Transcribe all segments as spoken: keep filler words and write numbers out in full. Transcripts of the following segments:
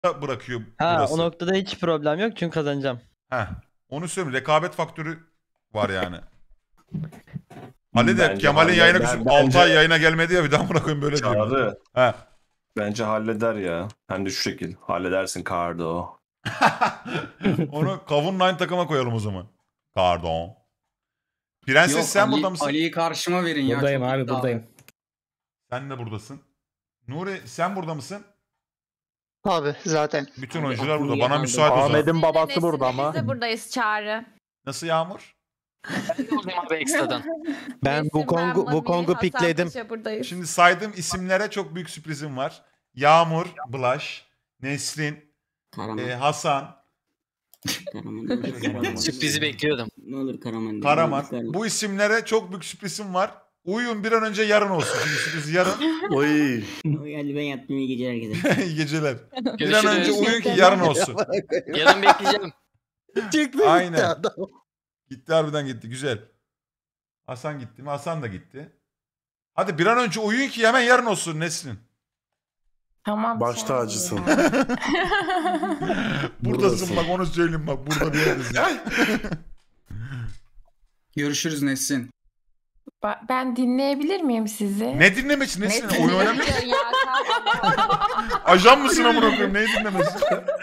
bırakıyor Ha burası. o noktada hiç problem yok çünkü kazanacağım. Heh. Onu söyleyeyim. Rekabet faktörü var yani. Ali de Kemal'in yayına küsüp altı ay yayına gelmedi ya bir daha bırakayım böyle diyorum. Çağrı. He. Bence halleder ya. Hem de şu şekil. Halledersin Kardo. Onu Kavun Nine takıma koyalım o zaman. Pardon. Prenses Yok, sen Ali, burada mısın? Ali'yi karşıma verin ya. Buradayım çok abi iddialı. buradayım. Sen de buradasın. Nuri sen burada mısın? Abi zaten. Bütün oyuncular burada. niye Bana kaldın? müsaade o zaman. Ahmet'in babası Nesin, burada ama. Biz de buradayız Çağrı. Nasıl Yağmur? abi ekstradan. Ben Nesin, bu Kongu Mami, bu Kongu Hasan pikledim. Paşa buradayız. Şimdi saydığım isimlere çok büyük sürprizim var. Yağmur, Bulaş, Nesrin, Karaman. e, Hasan, Karaman. Sürprizi bekliyordum. Ne olur Karaman. Karaman. Bu isimlere çok büyük sürprizim var. Uyuyun bir an önce yarın olsun. Şimdi sürpriz yarın. Oy. Hadi ben yattım, iyi geceler herkese. İyi geceler. Bir an Görüşürüz. önce uyuyun ki yarın olsun. Yarın bekleyeceğim. Çıktı Aynen. gitti adam. Gitti harbiden gitti. Güzel. Hasan gitti mi? Hasan da gitti. Hadi bir an önce uyuyun ki hemen yarın olsun Nesrin. Tamam. Baş tacısın. Buradasın bak onu söyleyeyim bak. Burada bir yerdesin. Görüşürüz Nesin. Ben dinleyebilir miyim sizi? Ne dinlemesi Nesrin? Ne Oyun oynamıyor. dinleyeceğim ya? Ajan mısın amına koyayım? Neyi dinlemesi?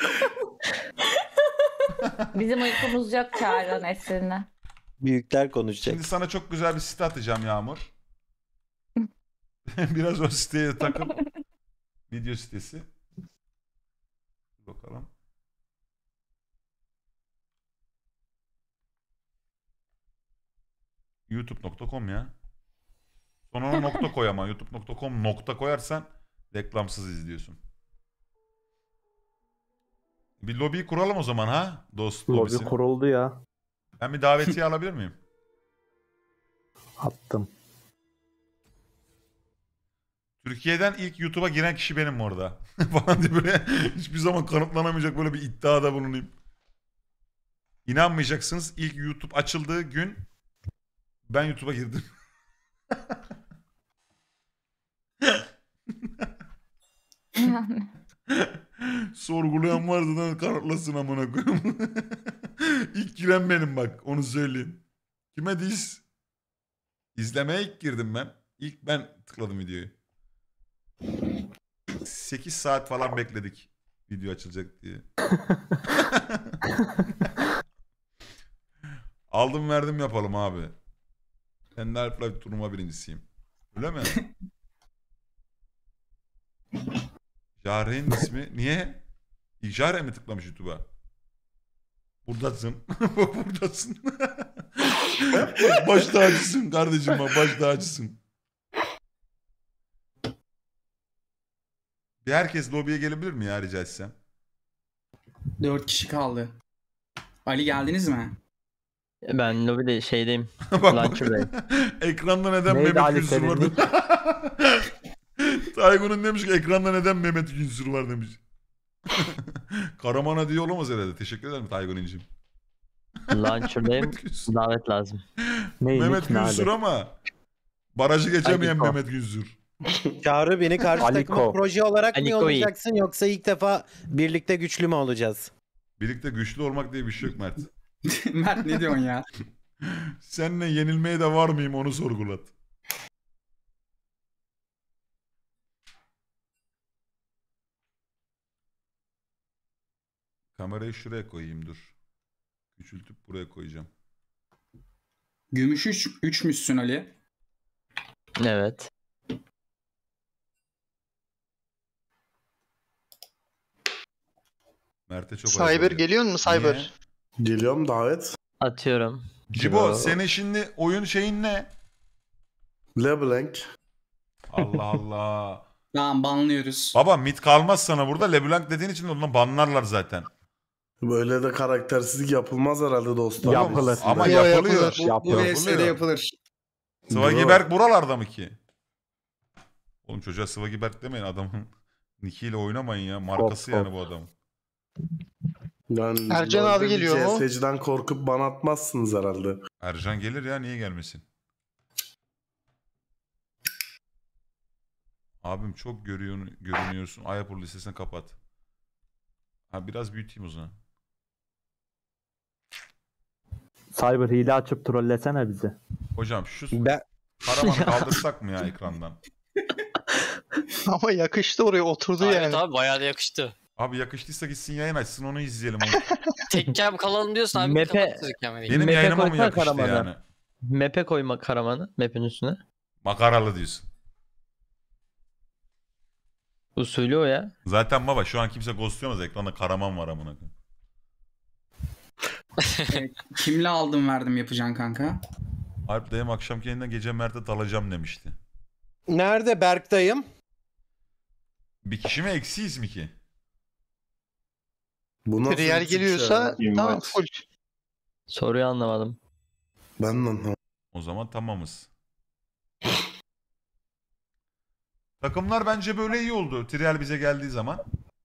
Bizim uykumuz yok Çağrı Nesrin'le. Büyükler konuşacak. Şimdi sana çok güzel bir site atacağım Yağmur. Biraz o siteye takıl. Video sitesi. Bakalım. youtube nokta com ya. Sonuna nokta koy ama youtube nokta com nokta koyarsan reklamsız izliyorsun. Bir lobi kuralım o zaman ha? Dost Lobi lobisini. kuruldu ya. Ben bir davetiye alabilir miyim? Attım. Türkiye'den ilk YouTube'a giren kişi benim orada. Falan diye böyle hiçbir zaman kanıtlanamayacak böyle bir iddiada bulunayım. İnanmayacaksınız. İlk YouTube açıldığı gün ben YouTube'a girdim. Sorgulayan vardı da kanıtlasın amına koyayım. İlk giren benim bak onu söyleyeyim. Kime diz? İzlemeye ilk girdim ben. İlk ben tıkladım videoyu. sekiz saat falan bekledik video açılacak diye. Aldım verdim yapalım abi. Ben de Half-Life turnuva birincisiyim. Öyle mi? Jahre'nin ismi niye? İlk Jahre mi tıklamış YouTube'a? Buradasın. Buradasın. Baş tacısın kardeşim bak baş tacısın. Bir herkes lobiye gelebilir mi ya rica etsem? Dört kişi kaldı. Ali geldiniz mi? Ben lobide şeydeyim. Bak, bak. Launcher'dayım. Ekranda neden Neydi Mehmet Ali Günsür senin var demiş. Taygun'un demiş ki ekranda neden Mehmet Günsür var demiş. Karaman'a diye olamaz herhalde. Teşekkür ederim Taygun'uncum. Launcher'dayım. Mehmet Günsür. Davet lazım. Neymiş Mehmet ne Günsür hali? ama barajı geçemeyen Aliko. Mehmet Günsür. Çağrı beni karşı Aliko. takıma proje olarak mı Aliko'yu. yollayacaksın yoksa ilk defa birlikte güçlü mü olacağız? Birlikte güçlü olmak diye bir şey yok Mert. Mert ne diyorsun ya? Seninle yenilmeye de var mıyım onu sorgulat. Kamerayı şuraya koyayım dur. Küçültüp buraya koyacağım. Gümüş üç, üçmüşsün Ali. Evet. Mert'e çok Cyber ayıp oluyor. geliyor mu Cyber? Niye? Geliyorum davet. Atıyorum. Cibo senin şimdi oyun şeyin ne? LeBlanc. Allah Allah. Tamam banlıyoruz. Baba mit kalmaz sana burada. LeBlanc dediğin için ondan banlarlar zaten. Böyle de karaktersizlik yapılmaz herhalde dostlar. Yapılır. Ama Yo, yapılıyor. yapılır. Bu Yapıyor. V S'de yapılır. Swaggy Berk buralarda mı ki? Oğlum çocuğa Swaggy Berk demeyin adamın nickiyle oynamayın ya. Markası Stop, yani stop. bu adam. Yani Ercan abi böyle bir geliyor mu? C S'ciden korkup ban atmazsınız herhalde. Ercan gelir ya niye gelmesin? Abim çok görüyor, görünüyorsun. Ayapur listesini kapat. Ha biraz büyüteyim o zaman. Cyber hile açıp trollesene bizi. Hocam şu Ben Karaman'ı kaldırsak mı ya ekrandan? Ama yakıştı oraya oturdu Evet yani. abi bayağı da yakıştı. Abi yakıştıysa gitsin yayın açsın onu izleyelim. Tekkem kalalım diyorsun abi. Map'e- kapatırız kamerayı. Benim Map'e yayınıma mı koysana yakıştı Karaman'ı. yani? Map'e koyma Karaman'ı. Map'in üstüne. Makaralı diyorsun. Usulü o ya. Zaten baba şu an kimse ghostlayamaz. Ekranda Karaman var amına koyayım. Kimle aldım verdim yapacaksın kanka? Alp dayım akşamki yayından gece Mert'e dalacağım demişti. nerede Berk dayım? Bir kişi mi eksiyiz mi ki? Bu nasıl Trial bir tip geliyorsa ya? tamam İnvat. full. Soruyu anlamadım. Ben de anlamadım. O zaman tamamız. Takımlar bence böyle iyi oldu. Trial bize geldiği zaman.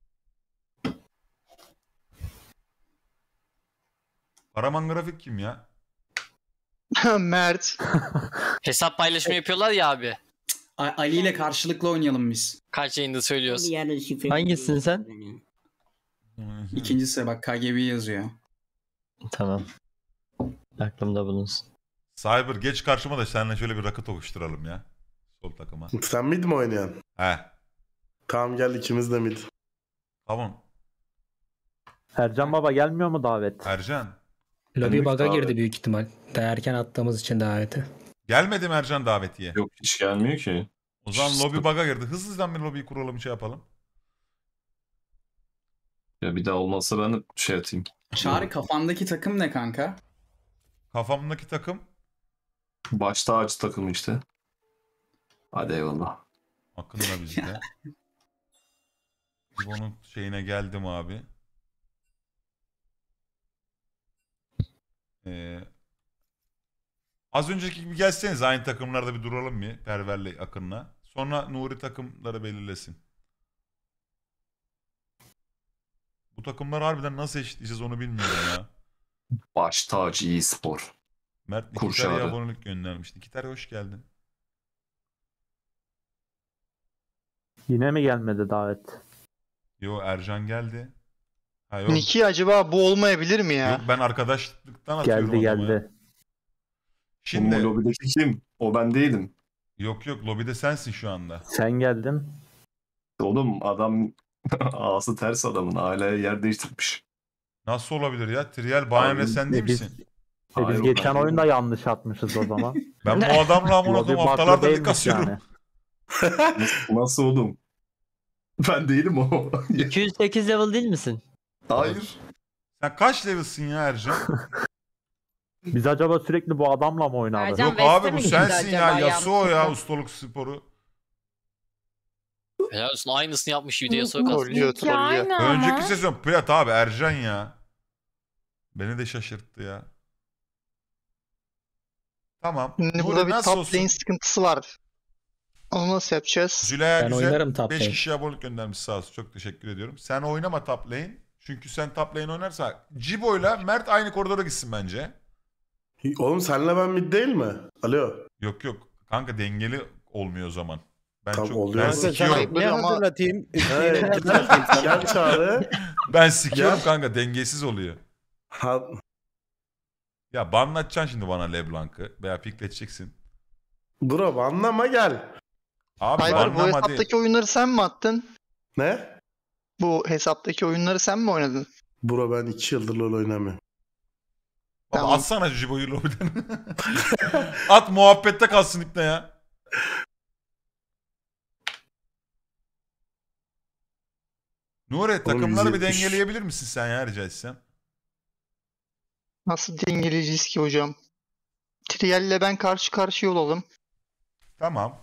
Karaman grafik kim ya? Mert. Hesap paylaşımı yapıyorlar ya abi. A- Ali ile karşılıklı oynayalım biz. Kaç yayında söylüyoruz. Bir yerde şifre. Hangisin sen? İkincisi bak K G B yazıyor. Tamam. Aklımda bulunsun. Cyber geç karşıma da seninle şöyle bir rakı tokuşturalım ya. Sol takıma. Sen mid mi oynayan? He. Tamam gel ikimiz de mid. Tamam. Ercan Baba gelmiyor mu davet? Ercan. Lobi bug'a girdi büyük ihtimal. Daha erken attığımız için daveti. Gelmedi mi Ercan davetiye? Yok hiç gelmiyor ki. O zaman lobi bug'a girdi. Hızlıdan bir lobiyi kuralım şey yapalım. Ya bir daha olmazsa ben de şey atayım. Çağrı kafandaki takım ne kanka? Kafamdaki takım. Baş tacı takımı işte. Hadi eyvallah. Akın da bizde. Onun şeyine geldim abi. Ee, az önceki gibi gelseniz aynı takımlarda bir duralım mı? Perver'le Akın'la. Sonra Nuri takımları belirlesin. Bu takımlar harbiden nasıl eşitleyeceğiz onu bilmiyorum ya. Baş tacı iyi spor. Mert Nikita'ya Kurşağı. abonelik göndermiş. Nikita'ya hoş geldin. Yine mi gelmedi davet? Yo Ercan geldi. Ha, yok. Niki acaba bu olmayabilir mi ya? Yok ben arkadaşlıktan atıyorum Geldi adamı. geldi. Şimdi Şimdi lobideki kim? O ben değilim. yok yok lobide sensin şu anda. Sen geldin. Oğlum adam ağası ters adamın. Aileye yer değiştirmiş. Nasıl olabilir ya? Trial Bayern Abi, sen değil e biz- misin? E biz Hayır, geçen ben- oyunda yanlış atmışız o zaman. Ben bu adamla amına Lobi koyayım baklı haftalardır dik değilmiş asıyorum. yani. Nasıl oğlum? Ben değilim o. iki yüz sekiz level değil misin? Hayır. Sen kaç level'sın ya Ercan? Biz acaba sürekli bu adamla mı oynadık? Ercan Yok West'e abi mi bu gitti sensin ya. acaba Yasuo ya yanlışlıkla? ustalık sporu. Helal olsun aynısını yapmış videoya soğuk aslında. Trollüyor trollüyor. aynı ama. Önceki sezon Plat abi Ercan ya. Beni de şaşırttı ya. Tamam. Şimdi Nuri burada bir nasıl top olsun? lane sıkıntısı var. Onu nasıl yapacağız? Züleyha Ben güzel oynarım top beş lane. kişi abonelik göndermiş sağ olsun. Çok teşekkür ediyorum. Sen oynama top lane. Çünkü sen top lane oynarsan Cibo'yla Mert aynı koridora gitsin bence. Oğlum senle ben mid değil mi? Alo. Yok yok. Kanka dengeli olmuyor o zaman. Ben Tam çok oluyor. ben Kanka sen- sikiyorum. Ne ama- hatırlatayım? Evet, gel, gel Çağrı. Ben sikiyorum Ya. kanka dengesiz oluyor. Ha, Ya banlatacaksın şimdi bana LeBlanc'ı veya pikleteceksin. bro anlama gel. Abi Cyber bu banlama hesaptaki değil. oyunları sen mi attın? Ne? Bu hesaptaki oyunları sen mi oynadın? Bro ben iki yıldır LoL oynamıyorum. Baba Tamam. atsana Jibo'yu lobiden. At muhabbette kalsın ipne ya. Nuri takımları bir yüz yetmiş. dengeleyebilir misin sen ya rica etsem? Nasıl dengeleyeceğiz ki hocam? Trial ile ben karşı karşıya olalım. Tamam.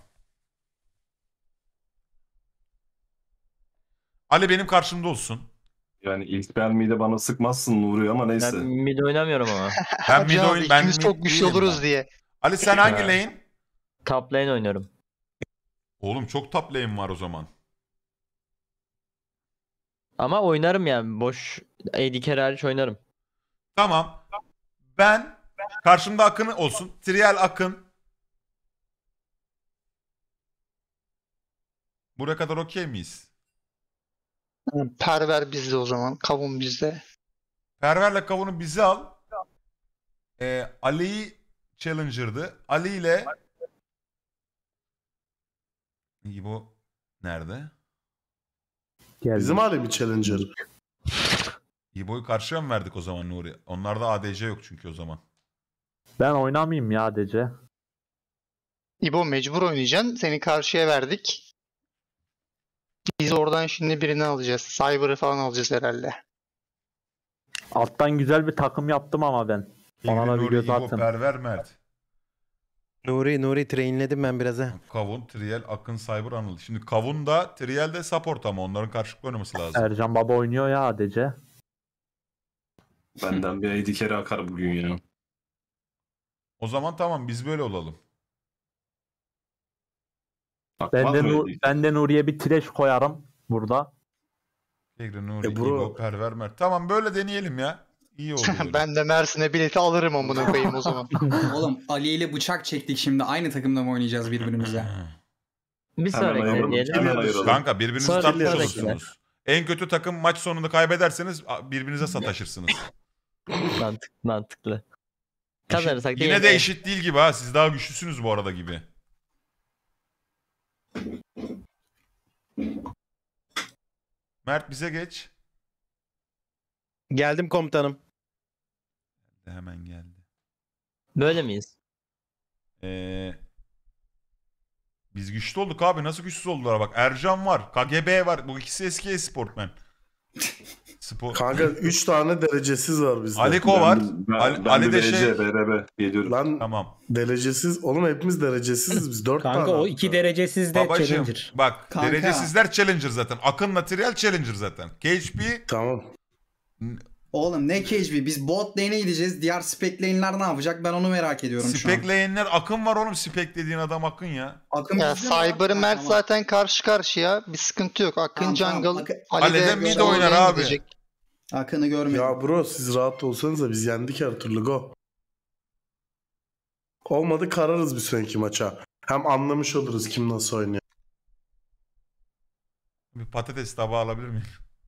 Ali benim karşımda olsun. Yani ilk ben mide bana sıkmazsın Nuri ama Ben neyse. mid oynamıyorum ama. Ben mid Acaba oyun ben ikimiz mid çok güçlü değilim oluruz ben. diye. Ali sen hangi Ha. lane? Top lane oynuyorum. Oğlum çok top lane var o zaman. Ama oynarım yani. Boş A D carry hariç oynarım. Tamam. Ben karşımda Akın olsun. Trial Akın. Buraya kadar okey miyiz? Perver bizde o zaman. Kavun bizde. Perver'le Kavun'u bize al. Ee, Ali'yi Challenger'dı. Ali ile İbo nerede? Geldi. Bizim alemi Challenger. İbo'yu karşıya mı verdik o zaman Nuri? Onlarda A D C yok çünkü o zaman. Ben oynamayayım ya D C. İbo mecbur oynayacaksın. Seni karşıya verdik. Biz oradan şimdi birini alacağız. Cyber'ı falan alacağız herhalde. Alttan güzel bir takım yaptım ama ben. Ona da bir Nuri, göz İbo, atın. Perver, Mert. Nuri Nuri trainledim ben biraz ha. Kavun, Triel, Akın, Cyber, Anıl. Şimdi Kavun da Triel de support ama onların karşılıklı oynaması lazım. Ercan Baba oynuyor ya A D C. Benden bir A D carry akar bugün ya. O zaman tamam biz böyle olalım. Ben Akmaz de, mı Nur, A D carry? ben de Nuri'ye bir trash koyarım burada. Tegri, Nuri, E, bro. İbo, Perver, Mert. Tamam böyle deneyelim ya. İyi oldu böyle. Ben de Mersin'e bileti alırım amına koyayım o zaman. Oğlum Ali ile bıçak çektik şimdi. Aynı takımda mı oynayacağız birbirimize? Bir Hemen sonraki ayıralım. diyelim. Hemen ayıralım. Kanka birbirinizi Sonra tatmış sonrakiler. olursunuz. En kötü takım maç sonunda kaybederseniz birbirinize sataşırsınız. Mantık, mantıklı. Kazanırsak da Yine de yine- eşit değil gibi ha. Siz daha güçlüsünüz bu arada gibi. Mert bize geç. Geldim komutanım. Hemen geldi. Böyle miyiz? Ee, biz güçlü olduk abi. Nasıl güçsüz oldular bak. Ercan var. K G B var. Bu ikisi eski e-sportmen. Spor. Kanka üç tane derecesiz var bizde. Aliko var. Ben, ben, Ali- ben Ali bir de B şey- C, B R B geliyorum. Lan Tamam. derecesiz. Oğlum hepimiz derecesiziz biz. Dört tane. Kanka o hatta. iki derecesiz de Babacım Challenger. bak Kanka. derecesizler Challenger zaten. Akın'la Trial Challenger zaten. K H P Tamam. Oğlum ne K H B? Biz bot lane'e gideceğiz. Diğer spec lane'ler ne yapacak? Ben onu merak ediyorum şu spec an. lane'ler Akın var oğlum. Spec dediğin adam Akın ya. Akın Ya bizde mi var? Cyber'ı Ha, Mert tamam. zaten karşı karşıya. Bir sıkıntı yok. Akın Tamam, tamam. Jungle. Akın- Ali, Ali de de mid Jungle oynar lane abi. gidecek. Akın'ı görmedim. Ya bro siz rahat olsanız da biz yendik her türlü go. Olmadı kararız bir sonraki maça. Hem anlamış oluruz kim nasıl oynuyor. Bir patates tabağı alabilir miyim?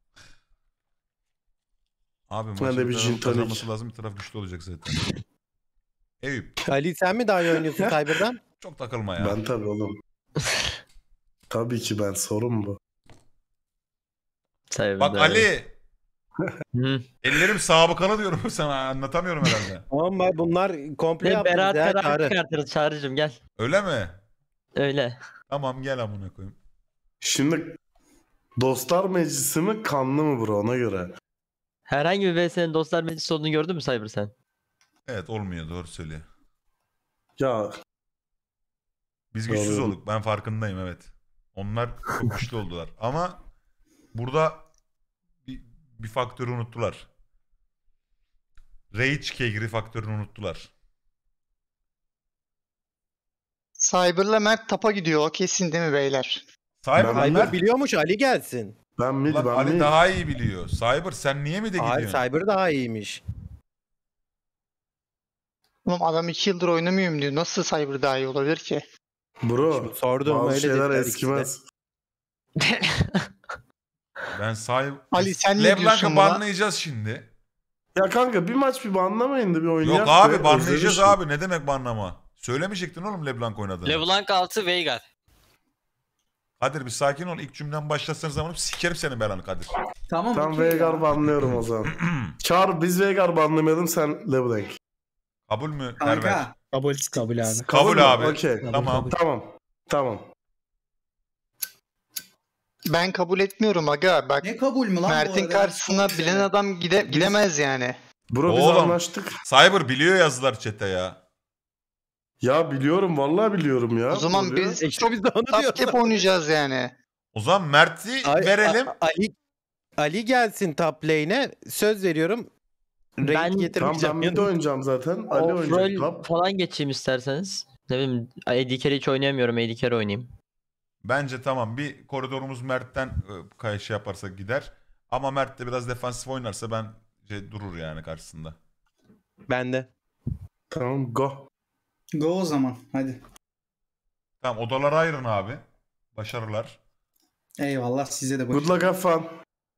Abi Ben maçın de bir bir tarafın gin tonic. kazanması lazım. Bir taraf güçlü olacak zaten. Eyüp Ali sen mi daha iyi oynuyorsun Cyber'dan? çok takılma ya. Ben tabii oğlum. Tabii ki ben sorun bu. Cyber'da Bak Ali Hı. ellerim sabıkalı diyorum sana anlatamıyorum herhalde. Ama bunlar komple Ne yaptınız Berat ya Berat Çağrı. çıkartırız Çağrı'cım gel. Öyle mi? Öyle. Tamam gel amına koyayım. Şimdi dostlar meclisi mi kanlı mı bro ona göre. Herhangi bir V S'nin dostlar meclisi olduğunu gördün mü Cyber sen? Evet olmuyor doğru söylüyor. Ya Biz güçsüz Doğru. olduk ben farkındayım evet. Onlar çok güçlü oldular ama burada bir, bir faktörü unuttular. Rage Kegri faktörünü unuttular. Cyber'la Mert tapa gidiyor. O kesin değil mi beyler? Cyber, Ben- Mert- Cyber biliyormuş Ali gelsin. ben mid Ulan ben Ali mid. daha iyi biliyor. Cyber sen niye mi de Hayır gidiyorsun? Cyber daha iyiymiş. Oğlum adam iki yıldır oynamıyorum diyor. Nasıl Cyber daha iyi olabilir ki? Bro Sordum bazı öyle şeyler dediler eskimez. Ben Cyber... Ali, sen ne diyorsun LeBlanc'ı buna? banlayacağız şimdi. Ya kanka bir maç bir banlamayın da bir oynayak. Yok abi be, banlayacağız özlemişim. abi. Ne demek banlama? Söylemeyecektin oğlum LeBlanc oynadığını. LeBlanc altı Veigar. Kadir bir sakin ol. İlk cümleden başlatsanız zaman sikerim senin belanı Kadir. Tamam. Ben okey ya. Veigar banlıyorum o zaman. Çağır biz Veigar banlamayalım sen LeBlanc. Kabul mü Erver? Kanka. Kabul kabul abi. Kabul mü? abi. Okey. Tamam. Tamam. Tamam. Ben kabul etmiyorum aga. Bak Ne kabul mü lan bu Mert'in arada? karşısına Çok bilen güzel. adam gide gidemez yani. Bro biz Oğlum. anlaştık. Cyber biliyor yazılar chat'e ya. Ya biliyorum vallahi biliyorum ya. O zaman Bro. biz İşte biz de onu top diyoruz. cap oynayacağız yani. O zaman Mert'i Ay- verelim. A- Ali Ali gelsin top lane'e. Söz veriyorum. Raid Ben- Tamam getirmeyeceğim. ben mid oynayacağım zaten. Ali oynayacak. Off-roll Top. falan geçeyim isterseniz. Ne bileyim A D carry hiç oynayamıyorum. A D carry oynayayım. Bence tamam. Bir koridorumuz Mert'ten e, kay- şey yaparsak gider. Ama Mert de biraz defansif oynarsa ben şey, durur yani karşısında. Ben de. Tamam go. Go o zaman. Hadi. Tamam odalara ayırın abi. Başarılar. Eyvallah size de Good başarılar. luck have fun.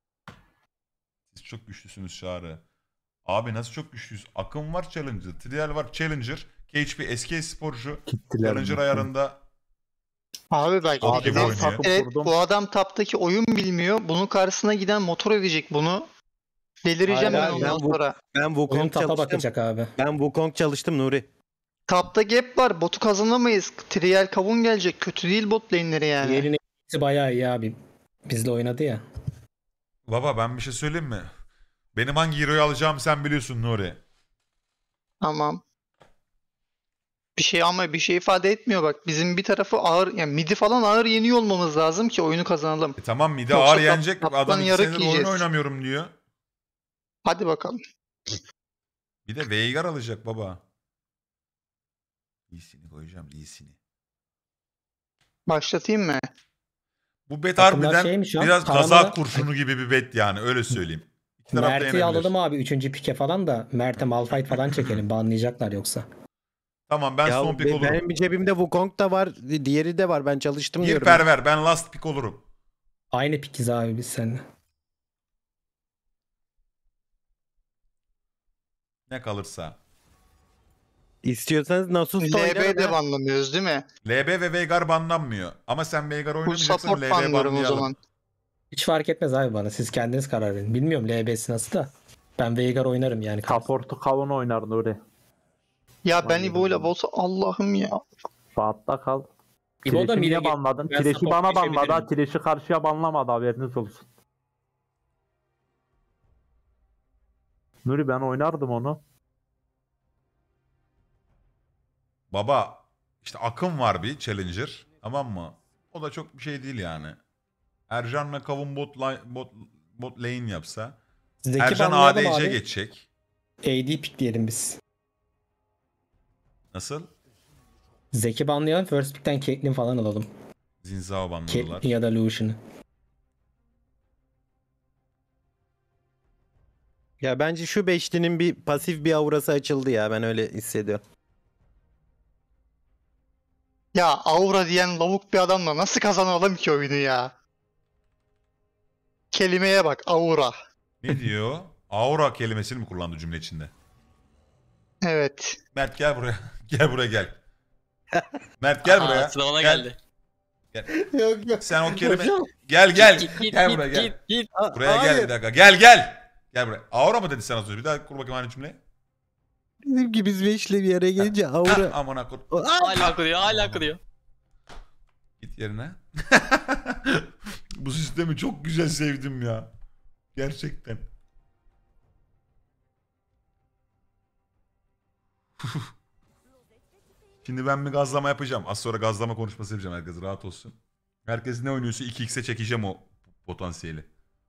çok güçlüsünüz Çağrı. Abi nasıl çok güçlüyüz? Akım var Challenger. Trial var Challenger. K H P eski sporcu. Gittiler Challenger mi? ayarında. Abi bak Top gibi adam oynuyor. tap- evet, bu adam taptaki oyun bilmiyor. Bunun karşısına giden motor edecek bunu. Delireceğim Hayır ben abi, ondan ben bu- sonra. Ben Oyun Wukong tapa çalıştım. bakacak abi. Ben Wukong çalıştım Nuri. Tapta gap var. Botu kazanamayız. Trial kavun gelecek. Kötü değil bot lane'leri yani. Diğerinin etkisi bayağı iyi abi. Bizle oynadı ya. Baba ben bir şey söyleyeyim mi? Benim hangi hero'yu alacağımı sen biliyorsun Nuri. Tamam. Bir şey ama bir şey ifade etmiyor bak. Bizim bir tarafı ağır yani midi falan ağır yeniyor olmamız lazım ki oyunu kazanalım. E tamam midi Yoksa ağır tap- yenecek. taptan Adam iki yarık senedir oyun yiyeceğiz. oynamıyorum diyor. Hadi bakalım. Bir de Veigar alacak baba. Lee'sini koyacağım Lee'sini. Başlatayım mı? Bu bet Takımlar harbiden şeymiş ya, biraz Kaan'a kaza da- kurşunu gibi bir bet yani öyle söyleyeyim. İki taraf da Mert'i yenebilir. alalım abi. Üçüncü pike falan da Mert'e Malphite falan çekelim. Banlayacaklar yoksa. Tamam ben Ya son pick be- olurum. benim bir cebimde Wukong da var. Diğeri de var. Ben çalıştım Bir diyorum. perver ben last pick olurum. Aynı pikiz abi biz seninle. Ne kalırsa. İstiyorsanız Nasus'ta L B oynarım. de ha. banlamıyoruz değil mi? L B ve Veigar banlanmıyor. Ama sen Veigar Full oynamayacaksan support L B banlıyorum o banlayalım. zaman. Hiç fark etmez abi bana. Siz kendiniz karar verin. Bilmiyorum L B'si nasıl da. Ben Veigar oynarım yani. Support'u kavun oynar Nuri. Ya ben İbo ile botu Allah'ım ya. Rahatta kal. İbo da Thresh'i mid'e niye gel- banladın? ben Thresh'i support bana banladı. geçebilirim. ha. Thresh'i karşıya banlamadı haberiniz olsun. Nuri ben oynardım onu. Baba işte akım var bir Challenger. Tamam mı? O da çok bir şey değil yani. Ercan'la Kavun bot, line, bot, bot lane yapsa. Zeki Ercan banlayalım A D C abi. geçecek. A D pikleyelim biz. Nasıl? Zeki banlayalım. First pick'ten Caitlyn falan alalım. Zinzao banladılar. Caitlyn ya da Lucian'ı. Ya bence şu beşlinin bir pasif bir aurası açıldı ya. Ben öyle hissediyorum. Ya aura diyen lavuk bir adamla nasıl kazanalım ki oyunu ya? Kelimeye bak aura. Ne diyor? Aura kelimesini mi kullandı cümle içinde? Evet. Mert gel buraya. Gel buraya gel. Mert gel Aha, buraya. sıra bana Gel. geldi. Yok yok. Sen o kelime... Gel gel. Git git Gel git buraya gel. git git. Buraya gel bir dakika. Gel gel. Gel buraya. Aura mı dedi sen az önce? Bir daha kur bakayım aynı cümleyi. Bizim gibi biz beşli bir yere gelince aura. Ha, amına kur. Hala kuruyor hala kuruyor. Git yerine. Bu sistemi çok güzel sevdim ya. Gerçekten. Şimdi ben bir gazlama yapacağım. Az sonra gazlama konuşması yapacağım. Herkes rahat olsun. Herkes ne oynuyorsa iki x'e çekeceğim o potansiyeli.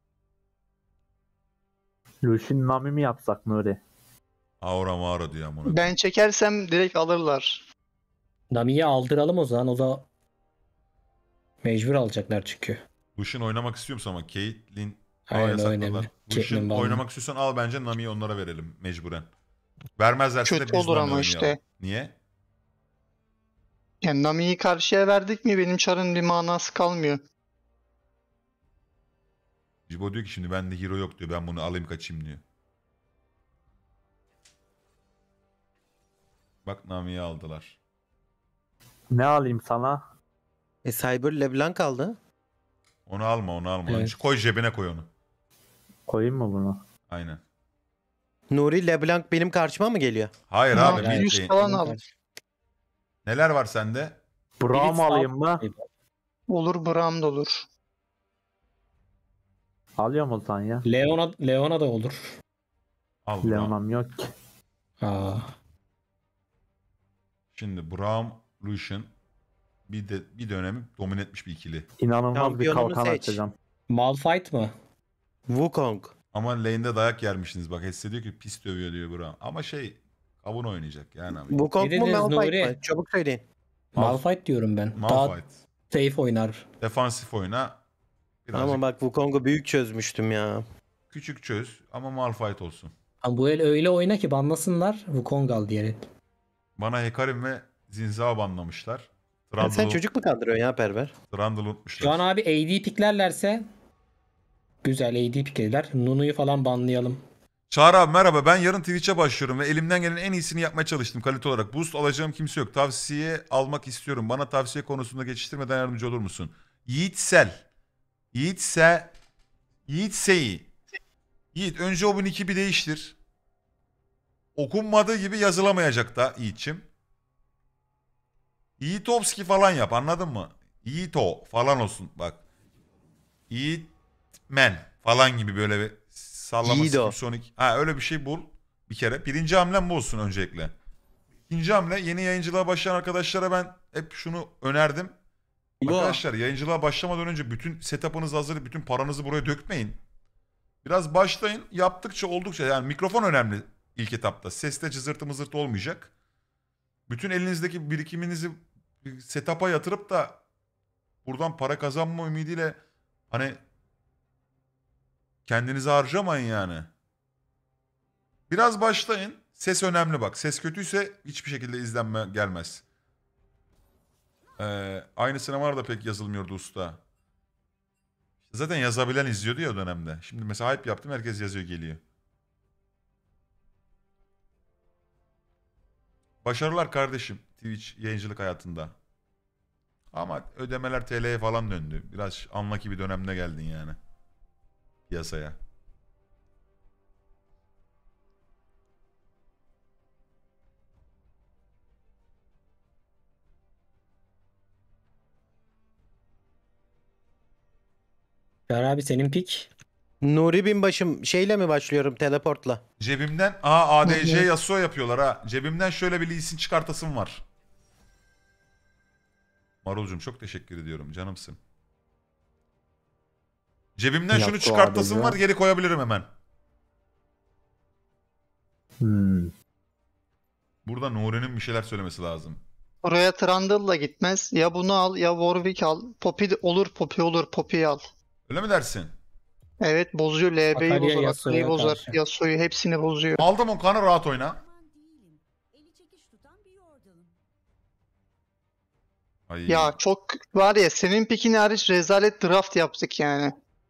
Lucian Nami mi yapsak Nuri? Aura mağara diyor amına. Ben çekersem direkt alırlar. Nami'yi aldıralım o zaman. O da mecbur alacaklar çünkü. Lucian oynamak istiyor musun ama Caitlyn Aynen, A'ya o sakladılar. önemli. Lucian Caitlyn bağlı. oynamak istiyorsan al bence Nami'yi onlara verelim mecburen. Vermezlerse de Kötü biz olur Nami ama oynayalım. işte. Niye? Yani Nami'yi karşıya verdik mi benim çarın bir manası kalmıyor. Cibo diyor ki şimdi bende hero yok diyor. Ben bunu alayım kaçayım diyor. Bak Nami'yi aldılar. Ne alayım sana? E Cyber LeBlanc kaldı. Onu alma onu alma. Evet. Koy cebine koy onu. Koyayım mı bunu? Aynen. Nuri LeBlanc benim karşıma mı geliyor? Hayır Ya, abi. evet. mid yüz lane. falan al. Neler var sende? Braum Birisi alayım mı? Olur Braum da olur. Alıyor mu sen ya? Leona, Leona da olur. Al Braum. Leonam yok ki. Aa. Şimdi Braum, Lucian bir de bir dönemi domine etmiş bir ikili. İnanılmaz bir Şampiyonunu kalkan seç. açacağım. Malphite mı? Wukong. Ama lane'de dayak yermişsiniz. Bak hissediyor ki pis dövüyor diyor Braum. Ama şey kavun oynayacak yani abi. Wukong Ne mu dediniz Malphite Nuri? mı? Çabuk söyleyin. Mal- Malphite diyorum ben. Daha Malphite. safe oynar. Defansif oyna. Birazcık Ama bak Wukong'u büyük çözmüştüm ya. küçük çöz ama Malphite olsun. Ama bu el öyle oyna ki banlasınlar. Wukong al diğeri. Bana Hekarim ve Zinzao banlamışlar. Ya sen Trundle'ı çocuk mu kandırıyorsun ya Perver? Trundle'ı unutmuşlar. Şu an abi A D piklerlerse Güzel A D pikler. Nunu'yu falan banlayalım. Çağrı abi merhaba, ben yarın Twitch'e başlıyorum ve elimden gelen en iyisini yapmaya çalıştım kalite olarak. Boost alacağım kimse yok. Tavsiye almak istiyorum. Bana tavsiye konusunda geçiştirmeden yardımcı olur musun? Yiğitsel. Yiğitse. Yiğitseyi. Yiğit önce o nick'i bir değiştir. Okunmadığı gibi yazılamayacak da Yiğit'çim. Yiğitovski falan yap, anladın mı? Yiğito falan olsun bak. Yiğitmen falan gibi böyle bir sallaması Yiğido. Sonic. Ha öyle bir şey bul bir kere. Birinci hamlem bu olsun öncelikle. İkinci hamle, yeni yayıncılığa başlayan arkadaşlara ben hep şunu önerdim. Bu. Arkadaşlar yayıncılığa başlamadan önce bütün setup'ınızı hazırlayıp bütün paranızı buraya dökmeyin. Biraz başlayın, yaptıkça oldukça, yani mikrofon önemli ilk etapta. Seste cızırtı mızırtı olmayacak. Bütün elinizdeki birikiminizi setup'a yatırıp da buradan para kazanma ümidiyle hani kendinizi harcamayın yani. Biraz başlayın. Ses önemli bak. Ses kötüyse hiçbir şekilde izlenme gelmez. Ee, aynı sinemalarda pek yazılmıyordu usta. Zaten yazabilen izliyordu ya o dönemde. Şimdi mesela hype yaptım, herkes yazıyor geliyor. Başarılar kardeşim Twitch yayıncılık hayatında. Ama ödemeler T L'ye falan döndü. Biraz unlucky bir dönemde geldin yani. Piyasaya. Çağrı abi senin pik. Nuri Binbaşım şeyle mi başlıyorum, teleportla? Cebimden aa A D C Yasuo yapıyorlar ha. Cebimden şöyle bir isim çıkartasım var. Marulcum çok teşekkür ediyorum, canımsın. Cebimden şunu Yasuo çıkartasım A D C. var, geri koyabilirim hemen. Hmm. Burada Nuri'nin bir şeyler söylemesi lazım. Oraya Trundle'la gitmez. Ya bunu al ya Warwick al. Poppy de- olur Poppy olur Poppy'yi al. Öyle mi dersin? Evet bozuyor. L B'yi Akali'ye, bozar. Yasuo'ya Akali'yi bozar. karşı. Yasuo'yu hepsini bozuyor. Aldım o kanı, rahat oyna. Ay. Ya çok var ya senin pikin hariç rezalet draft yaptık yani.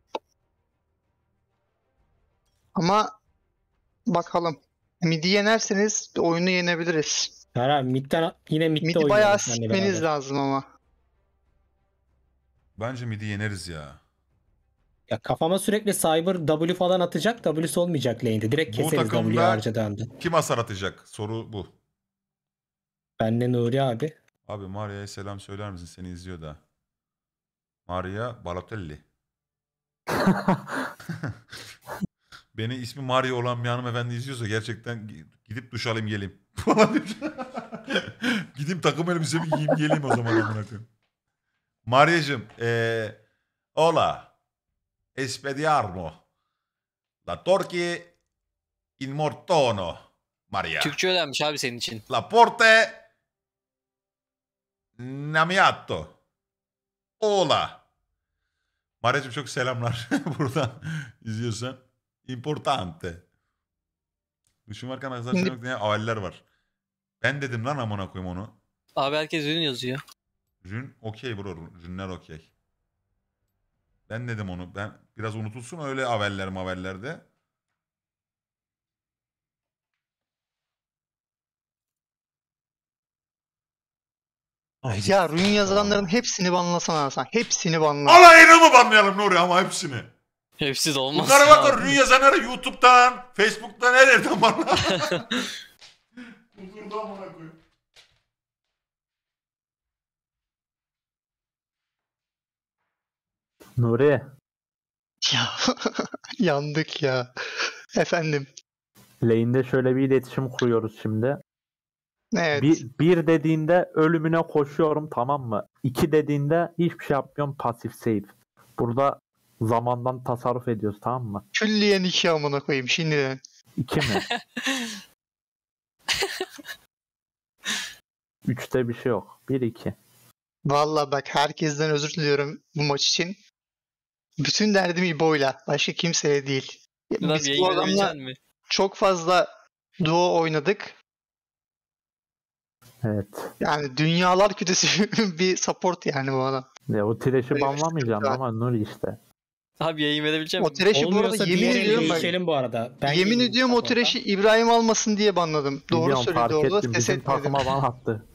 Ama bakalım. Midi yenerseniz oyunu yenebiliriz. Çağrı abi midden yine midde Midi oynayalım bayağı seninle sikmeniz beraber. lazım ama. Bence midi yeneriz ya. Ya kafama sürekli Cyber W falan atacak. W'su olmayacak lane'de. Direkt Bu keseriz W takımda harcadığında. kim hasar atacak? Soru bu. Benle Nuri abi. Abi Maria'ya selam söyler misin? Seni izliyor da. Maria Balotelli. Beni ismi Mario olan bir hanımefendi izliyorsa gerçekten gidip duş alayım geleyim. Falan demiş. Gideyim takım elbisemi giyeyim geleyim o zaman amına koyayım. Maria'cığım, ee, hola. Espediarmo. La Torqui in mortono. Maria. Türkçe öğrenmiş abi senin için. La Porte Namiato. Hola. Maria'cığım çok selamlar. Buradan izliyorsan. Importante. Düşün varken arkadaşlar diye aveller var. Ben dedim lan amına koyayım onu. Abi herkes ürün yazıyor. Rün okey bro. Rünler okey. Ben dedim onu. Ben biraz unutulsun öyle aveller mavellerde. Ya rün yazanların hepsini banlasana Hasan. Hepsini banla. Alayını mı banlayalım Nuri ama hepsini? Hepsi de olmaz. Bunlara bakın rün yazanları YouTube'dan, Facebook'tan her yerden banla. Huzurda amına koyayım. Nuri, Ya yandık ya. Efendim. lane'de şöyle bir iletişim kuruyoruz şimdi. Evet. Bir, bir dediğinde ölümüne koşuyorum, tamam mı? İki dediğinde hiçbir şey yapmıyorum, pasif save. Burada zamandan tasarruf ediyoruz, tamam mı? Külliyen iki amına koyayım şimdiden. İki mi? Üçte bir şey yok. Bir iki. Valla bak herkesten özür diliyorum bu maç için. Bütün derdim İbo'yla. Başka kimseye değil. Lan Biz yayın bu adamla verebilecek mi? çok fazla duo oynadık. Evet. Yani dünyalar kütesi bir support yani bu adam. Ya o trash'i Böyle bir banlamayacağım sıkıntı var. ama Nuri işte. Abi yayın verebileceğim O mi? trash'i bu arada Olmuyorsa yemin diğer ediyorum eli bak. geçelim bu arada. Ben Yemin geleyim ediyorum o support'a. trash'i İbrahim almasın diye banladım. Doğru Biliyorum, söyledi fark orada. ettim. Ses Bizim etmedim. takıma bana attı.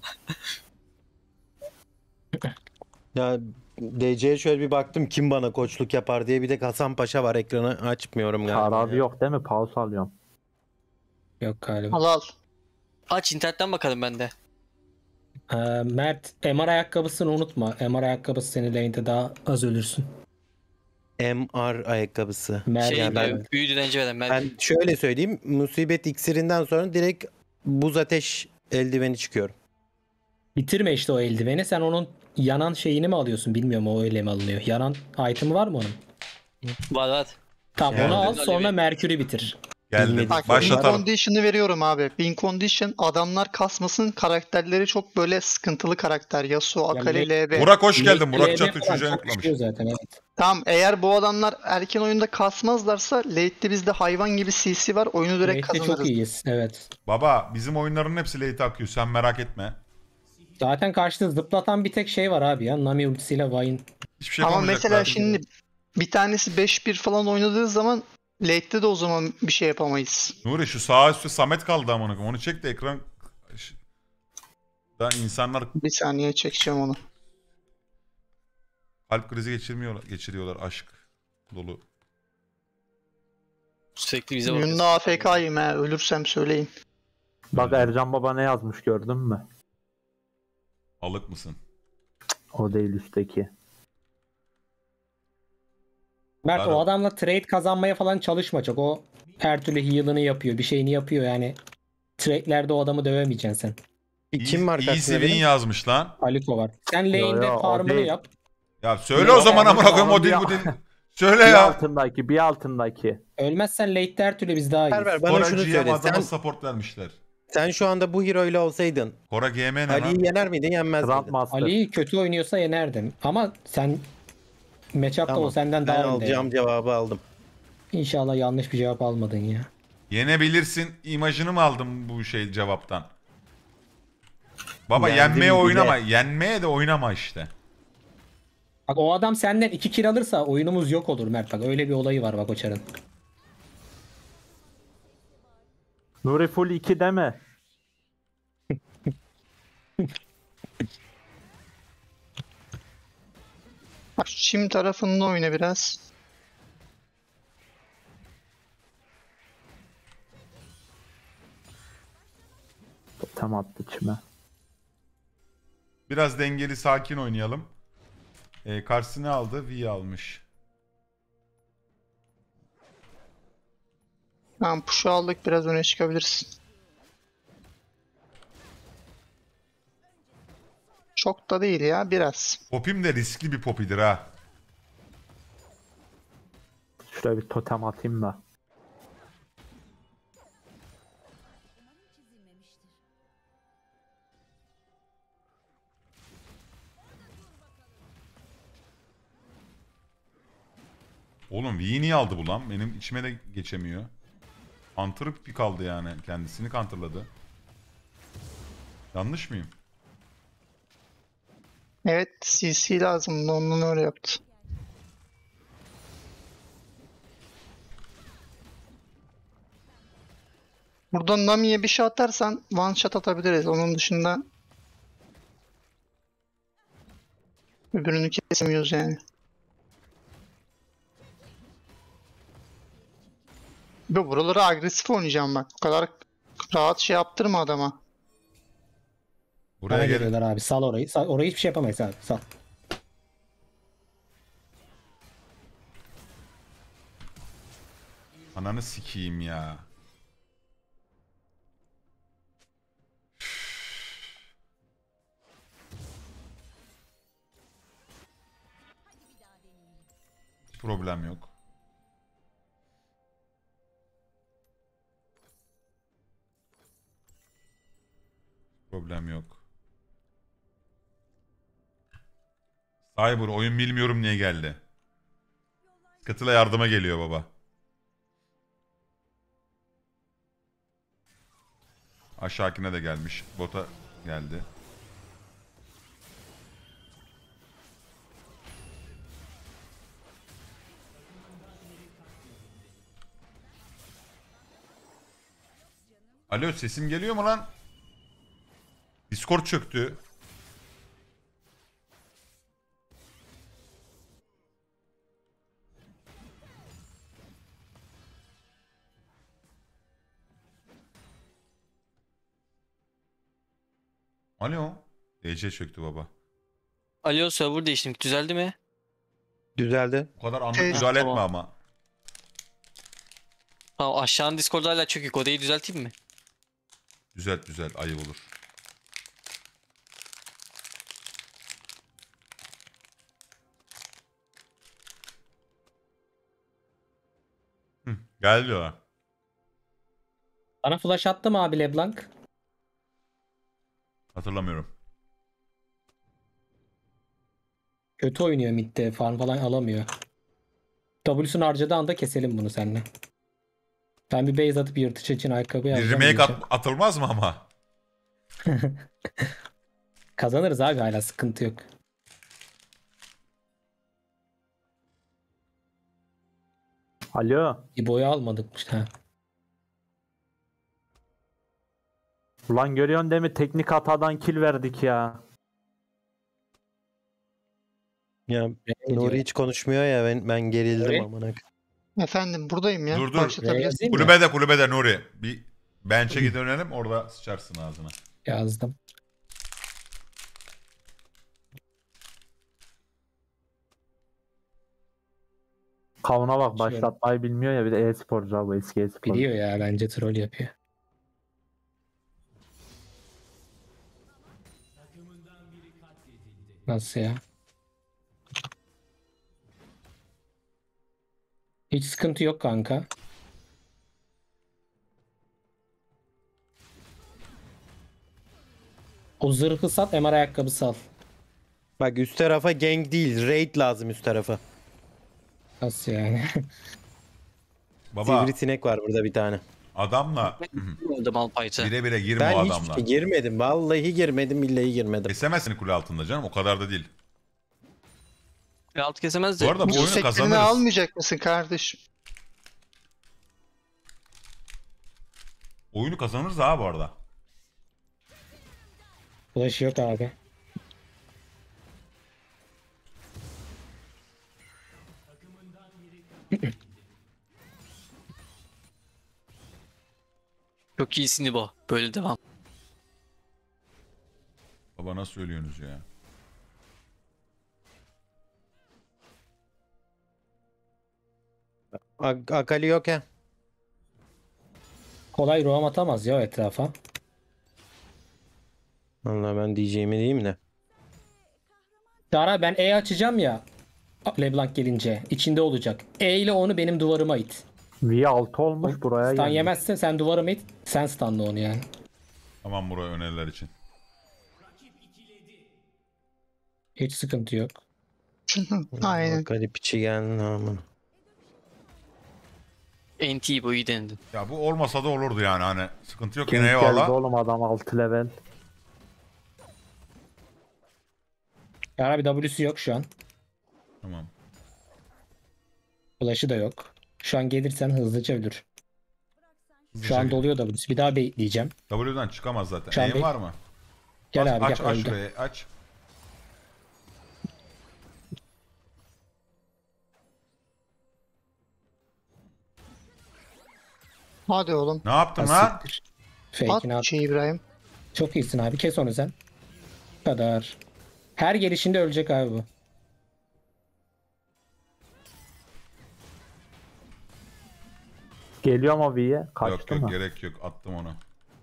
Ya D C'ye şöyle bir baktım kim bana koçluk yapar diye, bir de Hasan Paşa var, ekranı açmıyorum galiba. Kararı ya. yok değil mi? Pause alıyorum. Yok galiba. Al al. Aç internetten bakalım ben de. Ee, Mert M R ayakkabısını unutma. M R ayakkabısı seni lane'de daha az ölürsün. M R ayakkabısı. Mert Şey Yani ben, ben, büyü direnci veren ben. ben şöyle söyleyeyim. Musibet iksirinden sonra direkt buz ateş eldiveni çıkıyorum. bitirme işte o eldiveni. Sen onun yanan şeyini mi alıyorsun? Bilmiyorum, o öyle mi alınıyor. Yanan item'ı var mı onun? Var var. Tamam, Yani. onu al, sonra Merkür'ü bitir. Geldim. Bak, Win Başlatalım. Condition'ı veriyorum abi. Win Condition adamlar kasmasın, karakterleri çok böyle sıkıntılı karakter. Yasuo, Akali, Yani- L B. Burak hoş geldin. Late Burak lane'e Çatı falan çocuğa çok yoklamış. çıkıyor zaten, evet. Tamam, eğer bu adamlar erken oyunda kasmazlarsa late'de bizde hayvan gibi C C var. Oyunu direkt Late'de kazanırız. çok iyiyiz, evet. Baba bizim oyunların hepsi late akıyor. Sen merak etme. Zaten karşıda zıplatan bir tek şey var abi ya. Nami ultisiyle Vayne. Hiçbir şey Ama yapamayacaklar. mesela şimdi bir tanesi beş bir falan oynadığı zaman late'de de o zaman bir şey yapamayız. Nuri şu sağ üstte Samet kaldı amına koyayım. Onu çek de ekran... Daha insanlar Bir saniye çekeceğim onu. kalp krizi geçirmiyorlar, geçiriyorlar aşk dolu. Sürekli bize bakıyor. Yunna A F K'yım he. Ölürsem söyleyin. Bak Ercan Baba ne yazmış, gördün mü? Alık mısın? O değil, üstteki. Mert, Claro. o adamla trade kazanmaya falan çalışma çok. O her türlü heal'ını yapıyor. Bir şeyini yapıyor yani. Trade'lerde o adamı dövemeyeceksin sen. Bir kim var Easy karşısında win benim? yazmış lan. Aliko var. Sen Yo, lane'de yo, o farmını değil. yap. Ya söyle Yo, o zaman amına koyayım o onun değil bir- bu değil. Söyle Bir ya. altındaki, bir altındaki. Ölmezsen late'de her türlü biz daha iyiyiz. Ver ver bana Kora şunu G M söyle. adama Sen, support vermişler. sen şu anda bu hero ile olsaydın Kora G M ne lan? Ali'yi yener miydin, yenmez miydin? Grandmaster. Ali kötü oynuyorsa yenerdim. Ama sen matchup'ta Tamam, o senden ben daha önde. alacağım yani. cevabı aldım. İnşallah yanlış bir cevap almadın ya. Yenebilirsin imajını mı aldım bu şey cevaptan? Baba Yendim yenmeye bile. oynama. Yenmeye de oynama işte. Bak o adam senden iki kill alırsa oyunumuz yok olur Mert. Bak öyle bir olayı var bak o çarın. Nuri full iki deme. Bak Çim tarafında oyna biraz. Tam attı içime. Biraz dengeli sakin oynayalım. Ee, karşısına aldı. V almış. Tamam, push'u aldık, biraz öne çıkabilirsin. Çok da değil ya, biraz. Popim de riskli bir popidir ha. Şuraya bir totem atayım da. Oğlum V'yi niye aldı bu lan? Benim içime de geçemiyor. Counter pick aldı yani. Kendisini counterladı. Yanlış mıyım? Evet, C C lazım, ondan öyle yaptı. Buradan Nami'ye bir şey atarsan one shot atabiliriz. Onun dışında öbürünü kesemiyoruz yani. Bu buraları agresif oynayacağım bak. Bu kadar rahat şey yaptırma adama. Buraya Bana gelin. geliyorlar abi. Sal orayı. Sal, orayı hiçbir şey yapamayız abi. Sal. Ananı sikeyim ya. Hiç problem yok. Problem yok. Cyber oyun bilmiyorum niye geldi. Katıla yardıma geliyor baba. Aşağıkine de gelmiş. Bota geldi. Alo sesim geliyor mu lan? Discord çöktü. Alo. D C çöktü baba. Alo server değiştim. Düzeldi mi? Düzeldi. O kadar anlık Evet, müdahale etme tamam. ama. Tamam aşağının Discord'da hala çökük. Odayı düzelteyim mi? Düzelt düzelt ayıp olur. Hı, geldi o. Bana flash attı mı abi LeBlanc? Hatırlamıyorum. Kötü oynuyor midde. Farm falan alamıyor. W'sunu harcadığı anda keselim bunu seninle. Ben bir base atıp yırtıcı için ayakkabı Bir alacağım. remake at- diyeceğim. atılmaz mı ama? Kazanırız abi, hala sıkıntı yok. Alo. İbo'yu almadıkmış ha. Ulan görüyorsun değil mi? Teknik hatadan kill verdik ya. Ya Nuri hiç konuşmuyor ya, ben ben gerildim Nuri? amına koyayım. Efendim buradayım ya. Dur, dur. Başlatabilirsin. Yazayım mı? Kulübede kulübede Nuri. Bir bench'e gidip dönelim orada sıçarsın ağzına. Yazdım. Kavuna bak, Şöyle. başlatmayı bilmiyor ya, bir de e-sporcu abi, eski e-sporcu. Biliyor ya, bence troll yapıyor. Nasıl ya? Hiç sıkıntı yok kanka. O zırhı sat, M R ayakkabısı al. Bak üst tarafa gank değil, raid lazım üst tarafa. Nasıl yani? Baba Sivrisinek var burada bir tane. adamla Oldu Malphite'a. bire bire girme Ben o hiç adamla. girmedim. Vallahi girmedim, billahi girmedim. Kesemezsin kule altında canım, o kadar da değil. Ve alt kesemez de. Bu arada bu oyunu Yükseklerini kazanırız. almayacak mısın kardeşim? Oyunu kazanırız ha bu arada. Flash yok abi. Çok iyisin bu. Böyle devam. Baba nasıl söylüyorsunuz ya? Ak- Akali yok ya. Kolay roam atamaz ya o etrafa. Vallahi ben diyeceğimi diyeyim de. Dara, ben E açacağım ya. LeBlanc gelince içinde olacak. E ile onu benim duvarıma it. V altı olmuş buraya Stun geldi. yemezse sen duvarıma it. Sen stunla onu yani. Tamam buraya öneriler için. Hiç sıkıntı yok. Aynen. Akali piçi geldi amına. N T boyu denedin. Ya bu olmasa da olurdu yani, hani sıkıntı yok, Kim yine geldi eyvallah. oğlum, adam altı level. Dara bir W'su yok şu an. Tamam. Flash'ı da yok. Şu an gelirsen hızlıca ölür. Şu an Hızlıca doluyor W'su. Bir daha bekleyeceğim. W'den çıkamaz zaten. Şu an Eğim bek- var mı? Gel aç, abi aç, gel aç öldü. şurayı aç. Hadi oğlum. Ne yaptın lan? Siktir. At Fake'ini at. şey İbrahim. Çok iyisin abi. Kes onu sen. Bu kadar. Her gelişinde ölecek abi bu. Geliyor mu V'ye? Yok Kaçtı yok mı? gerek yok, attım onu.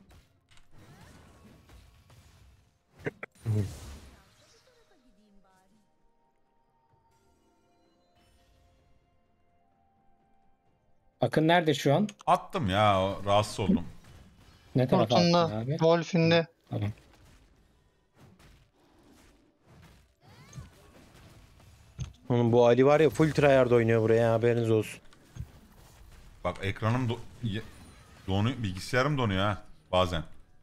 Akın nerede şu an? Attım ya, o- rahatsız oldum. Ne tarafa attın Ortunda. abi? Wolf'ünde. Tamam. Oğlum bu Ali var ya, full tryhard oynuyor buraya, haberiniz olsun. Bak ekranım do ye- donuyor, bilgisayarım donuyor ha bazen.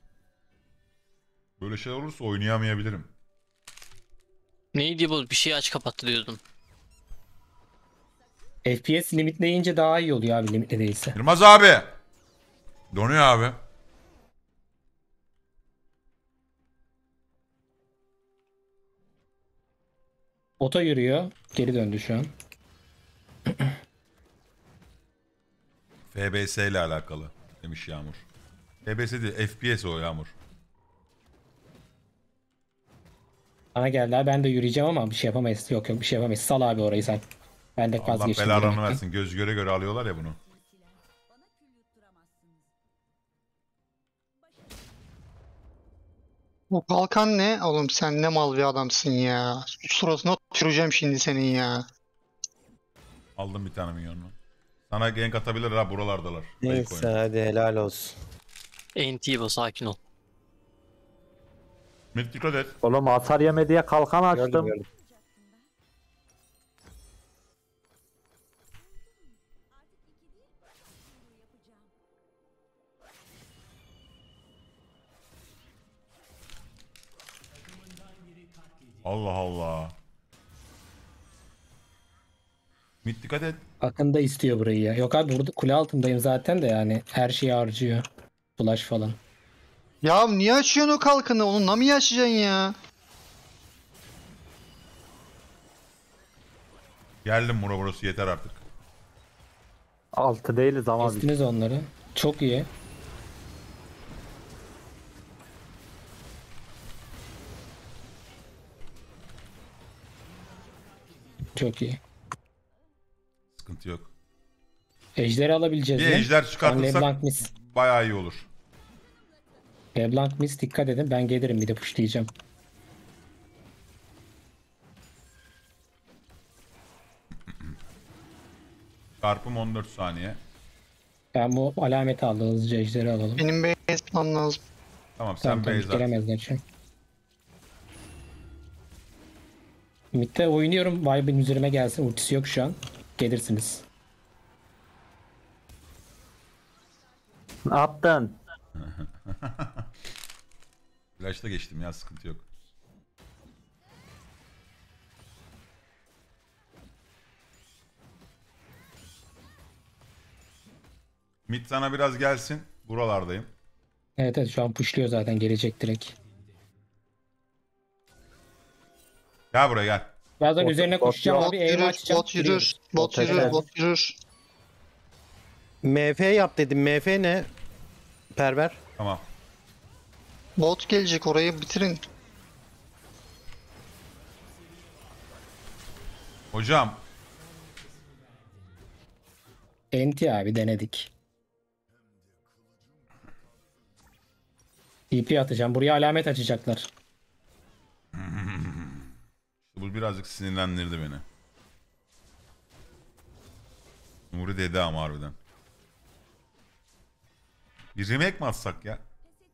Böyle şey olursa oynayamayabilirim. Neydi bu? Bir şey aç kapattı diyordum. F P S limitleyince daha iyi oluyor abi, limitle değilse. Yılmaz abi. Donuyor abi. Bota yürüyor. Geri döndü şu an. F B S ile alakalı demiş Yağmur. F B S değil, F P S o Yağmur. Bana geldi abi, ben de yürüyeceğim ama bir şey yapamayız. Yok yok bir şey yapamayız. Sal abi orayı sen. Ben de Allah vazgeçtim. belalarını yürümekten. versin. Göz göre göre alıyorlar ya bunu. O kalkan ne? Oğlum sen ne mal bir adamsın ya. Suratına tüküreceğim şimdi senin ya. Aldım bir tane minyonunu. Sana gank atabilir ha, buralardalar. Ayık Neyse oyna. hadi helal olsun. Enti İbo sakin ol. Mid dikkat et. Oğlum hasar yeme diye kalkan açtım. Gördüm, gördüm. Allah Allah. Mid dikkat et. Akın da istiyor burayı ya. Yok abi burada kule altındayım zaten de yani her şeyi harcıyor. Flash falan. Ya niye açıyorsun o kalkanı? Onunla mı açacaksın ya? Geldim bura, burası yeter artık. Altı değiliz ama biz. Kestiniz onları. Çok iyi. Çok iyi. Sıkıntı yok. Ejderi alabileceğiz Bir mi? ejder Ben çıkartırsak LeBlanc Miss. bayağı iyi olur. LeBlanc Miss dikkat edin. Ben gelirim bir de pushlayacağım. Çarpım on dört saniye. Ben bu alameti aldım. Hızlıca ejderi alalım. Benim base atmam lazım. Tamam sen Tamam tamam base at. gelemezler şu an. Mid'de oynuyorum. Vibe'in üzerime gelsin. Ultisi yok şu an. Gelirsiniz. Ne yaptın? Flash'ta geçtim ya, sıkıntı yok. Mid sana biraz gelsin. Buralardayım. Evet evet şu an pushluyor zaten. Gelecek direkt. Gel buraya gel. Birazdan Bot- üzerine bot koşacağım yok. Bot abi. Aim yürür, açacağım. bot yürür, giriyoruz. bot Evet. yürür, bot yürür. M F yap dedim. M F ne? Perver. Tamam. Bot gelecek, orayı bitirin. Hocam. Enti abi denedik. T P atacağım. Buraya alamet açacaklar. Bu birazcık sinirlendirdi beni. Nuri dedi ama harbiden. Bir remake mi atsak ya?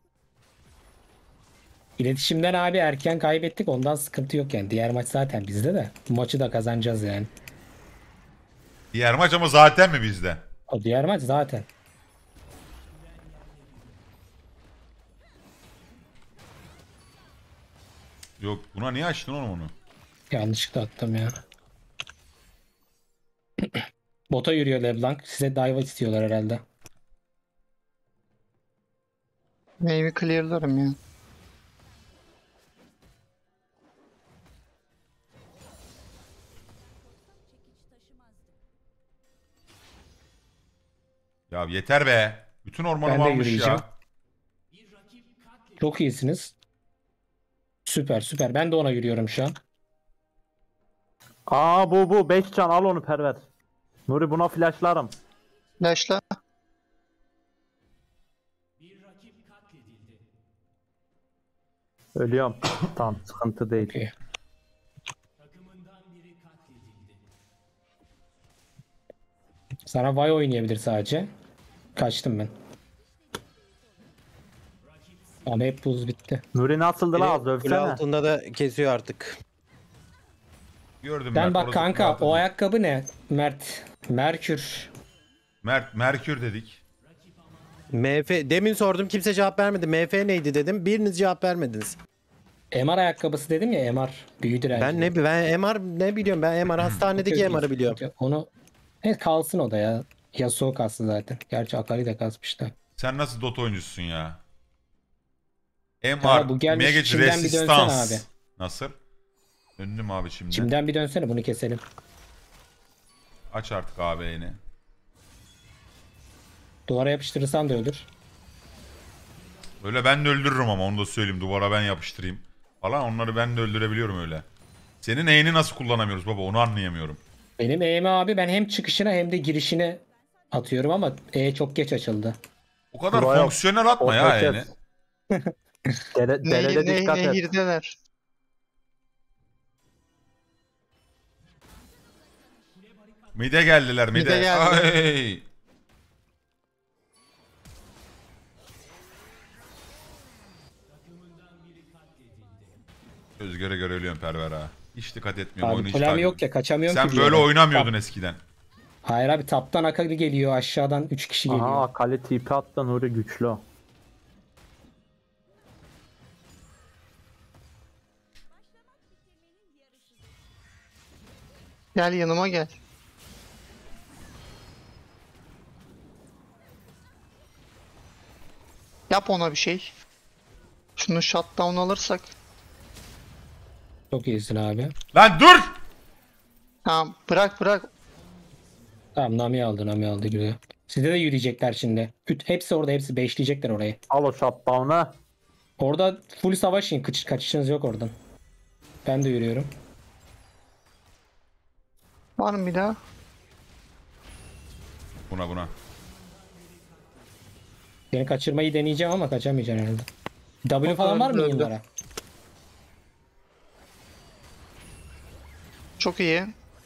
İletişimden abi erken kaybettik. Ondan sıkıntı yok yani. Diğer maç zaten bizde de. Bu maçı da kazanacağız yani. Diğer maç ama zaten mi bizde? O diğer maç zaten. Yok, buna niye açtın oğlum onu? Yanlışlıkla attım ya. Bota yürüyor LeBlanc. Size dive istiyorlar herhalde. Wave'i clearlarım ya. Ya yeter be. Bütün ormanı Ben de almış yürüyeceğim. ya. Çok iyisiniz. Süper süper. Ben de ona yürüyorum şu an. Aa bu bu beş can, al onu Perver. Nuri buna flashlarım. Flash'la. Ölüyorum. Tamam sıkıntı değil. Okey. Sana Vay oynayabilir sadece. Kaçtım ben. Ama hep buz bitti. Nuri nasıldı la az Kule övsene. altında da kesiyor artık. Gördüm Ben Mert, bak orası kanka zaten. o ayakkabı ne? Mert. Merkür. Mert, Merkür dedik. M F demin sordum kimse cevap vermedi. M F neydi dedim. Biriniz cevap vermediniz. M R ayakkabısı dedim ya M R. Büyü direnci. Ben ne ben M R ne biliyorum? Ben M R hastanedeki M R'ı biliyorum. Onu evet kalsın o da ya. Yasuo kalsın zaten. Gerçi Akali de kasmış da. Sen nasıl Dota oyuncusun ya? M Ya R, bu gelmiş, Mage içinden bir dönsene Resistance. abi. Nasıl? Döndüm abi şimdi. Şimdiden bir dönsene bunu keselim. Aç artık abi yeni. Duvara yapıştırırsan da ölür. Öyle ben de öldürürüm ama onu da söyleyeyim. Duvara ben yapıştırayım falan, onları ben de öldürebiliyorum öyle. Senin E'ni nasıl kullanamıyoruz baba, onu anlayamıyorum. Benim E'mi abi ben hem çıkışına hem de girişine atıyorum ama E çok geç açıldı. O kadar Buraya fonksiyonel atma ya otoket. E'ni. Dere, Ne, derede ne, dikkat et. nehirdeler. Mide geldiler mide. Mide geldi. Ay. Göz göre göre ölüyorum Perver ha. Hiç dikkat etmiyorum. Abi Oyunu hiç kulem takip- yok ya kaçamıyorum Sen ki. böyle bir yere. oynamıyordun eskiden. Hayır abi taptan Akali geliyor aşağıdan üç kişi geliyor. Aha Akali T P attı Nuri güçlü o. Gel yanıma gel. Yap ona bir şey. Şunu shutdown alırsak. Çok iyisin abi. Lan dur! Tamam bırak bırak. Tamam Nami aldı Nami aldı giriyor. Sizde de yürüyecekler şimdi. Üt, hepsi orada hepsi beşleyecekler orayı. Al o shutdown'a. Orada full savaşın kaç, kaçışınız yok oradan. Ben de yürüyorum. Var mı bir daha? Buna buna. Seni kaçırmayı deneyeceğim ama kaçamayacağım herhalde. W Yok, falan var mı öldü, öldü. yıllara? Çok iyi.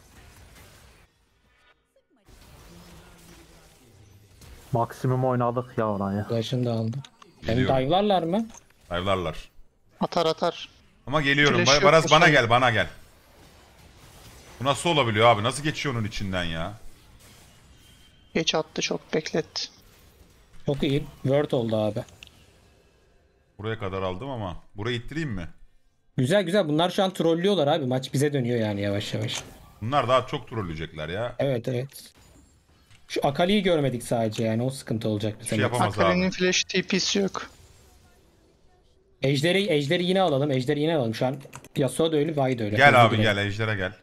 Maksimum oynadık ya orayı. Flash'ını da aldım. Beni Biliyorum. dive'larlar mı? Dive'larlar. Atar atar. Ama geliyorum. Flash Ba- yok Baraz mu bana son? gel bana gel. Bu nasıl olabiliyor abi? Nasıl geçiyor onun içinden ya? Geç attı çok bekletti. Çok iyi. Word oldu abi. Buraya kadar aldım ama. Burayı ittireyim mi? Güzel güzel. Bunlar şu an trollüyorlar abi. Maç bize dönüyor yani yavaş yavaş. Bunlar daha çok trolleyecekler ya. Evet evet. Şu Akali'yi görmedik sadece yani o sıkıntı olacak bize. şey yapamaz Akali'nin abi. flash T P'si yok. Ejderi, Ejderi yine alalım. Ejderi yine alalım. Şu an Yasuo da öyle, Vay da öyle. Gel Hızlı abi girelim. gel Ejder'e gel.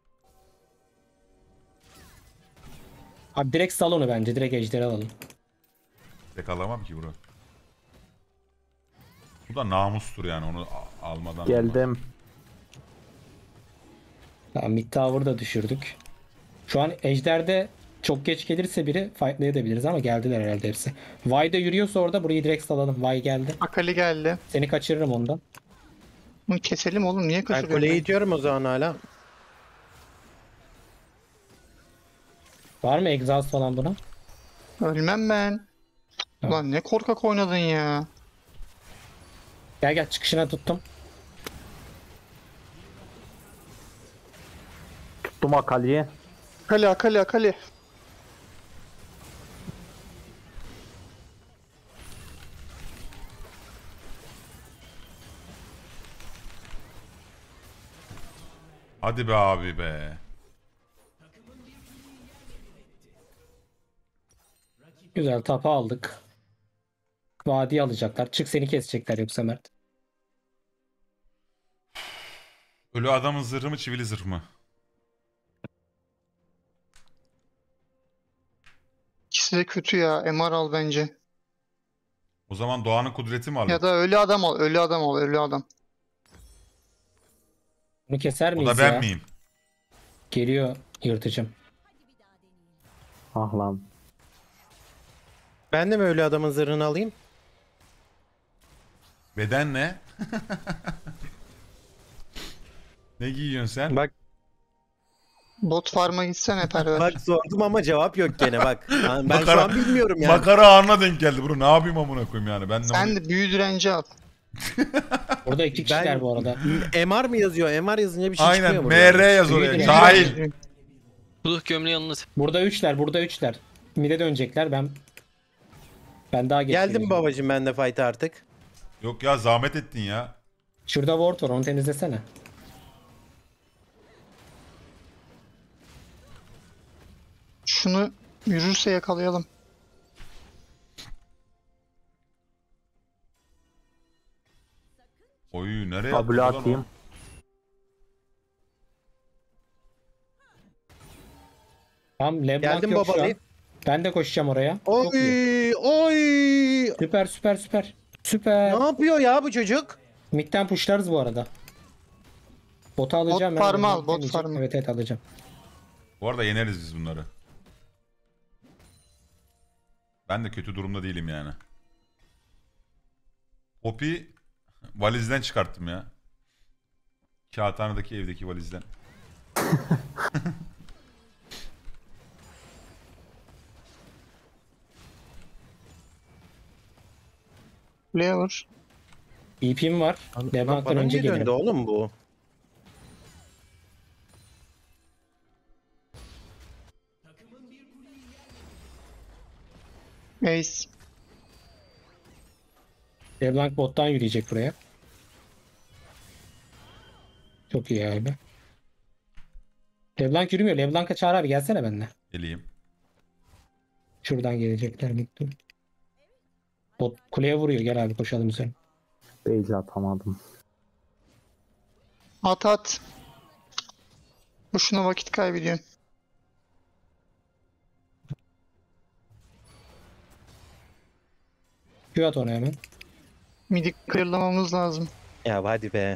Abi direkt sal onu bence. Direkt Ejder'i alalım. Tek alamam ki bro. Bu da namustur yani onu a- almadan. Geldim. Tamam mid tower'ı da düşürdük. Şu an Ejder'de çok geç gelirse biri fightlayabiliriz ama geldiler herhalde hepsi. Vay da yürüyorsa orada burayı direkt salalım. Vay geldi. Akali geldi. Seni kaçırırım ondan. Bunu keselim oğlum niye Ben kaçırıyorsun? kuleyi itiyorum o zaman hala. Var mı exhaust falan buna? Ölmem ben. Tamam. Ulan ne korkak oynadın ya. Gel gel çıkışına tuttum. Tuttum Akali'yi. Akali Akali Akali. Hadi be abi be. Güzel tapa aldık. Vadi alacaklar. Çık seni kesecekler yoksa Mert. Ölü adamın zırhı mı çivili zırh mı? İkisi de kötü ya. M R al bence. O zaman doğanın kudreti mi alıyor? Ya da ölü adam al. Ölü adam al. Ölü adam. Bunu keser O miyiz da ben ya? miyim? Geliyor yırtıcım. Ah lan. Ben de mi öyle adamın zırhını alayım? Beden ne? Ne giyiyorsun sen? Bak Bot farm'a gitsene Perver. bak sordum ama cevap yok gene bak. Ben Makara- şu an bilmiyorum yani. Makara anına denk geldi bro. Ne yapayım amına koyayım yani? Ben de Sen de büyü direnci al. Burada iki kişiler Ben- bu arada. M R mı yazıyor? M R yazınca bir şey Aynen çıkmıyor mu? M R yaz oraya. Büyüdü. Cahil. Ruh gömleği yalnız. Burada üçler, burada üçler. Mide dönecekler. Ben ben daha geç Geldim geleceğim. babacım ben de fight'a artık. Yok ya zahmet ettin ya. Şurada ward var, onu temizlesene. Şunu yürürse yakalayalım. Oy nereye Tablo attı lan o? atayım. Tamam LeBlanc Geldim yok şu babalı. an. Ben de koşacağım oraya. Çok iyi. Oy oy. Süper süper süper. Süper. Ne yapıyor ya bu çocuk? Mid'den pushlarız bu arada. Botu alacağım. Bot ben, farmı ben al, bot demeyeceğim. farmı. Evet evet alacağım. Bu arada yeneriz biz bunları. Ben de kötü durumda değilim yani. Poppy valizden çıkarttım ya. Kağıthanedeki evdeki valizden. Kuleye vur. E P'm var. LeBlanc'tan Bana önce niye döndü gelirim. oğlum bu? Ace. LeBlanc bottan yürüyecek buraya. Çok iyi abi. LeBlanc yürümüyor. LeBlanc'a çağır abi gelsene benimle. Geleyim. Şuradan gelecekler. Mutlu. Bot kuleye vuruyor. Gel abi koşalım üzerine. Beyci atamadım. At at. Boşuna vakit kaybediyorsun. Q at ona hemen. Midi clearlamamız lazım. Ya hadi be.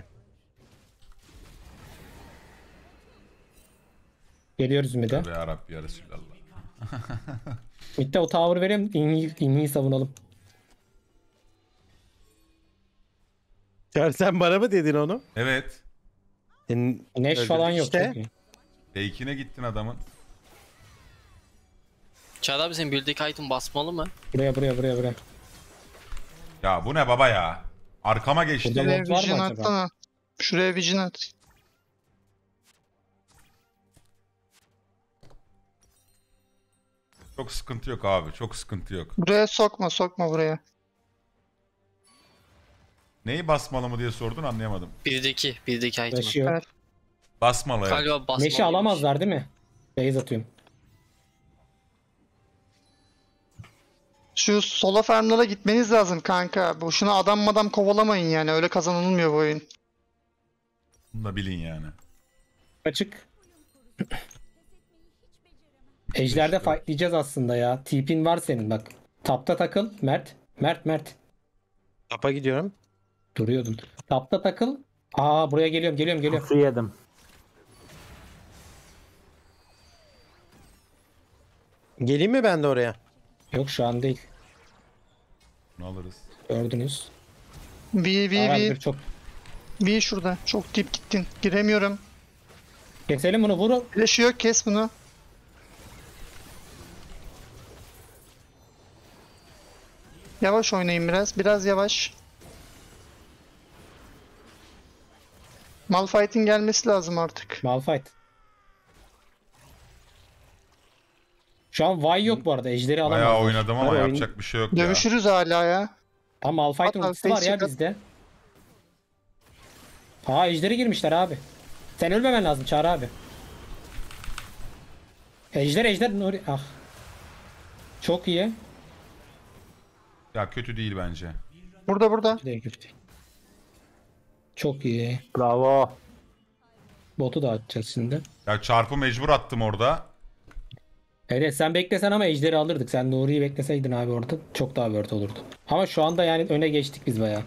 Geliyoruz mid'e. Tövbe yarabbi ya Resulallah. Mid'de o tower vereyim. İnhiyi, inhiyi savunalım. Çağrı sen bana mı dedin onu? Evet. Senin Neş öldürdük falan yok. işte. Çok iyi. Fake'ine gittin adamın. Çağrı abi senin build'deki item basmalı mı? Buraya buraya buraya buraya. Ya bu ne baba ya? Arkama geçti. Burada Şuraya bot var mı vision acaba? atsana. Şuraya vision at. Çok sıkıntı yok abi. Çok sıkıntı yok. Buraya sokma sokma buraya. Neyi basmalı mı diye sordun anlayamadım. Build'deki, build'deki item. Flash'ı yok. Evet. Basmalı evet. Galiba basmalı. Neş'i alamazlar değil mi? Base atıyorum. Şu solo farmlara gitmeniz lazım kanka. Boşuna adam madam kovalamayın yani. Öyle kazanılmıyor bu oyun. Bunu da bilin yani. Açık. Ejder'de fightlayacağız aslında ya. Tipin var senin bak. Tapta takıl. Mert. Mert Mert. Tapa gidiyorum. Duruyordun. Tapta takıl. Aa buraya geliyorum geliyorum geliyorum. Su yedim. Geleyim mi ben de oraya? Yok şu an değil. Bunu alırız. Gördünüz. V V Aa, V. bir çok. V şurada. Çok dip gittin. Giremiyorum. Keselim bunu vur. Flash'ı yok, kes bunu. Yavaş oynayın biraz. Biraz yavaş. Malphite'in gelmesi lazım artık. Malphite. Şu an Vay yok bu arada. Ejderi alamaz. Bayağı oynadım ama Var, oyun- yapacak bir şey yok ya. Dövüşürüz hala ya. Ama Malphite'ın Hatta ultisi var ya Face'i- bizde. Aa ejderi girmişler abi. Sen ölmemen lazım Çağrı abi. Ejder ejder Nuri. Ah. Çok iyi. Ya kötü değil bence. Burada burada. Değil, kötü. Çok iyi. Bravo. Botu da atacağız şimdi. Ya çarpı mecbur attım orada. Evet sen beklesen ama ejderi alırdık. Sen Nuri'yi bekleseydin abi orada çok daha word olurdu. Ama şu anda yani öne geçtik biz bayağı.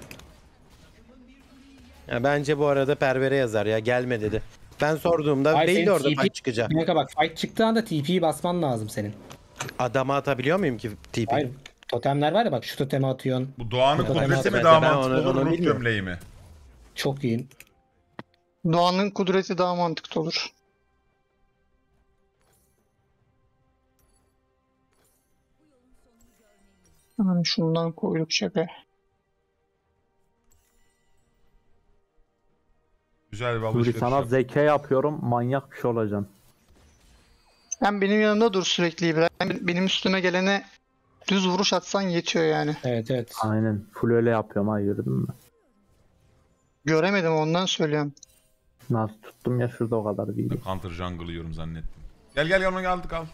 Ya bence bu arada Perver'e yazar ya gelme dedi. Ben sorduğumda Hayır, belli senin orada T P fight çıkacak. Kanka bak fight çıktığı anda T P'yi basman lazım senin. Adama atabiliyor muyum ki T P? Hayır. Totemler var ya bak şu totemi atıyorsun. Bu Doğan'ın Totem kudreti mi atıyor. daha Ben mantıklı onu- olur, onu ruh bilmiyorum. gömleği mi? Çok iyi. Doğan'ın kudreti daha mantıklı olur. Yani şundan koyduk şaka. Güzel bir Nuri alışveriş sana yap. zeka yapıyorum. Manyak bir şey olacaksın. Sen benim yanımda dur sürekli İbrahim. Benim üstüme gelene düz vuruş atsan yetiyor yani. Evet evet. Aynen. Full öyle yapıyorum ha gördün mü? Göremedim ondan söylüyorum. Nasıl tuttum ya şurada o kadar değil. Counter jungle yiyorum zannettim. Gel gel yanıma geldik al.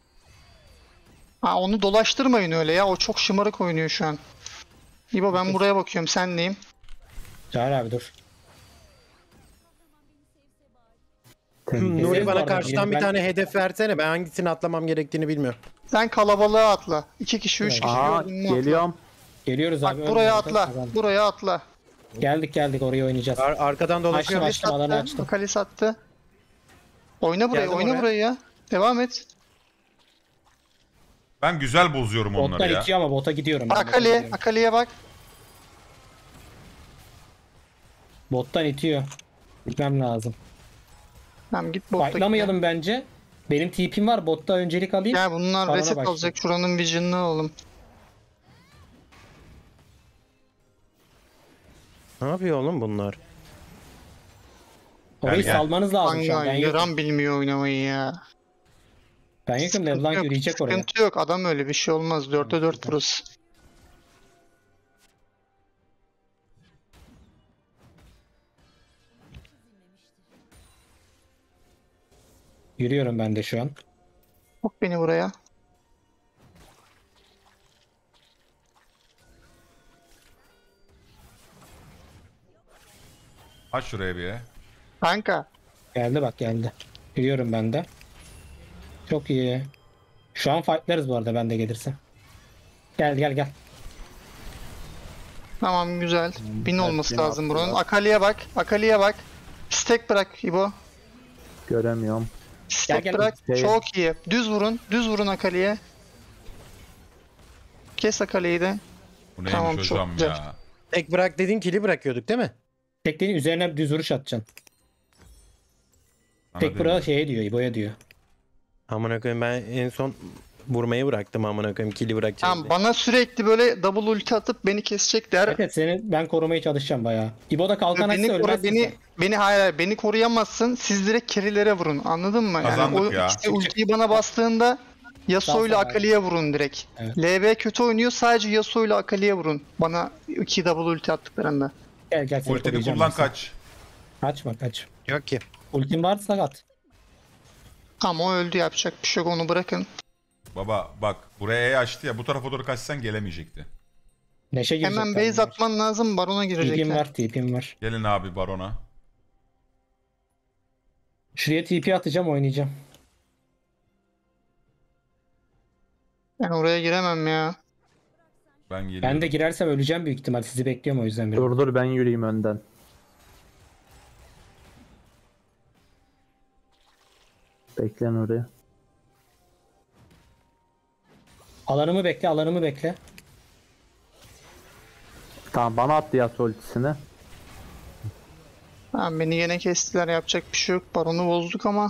Ha onu dolaştırmayın öyle ya. O çok şımarık oynuyor şu an. İbo ben buraya bakıyorum. Sen neyim? Çağrı abi dur. Temiz. Nuri bu bana arada, karşıdan bir ben- tane hedef versene. Ben hangisini atlamam gerektiğini bilmiyorum. Sen kalabalığa atla. İki kişi, üç kişi Aa gördün mü atla. geliyorum. Geliyoruz Bak abi. buraya önümüzde. atla. Tamam. Buraya atla. Geldik geldik oraya oynayacağız. Ar- arkadan dolaşıyorum. Açtım, Akali alanı sattı. açtım. Akali sattı. Oyna buraya, Geldim oyna oraya. buraya ya. Devam et. Ben güzel bozuyorum onları Botlar ya. itiyor ama bota gidiyorum. ben, bota Akali, gidiyorum. Akali'ye bak. Bottan itiyor. Gitmem lazım. Tamam git botta. Fightlamayalım bence. Benim T P'm var. Botta öncelik alayım. Ya bunlar Barona reset başla. alacak. Şuranın vision'ını alalım. Ne yapıyor oğlum bunlar? Orayı Gel, gel. salmanız lazım şu an. Kanka Ben yokum. yaran bilmiyor oynamayı ya. Ben yokum. Sıkıntı LeBlanc yok, yürüyecek oraya. Sıkıntı yok. Adam öyle bir şey olmaz. dörtte dört burası. Yürüyorum ben de şu an. Hop beni buraya. Aç şuraya bir ya. Kanka. Geldi bak geldi. Yürüyorum ben de. Çok iyi. Şu an fightlarız bu arada ben de gelirse. Gel gel gel. Tamam güzel. Bin olması Erken lazım buranın. attılar. Akali'ye bak. Akali'ye bak. Stack bırak İbo. Göremiyorum. Stack gel. bırak. Şey- Çok iyi. Düz vurun. Düz vurun Akali'ye. Kes Akali'yi de. Bu neymiş Tamam, çok hocam güzel. ya. Tek bırak dedin kili bırakıyorduk değil mi? Tekliğin üzerine düz vuruş atacaksın. Sana Tek dedim. bura şeye diyor, İbo'ya diyor. Amına koyayım ben en son vurmayı bıraktım amına koyayım kili bırakacağım Tamam diye. bana sürekli böyle double ulti atıp beni kesecekler. Evet seni ben korumaya çalışacağım bayağı. İbo da kalkan açsa Beni, koru, ölmezsin beni, sen. beni hayır, hayır beni koruyamazsın. Siz direkt carry'lere vurun. Anladın mı? Kazandık o ya. ikisi ultiyi bana bastığında Yasuo ile Tamam, Akali'ye vurun direkt. Evet. L B kötü oynuyor. Sadece Yasuo ile Akali'ye vurun. Bana iki double ulti attıklarında. Gel gel seni Ultini koruyacağım kullan ben sana. kaç. Kaçma kaç. Yok ki. Ultin varsa at. Ama o öldü, yapacak bir şey yok, onu bırakın. Baba bak buraya E açtı ya, bu tarafa doğru kaçsan gelemeyecekti. Neşe girecek. Hemen galiba. base atman lazım, barona Tipim girecekler. var tipim var. Gelin abi barona. Şuraya T P atacağım oynayacağım. Ben oraya giremem ya. Ben geliyorum. Ben de girersem öleceğim büyük ihtimal. Sizi bekliyorum o yüzden. biraz. Dur dur ben yürüyeyim önden. Beklen oraya. Alanımı bekle alanımı bekle. Tamam bana attı ya ultisini. Tamam beni yine kestiler, yapacak bir şey yok. Baronu bozduk ama.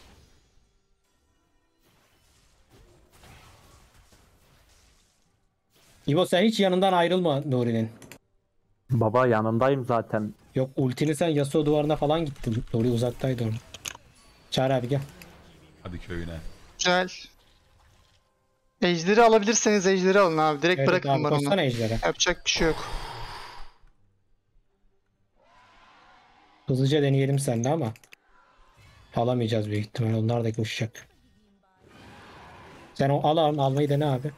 İbo sen hiç yanından ayrılma Nuri'nin. Baba yanındayım zaten. Yok ultini sen Yasuo duvarına falan gittin. Nuri uzaktaydı orada. Çağrı abi gel. Hadi köyüne. Güzel. Ejderi alabilirseniz ejderi alın abi. Direkt Evet bırakın abi baronu. koşsana ejdere. Yapacak bir şey yok. Hızlıca deneyelim seninle ama. Alamayacağız büyük ihtimal. Onlar da koşacak. Sen o al al almayı dene abi.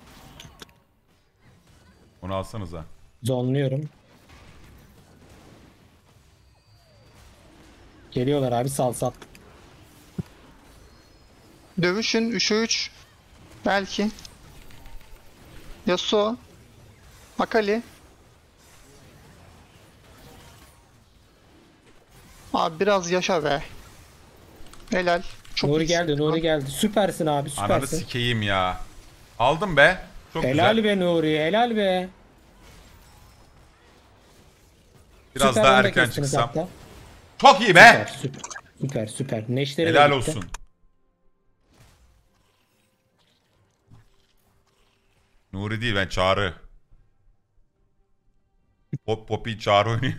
Onu alsanıza. Zonluyorum. Geliyorlar abi sal sal. Dövüşün üçe üç. Belki. Yasuo. Akali. Abi biraz yaşa be. Helal. Çok Nuri iyisin. geldi Nuri geldi. Süpersin abi Ananı süpersin. sikeyim ya. Aldım be. Çok Helal güzel. be Nuri helal be. Biraz Süper daha onu da erken kestiniz çıksam. hatta. Çok iyi be. Süper süper. Süper süper. Neşteri de Helal gitti. olsun. Nuri değil, ben Çağrı. Pop Poppy Çağrı oynuyor.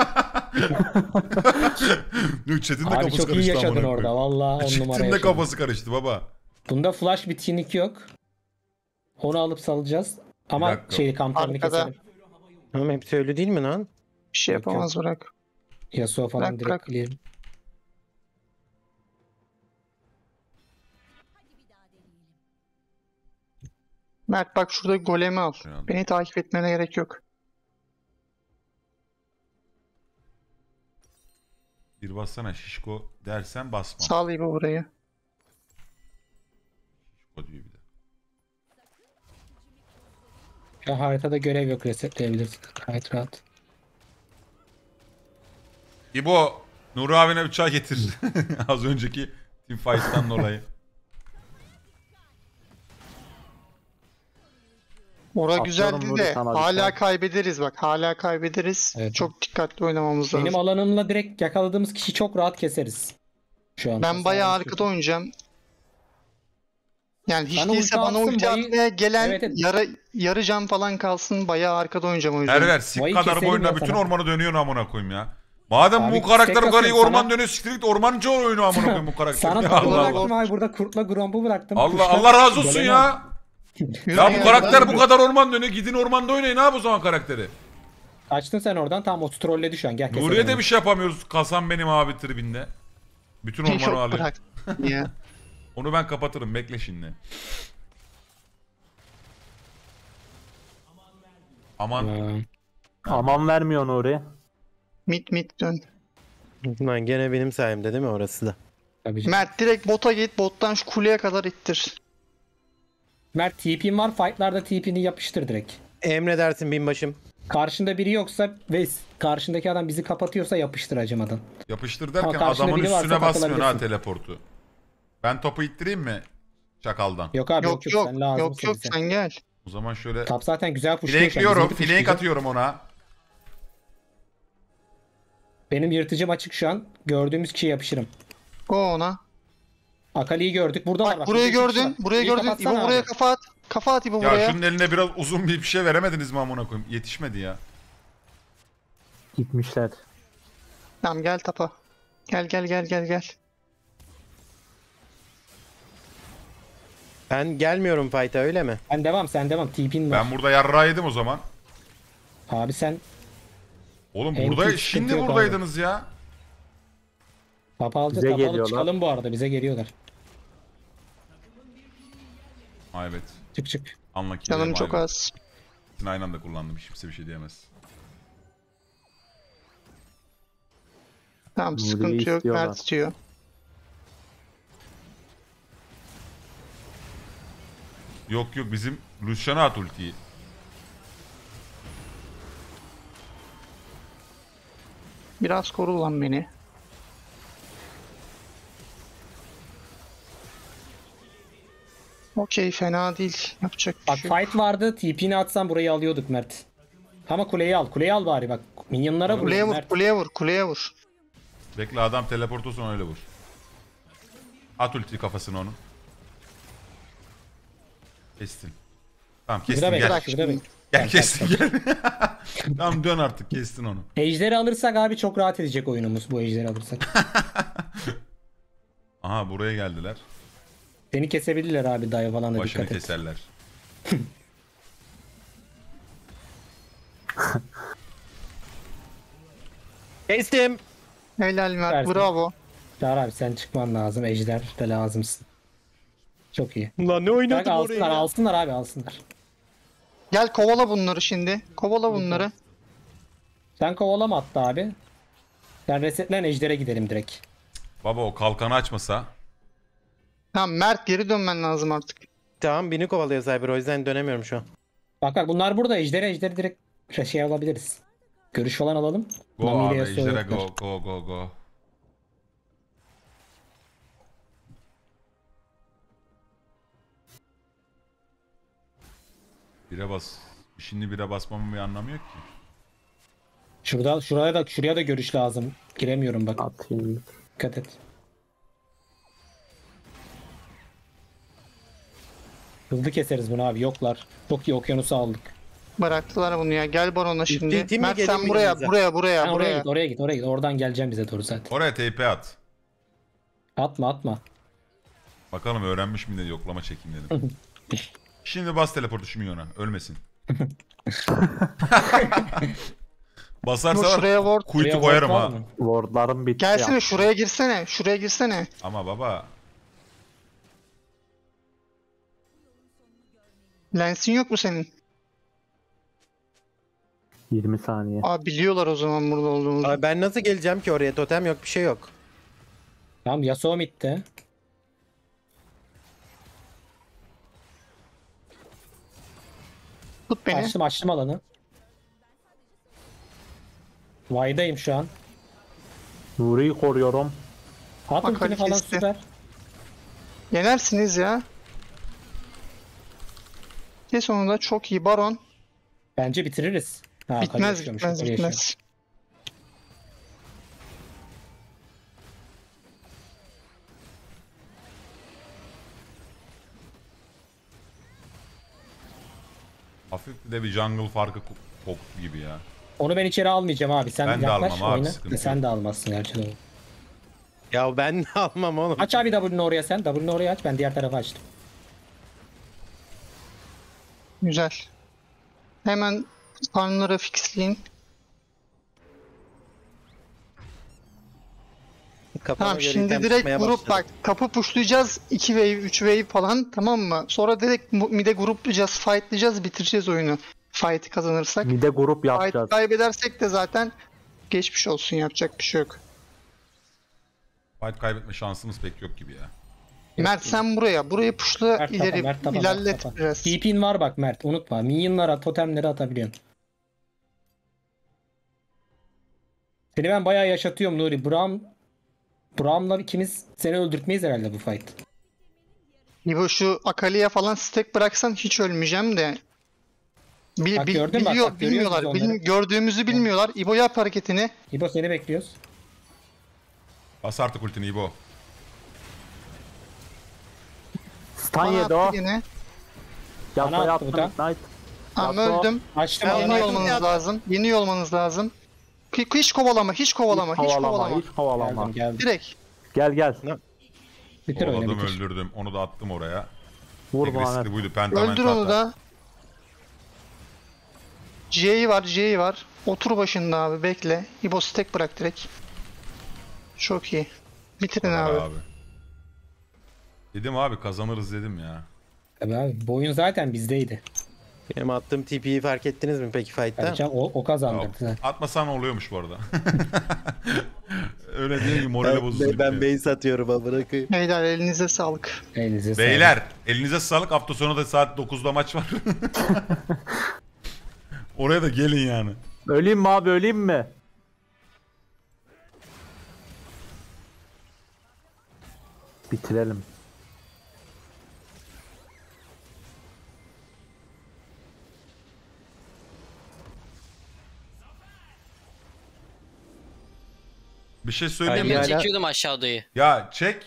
Yok chat'in de Abi kafası çok iyi karıştı yaşadın amına orada koyayım. valla on numara Chat'in de yaşadın. kafası karıştı baba. Bunda flash bitkinlik yok. Onu alıp salacağız. Ama Bir dakika. şeyi kamplarını Arkada. keselim. Oğlum hepsi öyle değil mi lan? Bir şey Yok, yok. yapamaz, bırak. Yasuo falan Bırak, direkt bırak. clear. Mert bak şurada golemi al. Yani. Beni takip etmene gerek yok. Bir bassana şişko dersen basma. Sağ ol İbo burayı. Şişko diyor bir de. Ya haritada görev yok, resetleyebilirsin. Gayet rahat. İbo, Nuri abine bir çay getir. Az önceki teamfight'tan dolayı. Ora Atıyorum güzeldi Nuri de sana bir hala tane. kaybederiz bak. Hala kaybederiz. Evet. Çok dikkatli oynamamız lazım. Benim alanımla direkt yakaladığımız kişi çok rahat keseriz. Şu an. Ben bayağı arkada oynayacağım. Yani hiç Sen değilse ulti bana atsın, ulti bayı- atmaya gelen Evet, evet. yarı, yarı can falan kalsın. Bayağı arkada oynayacağım o yüzden. Ver ver sik Vayı kadar keselim boyunda ya bütün sana. ormanı dönüyor amına koyayım ya. Madem Abi, bu karakter tek bu kadar iyi atıyorum orman sana. dönüyor siktir git ormancı oyunu amına koyayım bu karakter. Sana Ya takılı Allah bıraktım Allah. abi, burada kurtla Gromp'u bıraktım. Allah Kuşlar Allah razı olsun gelemez. ya. Yürü Ya bu ya, karakter ben- bu kadar orman dönüyor. Gidin ormanda oynayın abi o zaman karakteri. Açtın sen oradan, tamam o trolledi şu an. Gel keselim. Nuriye de onu. bir şey yapamıyoruz. Kasan benim abi tribinde. Bütün ormanı Yok alıyor. bırak. Ya. Onu ben kapatırım bekle şimdi. Aman Aa, Aman vermiyor Nuri. Mit mit dön. Lan gene benim sayemde değil mi orası da? tabii canım. Mert direkt bota git. Bottan şu kuleye kadar ittir. Mert T P'in var. Fight'larda T P'ni yapıştır direkt. Emredersin binbaşım. Karşında biri yoksa ve karşındaki adam bizi kapatıyorsa yapıştır acımadan. yapıştır derken Ama karşında adamın biri varsa üstüne basmıyorsun ha takılabilirsin. teleportu. Ben topu ittireyim mi? Çakaldan. Yok abi yok Yok yok. sen lazımsın Yok yok bize. sen gel. O zaman şöyle Top zaten güzel pushluyor. şu an, flankliyorum. bizimki Flank pushlayacak. atıyorum ona. Benim yırtıcım açık şu an. Gördüğümüz kişiye yapışırım. Go ona. Akali'yi gördük. Burada var Bak bak. burayı burada iki kişi gördün. var. Burayı İyi gördün. kapatsana İbo buraya abi. kafa at. Kafa at İbo Ya buraya. şunun eline biraz uzun bir bir şey veremediniz mi amına koyayım? Yetişmedi ya. Gitmişler. Tamam gel tapa. Gel gel gel gel gel. Ben gelmiyorum fight'a öyle mi? Sen devam sen devam. T P'in var. Ben burada yarrağı yedim o zaman. Abi sen Oğlum En burada kötü şimdi sıkıntı yok buradaydınız ya. tapa alacağız. Bize Tapa alıp geliyorlar. çıkalım bu arada. Bize geliyorlar. Ha evet. Çık çık. Anla ki. Canım çok az. İkisini aynı anda kullandım. Hiç kimse bir şey diyemez. Tamam Nuriye'yi sıkıntı yok. istiyorlar. Mert istiyor. Yok yok bizim Lucian'a at ultiyi. Biraz koru lan beni. Okey fena değil. Yapacak bir Bak şey yok. fight vardı. T P'ni atsan burayı alıyorduk Mert. Ama kuleyi al. Kuleyi al bari bak. Minyonlara vur. Kuleye vur, Mert. kuleye vur, kuleye vur. Bekle adam teleport olsun öyle vur. At ulti kafasına onu. Kestin. Tamam kestin Şurada gel. bekle. Şurada bekle. Gel kestin gel. Tamam dön artık kestin onu. Ejderi alırsak abi çok rahat edecek oyunumuz bu ejderi alırsak. Aha buraya geldiler. Seni kesebilirler abi dive falan da Başını dikkat et. keserler. Kestim. Helal Mert, Versin. bravo. Çağrı abi sen çıkman lazım. Ejder de lazımsın. Çok iyi. Lan ne Bak oynadım oraya alsınlar ya? alsınlar abi alsınlar. Gel kovala bunları şimdi. Kovala bunları. Sen kovalama hatta abi. Sen resetlen ejdere gidelim direkt. Baba o kalkanı açmasa. Tamam Mert geri dönmen lazım artık. Tamam beni kovalıyor Cyber o yüzden dönemiyorum şu an. Bak bak bunlar burada ejderi ejderi direkt şey alabiliriz. Görüş falan alalım. Go Nami abi ile Yasuo ejdere yoklar. go go go go. Bire bas. Şimdi bire basmamın bir anlamı yok ki. Şurada şuraya da şuraya da görüş lazım. Giremiyorum bak. Atayım. Dikkat et. Hızlı keseriz bunu abi. Yoklar. Çok iyi okyanusu aldık. Bıraktılar bunu ya. Gel barona şimdi. Ulti mi Mert geleyim sen mi buraya, yanınıza? buraya, buraya, Sen oraya buraya. git, oraya git, oraya git. Oradan geleceğim bize doğru zaten. Oraya T P at. Atma, atma. Bakalım öğrenmiş mi de yoklama çekeyim dedim. Şimdi bas teleportu şu milyona. Ölmesin. Dur Basarsa şuraya ward. kuytu Buraya koyarım ward ha. var mı? Wardlarım bitti. Gelsene ya. şuraya girsene. Şuraya girsene. Ama baba Lensin yok mu senin? yirmi saniye. Aa biliyorlar o zaman burada olduğumuzu. Abi ben nasıl geleceğim ki oraya? Totem yok, bir şey yok. Tamam Yasuo midde. Tut beni. Açtım açtım alanı. Vay'dayım şu an. Nuri'yi koruyorum. At Bak, ultini Ali falan kesti. süper. Yenersiniz ya. Kes onu da, çok iyi Baron. Bence bitiririz. Ha, Bitmez Kali yaşıyormuş, bitmez Kali yaşıyor. bitmez. Hafif de bir jungle farkı koktu gibi ya. Onu ben içeri almayacağım abi. Sen Ben de yaklaş almam abi, oyna. sıkıntı Sen yok. de almazsın gerçi de. Ya ben de almam oğlum. Aç abi W'nu oraya sen. W'nu oraya aç. Ben diğer tarafa açtım. Güzel. Hemen farmları fixleyin. Kafama Tamam göre şimdi item direkt çıkmaya grup başladı. bak kapı pushlayacağız. iki wave üç wave falan, tamam mı? Sonra direkt mu- mid'e gruplayacağız, fightlayacağız, bitireceğiz oyunu. Fight'i kazanırsak. Mide grup Fight yapacağız. kaybedersek de zaten geçmiş olsun, yapacak bir şey yok. Fight kaybetme şansımız pek yok gibi ya. Mert sen buraya, burayı pushla, Mert tapa, ileri Mert tapa, ilerlet Mert tapa. biraz. T P'in var bak Mert. Unutma. Minyonlara, totemleri atabiliyorsun. Seni ben bayağı yaşatıyorum Nuri. Braum Braum'la ikimiz seni öldürtmeyiz herhalde bu fight. İbo şu Akali'ye falan stack bıraksan hiç ölmeyeceğim de. Bil, Bak bil- gördün mü? biliyor, Bak, görüyoruz bilmiyorlar. biz Bil- onları. gördüğümüzü bilmiyorlar. İbo yap hareketini. İbo seni bekliyoruz. Bas artık ultini İbo. Stun Bana yedi o. attı yine. Yasuo Bana yaptı attı bu da. Midnight. Tamam Yasuo. öldüm. Açtım Ya, alanı. Yeniyor Michael olmanız yaptı. lazım. Yeniyor olmanız lazım. Hiç, hiç kovalama, hiç kovalama, hiç kovalama. Kovalama, hiç kovalama. Geldim geldim. Direkt. Gel gel. Bitir oyunu Kovaladım, bitir. öldürdüm. Onu da attım oraya. Vur Tek bana. riskli buydu. Pentamen Öldür onu tahta. da. J'yi var, J'yi var. Otur başında abi, bekle. İbo stack bırak direkt. Çok iyi. Bitirin Kadar abi. abi. Dedim abi kazanırız dedim ya. Tabii abi. Bu oyun zaten bizdeydi. Benim attığım T P'yi fark ettiniz mi peki fight'ta? Yani o, o kazandırdı. Ya, zaten. atmasan oluyormuş bu arada. Öyle diye ki morali bozuldu. Ben, ben base atıyorum amına koyayım. Beyler elinize sağlık. Elinize sağlık. Beyler elinize sağlık. Hafta sonu da saat dokuzda maç var. Oraya da gelin yani. Öleyim mi abi, öleyim mi? Bitirelim. Bir şey söyleyeyim Ben mi? hala- çekiyordum aşağı odayı. Ya çek.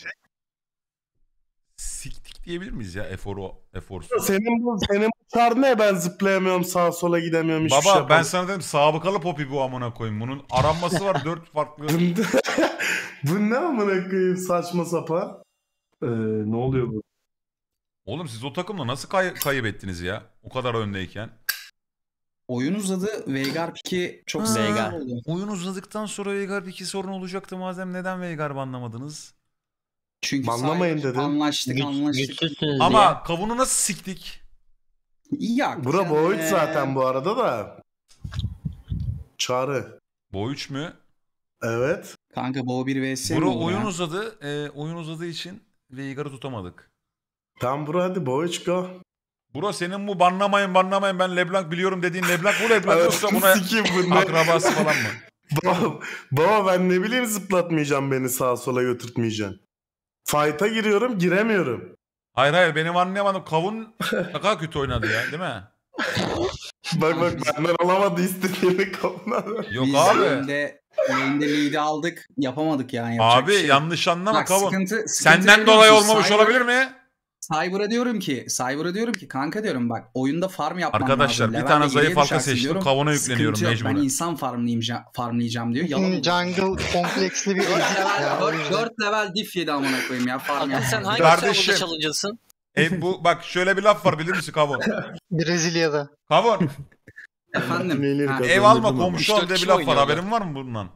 Siktik diyebilir miyiz ya eforu eforsuz? Senin bu senin bu çar ne? Ben zıplayamıyorum, sağa sola gidemiyorum, hiçbir Baba şey ben yapamıyorum. sana dedim sabıkalı popi bu amına koyayım. Bunun aranması var dört farklı. Bu ne amına koyayım, saçma sapan. Ee, ne oluyor bu? Oğlum siz o takımla nasıl kay kayıp ettiniz ya? O kadar öndeyken. Oyun uzadı. Veigar piki çok Ha. sıkıntı Veigar. oldu. Oyun uzadıktan sonra Veigar iki sorun olacaktı madem neden Veigar banlamadınız? Çünkü Banlamayın sahibi- dedim. Anlaştık Güç, anlaştık. güçsüzsünüz Ama diye. kavunu nasıl siktik? Ya, Bura boyut ee, zaten bu arada da. Çağrı. Bu üç mü? Evet. Kanka Bo bir vs mi Bro olur oyun ya? uzadı. E, oyun uzadığı için Veigar'ı tutamadık. Tam bura hadi boyut go. Bro senin bu banlamayın banlamayın ben LeBlanc biliyorum dediğin LeBlanc bu LeBlanc yoksa buna Sikeyim bu ne? akrabası falan mı? Baba, baba ben ne bileyim zıplatmayacağım, beni sağa sola götürtmeyeceksin. Fight'a giriyorum, giremiyorum. Hayır hayır benim anlayamadım. Kavun ne kadar kötü oynadı ya değil mi? Bak bak benden alamadı istediğini kavuna. Yok Biz abi. Lane'de, lane'de lead'i aldık. Yapamadık yani. yapacak Abi bir şey yok. yanlış anlama Bak, Kavun. sıkıntı- sıkıntı Senden biliyor dolayı musun? olmamış Cyber- olabilir mi? Cyber'a diyorum ki, Cyber'a diyorum ki kanka diyorum bak oyunda farm yapmam Arkadaşlar, lazım. bir Levelde tane geriye zayıf halka düşersin seçtim, diyorum. kavuna yükleniyorum Sıkıntı yok, mecburen. Ben insan farmlayacağım, farmlayacağım diyor. Yalan Şimdi jungle kompleksli bir ezik ya. o yüzden. dört level diff yedi amına koyayım ya farm Akıl yapmam. sen hangi Kardeşim. serverda challenge'ısın? E bu bak şöyle bir laf var bilir misin Kavun? Brezilya'da. Kavun. Efendim. Neler Ha, kazandı Ev alma bunu? komşu Üç al dört diye bir kişi laf var oynuyordu. haberin var mı bundan?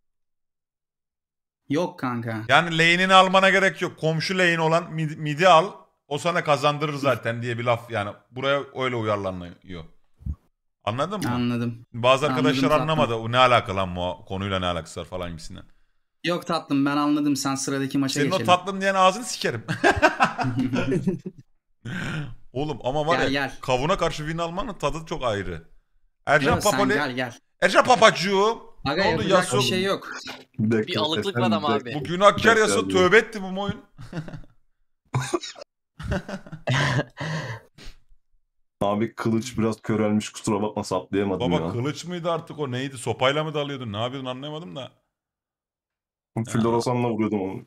Yok kanka. Yani lane'ini almana gerek yok. Komşu lane olan mid, midi al. O sana kazandırır zaten diye bir laf yani. Buraya öyle uyarlanıyor. Anladın mı? Anladım. Bazı arkadaşlar Anladım, anlamadı. O ne alaka lan bu konuyla ne alakası var falan gibisinden. Yok tatlım ben anladım. Sen sıradaki maça Senin geçelim. o tatlım diyen ağzını sikerim. Oğlum ama var Gel, ya gel. kavuna karşı win almanın tadı çok ayrı. Ercan Yok, sen Papoli. gel gel. Ercan Papacığım. Aga Ne oldu yapacak Yasuo? bir şey yok. Bir alıklık var ama abi. Bu günahkar Yasuo tövbe etti bu oyun. Abi kılıç biraz körelmiş kusura bakma saplayamadım Baba ya. kılıç mıydı artık o neydi? Sopayla mı dalıyordun? Ne yapıyordun anlayamadım da. Floresan'la vuruyordum onu.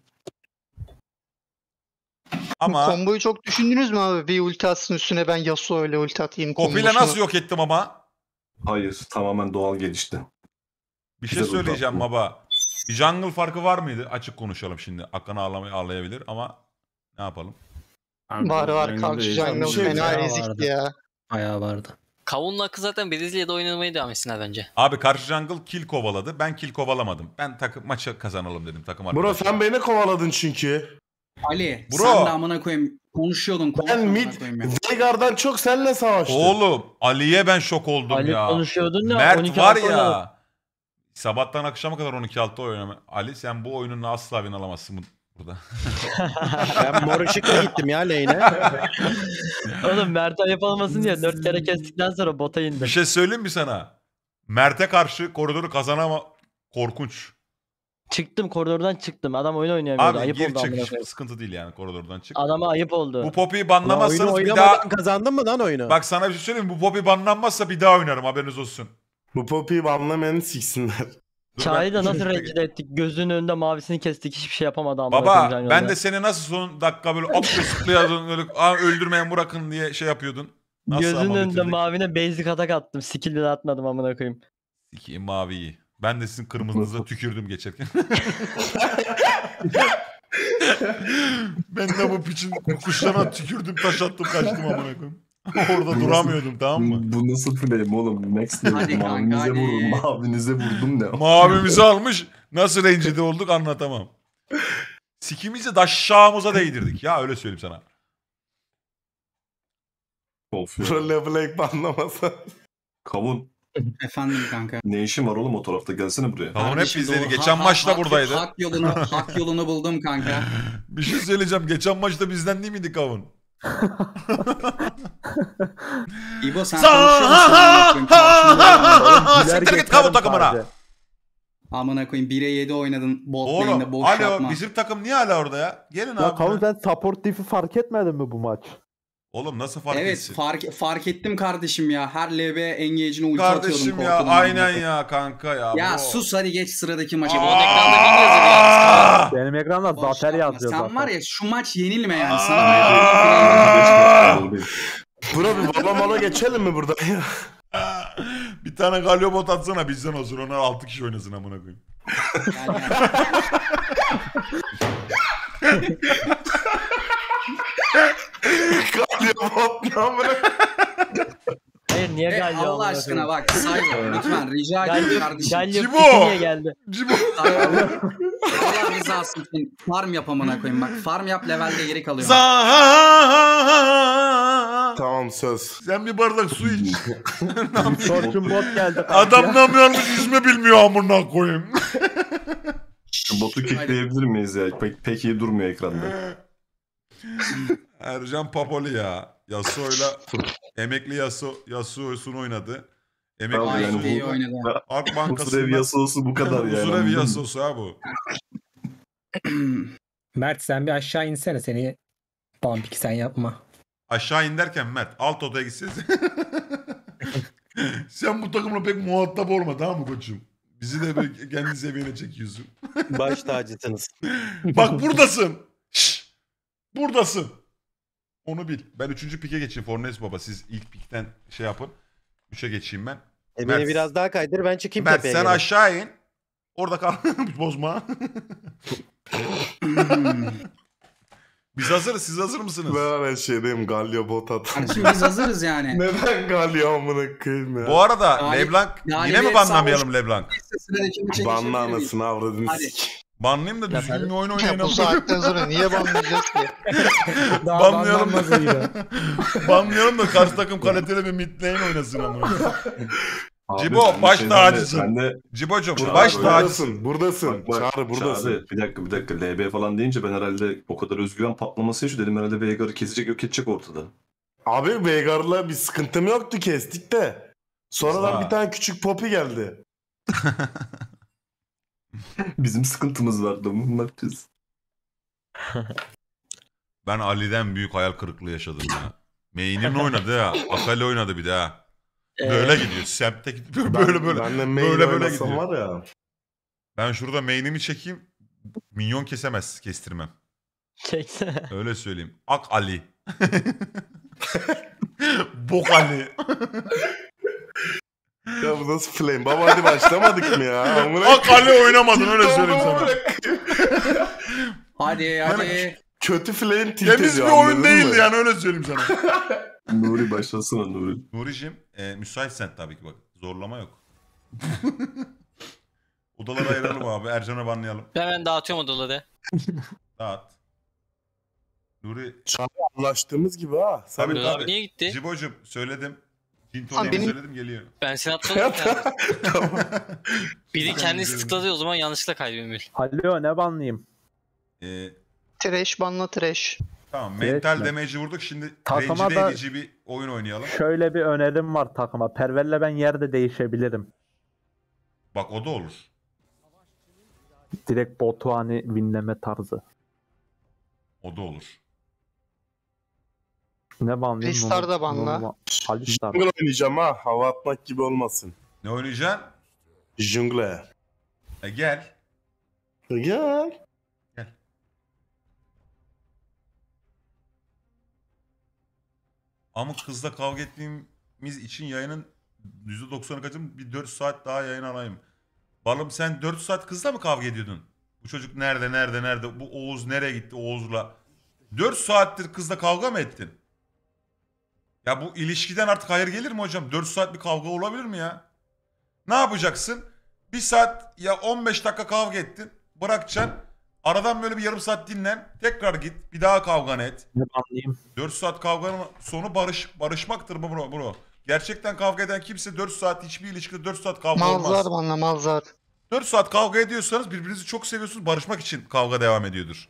Ama Komboyu çok düşündünüz mü abi? Bir ulti atsın üstüne ben Yasuo ile ulti atayım. Kofi'yle kombosunu. nasıl yok ettim ama? Hayır tamamen doğal gelişti. Bir şey Güzel oldu söyleyeceğim aslında. baba. Bir jungle farkı var mıydı? Açık konuşalım şimdi. Hakan'ı ağlamayı ağlayabilir ama ne yapalım? Var var karşı jungle şey fena bayağı ezikti vardı. ya. Bayağı vardı. Kavun'la Akı zaten Brezilya'da oynamaya devam etsinler bence. Abi karşı jungle kill kovaladı. Ben kill kovalamadım. Ben takım maçı kazanalım dedim takım Bro arkadaşım. sen beni kovaladın çünkü. Ali Bro. sen de amına koyayım konuşuyordun. Ben konuşuyordun mid amına koyayım ya. Veigar'dan çok seninle savaştım. Oğlum Ali'ye ben şok oldum Ali ya. konuşuyordun ya, Mert on iki var altı ya. oynadı. Sabahtan akşama kadar on iki altı oynama. Ali sen bu oyununu asla win alamazsın bu- burada. Ben mor ışıkla gittim ya lane'e. Oğlum Mert ayıp olmasın diye dört kere kestikten sonra bota Bir indim. şey söyleyeyim mi sana? Mert'e karşı koridoru kazanama korkunç. Çıktım koridordan çıktım. Adam oyun oynayamıyordu. Abi Ayıp gir oldu amına çık koyayım. sıkıntı değil yani koridordan çık. Adama ayıp oldu. Bu Poppy'yi Lan oyunu banlamazsanız bir oynamadan daha... kazandın mı lan oyunu? Bak sana bir şey söyleyeyim mi? Bu Poppy banlanmazsa bir daha oynarım haberiniz olsun. Bu Poppy'yi banlamayanı siksinler. Dur Çağrı'yı da ben- nasıl rencide ettik. Gözünün önünde mavisini kestik. Hiçbir şey yapamadı amına Baba koyayım ben jungle'da. de seni nasıl son dakika böyle atlı sıklıyordun böyle "Aa, öldürmeyen bırakın diye şey yapıyordun. Nasıl Gözünün ama önünde bitirdik? mavine basic atak attım. Skill bile atmadım amına koyayım. Sikiyim maviyi. Ben de sizin kırmızınıza tükürdüm geçerken. Ben de bu piçin kuşlarına tükürdüm taş attım kaçtım amına koyayım. Orada duramıyordum tamam mı? Bu nasıl flame oğlum? Max Hadi level. kanka, Mavinize hadi. vurdum. Mavinize vurdum ne? Mavimizi almış nasıl rencide olduk anlatamam. Sikimizi daşşağımıza değdirdik ya öyle söyleyeyim sana. Of ya. Bro LeBlanc banlamasa. Kavun. Efendim kanka. Ne işin var oğlum o tarafta? Gelsene buraya. Kavun hep Kardeşim, bizdeydi. doğru. Geçen Ha- maçta hak- buradaydı. Hak yolunu, hak yolunu buldum kanka. Bir şey söyleyeceğim. Geçen maçta bizden değil miydi Kavun? İbo sen konuşuyor musun? Amına koyayım? Karşımda- Siktir git geçerim Kavun takımına. sadece. Amına koyayım bire yedi oynadın bot lane'de Oğlum boş alo yapma. bizim takım niye hala orada ya? Gelin Ya abi. Kavun buraya. sen support diff'i fark etmedin mi bu maç? Oğlum nasıl fark Evet etsin? fark fark ettim kardeşim ya. Her L B engage'ine ulti atıyordum. Kardeşim ya korkudum aynen amına ya kanka ya. koyayım. Ya bro. sus hadi geç sıradaki maça. İbo'nun ekranda bin yazıyor yalnız. Benim ekranda Boş zafer yapma. yazıyor Sen zaten. var ya şu maç yenilme yani. Sana Aa! Bro bir baba mala geçelim mi burada ya? Bir tane galio bot atsana bizden olsun. Onlar altı kişi oynasın amına koyayım. Gel, gel. Kalıyor bot namına. Hayır niye Hey, Galio Allah amına aşkına koyayım? bak Cyber lütfen rica ediyorum Galio, kardeşim. Galio Cibo! piki niye geldi? Cibo. Cyber, Allah rızası için farm yap amına koyayım. Bak farm yap levelde geri kalıyor. Za- Tamam söz. Sen bir bardak su iç. Fortune bot geldi. kanka. Adam namıyormuş yüzme bilmiyor amına koyayım. Şu botu kickleyebilir miyiz ya? Pek, pek iyi durmuyor ekranda. Ercan Papoli ya. Yasuo'yla emekli Yasuo Yasuo'sunu oynadı. Emekli Abi Gayet yani de iyi bu- oynadı. Ak Huzur Bankası'nda ev yasası bu kadar yani. Huzur ev anladın mı? Yasuo'su ha bu. Mert sen bir aşağı insene seni Bumpik sen yapma. Aşağı in derken Mert alt odaya gitsiniz. Sen bu takımla pek muhatap olma tamam mı koçum? Bizi de böyle kendi seviyene çekiyorsun. Baş tacısınız. Bak buradasın. Şşş. Buradasın. Onu bil. Ben üçüncü pike geçeyim Fornes baba. Siz ilk pikten şey yapın. Üçe geçeyim ben. E Mert- beni biraz daha kaydır ben çıkayım Mert tepeye. sen gene. aşağı in. Orada kal. Bozma. Biz hazırız. Siz hazır mısınız? Ben her şeydeyim Galio bot at. Kardeşim biz hazırız yani. Neden Galio amına koyayım ya? Bu arada Yani- Leblanc yani yine mi bir banlamayalım sarhoş- Leblanc? Sıradaki maça Banla geçebilir miyiz? anasını avradını Hadi. sik. Banlayayım da düzgün bir oyun Ya oynayalım. bu saatten sonra niye banlayacağız ki? Daha Banlayalım. banlanmaz oyunu. Banlayalım da karşı takım kaliteli bir mid lane oynasın amına. Abi, Cibo ben de baş şey tacısın. zanned- Ben de Cibo'cum Çağrı, baş böyle tacısın. Buradasın. Buradasın. Bak, bak, Çağrı buradasın. Çağrı, bir dakika bir dakika L B falan deyince ben herhalde o kadar özgüven patlaması yaşıyor dedim herhalde Veigar'ı kesecek yok edecek ortada. Abi Veigar'la bir sıkıntım yoktu, kestik de. Sonradan Aa. bir tane küçük Poppy geldi. Bizim sıkıntımız vardı mı? Ne yapacağız? Ben Ali'den büyük hayal kırıklığı yaşadım ya. Main'in oynadı ya. Akali oynadı bir de ha. Böyle gidiyor. Semt'te gidiyor. Böyle böyle. Ben de main Böyle böyle oynasam gidiyor. var ya. Ben şurada main'imi çekeyim. Minyon kesemez. Kestirmem. Çekse. Öyle söyleyeyim. Ak Ali. Bok Ali. Ya bu nasıl flame? Baba hadi başlamadık mı ya? Amına Ak Ali oynamadın öyle söyleyeyim sana. Hadi hadi. Kötü flame tilt Temiz bir ediyor, oyun anladın değildi mı? yani öyle söyleyeyim sana. Nuri başlasana Nuri. Nuri'cim e, müsaitsen tabii ki bak. Zorlama yok. Odaları ayıralım abi. Ercan'a banlayalım. Ben hemen dağıtıyorum odaları. Dağıt. Nuri. Çağrı anlaştığımız gibi ha. Sen Tabii Nuri abi tabii. niye gitti? Cibo'cum söyledim. Cinto Abi benim- söyledim geliyor. Ben seni atladım. Biri kendisi tıkladı o zaman yanlışlıkla kaybediyor. Alo ne banlayayım? Ee, Trash banla trash. tamam Evet, mental ben- damage'i vurduk. Şimdi Takıma rencide da- edici bir oyun oynayalım. Şöyle bir önerim var takıma. Perver'le ben yerde değişebilirim. Bak o da olur. Direkt Batuhan'ı winleme tarzı. O da olur. Ne banlayayım? Alistar da Onu- banla. onu- Alistar. jungle oynayacağım ha. Hava atmak gibi olmasın. Ne oynayacaksın? Jungle. E, gel. Gel. Ama kızla kavga ettiğimiz için yayının yüzde doksanı kaçım bir dört saat daha yayın alayım. Balım sen dört saat kızla mı kavga ediyordun? Bu çocuk nerede nerede nerede? Bu Oğuz nereye gitti Oğuz'la? dört saattir kızla kavga mı ettin? Ya bu ilişkiden artık hayır gelir mi hocam? dört saat bir kavga olabilir mi ya? Ne yapacaksın? Bir saat ya on beş dakika kavga ettin. Bırakacaksın. Aradan böyle bir yarım saat dinlen. Tekrar git. Bir daha kavga et. Ne banlayayım? dört saat kavganın sonu barış barışmaktır mı bro, bro? Gerçekten kavga eden kimse dört saat hiçbir ilişkide dört saat kavga olmaz. Malzar banla malzar. dört saat kavga ediyorsanız birbirinizi çok seviyorsunuz. Barışmak için kavga devam ediyordur.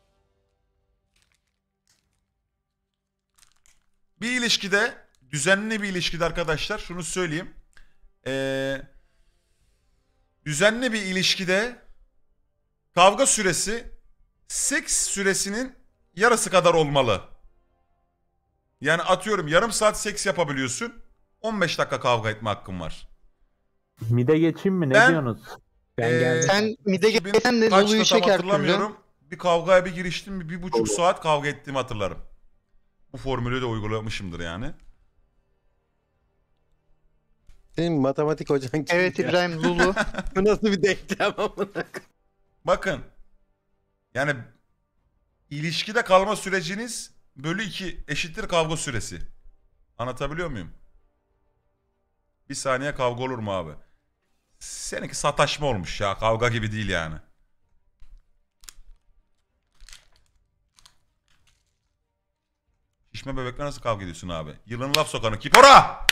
Bir ilişkide, düzenli bir ilişkide arkadaşlar şunu söyleyeyim. Ee, düzenli bir ilişkide kavga süresi seks süresinin yarısı kadar olmalı. Yani atıyorum yarım saat seks yapabiliyorsun. on beş dakika kavga etme hakkın var. Mide geçeyim mi? Ne Ben- diyorsunuz? Ben Ee, geldim. Sen mide iki bin gelsen de kaçta Lulu'yu tam çek her türlü. hatırlamıyorum. Bir kavgaya bir giriştim. Bir, bir buçuk saat kavga ettiğimi hatırlarım. Bu formülü de uygulamışımdır yani. Senin matematik hocan kim Evet ya? İbrahim Lulu. Bu nasıl bir denklem amına? Bakın. Yani ilişkide kalma süreciniz bölü iki eşittir kavga süresi. Anlatabiliyor muyum? Bir saniye kavga olur mu abi? Seninki sataşma olmuş ya. Kavga gibi değil yani. Şişme bebekle nasıl kavga ediyorsun abi? Yılın laf sokanı Kipora!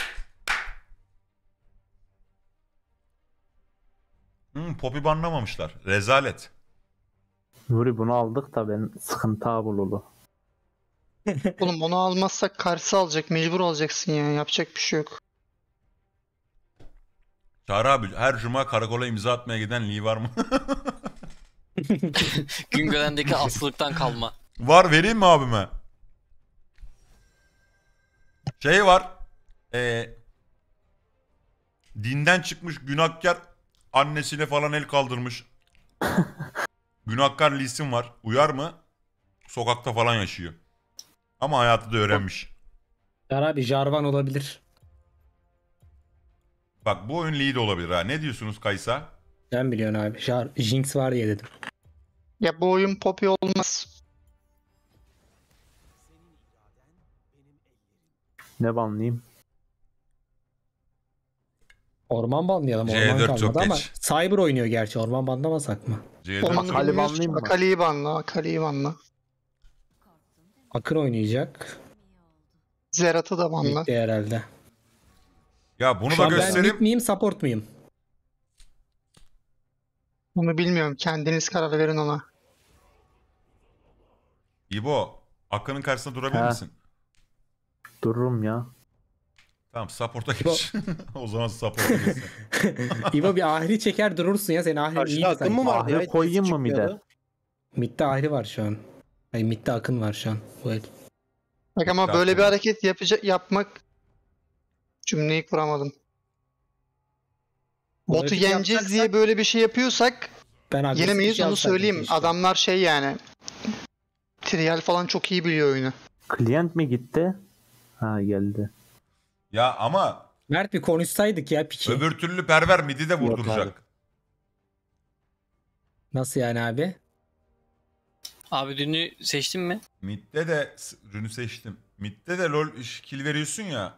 Hmm, Poppy banlamamışlar. Rezalet. Nuri bunu aldık da ben sıkıntı ha bululu. Oğlum onu almazsak karşı alacak. Mecbur alacaksın ya. Yapacak bir şey yok. Çağrı abi her cuma karakola imza atmaya giden Lee var mı? Güngören'deki aslılıktan kalma. Var, vereyim mi abime? Şey var. Ee, dinden çıkmış günahkar annesine falan el kaldırmış. Günahkar Lee'sin var. Uyar mı? Sokakta falan yaşıyor. Ama hayatı da öğrenmiş. Çağrı abi Jarvan olabilir. Bak bu oyun Lee de olabilir ha. Ne diyorsunuz Kaysa? Sen biliyorsun abi. Jar Jinx var diye dedim. Ya bu oyun Poppy olmaz. Ne banlayayım? Orman banlayalım. C Orman dört çok kalmadı ama geç. Cyber oynuyor gerçi. Orman banlamasak mı? C dört Onu çok- Akali bilmiyoruz ki. banlayayım mı? Akali'yi banla. Akali'yi banla. Akın oynayacak. Zerat'ı da banla. Bitti herhalde. Ya bunu Şu da an ben göstereyim. mid miyim support muyum? Onu bilmiyorum. Kendiniz karar verin ona. İbo, Akın'ın karşısında durabilir He. misin? Dururum ya. Tamam, support'a geç. O zaman support'a geç. İbo bir ahri çeker durursun ya. Senin ahrin Karşıda iyiydi Akın mı sanki. vardı? Ahri ya? koyayım mı Çıkmıyordu. mide? Mid'de ahri var şu an. Hayır mid'de akın var şu an. Bu el. Bak ama Zaten. böyle bir hareket yapacak yapmak cümleyi kuramadım. Bu Botu hareketi yeneceğiz yapacaksak- diye böyle bir şey yapıyorsak Ben agresif yenemeyiz bir şey onu alsaydım söyleyeyim. keşke. Adamlar şey yani Trial falan çok iyi biliyor oyunu. Klient mi gitti? Ha geldi. Ya ama Mert bir konuşsaydık ya piki. öbür türlü perver midi de abi. vurduracak. Nasıl yani abi? Abi dünü seçtin mi? Mid'de de s- rünü seçtim. Mid'de de lol iş- kill veriyorsun ya.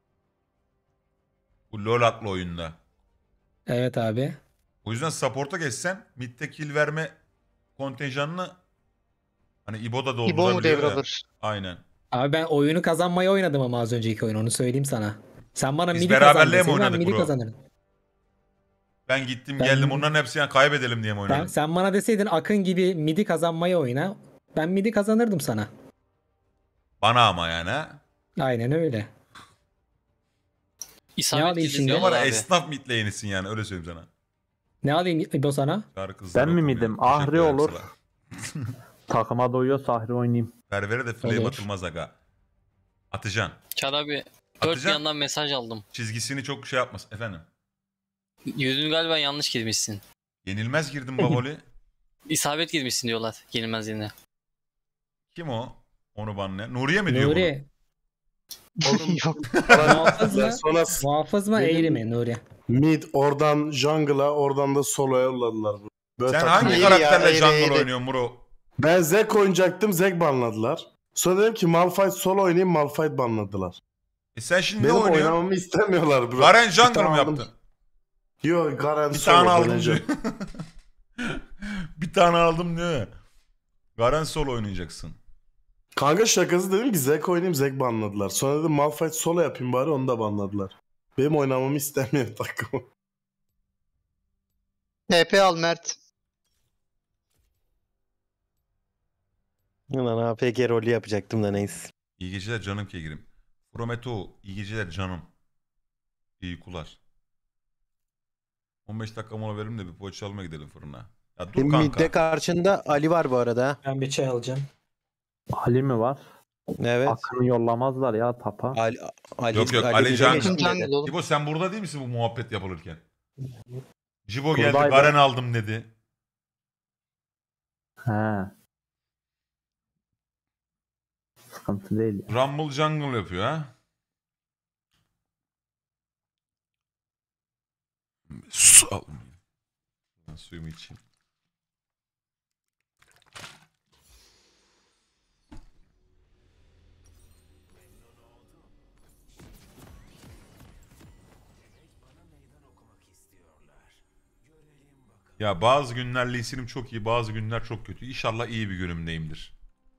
Bu lol atlı oyunda. Evet abi. O yüzden support'a geçsen mid'de kill verme kontenjanını hani İbo da İbo mu doldurabiliyor ya. devralır? Aynen. Abi ben oyunu kazanmayı oynadım ama az önceki oyun onu söyleyeyim sana. Sen bana Biz midi beraberliğe kazan mi deseydin ben oynadık midi bro? kazanırdım. Ben gittim Ben- geldim onların hepsini yani kaybedelim diye mi Ben, oynadım? sen bana deseydin Akın gibi midi kazanmayı oyna. Ben midi kazanırdım sana. Bana ama yani ha. Aynen öyle. İsabet alayım gidin şimdi? Ne diyorlar var abi. esnaf mid lane'isin yani öyle söyleyeyim sana. Ne alayım İbo sana? Çağrı kızlar Ben mi okumuyor. midim? Teşekkür Ahri ederim olur. sana. Takıma doyuyorsa Ahri oynayayım. Pervere de flame Olur. atılmaz aga. Atacaksın. Çağrı abi dört bir Atacaksın. yandan mesaj aldım. Çizgisini çok şey yapmaz. Efendim. Yüzünü galiba yanlış girmişsin. Yenilmez girdim Baboli. İsabet girmişsin diyorlar yenilmez yerine. Kim o? Onu banlayan. Nuriye mi diyor bunu? Nuri. Yok. Muhafız mı? Sonra Muhafız mı Benim- eğri mi Nuri? mid oradan jungle'a oradan da solo'ya yolladılar. Böyle Sen takım- hangi Eğri ya, karakterle eğri, jungle eğri. oynuyorsun bro? Ben Zek oynayacaktım, Zek banladılar. Sonra dedim ki Malphite solo oynayayım, Malphite banladılar. E sen şimdi Benim ne oynuyorsun? oynamamı istemiyorlar bro. Garen Bir jungle tane mı aldım. yaptın? Yok, Garen Bir solo tane aldım oynayacağım. diyor. Bir tane aldım diyor ya. Garen solo oynayacaksın. Kanka şakası dedim ki Zek oynayayım, Zek banladılar. Sonra dedim Malphite solo yapayım bari, onu da banladılar. Benim oynamamı istemiyor takım. T P al Mert. Ulan A P G rolü yapacaktım da neyse. İyi geceler canım kegirim. Prometo iyi geceler canım. İyi uykular. on beş dakika mola verelim de bir poğaça almaya gidelim fırına. Ya dur kanka. Midde karşında Ali var bu arada. Ben bir çay alacağım. Ali mi var? Evet. Akın'ı yollamazlar ya tapa. Ali, Ali, Yok, yok, Ali, Ali bire Can- geçtim Jungle dedi. oğlum. İbo sen burada değil misin bu muhabbet yapılırken? Cibo geldi Buradaydım. Garen aldım dedi. He. Sıkıntı değil. ya. Rumble jungle yapıyor ha. Su al. Ben suyumu içeyim. Ya bazı günler Lee çok iyi, bazı günler çok kötü. İnşallah iyi bir günümdeyimdir.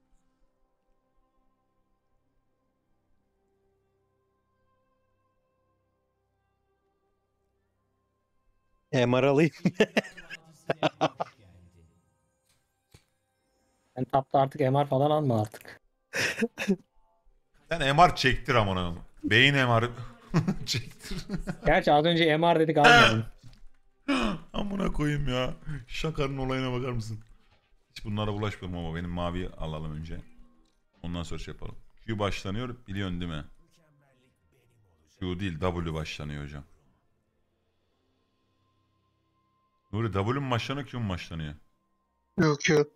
M R alayım. Sen tapta artık M R falan alma artık. Sen M R çektir amına. Beyin M R çektir. Gerçi az önce M R dedik almadın. Amına koyayım ya. Şakanın olayına bakar mısın? Hiç bunlara bulaşmıyorum ama benim maviyi alalım önce. Ondan sonra şey yapalım. Q başlanıyor biliyorsun değil mi? Q değil W başlanıyor hocam. Nuri W mu başlanıyor Q mu başlanıyor? Yok yok.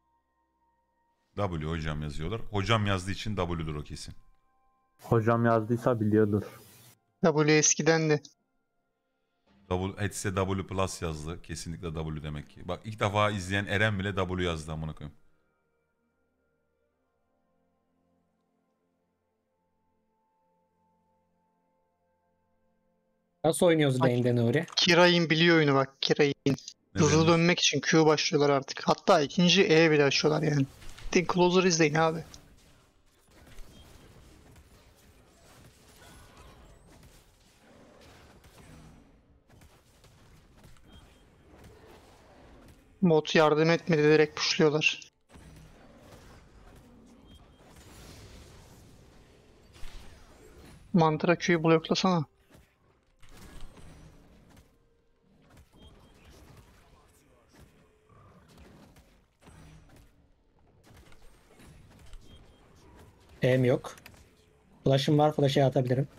W hocam yazıyorlar. Hocam yazdığı için W'dur o kesin. Hocam yazdıysa biliyordur. W eskiden de. W, etse W plus yazdı. Kesinlikle W demek ki. Bak ilk defa izleyen Eren bile W yazdı amına koyayım. Nasıl oynuyoruz lane'de Nuri? Kiray'in biliyor oyunu bak. Kiray'in. Hızlı demek? dönmek için Q başlıyorlar artık. Hatta ikinci E bile açıyorlar yani. Think Closer izleyin abi. Bot yardım etmedi, direkt pushluyorlar. Mantra Q'yu bloklasana. E'm yok. Flash'ım var. Flash'ı atabilirim.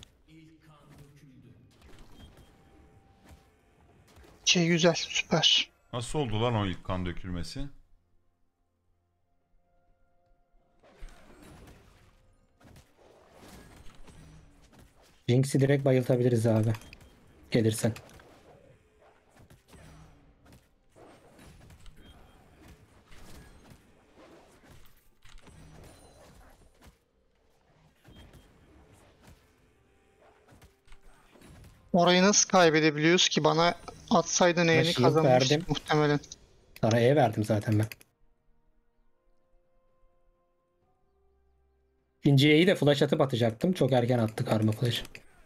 Şey güzel, süper. Nasıl oldu lan o ilk kan dökülmesi? Jinx'i direkt bayıltabiliriz abi. Gelirsen. Orayı nasıl kaybedebiliyoruz ki? Bana atsaydın E'ni shield kazanmıştık verdim. muhtemelen. Sana E verdim zaten ben. İkinci E'yi de flash atıp atacaktım. Çok erken attı karma flash.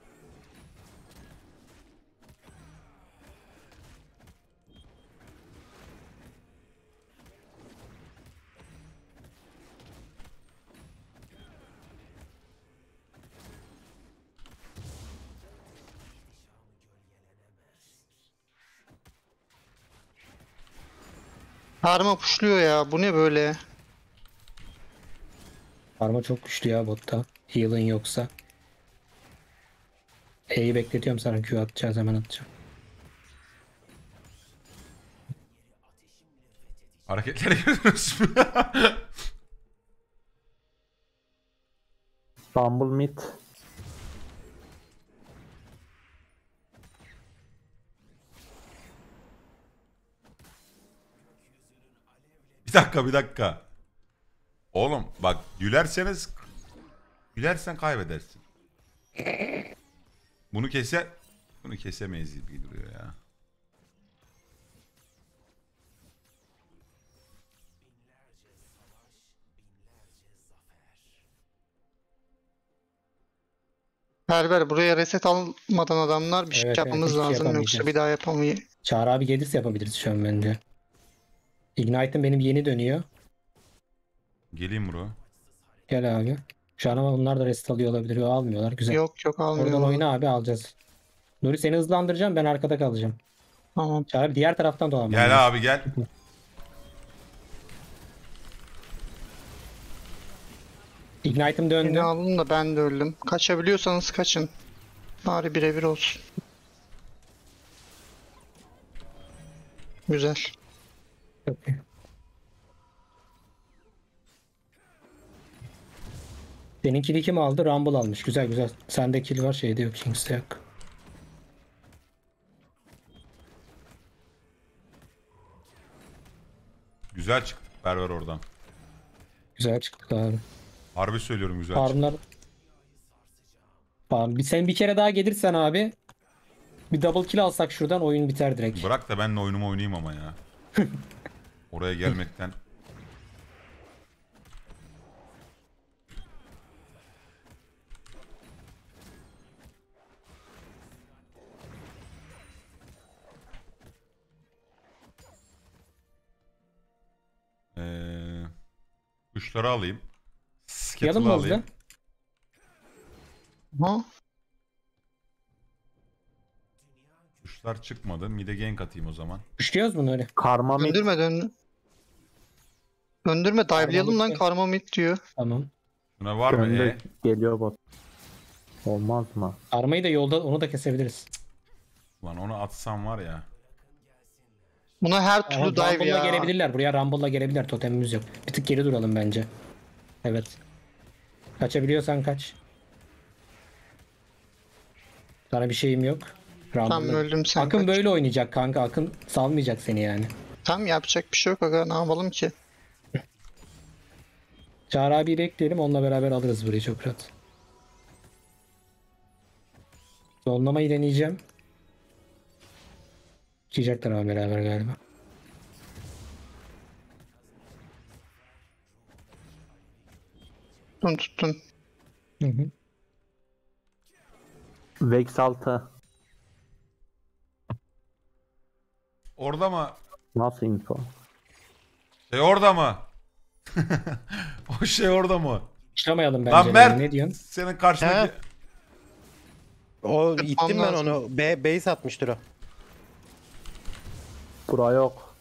Karma pushluyor ya. Bu ne böyle? Karma çok güçlü ya botta. Heal'ın yoksa. E'yi bekletiyorum, sana Q atacağız, hemen atacağım. Hareketleri görüyoruz mu? Rumble mid. Bir dakika bir dakika. Oğlum bak gülerseniz gülersen kaybedersin. Bunu kese bunu kesemeyiz gibi duruyor ya. Berber buraya reset almadan adamlar bir şey Evet, evet, yapmamız hiçbir şey lazım, yoksa yapamayacağız. bir daha yapamayız. Çağrı abi gelirse yapabiliriz şu an bence. Ignite'ım benim yeni dönüyor. Geleyim bro. Gel abi. Şu an ama onlar da rest alıyor olabilir. Yo, almıyorlar. Güzel. Yok yok Oradan almıyorlar. oyna abi, alacağız. Nuri seni hızlandıracağım, ben arkada kalacağım. Tamam. Çağrı abi diğer taraftan dolanmam Gel lazım. abi gel. Ignite'ım döndü. Beni alın da ben de öldüm. Kaçabiliyorsanız kaçın. Bari birebir olsun. Güzel. Seninkini kim aldı? Rumble almış. Güzel güzel. Sende kill var, şeyde yok. Kings'te yok. Güzel çıktık Berber oradan. Güzel çıktık abi. Harbi söylüyorum güzel çıktık. Farmlar... Farm. Bir, sen bir kere daha gelirsen abi, bir double kill alsak şuradan oyun biter direkt. Bırak da benimle oyunumu oynayayım ama ya. Oraya gelmekten. Ee, kuşları alayım. Yalın Skittle'ı mı alayım. hızlı? Ha? Kuşlar çıkmadı. Mide gank atayım o zaman. Kuşluyoruz bunu öyle. Karma mid. Döndürme döndür. Döndürme, dive'layalım lan, bitti. karma mid diyor. Tamam. Buna var mı Önde E? geliyor bot. Olmaz mı? Armayı da yolda, onu da kesebiliriz. Lan onu atsam var ya. Buna her Aha, türlü dive Rumble'la ya. gelebilirler. Buraya Rumble'la gelebilirler. Totemimiz yok. Bir tık geri duralım bence. Evet. Kaçabiliyorsan kaç. Sana bir şeyim yok. Tam Rumble'la- öldüm sen. Akın kaç. böyle oynayacak kanka. Akın salmayacak seni yani. Tam yapacak bir şey yok aga, ne yapalım ki? Çağrı abiyi bekleyelim. Onunla beraber alırız burayı çok rahat. Zonlamayı deneyeceğim. Çıkacaklar ama beraber galiba. Tuttun tuttun. Hı hı. Vex altı. Orada mı? Nasıl info? Şey orada mı? O şey orada mı? Çıkamayalım bence. Lan de. Mert, Ne diyorsun? senin karşındaki... O ittim ben lazım. onu. B base atmıştır o. Bura yok.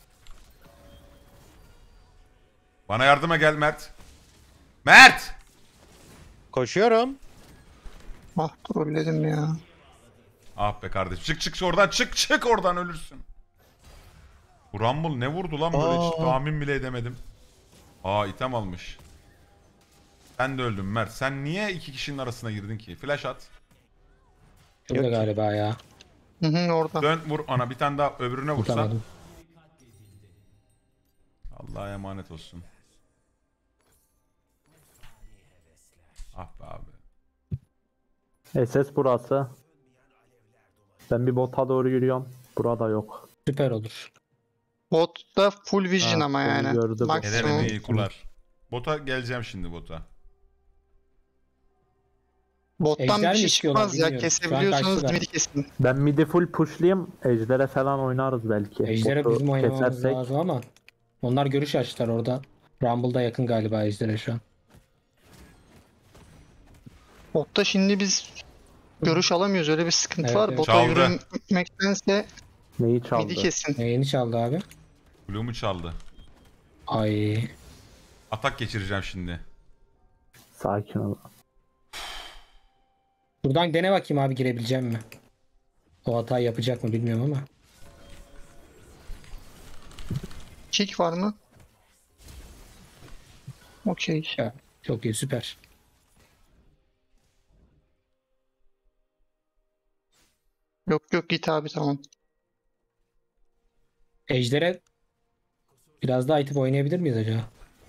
Bana yardıma gel Mert. Mert! Koşuyorum. Ah trolledim ya. Ah be kardeşim. Çık çık oradan, çık çık oradan, ölürsün. Bu Rumble ne vurdu lan böyle, hiç Aa. tahmin bile edemedim. Aa, item almış. Sen de öldün Mert. Sen niye iki kişinin arasına girdin ki? Flash at. Şurada galiba ya. Hı hı orada. Dön vur ona, bir tane daha öbürüne vursan. Vuramadım. Allah'a emanet olsun. Ah be abi. S S burası. Ben bir bota doğru yürüyorum. Burada yok. Süper olur. Botta full vision Ha, ama full yani. gördü bu. Maksimum. Ederim iyi kular. Bota geleceğim şimdi bota. Bottan Ejder bir mi şey istiyorlar çıkmaz ya. bilmiyorum. Şu an Kesebiliyorsanız kaçtılar. midi kesin. Ben midi full pushlayayım. Ejder'e falan oynarız belki. Ejder'e Botu bizim oynamamız kesersek- lazım ama onlar görüş açtılar orada. Rumble'da yakın galiba Ejder'e şu an. Botta şimdi biz görüş alamıyoruz. Öyle bir sıkıntı Evet, var. evet. Bota Çaldı. yürümektense Neyi çaldı? midi kesin. E, yeni çaldı abi. Blue'mu çaldı. Ay. Atak geçireceğim şimdi. Sakin ol. Buradan dene bakayım abi, girebileceğim mi? O hatayı yapacak mı bilmiyorum ama. Kick var mı? Okey. Ya, çok iyi, süper. Yok yok git abi tamam. Ejder'e biraz daha itip oynayabilir miyiz acaba?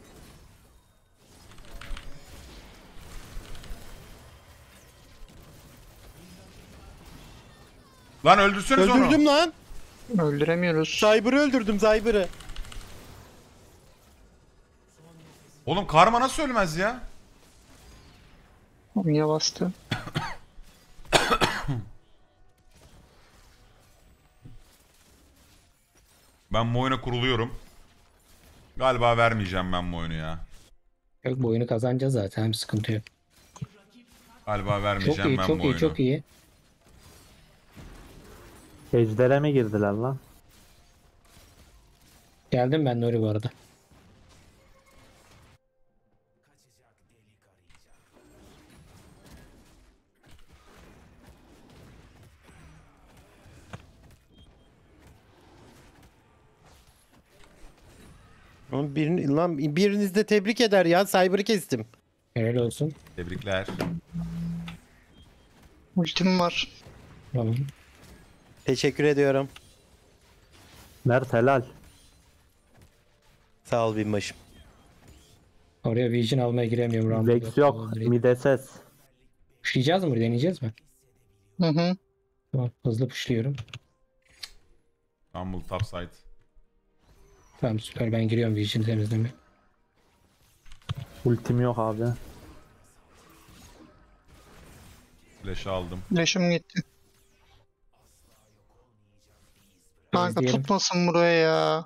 Lan öldürsünüz onu. Öldürdüm lan. Öldüremiyoruz. Cyber'ı öldürdüm Cyber'ı. Oğlum karma nasıl ölmez ya? Niye bastı? Ben bu oyuna kuruluyorum. Galiba vermeyeceğim ben bu oyunu ya. Yok, bu oyunu kazanacağız zaten, bir sıkıntı yok. Galiba Çok vermeyeceğim iyi, ben çok bu iyi, oyunu. çok iyi. Ejder'e mi girdiler lan? Geldim ben Nuri bu arada. Oğlum birini, lan biriniz de tebrik eder ya. Cyber'ı kestim. Helal olsun. Tebrikler. Ultim var. Tamam. Teşekkür ediyorum. Mert helal. Sağ ol binbaşım. Oraya Vision almaya giremiyorum. Rumble'da. Vex yok. Mid S S. Pushlayacağız mı burayı? Deneyeceğiz mi? Hı hı. Tamam. Hızlı pushluyorum. Rumble topside. Tamam, süper. Ben giriyorum Vision temizlemeye. Ultim yok abi. Flash'ı aldım. Flash'ım gitti. Kanka Temizleyelim. tutmasın buraya ya.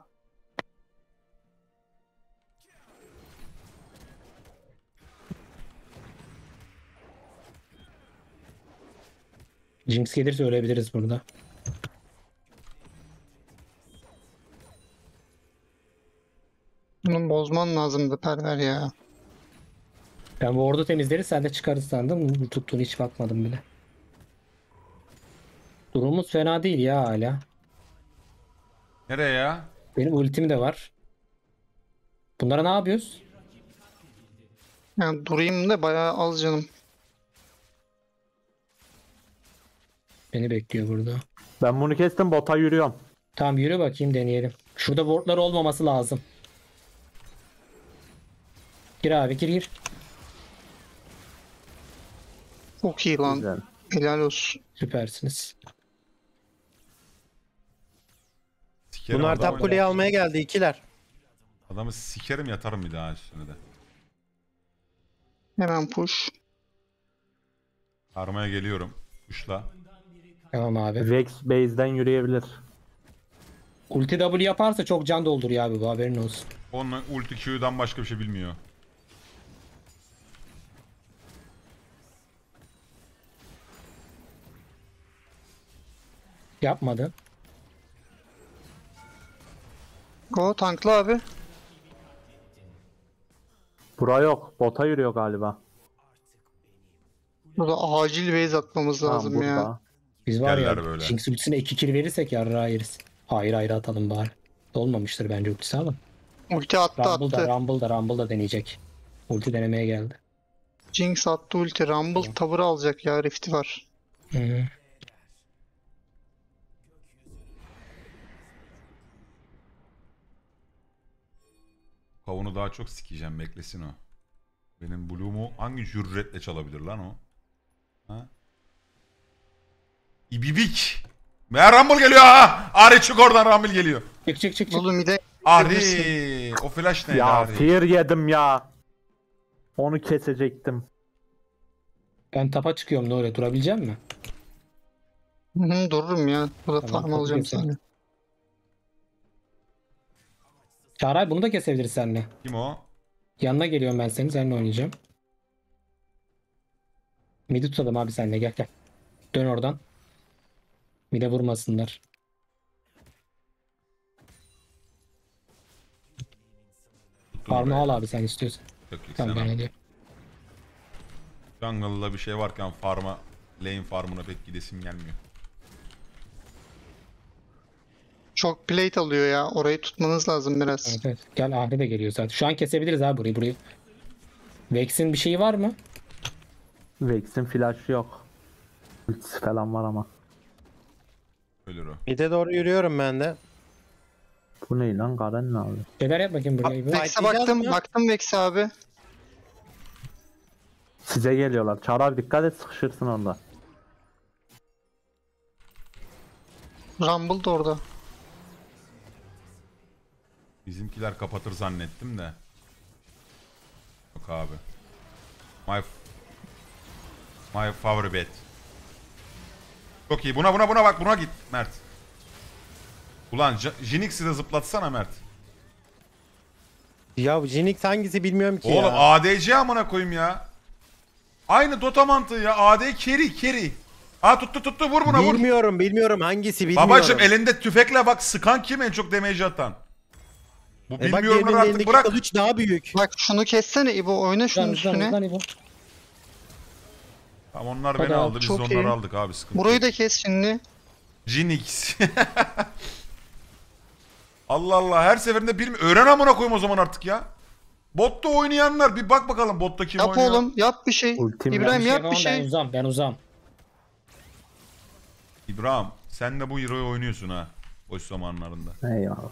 Jinx gelirse ölebiliriz burada. Bunu bozman lazımdı Perver ya. Ben bu ordu temizleriz, sen de çıkarız sandım. Bu tuttuğunu hiç bakmadım bile. Durumumuz fena değil ya hala. Nereye ya? Benim ultim de var. Bunlara ne yapıyoruz? Yani durayım da bayağı az canım. Beni bekliyor burada. Ben bunu kestim, bota yürüyorum. Tamam, yürü bakayım, deneyelim. Şurada wardlar olmaması lazım. Gir abi, gir gir. Çok iyi lan. Güzel. Helal olsun. Süpersiniz. Sikerim Bunlar adamı. tap kuleyi almaya geldi ikiler. Adamı sikerim yatarım bir daha üstüne de. Hemen push. Karmaya geliyorum. Kuşla. Tamam abi. Vex base'den yürüyebilir. Ulti W yaparsa çok can dolduruyor abi, bu haberin olsun. Onun ulti Q'dan başka bir şey bilmiyor. Yapmadı. Go tankla abi. Bura yok. Bota yürüyor galiba. Burada acil base atmamız Tamam, lazım burada. ya. Biz var Geller ya böyle. Jinx ultisine iki kill verirsek yarrağı yeriz. Hayır hayır atalım bari. Olmamıştır bence ultisi ama. Ulti attı Rumble da attı. Rumble da Rumble da deneyecek. Ulti denemeye geldi. Jinx attı ulti. Rumble tavır alacak ya. Rift'i var. Hı. Kavunu daha çok sikeceğim, beklesin o. Benim Blue'umu hangi cüretle çalabilir lan o? Ha? İbibik. Meğer Rumble geliyor ha. Ari çık oradan, Rumble geliyor. Çık çık çık çık. Oğlum bir de Ari. O flash neydi Ya Ari? fear yedim ya. Onu kesecektim. Ben tapa çıkıyorum, ne oluyor? Durabilecek mi? Hı hı, dururum ya. Burada Tamam, farm alacağım keselim. seni. Çağray bunu da kesebiliriz seninle. Kim o? Yanına geliyorum ben senin, seninle oynayacağım. Mid'i tutalım abi seninle, gel gel. Dön oradan. Mid'e vurmasınlar. Farm'ı al abi sen istiyorsan. Yok yok, Tamam sen ben al. ediyorum. Jungle'da bir şey varken farm'a, lane farm'ına pek gidesim gelmiyor. Çok plate alıyor ya. Orayı tutmanız lazım biraz. Evet, evet. Gel Ahri de geliyor zaten. Şu an kesebiliriz abi burayı burayı. Vex'in bir şeyi var mı? Vex'in flash'ı yok. Ultisi falan var ama. Ölür o. Mid'e doğru yürüyorum ben de. Bu ne lan? Garen ne abi? Şeyler yap bakayım burayı. bir. Vex'e Fightlayacağız baktım. mı? Baktım Vex'e abi. Size geliyorlar. Çağrı abi dikkat et, sıkışırsın orada. Rumble da orada. Bizimkiler kapatır zannettim de. Yok abi. My My favori bet. Çok iyi. Buna buna buna bak, buna git Mert. Ulan J- Jinx'i de zıplatsana Mert. Ya Jinx hangisi bilmiyorum ki Oğlum ya. A D C amına koyayım ya. Aynı Dota mantığı ya. A D carry carry. Aa tuttu tuttu, vur buna vur. Bilmiyorum bilmiyorum hangisi bilmiyorum. Babacım elinde tüfekle bak, sıkan kim en çok damage atan? Bu E bak bilmiyorumları diğerinin artık elindeki bırak. kılıç daha büyük. Bak şunu kessene İbo. Oyna şunun Uzan, uzan, üstüne. uzan İbo. Tamam, onlar Hadi beni abi, aldı, biz çok de onları iyi. aldık abi, sıkıntı Burayı yok. da kes şimdi. Jinx. Allah Allah, her seferinde bir öğren amına koyayım o zaman artık ya. Botta oynayanlar bir bak bakalım, botta kim Yap oynuyor. oğlum. Yap bir şey. Ultim İbrahim Bir yap bir yapamam, Ben şey. uzam ben uzam. İbrahim sen de bu hero'yu oynuyorsun ha. Boş zamanlarında. Eyvallah.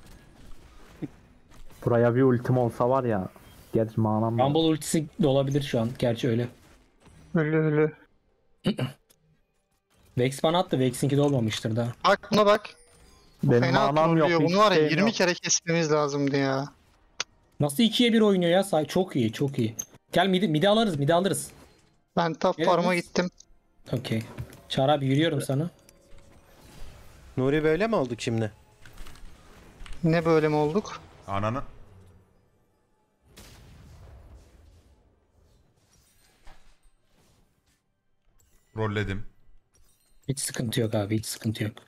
Buraya bir ultim olsa var ya. Gerçi manam yok. Rumble ultisi de olabilir şu an. Gerçi öyle. Öyle öyle. Vex bana attı. Vex'inki de olmamıştır daha. Bak buna bak. Benim Fena manam yok. trollüyor. hiç Bunu var ya şeyim yirmi yok. kere kesmemiz lazımdı ya. Nasıl ikiye bir oynuyor ya? Say- Çok iyi çok iyi. Gel midi, midi alırız midi alırız. Ben top Evet, farm'a biz- gittim. Okey. Çağrı abi yürüyorum sana. Nuri böyle mi olduk şimdi? Ne böyle mi olduk? Ananı. Rolledim. Hiç sıkıntı yok abi hiç sıkıntı yok.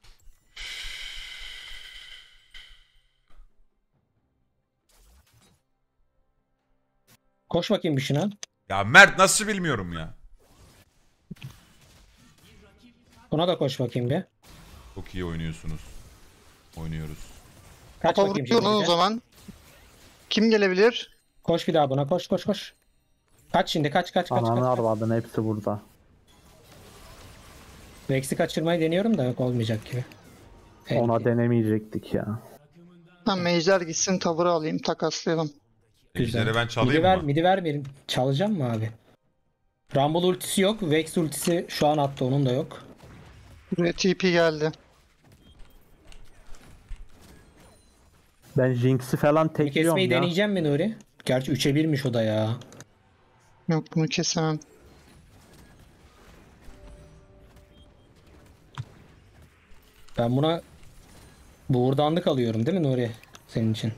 Koş bakayım bir şuna. Ya Mert nasıl bilmiyorum ya. Buna da koş bakayım bir. Çok iyi oynuyorsunuz. Oynuyoruz. Kaç Topa bakayım vuruyor şimdi lan bir o de. zaman. Kim gelebilir? Koş bir daha buna koş koş koş. Kaç şimdi kaç kaç kaç Ananı kaç. arvadın hepsi burada. Vex'i kaçırmayı deniyorum da yok olmayacak gibi. Ona Evet. denemeyecektik ya. Ha Mejder gitsin tavırı alayım takaslayalım. Güzel. Ejder'e ben çalayım midi ver, mı? Midi vermeyelim. Çalacağım mı abi? Rumble ultisi yok. Vex ultisi şu an attı onun da yok. Buraya T P geldi. Ben Jinx'i falan Bunu tekliyorum kesmeyi ya. deneyeceğim mi Nuri? Gerçi üçe birmiş o da ya. Yok bunu kesemem. Ben buna buğurdanlık alıyorum değil mi Nuri? Senin için.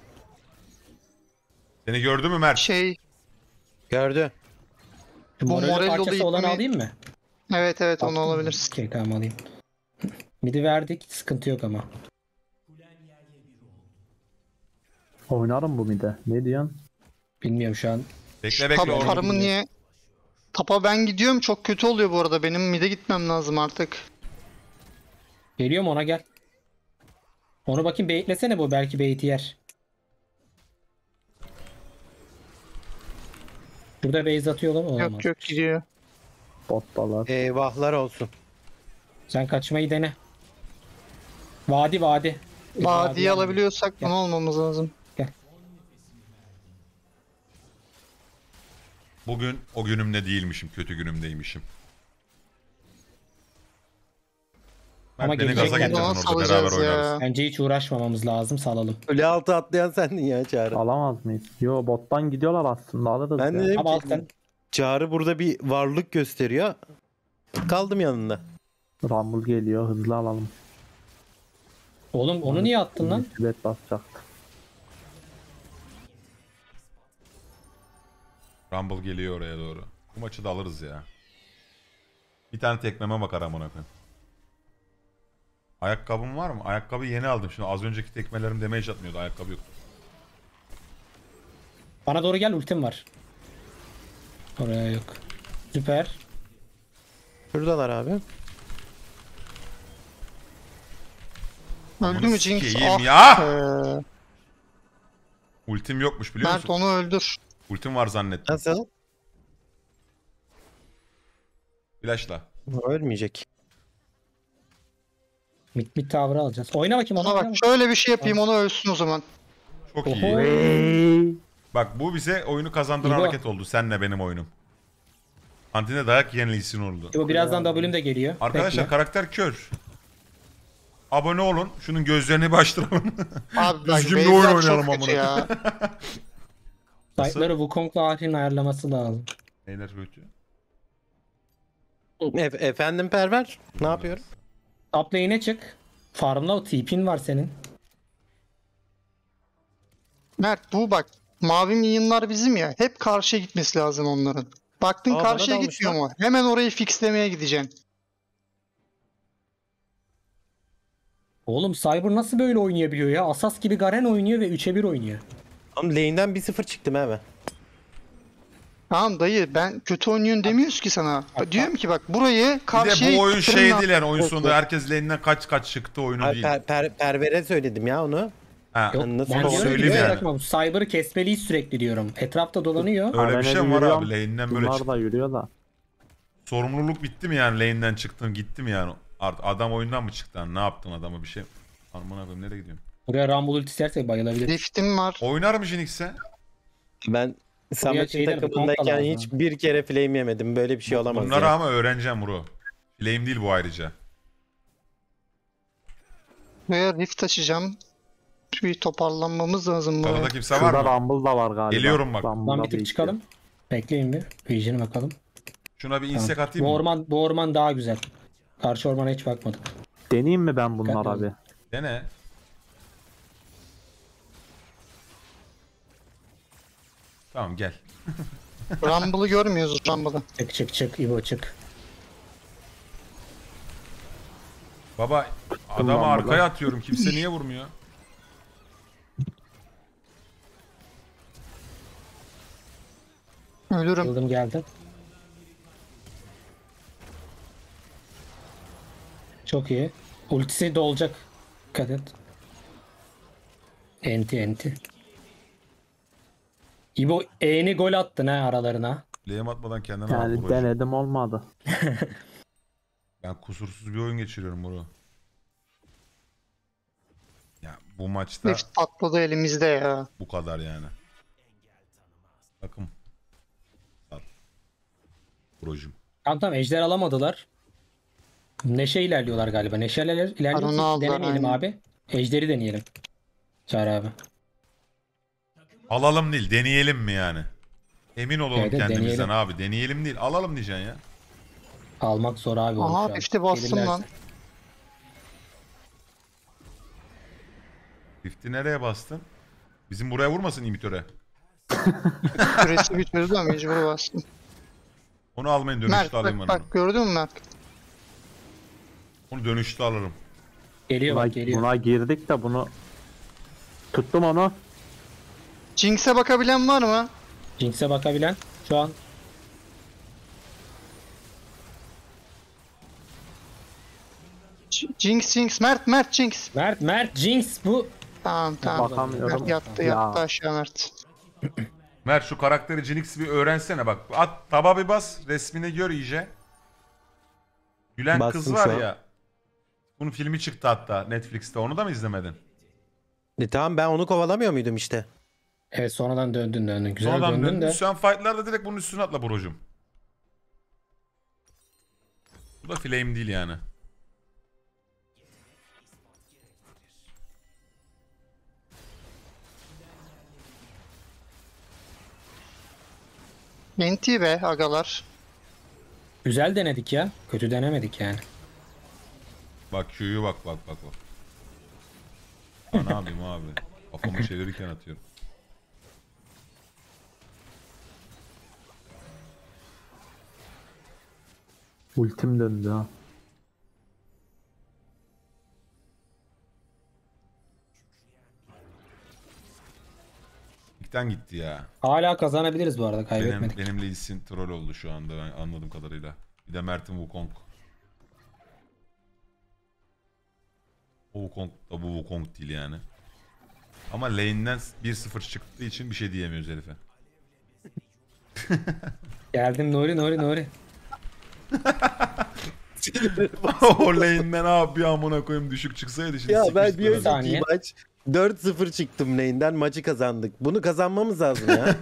Seni gördü mü Mert? Şey Gördü. Şu Bu Morello Morello'lu parçası olanı ipimi- alayım mı? evet evet onu Attın mı? alabilirsin. Okey tamam alayım. Midi verdik. Sıkıntı yok ama. Oynarım bu mide. Ne diyorsun? Bilmiyorum şu an. Bekle bekle. Tabii orada. paramı niye? Tapa ben gidiyorum, çok kötü oluyor bu arada. Benim mid'e gitmem lazım artık. Geliyorum ona gel. Onu bakayım baitlesene bu belki bait'i yer. Burada base atıyor mu? Olamaz. Yok yok gidiyor. Bottalar. Eyvahlar olsun. Sen kaçmayı dene. Vadi vadi. Vadiyi alabiliyorsak bunu almamız lazım. Bugün o günümde değilmişim. Kötü günümdeymişim. Ama Mert beni gelecek gaza yani. getirdin Nasıl orada beraber alacağız ya? oynarız. Bence hiç uğraşmamamız lazım salalım. Kule altı atlayan sendin ya Çağrı. Alamaz mıyız? Yo bottan gidiyorlar aslında alırız Ben de ya. dedim Ama ki alttan. Çağrı burada bir varlık gösteriyor. Kaldım yanında. Rumble geliyor hızlı alalım. Oğlum onu niye attın lan? Müsibet basacaktı. Rumble geliyor oraya doğru. Bu maçı da alırız ya. Bir tane tekmeme bakar amına koyayım. Ayakkabım var mı? Ayakkabı yeni aldım. Şimdi az önceki tekmelerim damage atmıyordu. Ayakkabı yok. Bana doğru gel ultim var. Oraya yok. Süper. Şuradalar abi. Öldü mü Jinx? Sikeyim Ah ya! be. Ultim yokmuş biliyor Mert musun? onu öldür. Ultim var zannettim. Nasıl? Flash'la. Ölmeyecek. Mid mid tower'ı alacağız. Oyna bakayım ona. Ona bak oyna şöyle bir şey yapayım, onu ölsün o zaman. Çok Oho. iyi. Hey. Bak bu bize oyunu kazandıran İbo. hareket oldu. Senle benim oyunum. Antine dayak yiyen Lee Sin oldu. Bu birazdan W'm de geliyor. Arkadaşlar Bekle. karakter kör. Abone olun. Şunun gözlerini başlayalım. Abi bak Düzgün bir oyun base'ler oynayalım çok kötü amına. ya. Site'ları Wukong'la Ahri'nin ayarlaması lazım. Neyler kötü? E- efendim Perver. Ne yapıyorum? Top lane'e çık. Farmla o T P'in var senin. Mert bu bak, mavi minyonlar bizim ya. Hep karşıya gitmesi lazım onların. Baktın Aa, bana karşıya da gitmiyor almışlar. mu? Hemen orayı fixlemeye gideceksin. Oğlum Cyber nasıl böyle oynayabiliyor ya? Asas gibi Garen oynuyor ve üçe bir oynuyor. Oğlum lane'den bir sıfır çıktım hemen. Tamam dayı, ben kötü oynuyorsun demiyoruz ki sana. Diyorum ki bak burayı Bir karşıya de bu oyun ittirin şey lan. değil yani. Oyun sonunda herkes lane'den kaç kaç çıktı oyunu Ay, değil. per, per, Perver'e söyledim ya onu. Ha, Yok, Nasıl ben oldu? diyorum ki Söyleyeyim kusura yani. bakma, bu Cyber'ı kesmeliyiz sürekli diyorum. Etrafta dolanıyor. Öyle bir Arenada şey mi var yürüyorum. abi? Lane'den böyle Bunlar çık. da yürüyor da. Sorumluluk bitti mi yani? Lane'den çıktın gitti mi yani? Artık adam oyundan mı çıktı? Yani? Ne yaptın adama bir şey? Aman abi nereye gidiyorsun? Buraya Rumble ultisi yersek bayılabilir. Liftim var. Oynar mı Jinx'e? Ben Samet'in şeyler, takımındayken Wukong da hiç bir kere flame yemedim. Böyle bir şey olamaz Bunları ya. ama öğreneceğim bro. Flame değil bu ayrıca. Buraya rift açacağım. Bir toparlanmamız lazım. Sağda bu. kimse var Şurada mı? Rumble da var galiba. Geliyorum bak. Rumble'da Lan bir tık iki. çıkalım. Bekleyin bir. Vision'a bakalım. Şuna bir Tamam. insek atayım Bu mı? orman, bu orman daha güzel. Karşı ormana hiç bakmadık. Deneyeyim mi ben bunlara Dikkatli bir? olun. Dene. Tamam gel. Rumble'ı görmüyoruz Rumble'ı. Çık çık çık İbo çık. Baba adamı Ulan arkaya baba. atıyorum. Kimse niye vurmuyor? Ölürüm. Yıldım geldi. Çok iyi. Ultisi dolacak. Dikkat et. Enti enti. İbo E'ni gol attın ha aralarına. Lehim atmadan kendine Yani attı. denedim olmadı. Ben kusursuz bir oyun geçiriyorum bro. Ya bu maçta Rift patladı elimizde ya. bu kadar yani. Bakın. Al. Brocum. Tamam tamam ejder alamadılar. Neşe ilerliyorlar galiba. Neşe iler- Aronu ilerliyorsa aldılar, denemeyelim aynen. abi. Ejderi deneyelim. Çağrı abi. Alalım değil, deneyelim mi yani? Emin olalım Evet, kendimizden deneyelim. abi. Deneyelim değil, alalım diyeceksin ya. Almak zor abi olur Aha şu an. işte bastım Gelirlerse. lan. Rift'i nereye bastın? Bizim buraya vurmasın imitöre. Süresi bitmedi de mecbur bastım. Onu almayın, dönüşte Mert alayım bak ben onu. bak gördün mü Mert? Onu dönüşte alırım. Geliyor Buna, bak geliyor. buna girdik de bunu tuttum onu. Jinx'e bakabilen var mı? Jinx'e bakabilen şu an J- Jinx Jinx Mert Mert Jinx. Mert Mert Jinx bu. Tamam tamam. Bakamıyorum. Mert yattı Ya. yattı aşağı Mert. Mert şu karakteri Jinx'i bir öğrensene bak. At taba bir bas, resmini gör iyice. Gülen kız Bastım var şu an. ya. Bunun filmi çıktı hatta Netflix'te. Onu da mı izlemedin? E tamam ben onu kovalamıyor muydum işte? Evet sonradan döndün döndün. Güzel Sonradan döndün döndün. de. Şu an fight'larda direkt bunun üstüne atla brocum. Bu da flame değil yani. Enti be agalar. Güzel denedik ya. Kötü denemedik yani. Bak Q'yu bak bak bak bak. Ya ne yapayım abi? Kafamı çevirirken atıyorum. Ultim döndü ha. İlkten gitti ya. Hala kazanabiliriz bu arada Benim, kaybetmedik. benim Lee Sin troll oldu şu anda ben anladığım kadarıyla. Bir de Mert'in Wukong. O Wukong da bu Wukong değil yani. Ama lane'den bir sıfır çıktığı için bir şey diyemiyoruz herife. Geldim Nuri Nuri Nuri. O lane'den ne yapıyor amına koyayım düşük çıksaydı şimdi Ya ben sikmişler bir adamı. önceki saniye. maç dört sıfır çıktım lane'den maçı kazandık. Bunu kazanmamız lazım ya.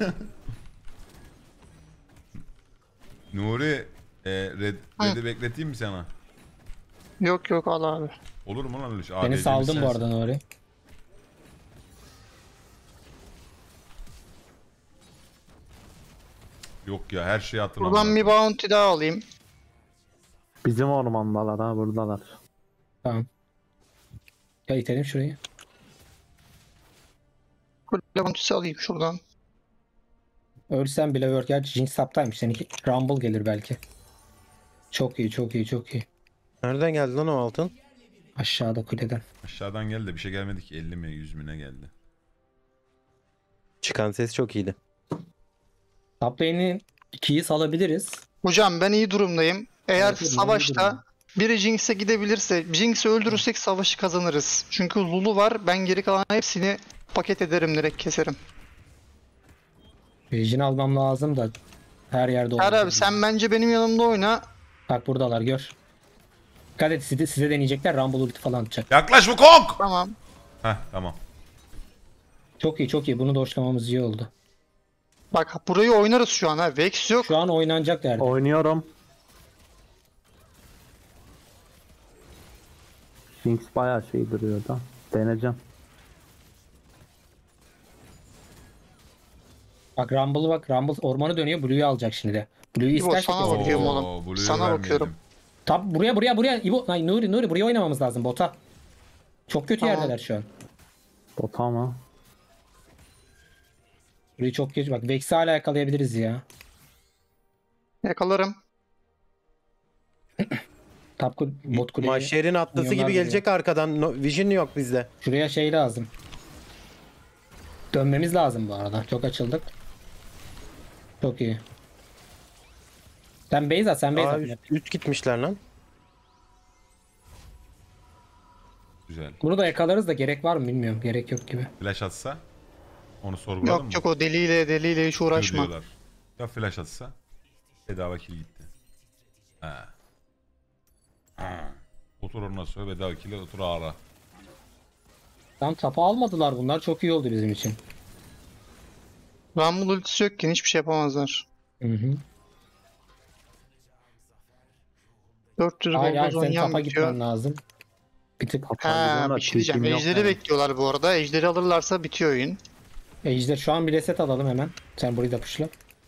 Nuri e, red, red'i bekleteyim mi sana? Yok yok al abi. Olur mu lan öyle şey? Beni A D C'miz saldım bu sensin. arada Nuri. Yok ya her şeyi hatırlamıyorum. Buradan bir bounty daha alayım. Bizim ormandalar ha buradalar. Tamam. Ya itelim şurayı. Kule bounty'si alayım şuradan. Ölsen bile work. Gerçi Jinx saptaymış. Seninki Rumble gelir belki. Çok iyi çok iyi çok iyi. Nereden geldi lan o altın? Aşağıda kuleden. Aşağıdan geldi de bir şey gelmedi ki elli mi yüz mü ne geldi. Çıkan ses çok iyiydi. Top lane'i ikiyi salabiliriz. Hocam ben iyi durumdayım. Eğer Evet, evet, iyi savaşta durumda. biri Jinx'e gidebilirse, Jinx'i öldürürsek savaşı kazanırız. Çünkü Lulu var. Ben geri kalan hepsini paket ederim, direkt keserim. Vision almam lazım da her yerde Her olur. abi sen bence benim yanımda oyna. Bak buradalar gör. Dikkat et size, size deneyecekler. Rumble ulti falan atacak. Yaklaş Wukong! Tamam. Heh tamam. Çok iyi çok iyi. Bunu doşlamamız iyi oldu. Bak burayı oynarız şu an ha. Vex yok. Şu an oynanacak derdi. Oynuyorum. Jinx bayağı şey duruyor da. Deneyeceğim. Bak Rumble bak. Rumble ormanı dönüyor. Blue'yu alacak şimdi de. Blue'yu İbo, istersek sana keselim. bakıyorum oğlum. Oo, Blue'yu Sana vermeyelim. bakıyorum. Tab buraya buraya buraya. İbo, ay, Nuri Nuri buraya oynamamız lazım bota. Çok kötü Tamam. yerdeler şu an. Bota mı? Burayı çok kötü. Bak Vex'i hala yakalayabiliriz ya. Yakalarım. Top kul bot kuleyi. Mahşerin atlısı milyonlar gibi gelecek arkadan. No, vision yok bizde. Şuraya şey lazım. Dönmemiz lazım bu arada. Çok açıldık. Çok iyi. Sen base at, sen base Aa, at. üst, üst gitmişler lan. Güzel. Bunu da yakalarız da gerek var mı bilmiyorum. Gerek yok gibi. Flash atsa onu sorguladın mı? Yok yok o deliyle deliyle hiç uğraşma. Diyorlar. Ya flash atsa bedava kill gitti. Ha. Ha. Otur ondan sonra bedava kill otur ağla. Tam tapa almadılar bunlar. Çok iyi oldu bizim için. Rumble ultisi yokken hiçbir şey yapamazlar. Hı hı. dört yüz Hayır hayır gold sen Zonyan tapa bitiyor. gitmen lazım. Bir tık. Ha Sonra bir şey diyeceğim. tilkim yok Ejderi yani. bekliyorlar bu arada. Ejderi alırlarsa bitiyor oyun. Ejder şu an bir reset alalım hemen. Sen burayı da pushla.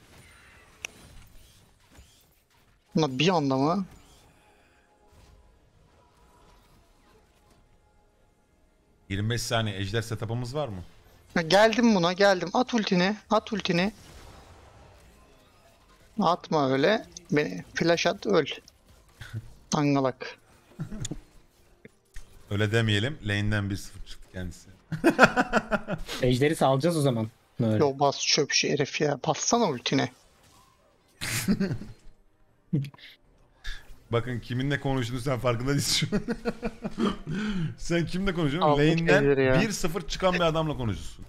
Buna bir anda mı? yirmi beş saniye ejder setup'ımız var mı? Ha, geldim buna geldim. At ultini. At ultini. Atma öyle. Beni flash at öl. Angalak. Öyle demeyelim. Lane'den bir sıfır çıktı kendisi. Ejderi salacağız o zaman. Öyle. Yo bas çöp şey herif ya. Bassana ultine. Bakın kiminle konuştuğunu sen farkında değilsin şu an. Sen kimle konuşuyorsun? Aldık Lane'den ejderi ya. bir sıfır çıkan bir adamla konuşuyorsun.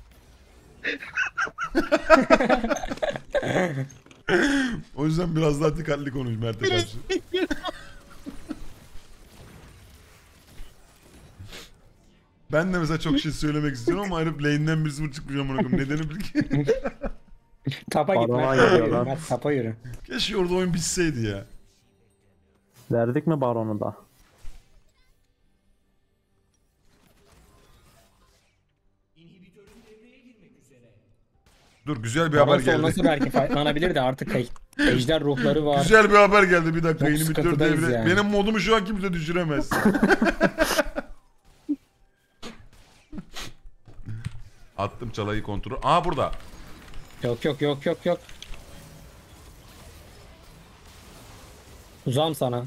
O yüzden biraz daha dikkatli konuş Mert'e karşı. Ben de mesela çok şey söylemek istiyorum ama herif lane'den bir sıfır çıkmış amına koyayım. Nedeni bil ki. Tapa git. Barona Mert, tapa geliyor yürü. lan. Mert, tapa yürü. Keşke orada oyun bitseydi ya. Verdik mi baronu da? Dur güzel bir Baron haber geldi. sonrası belki fightlanabilir de artık ej- ejder ruhları var. Güzel bir haber geldi bir dakika. Çok Inhibitor sıkıntıdayız devre. yani. Benim modumu şu an kimse düşüremez. Attım çalayı kontrol. Aa burada. Yok yok yok yok yok. Uzağım sana.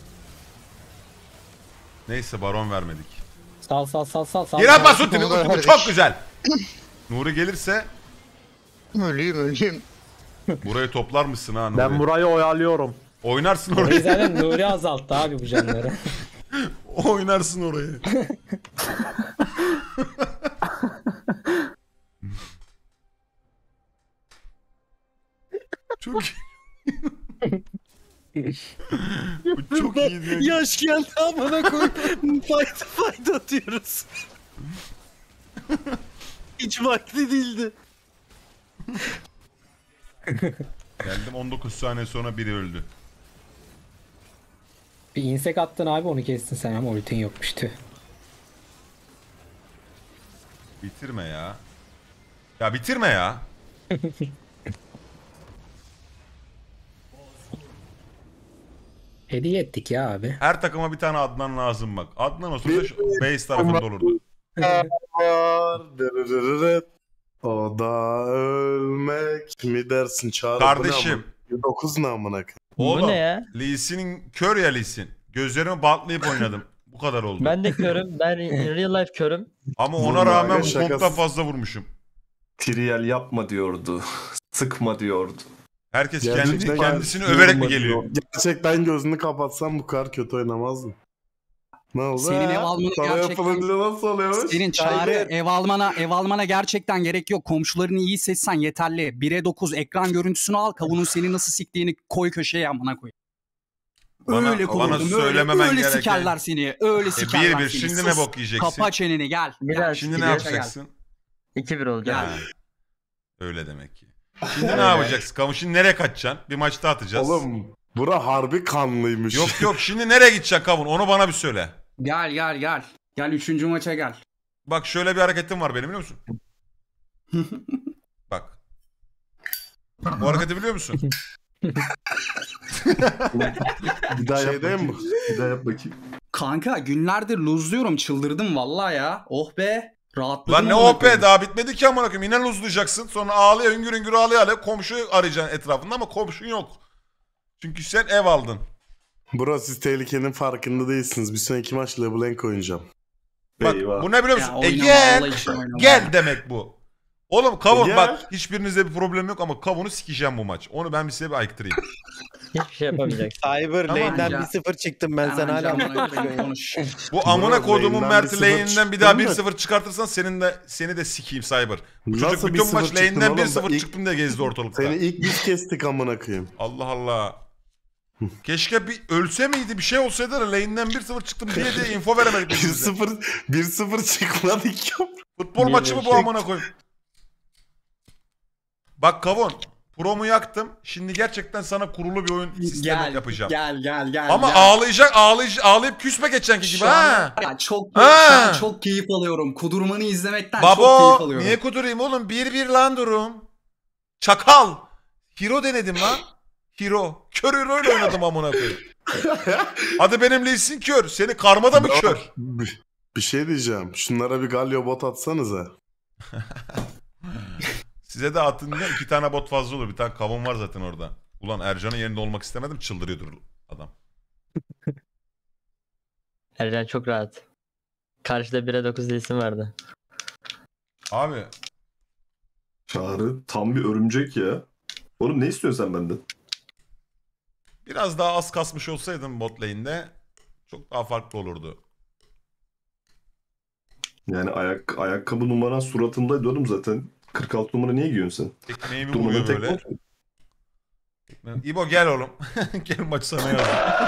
Neyse baron vermedik. Sal sal sal sal sal. Geri bas ultini. Onu Ulti bu verdik. çok güzel. Nuri gelirse Öleyim öleyim. burayı toplar mısın ha Nuri? Ben burayı oyalıyorum. Oynarsın Orayı orayı. zaten Nuri azalttı abi bu canları. Oynarsın orayı. Çok Bu çok iyi. Yaş geldi amına koy. Fayda fayda atıyoruz. Hiç vakti değildi. Geldim on dokuz saniye sonra biri öldü. Bir insek attın abi onu kestin sen ama ultin yokmuştu. Bitirme ya. Ya bitirme ya. Hediye ettik ya abi. Her takıma bir tane Adnan lazım bak. Adnan olsa da şu base tarafında olurdu. Var. Dırırırırıt. O da ölmek mi dersin Çağrı? Kardeşim. dokuz ne amına koyayım? Oğlum, Bu ne ya? Lee Sin'in kör ya Lee Sin. Gözlerimi bantlayıp oynadım. Bu kadar oldu. Ben de körüm. Ben in real life körüm. Ama Vurma ona rağmen ya, şakasız. bottan fazla vurmuşum. Trial yapma diyordu. Sıkma diyordu. Herkes Gerçekten kendi, yani kendisini överek mi yoruma geliyor? diyor. Gerçekten gözünü kapatsam bu kadar kötü oynamazdın. Ne oldu? Senin ha? ev almanı Sana gerçekten... yapılınca nasıl oluyormuş? Senin Çağrı Tiger. ev almana, ev almana gerçekten gerek yok. Komşularını iyi seçsen yeterli. bire dokuz ekran görüntüsünü al. Kavunun seni nasıl siktiğini koy köşeye amına koy. Bana- öyle bana kovurdum. Öyle, söylememen öyle gereken- sikerler seni. Öyle E, sikerler bir bir, seni. şimdi Sus. ne bok yiyeceksin? Kapa çeneni gel. Biraz Şimdi ne gidiyor. yapacaksın? iki bir olacak. Ha, öyle demek ki. Şimdi ne yapacaksın? Kamışın nereye kaçacaksın? Bir maçta atacağız. Oğlum bura harbi kanlıymış. Yok yok şimdi nereye gideceksin Kavun? Onu bana bir söyle. Gel gel gel. Gel üçüncü maça gel. Bak şöyle bir hareketim var benim biliyor musun? Bak. Bu hareketi biliyor musun? Bir daha Şey yapayım mı? Bir daha yap bakayım. Kanka günlerdir luzluyorum. Çıldırdım vallahi ya. Oh be. Rahatladım. Lan ne amına O P koyayım. daha bitmedi ki amına koyayım. Yine luzlayacaksın. Sonra ağlaya hüngür hüngür ağlaya ağlaya komşuyu arayacaksın etrafında ama komşun yok. Çünkü sen ev aldın. Bro siz tehlikenin farkında değilsiniz. Bir sonraki maç LeBlanc oynayacağım. Bak Eyvah. bu ne biliyor Ya musun? E oynama, gel. Allah için oynama. Gel demek bu. Oğlum kavun Gel. bak hiçbirinizde bir problem yok ama kavunu sikeceğim bu maç. Onu ben bir size bir ayıktırayım. Hiçbir şey yapamayacaksın. Cyber Tamam. lane'den Ya. bir sıfır çıktım ben Hemen sen hala canına konuşuyorsun. konuş. Bu amına Bro, kodumun lane'den Mert'i bir sıfır lane'inden bir daha çıktın bir da- sıfır çıkartırsan senin de seni de sikeyim Cyber. Bu çocuk Nasıl bir bütün maç sıfır çıktın lane'inden bir oğlum? sıfır İlk- çıktım diye gezdi ortalıkta. Seni ilk biz kestik amına koyayım. Allah Allah. Keşke bir ölse miydi bir şey olsaydı da lane'inden bir sıfır çıktım diye diye info veremedik bir birbirimize. sıfır bir sıfır çıkmadık ya. Futbol Bir maçı mı bir bu şey- amına koyayım? Bak kavun. Promu yaktım. Şimdi gerçekten sana kurulu bir oyun sistemi Gel, yapacağım. gel, gel, gel. Ama gel. ağlayacak, ağlayacak, ağlayıp küsme geçenki gibi Şu an, ha. ya çok, Ha. şu an çok keyif alıyorum. Kudurmanı izlemekten çok keyif Babo, alıyorum. niye kudurayım oğlum? Bir bir lan durum. Çakal. Hero denedim lan. Hero. Kör öyle oynadım amına koyayım. Hadi benimle iyisin kör. Seni karmada mı kör? Bir, bir şey diyeceğim. Şunlara bir Galio bot atsanıza. Size de atın diye iki tane bot fazla olur. Bir tane kavun var zaten orada. Ulan Ercan'ın yerinde olmak istemedim. Çıldırıyordur adam. Ercan çok rahat. Karşıda bire dokuz isim vardı. Abi. Çağrı tam bir örümcek ya. Oğlum ne istiyorsun sen benden? Biraz daha az kasmış olsaydım bot lane'de çok daha farklı olurdu. Yani ayak ayakkabı numaran suratındaydı oğlum zaten. kırk altı numara niye giyiyorsun sen? Tekmeyi mi Durmadan vuruyor tek böyle? bot. İbo gel oğlum. Gel maç sana yazdım.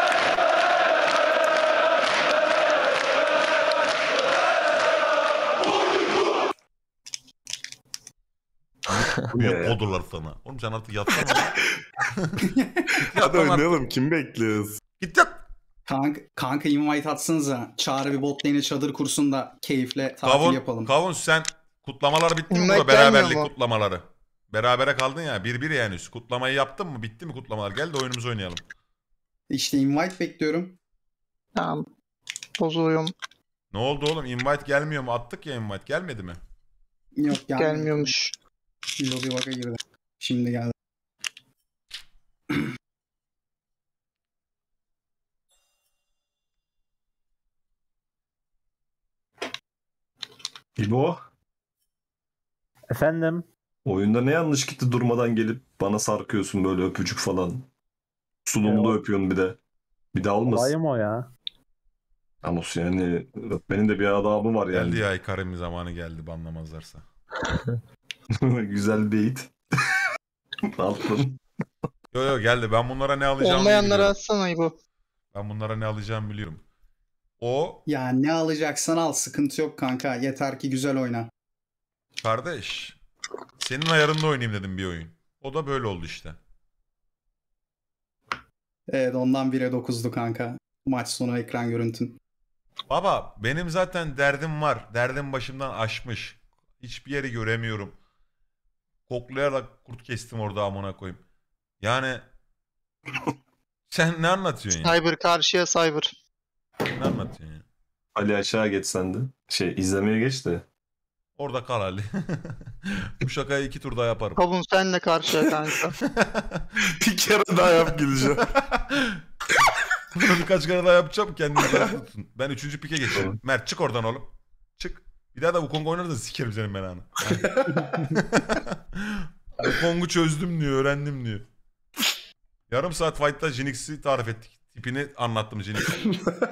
Büyük kodurlar sana. Oğlum sen artık yatsana. Hadi oynayalım. Kim bekliyoruz? Git yat. Kanka, kanka invite atsanıza. Çağrı bir bot lane'e çadır kursun da keyifle tatil Kavun, yapalım. Kavun sen kutlamalar bitti mi Invite burada? Beraberlik gelmiyor mu? kutlamaları. Berabere kaldın ya. Bir bir yani. Kutlamayı yaptın mı? Bitti mi kutlamalar? Gel de oyunumuzu oynayalım. İşte invite bekliyorum. Tamam. Bozuyorum. Ne oldu oğlum? Invite gelmiyor mu? Attık ya invite. Gelmedi mi? Yok gelmedi. Gelmiyormuş. Lobby bug'a girdi. Şimdi geldi. İbo, Efendim? oyunda ne yanlış gitti durmadan gelip bana sarkıyorsun böyle öpücük falan. Sunumda Evet. öpüyorsun bir de. Bir daha olmasın. Olayım o ya. Ama yani öpmenin de bir adabı var yani. Geldi ya Ikarim zamanı geldi. Banlamazlarsa. Güzel beyit. Ne yaptın? Yo yo geldi. Ben bunlara ne alacağımı Olmayanlara biliyorum. atsana İbo. Ben bunlara ne alacağımı biliyorum. O Ya ne alacaksan al. Sıkıntı yok kanka. Yeter ki güzel oyna. kardeş. Senin ayarında oynayayım dedim bir oyun. O da böyle oldu işte. Evet ondan bire dokuzdu kanka. Maç sonu ekran görüntün. Baba benim zaten derdim var. Derdim başımdan aşmış. Hiçbir yeri göremiyorum. Koklayarak kurt kestim orada amına koyayım. Yani sen ne anlatıyorsun ya? Cyber karşıya Cyber. Ne anlatıyorsun ya? Ali aşağı geç sen de. Şey izlemeye geç de. Orada kal Ali. Bu şakayı iki tur daha yaparım. Kavun sen de karşıya kanka. Bir kere daha yap güleceğim. Bunu birkaç kere daha yapacağım kendinize tutun. Ben üçüncü pike geçerim. Mert çık oradan oğlum. Çık. Bir daha da Wukong oynarsa sikerim senin belanı. Wukong'u çözdüm diyor, öğrendim diyor. Yarım saat fight'ta Jinx'i tarif ettik. Tipini anlattım Jinx'i.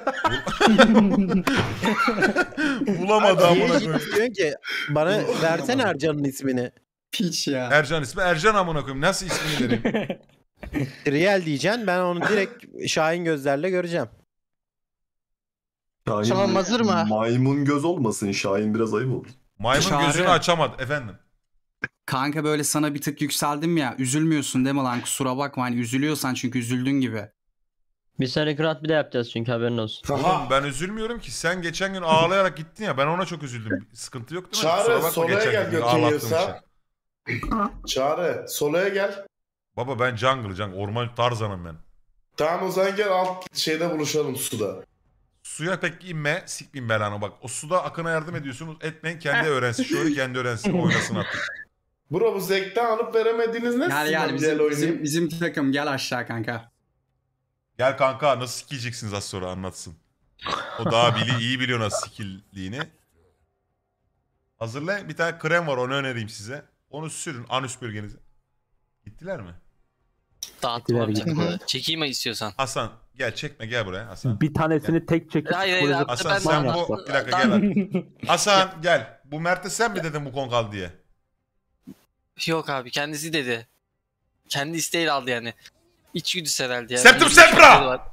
Bulamadı amına koyayım. Diyor ki bana versene Ercan'ın ismini. Piç ya. Ercan ismi Ercan amına koyayım. Nasıl ismini vereyim? Real diyeceksin. Ben onu direkt Şahin gözlerle göreceğim. Şahin Tamam, hazır mı? Maymun göz olmasın. Şahin biraz ayıp olur. Maymun Çağrı. gözünü açamadı efendim. Kanka böyle sana bir tık yükseldim ya. Üzülmüyorsun değil mi lan? Kusura bakma. Hani üzülüyorsan çünkü üzüldün gibi. Bir sonraki rahat bir de yapacağız çünkü haberin olsun. Oğlum ben üzülmüyorum ki. Sen geçen gün ağlayarak gittin ya. Ben ona çok üzüldüm. Sıkıntı yok değil mi? Çağrı, Kusura bakma solaya geçen gel gün götün ağlattığım yiyorsa. için. Çağrı soloya gel. Baba ben jungle jungle. Orman Tarzan'ım ben. Tamam o zaman gel alt şeyde buluşalım suda. Suya pek inme. Sikmeyin belanı bak. O suda Akın'a yardım ediyorsunuz. Etmeyin kendi öğrensin. Şu oyunu kendi öğrensin. Oynasın artık. Bro bu zevkten alıp veremediğiniz ne? Gel gel bizim, bizim, bizim takım gel aşağı kanka. Gel kanka nasıl sikileceksiniz az sonra anlatsın. O daha bili, iyi biliyor nasıl sikildiğini. Hazırlayın. Bir tane krem var onu önereyim size. Onu sürün anüs bölgenize. Gittiler mi? Dağıttım abi Gittiler, takımı. Çekeyim mi istiyorsan? Hasan gel çekme gel buraya Hasan. Bir tanesini tek çekip Hayır, hayır, abi, Hasan ben- sen ben- bu... Bir dakika gel abi. Hasan gel. Bu Mert'e sen mi dedin bu konu kaldı diye? Yok abi kendisi dedi. Kendi isteğiyle aldı yani. İçgüdüsü herhalde yani. Septum Bir Sempra! düşünceleri var.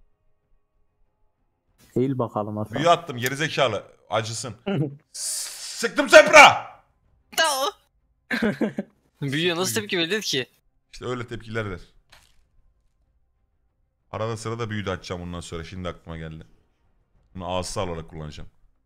eğil bakalım Hasan. Büyü attım gerizekalı. Acısın. Sıktım Sempra! Büyüyor nasıl tepki verilir ki? İşte öyle tepkiler ver. Arada sırada büyüdü açacağım bundan sonra. Şimdi aklıma geldi. Bunu ağızsal olarak kullanacağım.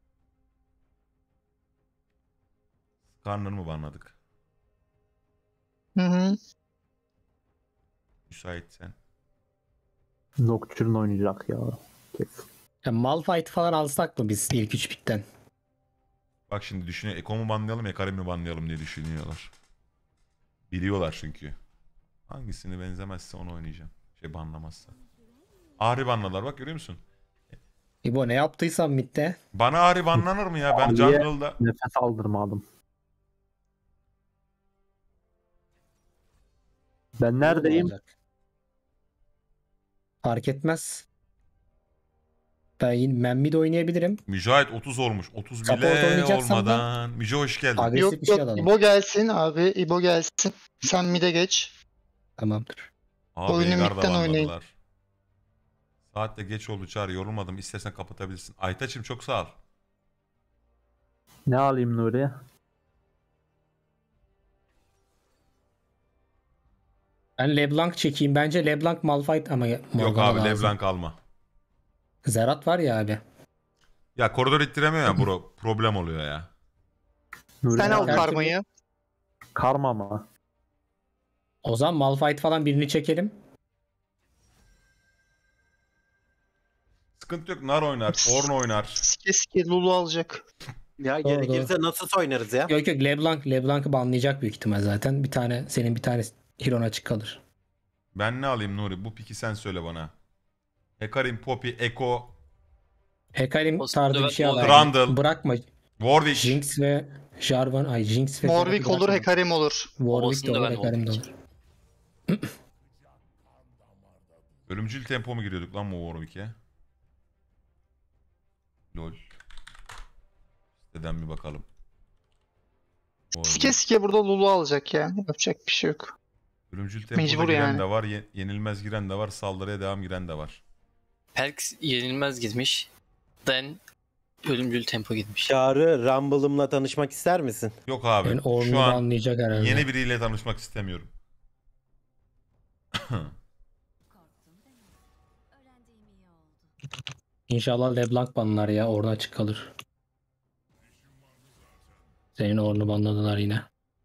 Karnını mı banladık? Hı hı. Müsaitsen. Nocturne oynayacak ya. Kesin. Ya Malphite falan alsak mı biz ilk üç pikten? Bak şimdi düşünüyor. Eko mu banlayalım, Ekari mi banlayalım diye düşünüyorlar. Biliyorlar çünkü. Hangisini benzemezse onu oynayacağım. Şey banlamazsa. Ahri banladılar bak görüyor musun? İbo ne yaptıysam midde. Bana Ahri banlanır mı ya? Ben Ahri'ye jungle'da... Nefes aldırmadım. Ben neredeyim? Fark etmez. Ben yine ben mid oynayabilirim. Mücahit otuz olmuş. otuz Support bile oynayacaksam olmadan. Müco hoş geldin. Agresif Yok bir şey yok alalım. İbo gelsin abi. İbo gelsin. Sen mid'e geç. Tamamdır. Abi Oyunu Veigar da midden oynayın. banladılar. Saat de geç oldu Çağrı. Yorulmadım. İstersen kapatabilirsin. Aytaç'ım çok sağ ol. Ne alayım Nuriye? Ben LeBlanc çekeyim. Bence LeBlanc Malphite ama Yok Morgana abi lazım. LeBlanc alma. Zerat var ya abi. Ya koridor ittiremiyor ya bro. Problem oluyor ya. Nuriye Sen al Her karmayı. Karma mı? O zaman Malphite falan birini çekelim. Sıkıntı yok. Nar oynar. Ornn oynar. Sike sike Lulu alacak. Ya Doğru, gerekirse nasıl oynarız ya? Yok yok LeBlanc. LeBlanc'ı banlayacak büyük ihtimal zaten. Bir tane senin bir tane Heron açık kalır. Ben ne alayım Nuri? Bu piki sen söyle bana. Hekarim, Poppy, Echo, Hekarim O tarzı bir sırada şey ben- alalım. Trundle. Bırakma. Warwick. Jinx ve Jarvan. Ay Jinx ve Morwick Zerat'ı olur, bırakma. Hekarim olur. Warwick de Babasını da olur, ben Hekarim de olur. Warwick. Ölümcül tempo mu giriyorduk lan bu Warwick'e? Lol. Siteden bir bakalım. Warwick. Sike sike burada Lulu alacak yani. Yapacak bir şey yok. Ölümcül tempoda Mecbur giren yani. de var, ye- yenilmez giren de var, saldırıya devam giren de var. Perks yenilmez gitmiş. Den ölümcül tempo gitmiş. Çağrı Rumble'ımla tanışmak ister misin? Yok abi. Ben Ornn'u Şu an anlayacak herhalde. yeni biriyle tanışmak istemiyorum. İnşallah LeBlanc banlar ya. Orada açık kalır. Senin Ornn'u banladılar yine.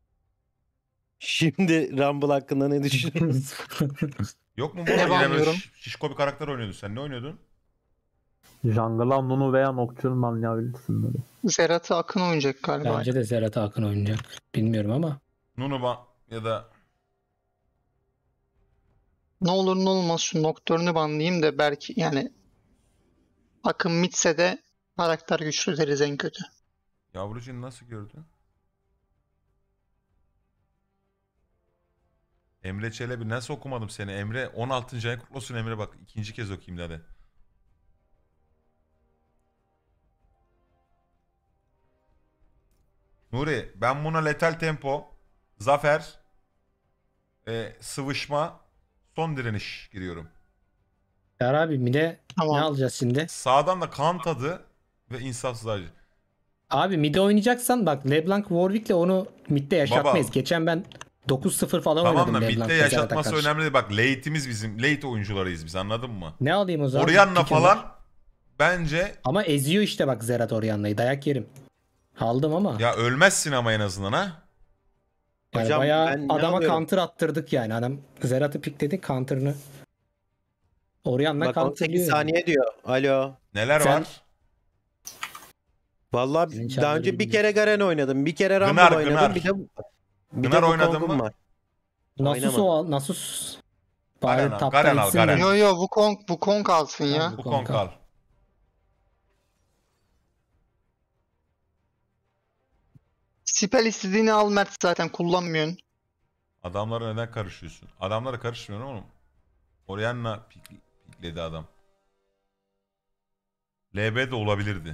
Şimdi Rumble hakkında ne düşünüyorsun? Yok mu bu? Ne Yine böyle banlıyorum? şiş- şişko bir karakter oynuyordun. Sen ne oynuyordun? Jungle'a Nunu veya Nocturne banlayabilirsin böyle. Zerat'ı Akın oynayacak galiba. Bence de Zerat Akın oynayacak. Bilmiyorum ama. Nunu ban ya da Ne olur ne olmaz şu Nocturne'ü banlayayım da belki yani Akın midse de karakter güçlü deriz en kötü. yavrucuğun nasıl gördün? Emre Çelebi nasıl okumadım seni? Emre on altıncı ay kutlu olsun Emre bak. ikinci kez okuyayım hadi. Nuri ben buna letal tempo, zafer, e, sıvışma, son direniş giriyorum. Yar abi mide Tamam. ne alacağız şimdi? Sağdan da kan tadı ve insafsız acı. Abi mide oynayacaksan bak LeBlanc Warwick'le onu midde yaşatmayız. Baba. Geçen ben dokuz sıfır falan Tamam oynadım da LeBlanc'la midde Zerat'a yaşatması karşı. önemli değil. Bak late'imiz bizim. Late oyuncularıyız biz anladın mı? Ne alayım o zaman? Orianna Pick and falan roll. bence Ama eziyor işte bak Zerat Orianna'yı. Dayak yerim. Aldım ama. ya ölmezsin ama en azından ha. Yani Hocam, bayağı ben ne adama alıyorum? counter attırdık yani. Adam Zerat'ı pikledi counter'ını. Orianna Bak on counterlıyor. sekiz saniye diyor. Alo. Neler Sen- var? Vallahi Senin daha çağrı önce bir bilmiyorum. kere Garen oynadım. Bir kere Rumble Gınar, oynadım. Gınar. Bir de bir Gınar de oynadın Wukong'um mı? var. Nasus Oynamadım. o al. Nasus. Bari Garen al, taptan Garen al, itsin de. Garen. Yo yo Wukong, Wukong alsın ya. Tamam. Bu konkal. Spell istediğini al Mert zaten kullanmıyorsun. Adamlara neden karışıyorsun? Adamlara karışmıyorum oğlum. Orianna pik- pikledi adam. L B de olabilirdi.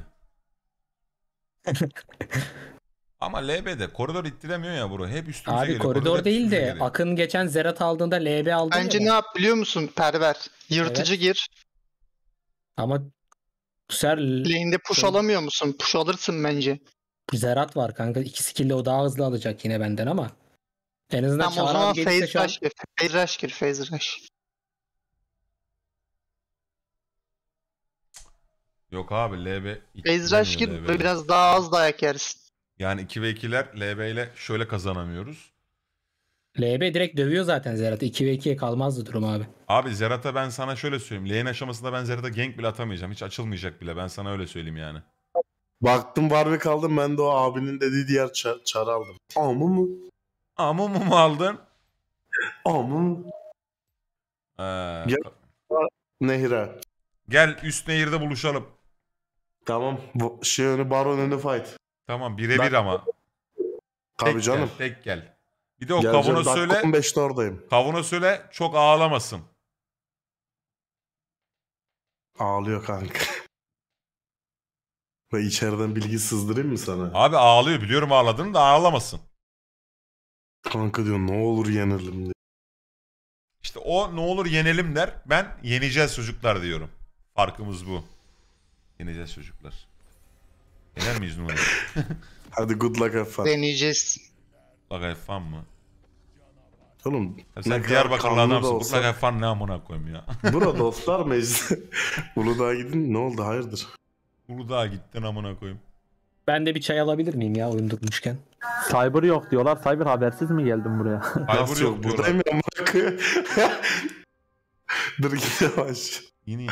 Ama L B'de koridor ittiremiyor ya bro. Hep üstümüze Abi geliyor. koridor hep değil üstümüze de geliyor. Akın geçen Zerat aldığında L B aldı Bence ya. ne yap biliyor musun Perver? Yırtıcı gir. Ama bu sefer Lane'de push Şey- alamıyor musun? Push alırsın bence. Zerat var kanka. İki skill'le o daha hızlı alacak yine benden ama. En azından Tamam o Çağrı zaman abi gelirse Phase şu an Rush gir. Phase Rush gir. Phase Rush. Yok abi L B Phase Rush gir. Böyle biraz daha az dayak yersin. Yani iki ve ikiler L B ile şöyle kazanamıyoruz. L B direkt dövüyor zaten Zerat'ı. iki ve ikiye kalmazdı durum abi. Abi Zerat'a ben sana şöyle söyleyeyim. Lane aşamasında ben Zerat'a gank bile atamayacağım. Hiç açılmayacak bile. Ben sana öyle söyleyeyim yani. Baktım Warwick aldım, ben de o abinin dediği diğer çar, çarı aldım. Amu mu? Amu mu mu aldın? Amu. Ee, Gel Nehir'e. Gel üst nehirde buluşalım. Tamam. Bu şey önü baron önü fight. Tamam birebir Ben- ama. Tabii Tek canım. Gel, tek gel. Bir de o Geleceğim, kavuna dakika söyle. on beşte oradayım. Kavuna söyle çok ağlamasın. Ağlıyor kanka. Ve içeriden bilgi sızdırayım mı sana? Abi ağlıyor biliyorum ağladığını da ağlamasın. Kanka diyor ne olur yenelim diye. İşte o ne olur yenelim der. Ben yeneceğiz çocuklar diyorum. Farkımız bu. Yeneceğiz çocuklar. Yener miyiz numarayı? Hadi good luck have fun. Deneyeceğiz. Good luck have fun mı? Oğlum Ya ne sen kadar Diyarbakırlı kanlı da adamsın. Good olsa- luck have fun ne amına koyayım ya. Bura dostlar meclisi. Uludağ'a gidin ne oldu hayırdır? Uludağ'a gittin amına koyayım. Ben de bir çay alabilir miyim ya oyun durmuşken? Cyber yok diyorlar. Cyber habersiz mi geldin buraya? Nasıl yok buradayım ya amına koyayım. Dur git yavaş. Yine.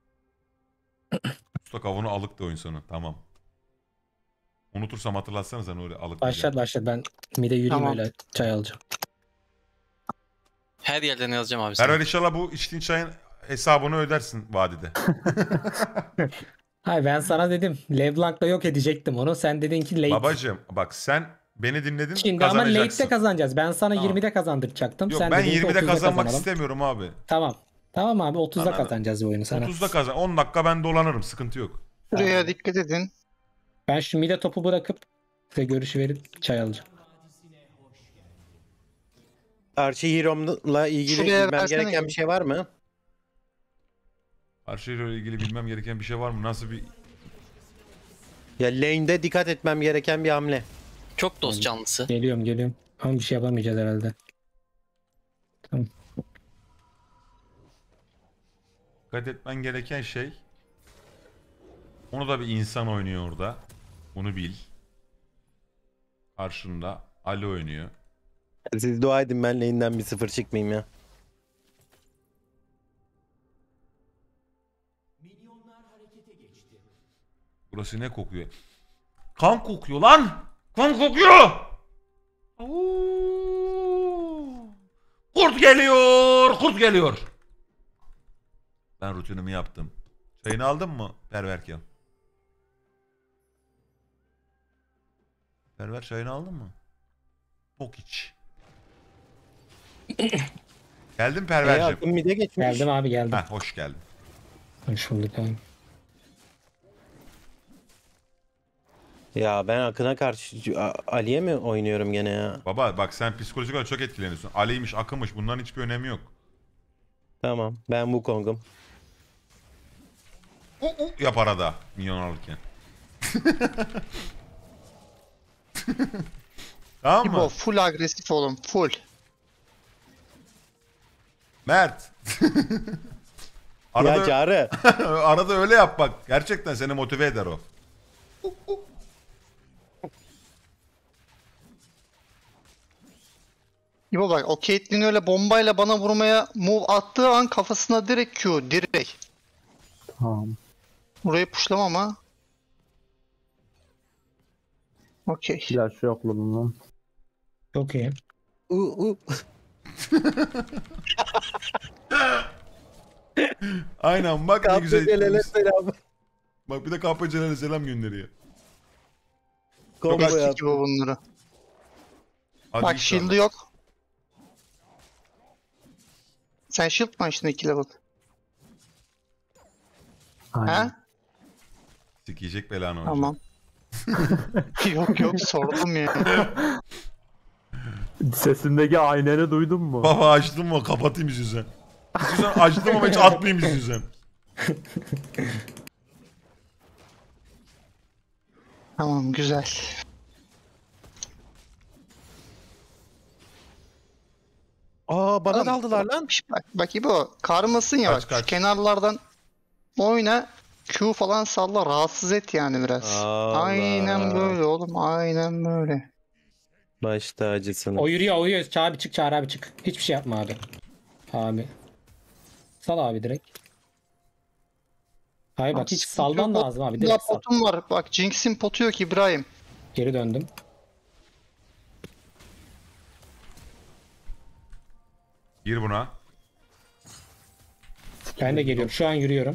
Usta kavunu alık da oyun sonu. Tamam. Unutursam hatırlatsanıza ne öyle alık. Başlat başlat ben mide yürüyeyim Tamam. öyle çay alacağım. Her yerden yazacağım abi sana. Perver inşallah bu içtiğin çayın hesabını ödersin vadide. Hayır ben sana dedim LeBlanc'la yok edecektim onu. Sen dedin ki late. Babacım bak sen beni dinledin Şimdi ama kazanacaksın. late'de kazanacağız. Ben sana Tamam. yirmide kazandıracaktım. Yok Sen ben dedin ki yirmide otuzda kazanmak kazanalım. istemiyorum abi. Tamam. Tamam abi otuzda Anladım. kazanacağız bu oyunu sana. otuzda kazan. on dakika ben dolanırım sıkıntı yok. Buraya dikkat edin. Ben şu mide topu bırakıp size görüşü verip çay alacağım. Archie Hero'mla ilgili Şuraya bilmem versene gereken gibi. bir şey var mı? Her şeyle ilgili bilmem gereken bir şey var mı? Nasıl bir... Ya lane'de dikkat etmem gereken bir hamle. Çok dost canlısı. Geliyorum geliyorum. Ama bir şey yapamayacağız herhalde. Tamam. Dikkat etmen gereken şey... Onu da bir insan oynuyor orada. Bunu bil. Karşında Ali oynuyor. Siz dua edin ben lane'den bir sıfır çıkmayayım ya. Burası ne kokuyor? Kan kokuyor lan! Kan kokuyor! Oo! Kurt geliyor! Kurt geliyor! Ben rutinimi yaptım. Çayını aldın mı? Perverken. Perver çayını aldın mı? Tok iç. Geldin E, Perverciğim. aklım mide geçmiş. Geldim abi geldim. Heh, hoş geldin. Hoş bulduk abi. Ya ben Akın'a karşı A- Ali'ye mi oynuyorum gene ya? Baba bak sen psikolojik olarak çok etkileniyorsun. Ali'ymiş, Akın'mış bunların hiçbir önemi yok. Tamam ben Wukong'um. U u yap arada minyon alırken. Tamam mı? İbo full agresif olun. Full. Mert. arada, Ya Çağrı. arada öyle yap bak. Gerçekten seni motive eder o. İbo bak o Caitlyn öyle bombayla bana vurmaya move attığı an kafasına direkt Q. Direkt. Tamam. Burayı pushlamam ama. Okey. Flash yok bunun. Çok iyi. U, u. Aynen bak ne güzel. Kahpecelele selam. Bak bir de kahpecelele selam gönderiyor. Combo Eski yap. gibi bunları. Hadi Bak inşallah. shield'ı yok. Sen shield mı açtın iki level? Aynen. He? Sikecek belanı hocam. Tamam. yok yok sordum ya. Sesindeki ayneni duydun mu? Baba açtım mı kapatayım yüzünden. Yüzünden açtım ama hiç atmayayım yüzünden. Tamam güzel. Aa bana Tamam. daldılar lan. Bak, bak İbo karmasın ya Kaç, bak. kaç. Şu kenarlardan oyna. Q falan salla rahatsız et yani biraz. Allah. Aynen böyle oğlum aynen böyle. Baş tacısınız. O yürüyor o yürüyor. Çağır abi çık Çağır abi çık. Hiçbir şey yapma abi. Abi. Sal abi direkt. Hayır bak Abi, hiç sıkıntı salman yok. lazım abi. Daha Direkt sal. potum var. Bak Jinx'in potu yok İbrahim. Geri döndüm. Gir buna. Ben de geliyorum. Şu an yürüyorum.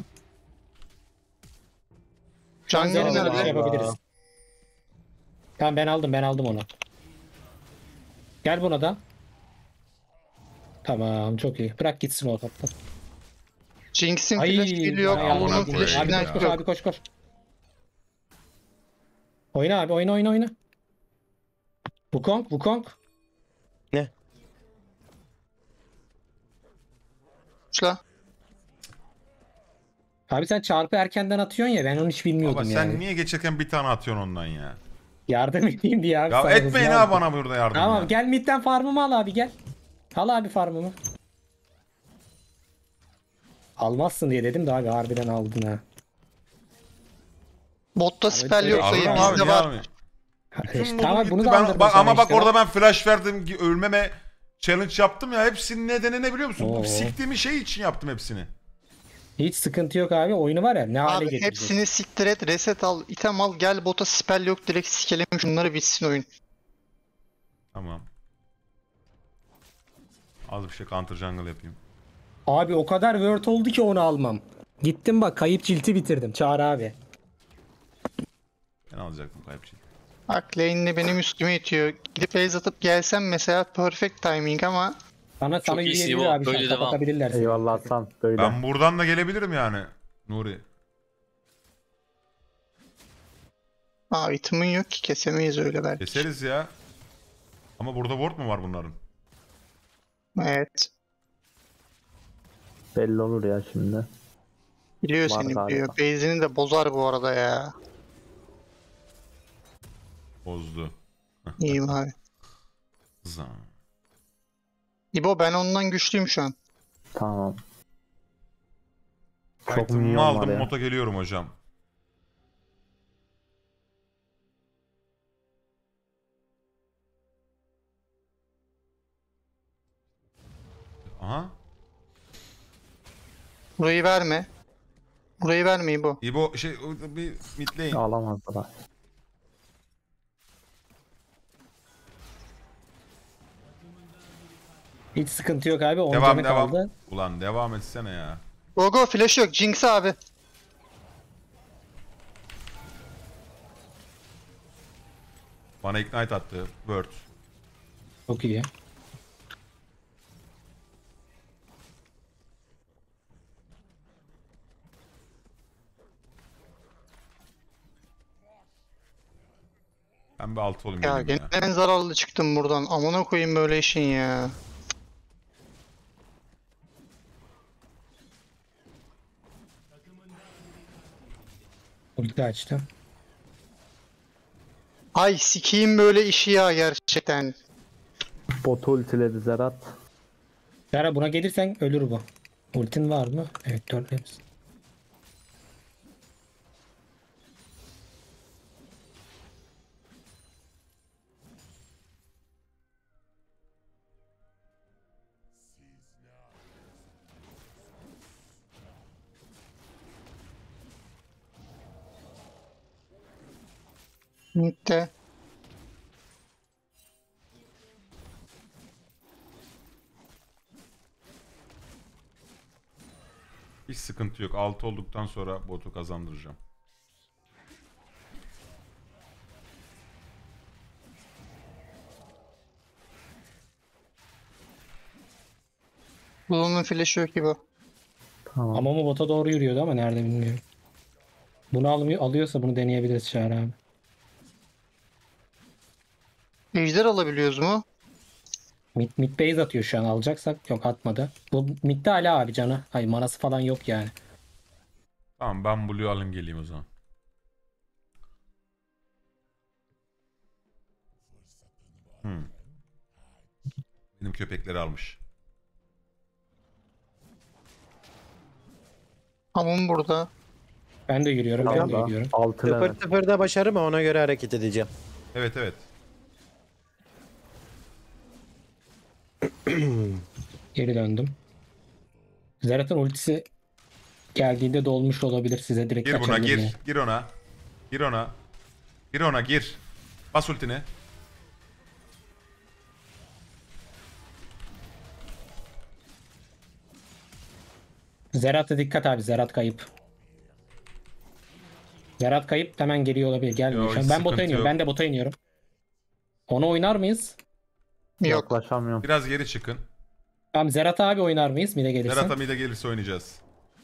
Şu an Jungle üzerinde bir şey nerede? yapabiliriz. Tamam ben aldım ben aldım onu. Gel buna da. Tamam çok iyi. Bırak gitsin o topla. Jinx'in Ay, flash geliyor. bana yardım Alun'un edin. flash Abi falan koş koş yok. abi koş koş. Oyna abi oyna oyna oyna. Wukong Wukong. Ne? Şla. Abi sen çarpı erkenden atıyorsun ya ben onu hiç bilmiyordum Baba sen yani. niye geçerken bir tane atıyorsun ondan ya? Yardım edeyim diye abi. Ya sana etmeyin hızlı ha aldım. bana burada yardım Tamam ya. gel midden farmımı al abi gel. Al abi farmımı. Almazsın diye dedim de abi harbiden aldın ha. Botta spell yoksa Alırım abi bizde niye var. almayayım? İşte, Bütün tamam modum bunu gitti. da Ben, aldırdım bak, sana ama bak işte. orada ben flash verdim ki ölmeme challenge yaptım ya. Hepsinin nedeni ne biliyor musun? Oo. Bu siktiğimi şey için yaptım hepsini. Hiç sıkıntı yok abi oyunu var ya ne hale Abi getireceğiz. hepsini siktir et, reset al, item al, gel bota spell yok direkt sikelim şunları bitsin oyun. Tamam. Az bir şey counter jungle yapayım. Abi o kadar word oldu ki onu almam. Gittim bak kayıp cilti bitirdim Çağrı abi. Ben alacaktım kayıp şey. Bak lane'le benim üstüme itiyor. Gidip base atıp gelsem mesela perfect timing ama Sana sana iyisin yürüyebilir İbo, abi böyle şans devam. kapatabilirler seni. Eyvallah Hasan. Böyle. Ben buradan da gelebilirim yani. Nuri. aa item'ın yok ki kesemeyiz öyle belki. Keseriz ya. Ama burada ward mu var bunların? Evet. Belli olur ya şimdi. Biliyor Var seni galiba. biliyor. Base'ini de bozar bu arada ya. Bozdu. İyiyim abi. Zan. İbo ben ondan güçlüyüm şu an. Tamam. Çok Item'ımı minyon var aldım ya. mota geliyorum hocam. Aha. Burayı verme. Burayı verme İbo. İbo şey o- bir mid lane. Alamazlar. Hiç sıkıntı yok abi on Devam canı devam. kaldı. Ulan devam etsene ya. Go go flash yok. Jinx abi. Bana ignite attı. Word. Çok iyi. Ben bir altı olayım Ya dedim gene ya. ben zararlı çıktım buradan. Amına koyayım böyle işin ya. Ulti açtım. Ay sikeyim böyle işi ya gerçekten. Bot ultiledi Zerat. Yara buna gelirsen ölür bu. Ultin var mı? Evet dörtlemiş. Mid'de. Hiç sıkıntı yok. altı olduktan sonra botu kazandıracağım. Lulu'nun flash'ı yok İbo. Tamam. Ama o bota doğru yürüyordu ama nerede bilmiyorum. Bunu almıyor, alıyorsa bunu deneyebiliriz Çağrı abi. Ejder alabiliyoruz mu? Mid, mid base atıyor şu an alacaksak. Yok atmadı. Bu midde hala abi canı. Ay manası falan yok yani. Tamam ben Blue'yu alayım geleyim o zaman. Hmm. Benim köpekleri almış. Hamum burada. Ben de yürüyorum, ben de yürüyorum. altı level. Tıpır tıpır da başarı ona göre hareket edeceğim. Evet evet. Geri döndüm. Zerat'ın ultisi geldiğinde dolmuş olabilir, size direkt Gir buna kaçabilir gir. yani. Gir ona. Gir ona. Gir ona gir. Bas ultini. Zerat'a dikkat abi, Zerat kayıp. Zerat kayıp, hemen geliyor olabilir. Gelmiyor Yo, şu an. hiç Ben bota sıkıntı iniyorum, yok. ben de bota iniyorum. Onu oynar mıyız? Yok. Yaklaşamıyorum. Biraz geri çıkın. Tamam, Zerat abi oynar mıyız? Mide gelirse. Zerat Amide gelirse oynayacağız.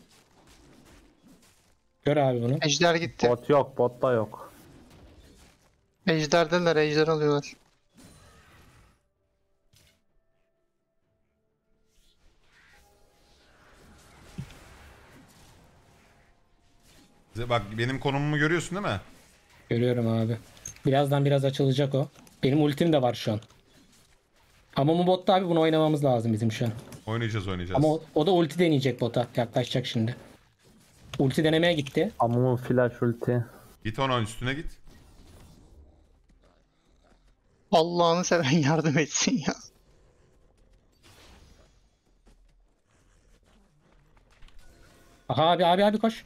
Gör abi bunu. Ejder gitti. Bot yok, bot da yok. Ejderdeler, ejder alıyorlar. Bak benim konumumu görüyorsun değil mi? Görüyorum abi. Birazdan biraz açılacak o. Benim ultim de var şu an. Ama bu botta abi bunu oynamamız lazım bizim şu an. Oynayacağız oynayacağız. Ama o, o da ulti deneyecek bota. Yaklaşacak şimdi. Ulti denemeye gitti. Amumun flash ulti. Git ona üstüne git. Allah'ını seven yardım etsin ya. Aha abi abi abi koş.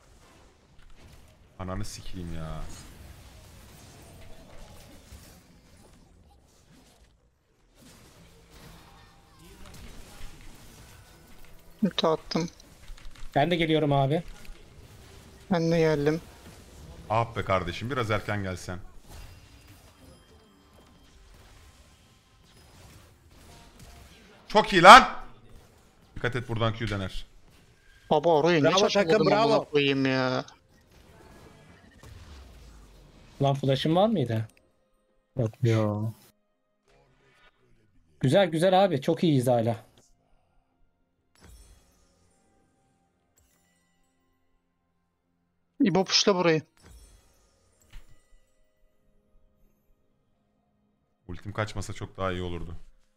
Ananı sikeyim ya. Ulti attım. Ben de geliyorum abi. Ben de geldim. Ah be kardeşim biraz erken gelsen. Çok iyi lan. Dikkat et buradan Q dener. Baba orayı ne Bravo takım, şaşırmadım bravo. amına koyayım ya. Lan flash'ın var mıydı? Yok. Yo. Güzel güzel abi. Çok iyiyiz hala. İbo puşla burayı. Ultim kaçmasa çok daha iyi olurdu.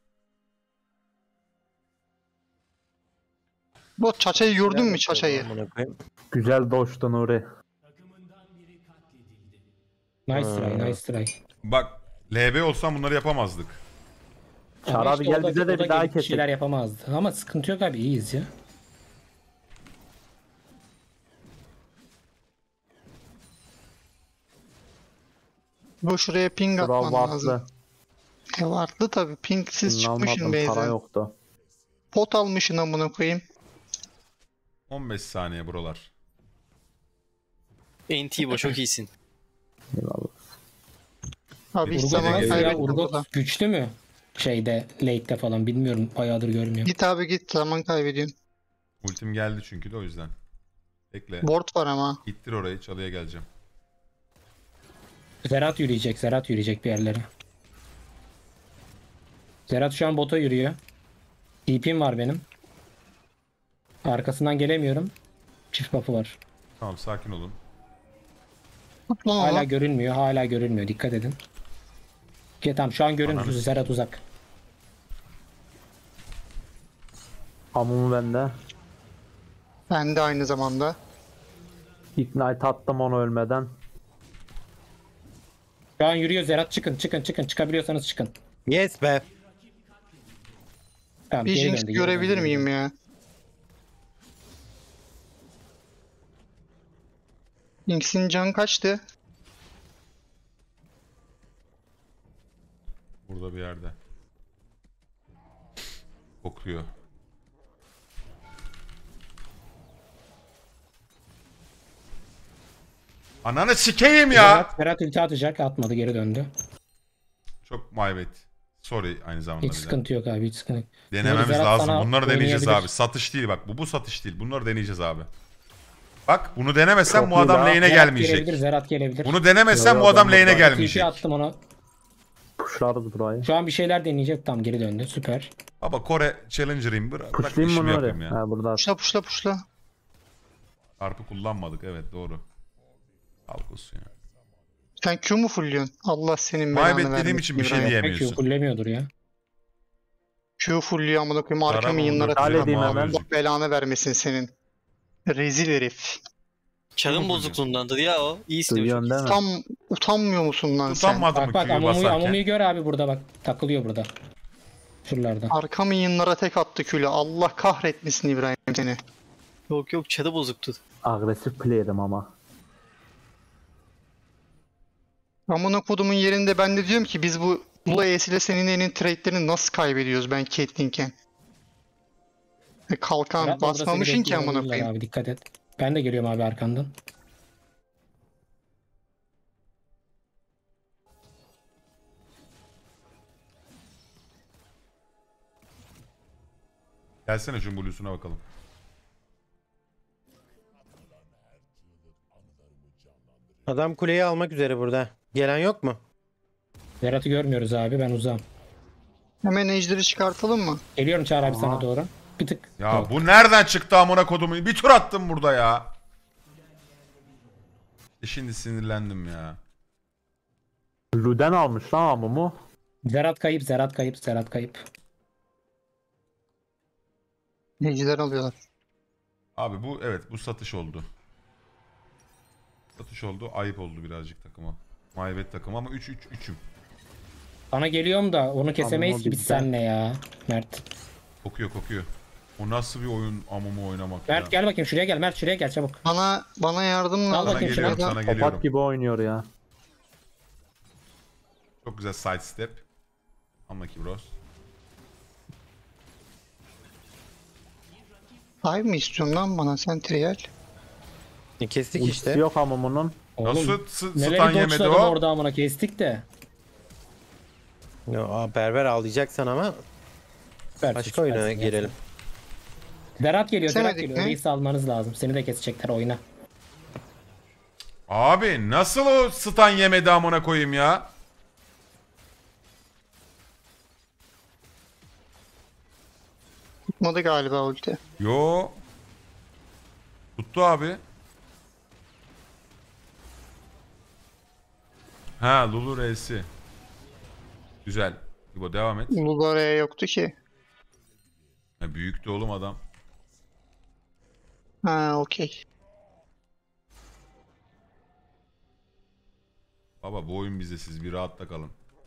Bu çaçayı gördün mü çaçayı? Güzel doştu Nuri. Nice Ee. try, nice try. Bak L B olsam bunları yapamazdık. Ama Çağrı abi işte gel o da- bize de o da bir daha gelip bir keselim. şeyler yapamazdı. Ama sıkıntı yok abi, iyiyiz ya. Bu şuraya ping Bravo atman lazım. atlı. E vardı tabi. Pingsiz çıkmışsın Almadım, para base'e. yoktu. Pot almışsın amına koyayım. on beş saniye buralar. N T İbo çok iyisin. Eyvallah. Abi hiç Urgot zaman ya, kaybetme Urgot burada. güçlü mü? Şeyde, late'de falan bilmiyorum. Bayağıdır görmüyorum. Git abi git, zaman kaybediyorsun. Ultim geldi çünkü de o yüzden. Bekle. Board var ama. İttir orayı, çalıya geleceğim. Zerat yürüyecek, Zerat yürüyecek bir yerlere. Zerat şu an bota yürüyor. D P'm var benim. Arkasından gelemiyorum. Çift buff'ı var. Tamam sakin olun. Tut lan Hala onu. görünmüyor, hala görünmüyor. Dikkat edin. Okay, tamam şu an göründü. Ananı Zerat uzak. Amumu bende. Ben de aynı zamanda. Ignite attım onu ölmeden. Şu an yürüyor Zerat, çıkın çıkın çıkın. Çıkabiliyorsanız çıkın. Yes be. Tamam, Bir geri Jinx döndü, geri görebilir döndü, geri miyim döndü. ya? Jinx'in canı kaçtı? Burada bir yerde. Kokuyor. Ananı sikeyim ya. Zerat, Zerat ulti atacak, atmadı, geri döndü. Çok maybet. Sorry aynı zamanda. Hiç bir de. sıkıntı yok abi, hiç sıkıntı yok. Denememiz Zerat lazım. sana Bunları deneyeceğiz oynayabilir. abi. Satış değil bak. Bu bu satış değil. Bunları deneyeceğiz abi. Bak bunu denemesem Çok bu iyi adam daha. lane'e Zerat gelmeyecek. gelebilir, Zerat gelebilir. Bunu denemesem Yo, bu yo, adam ben lane'e buradan T P gelmeyecek. attım ona. Pushlarız burayı. Şu an bir şeyler deneyecek, tam geri döndü, süper. Baba Kore Challenger'ıyım. Bırak, bırak Pushlayayım işimi mı yapayım Nuri? ya. Ha burada. Puşla puşla puşla. Harpı kullanmadık evet doğru. Halk olsun ya. Sen Q mu fulluyorsun? Allah senin belanı Maybet vermesin dediğim için bir şey İbrahim. diyemem. Belki Yemiyorsun. kullemiyordur ya. Q fulluyor amına koyayım. Arka Tarama minyonlara onları Halledeyim tutacağım, hemen. muhabbircik. Allah belanı vermesin senin. Rezil herif. Çarın bozukluğundandır ya o. İyisin Duyuyorsun değil mi? Tam utanmıyor musun lan sen? Utanmadım Bak bak Q'yu Amumu, basarken. Amumu'yu gör abi burada bak. Takılıyor burada. Şuralarda. Arka minyonlara tek attı külü. Allah kahretmesin İbrahim seni. Yok yok çarı bozuktu. Agresif player'im ama. Amına kodumun yerinde ben de diyorum ki biz bu Lula E'si ile senin E'nin trade'lerini nasıl kaybediyoruz ben Caitlyn'ken? E, kalkan Berat orada basmamışın seni ki bekliyor amına olabilirler koyayım. Abi dikkat et. Ben de geliyorum abi arkandan. Gelsene şu Blue'suna bakalım. Adam kuleyi almak üzere burada. Gelen yok mu? Berat'ı görmüyoruz abi ben uzağım. Hemen ejderi çıkartalım mı? Geliyorum Çağrı abi Aha. sana doğru. Bir tık. Ya Yok. bu nereden çıktı amına kodumu? Bir tur attım burada ya. E şimdi sinirlendim ya. Luden almış lan Amumu. Zerat kayıp, Zerat kayıp, Zerat kayıp. Ejder alıyorlar. Abi bu evet bu satış oldu. Satış oldu. Ayıp oldu birazcık takıma. Maybet takımı ama üç üç üçüm. Sana geliyorum da onu kesemeyiz Amumu ki biz bitti. senle ya. Mert. Kokuyor kokuyor. O nasıl bir oyun Amumu oynamak Mert ya. gel bakayım şuraya gel. Mert şuraya gel çabuk. Bana bana yardım Al Sana lazım. bakayım geliyorum şuna. sana geliyorum. Kapat gibi oynuyor ya. Çok güzel side step. Anla ki bros. Dive mi istiyorsun lan bana sen trial? E, kestik Ultisi işte. yok Amumu'nun. Nasıl s- neleri stun yemedi dodge'ladım o? orada amına kestik de. Ya, berber ağlayacaksan ama Ver, başka sus, oyuna versin, girelim. Zerat geliyor, Zerat Kesemedik geliyor. mi? Reis almanız lazım. Seni de kesecekler oyna. Abi nasıl o stun yemedi amına koyayım ya? Tutmadı galiba ulti. Yo. Tuttu abi. Ha Lulu R'si. Güzel. İbo devam et. Lulara'ya yoktu ki. Ha, büyüktü oğlum adam. Ha okey. Baba bu oyun bize siz bir rahatta kalın.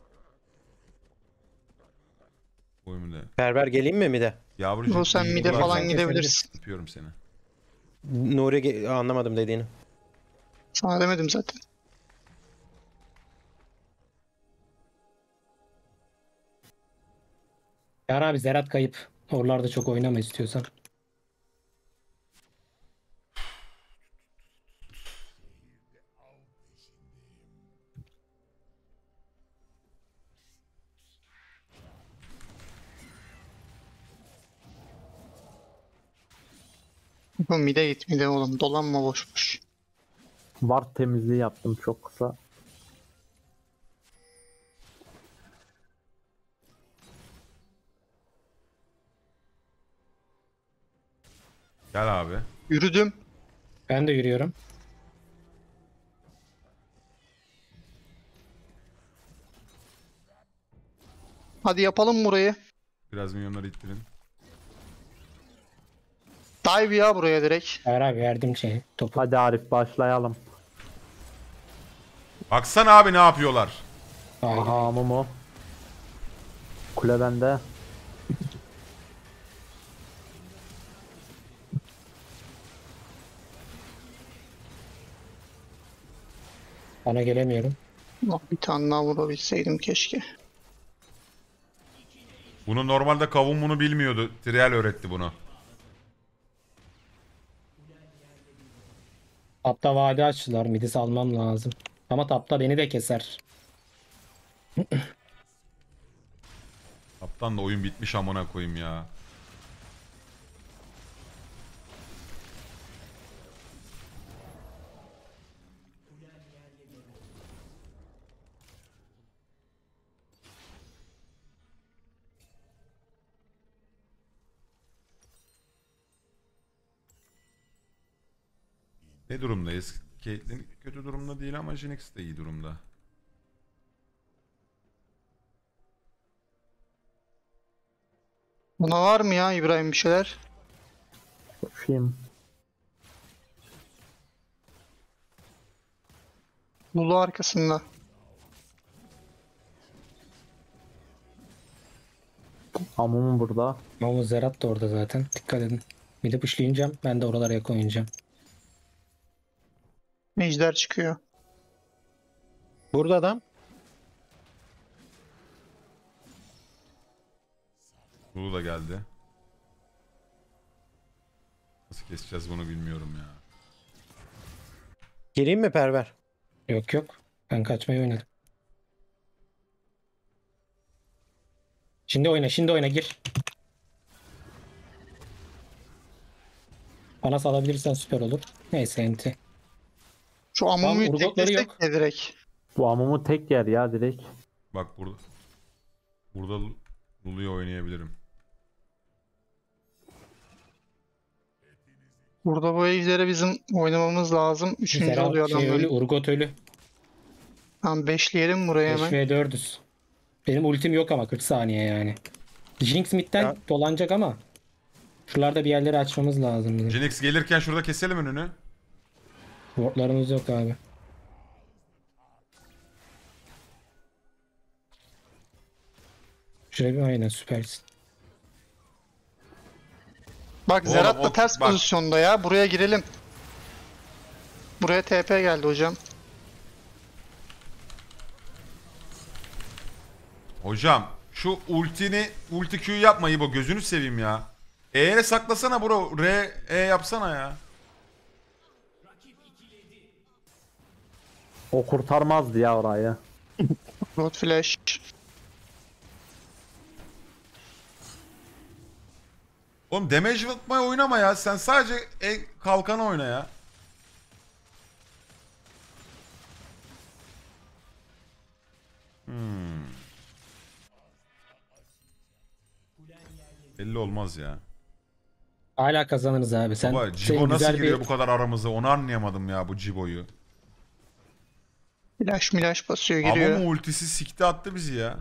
Bu oyun da. Berber geleyim mi mide? Yavrucuğum. Bu sen iyi mide yıllar falan sana. gidebilirsin. Öpüyorum seni. Nuri ge- anlamadım dediğini. Sana demedim zaten. Yar abi Zerat kayıp. Oralarda çok oynama istiyorsan. Bu mide git mide oğlum. Dolanma boş boş. Ward temizliği yaptım çok kısa. Gel abi. Yürüdüm. Ben de yürüyorum. Hadi yapalım burayı. Biraz milyonları ittirin. Dive ya buraya direkt. Yar abi verdim şeyi. Topu. Hadi Arif başlayalım. Baksana abi ne yapıyorlar. Haydi. Aha Amumu. Kule bende. Bana gelemiyorum. Oh, bir tane daha vurabilseydim keşke. Bunu normalde kavun bunu bilmiyordu. Trial öğretti bunu. Tapta vade açtılar. Midis almam lazım. Ama tapta beni de keser. Kaptan da oyun bitmiş amına koyayım ya. Ne durumdayız? Caitlyn kötü durumda değil ama Jinx de iyi durumda. Buna var mı ya İbrahim bir şeyler? Film. Lulu arkasında. Amumu burada. Amumu Zerat da orada zaten. Dikkat edin. Mid'i pushlayacağım. Ben de oralara yakın oynayacağım. Ejder çıkıyor. Burada adam. Lulu da geldi. Nasıl keseceğiz bunu bilmiyorum ya. Gireyim mi Perver? Yok yok. Ben kaçmayı oynadım. Şimdi oyna, şimdi oyna gir. Bana salabilirsen süper olur. Neyse enti. Şu Amumu'yu Urgotları teklesek yok. ya direkt. Bu Amumu tek yer ya direkt. Bak burada. Burada Lulu'yu oynayabilirim. Burada bu ejdere bizim oynamamız lazım. Üçüncü Zerat oluyor şey adamların. ölü, Urgot ölü. Tamam beşleyelim buraya beş hemen. ve dördüz. Benim ultim yok ama kırk saniye yani. Jinx midden Ya. dolanacak ama. Şuralarda bir yerleri açmamız lazım bizim. Jinx gelirken şurada keselim önünü. Wardlarımız yok abi. Şuraya bir aynen süpersin. Bak Oğlum, Zerat da o- ters bak. pozisyonda ya. Buraya girelim. Buraya T P geldi hocam. Hocam şu ultini ulti Q yapma İbo, gözünü seveyim ya. E'ye saklasana bro. R E yapsana ya. O kurtarmazdı ya orayı. Rod Flash. Oğlum damage atmaya oynama ya. Sen sadece E kalkanı oyna ya. Hmm. Belli olmaz ya. Hala kazanırız abi. Sen Baba senin Cibo nasıl güzel giriyor bir- bu kadar aramıza, onu anlayamadım ya bu Cibo'yu. Flash milaş basıyor Ama giriyor. bu ultisi sikti attı bizi ya.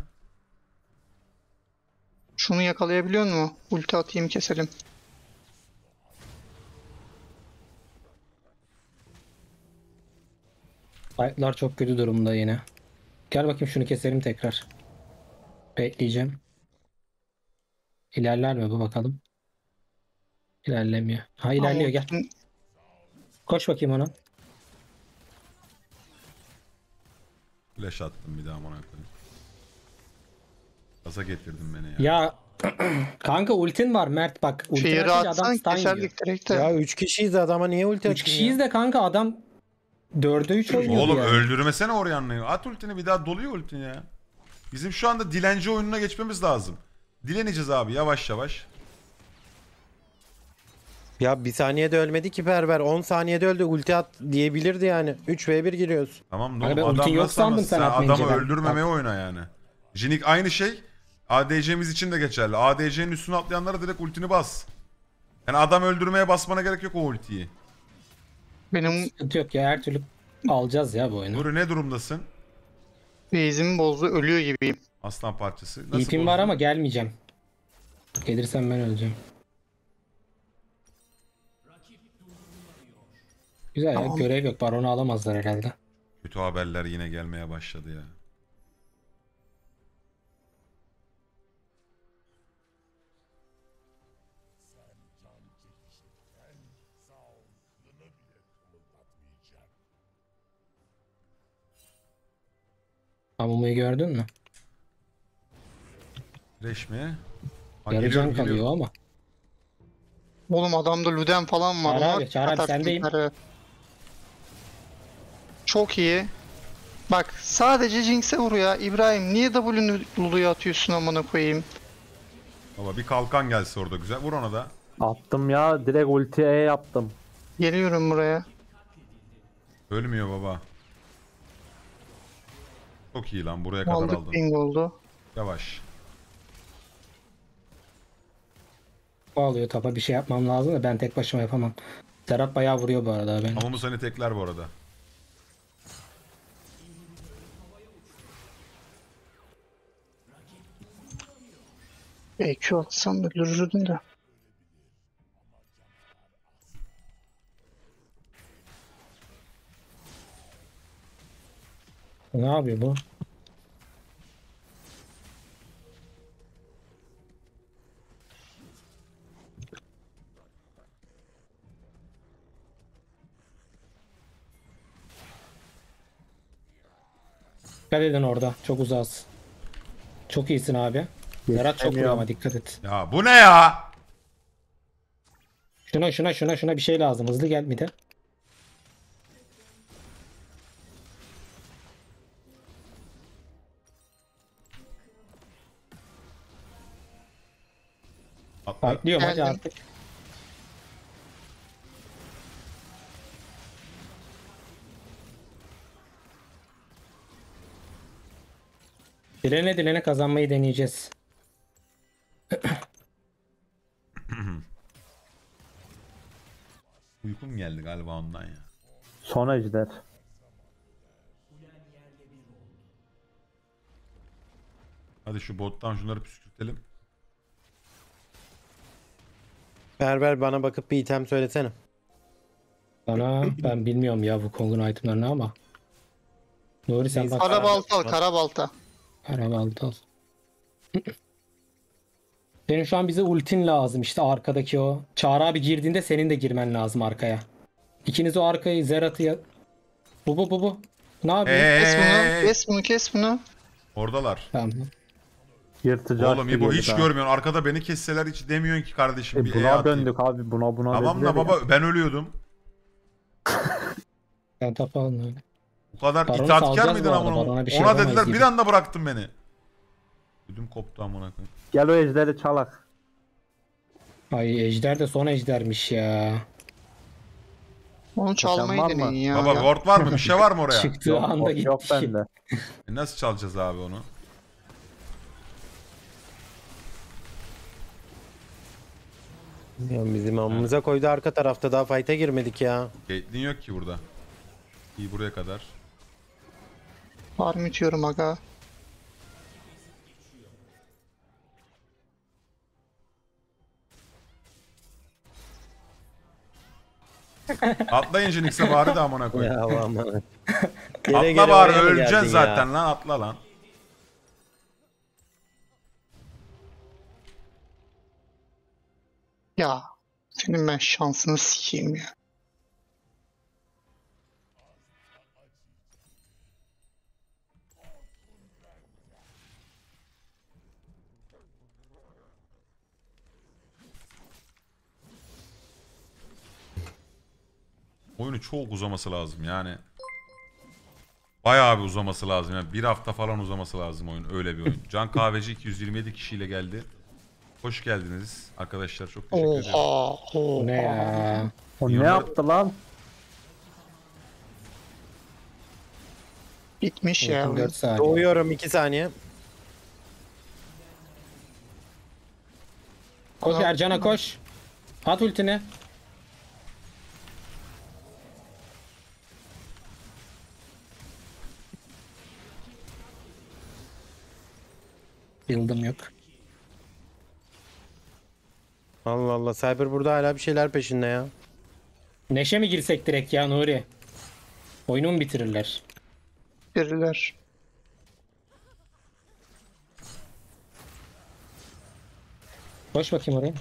Şunu yakalayabiliyor mu? Ulti atayım keselim. Fight'lar çok kötü durumda yine. Gel bakayım şunu keselim tekrar. Bekleyeceğim. İlerler mi bu bakalım. İlerlemiyor. Ha ilerliyor gel. Koş bakayım ona. Flash attım bir daha bana koyayım. Gaza getirdin beni ya. Ya kanka ultin var Mert bak. Ultin Şeyi atınca adam atsan stun yiyor. keserdik direkt de. Ya üç kişiyiz, adama niye ulti Üç atayım kişiyiz ya? de kanka adam dörde üç oynuyordu Oğlum yani. öldürmesene Orion'u. At ultini, bir daha doluyor ultini ya. Bizim şu anda dilenci oyununa geçmemiz lazım. Dileneceğiz abi yavaş yavaş. Ya bir saniyede ölmedi ki Perver. on saniyede öldü. Ulti at diyebilirdi yani. üç ve bir giriyoruz. Tamam ne Abi oğlum, ben ultin adam yok nasıl sandım anlasın? sen Sen atmayınca adamı ben. öldürmemeye oyna yani. Jinik aynı şey. A D C'miz için de geçerli. A D C'nin üstüne atlayanlara direkt ultini bas. Yani adam öldürmeye basmana gerek yok o ultiyi. Benim Sıkıntı yok ya her türlü alacağız ya bu oyunu. Nuri ne durumdasın? base'imi bozdu. Ölüyor gibiyim. Aslan parçası. Nasıl İpim var bozdun? ama gelmeyeceğim. Gelirsem ben öleceğim. Güzel ya Tamam. görev yok. Baronu alamazlar herhalde. Kötü haberler yine gelmeye başladı ya. Amumu'yu gördün mü? Reş mi? Ha, Yarı geliyorum, can kalıyor geliyorum. ama. Oğlum adamda Luden falan var. Çağrı Ona abi, Çağrı abi, atarsın sendeyim. yukarı. Çok iyi. Bak sadece Jinx'e vur ya. İbrahim niye W'nu Lulu'ya atıyorsun amına koyayım. Baba bir kalkan gelse orada güzel. Vur ona da. Attım ya direkt ulti E yaptım. Geliyorum buraya. Ölmüyor baba. Çok iyi lan, buraya kadar Aldık aldın. ping oldu. Yavaş. Bağlıyor tapa bir şey yapmam lazım da ben tek başıma yapamam. Serap bayağı vuruyor bu arada beni. Ama bu seni tekler bu arada. E Q atsam da öldürürdüm de. Ne yapıyor bu? Dikkat edin orada. Çok uzağız. Çok iyisin abi. Berat çok vuruyor ama dikkat et. Ya bu ne ya? Şuna şuna şuna şuna bir şey lazım. Hızlı gel bir de. Atlıyorum hadi Geldim. artık. Dilene dilene kazanmayı deneyeceğiz. Uykum geldi galiba ondan ya. Son ejder. Hadi şu bottan şunları püskürtelim. Berber bana bakıp bir item söylesene. Bana ben bilmiyorum ya bu Kong'un itemlarını ama. Nuri sen bak. Karabalta al, karabalta. Karabalta al. Senin şu an bize ultin lazım işte arkadaki o. Çağrı abi girdiğinde senin de girmen lazım arkaya. İkiniz o arkayı Zerat'ı ya... Bu bu bu bu. Ne yapıyorsun? Ee, Kes bunu, Hey! kes bunu, kes bunu. Oradalar. Tamam. Yırtıcı Oğlum açtı İbo geri hiç daha. görmüyorsun. Arkada beni kesseler hiç demiyorsun ki kardeşim. E bir E buna atayım. döndük abi buna buna Tamam dediler da ya. baba ben ölüyordum. Sen tapa alın öyle. Bu kadar Baronu itaatkar salacağız mıydın bu arada, amına? barona bir şey Ona yapamayız dediler gibi. bir anda bıraktın beni. Ödüm koptu amına koyayım. Gel o ejderi çalak. Ay ejder de son ejdermiş ya. Onu çalmayı var mı? deneyin ya. Baba ward var mı? Bir şey var mı oraya? Çıktığı Yok, anda yok, gitti. yok bende. E nasıl çalacağız abi onu? Ya bizim amımıza koydu arka tarafta daha fight'a girmedik ya. Caitlyn yok ki burada. İyi buraya kadar. Farm itiyorum aga. Atlayın Jinx'e bari de amına koyayım. Ya aman. Atla bari öleceksin zaten lan atla lan. Ya senin ben şansını sikeyim ya. Oyunu çok uzaması lazım yani. Bayağı bir uzaması lazım yani bir hafta falan uzaması lazım oyun öyle bir oyun. Can Kahveci iki yüz yirmi yedi kişiyle geldi. Hoş geldiniz arkadaşlar çok teşekkür ederim. Oha, Bu ne ya? O ne Yunus- yaptı lan? bitmiş ya. oyun. dört saniye. Doğuyorum iki saniye. Koş Ercan'a koş. At ultini. Build'ım yok. Allah Allah Cyber burada hala bir şeyler peşinde ya. Neşe mi girsek direkt ya Nuri? Oyunu mu bitirirler? Biriler. Koş bakayım oraya.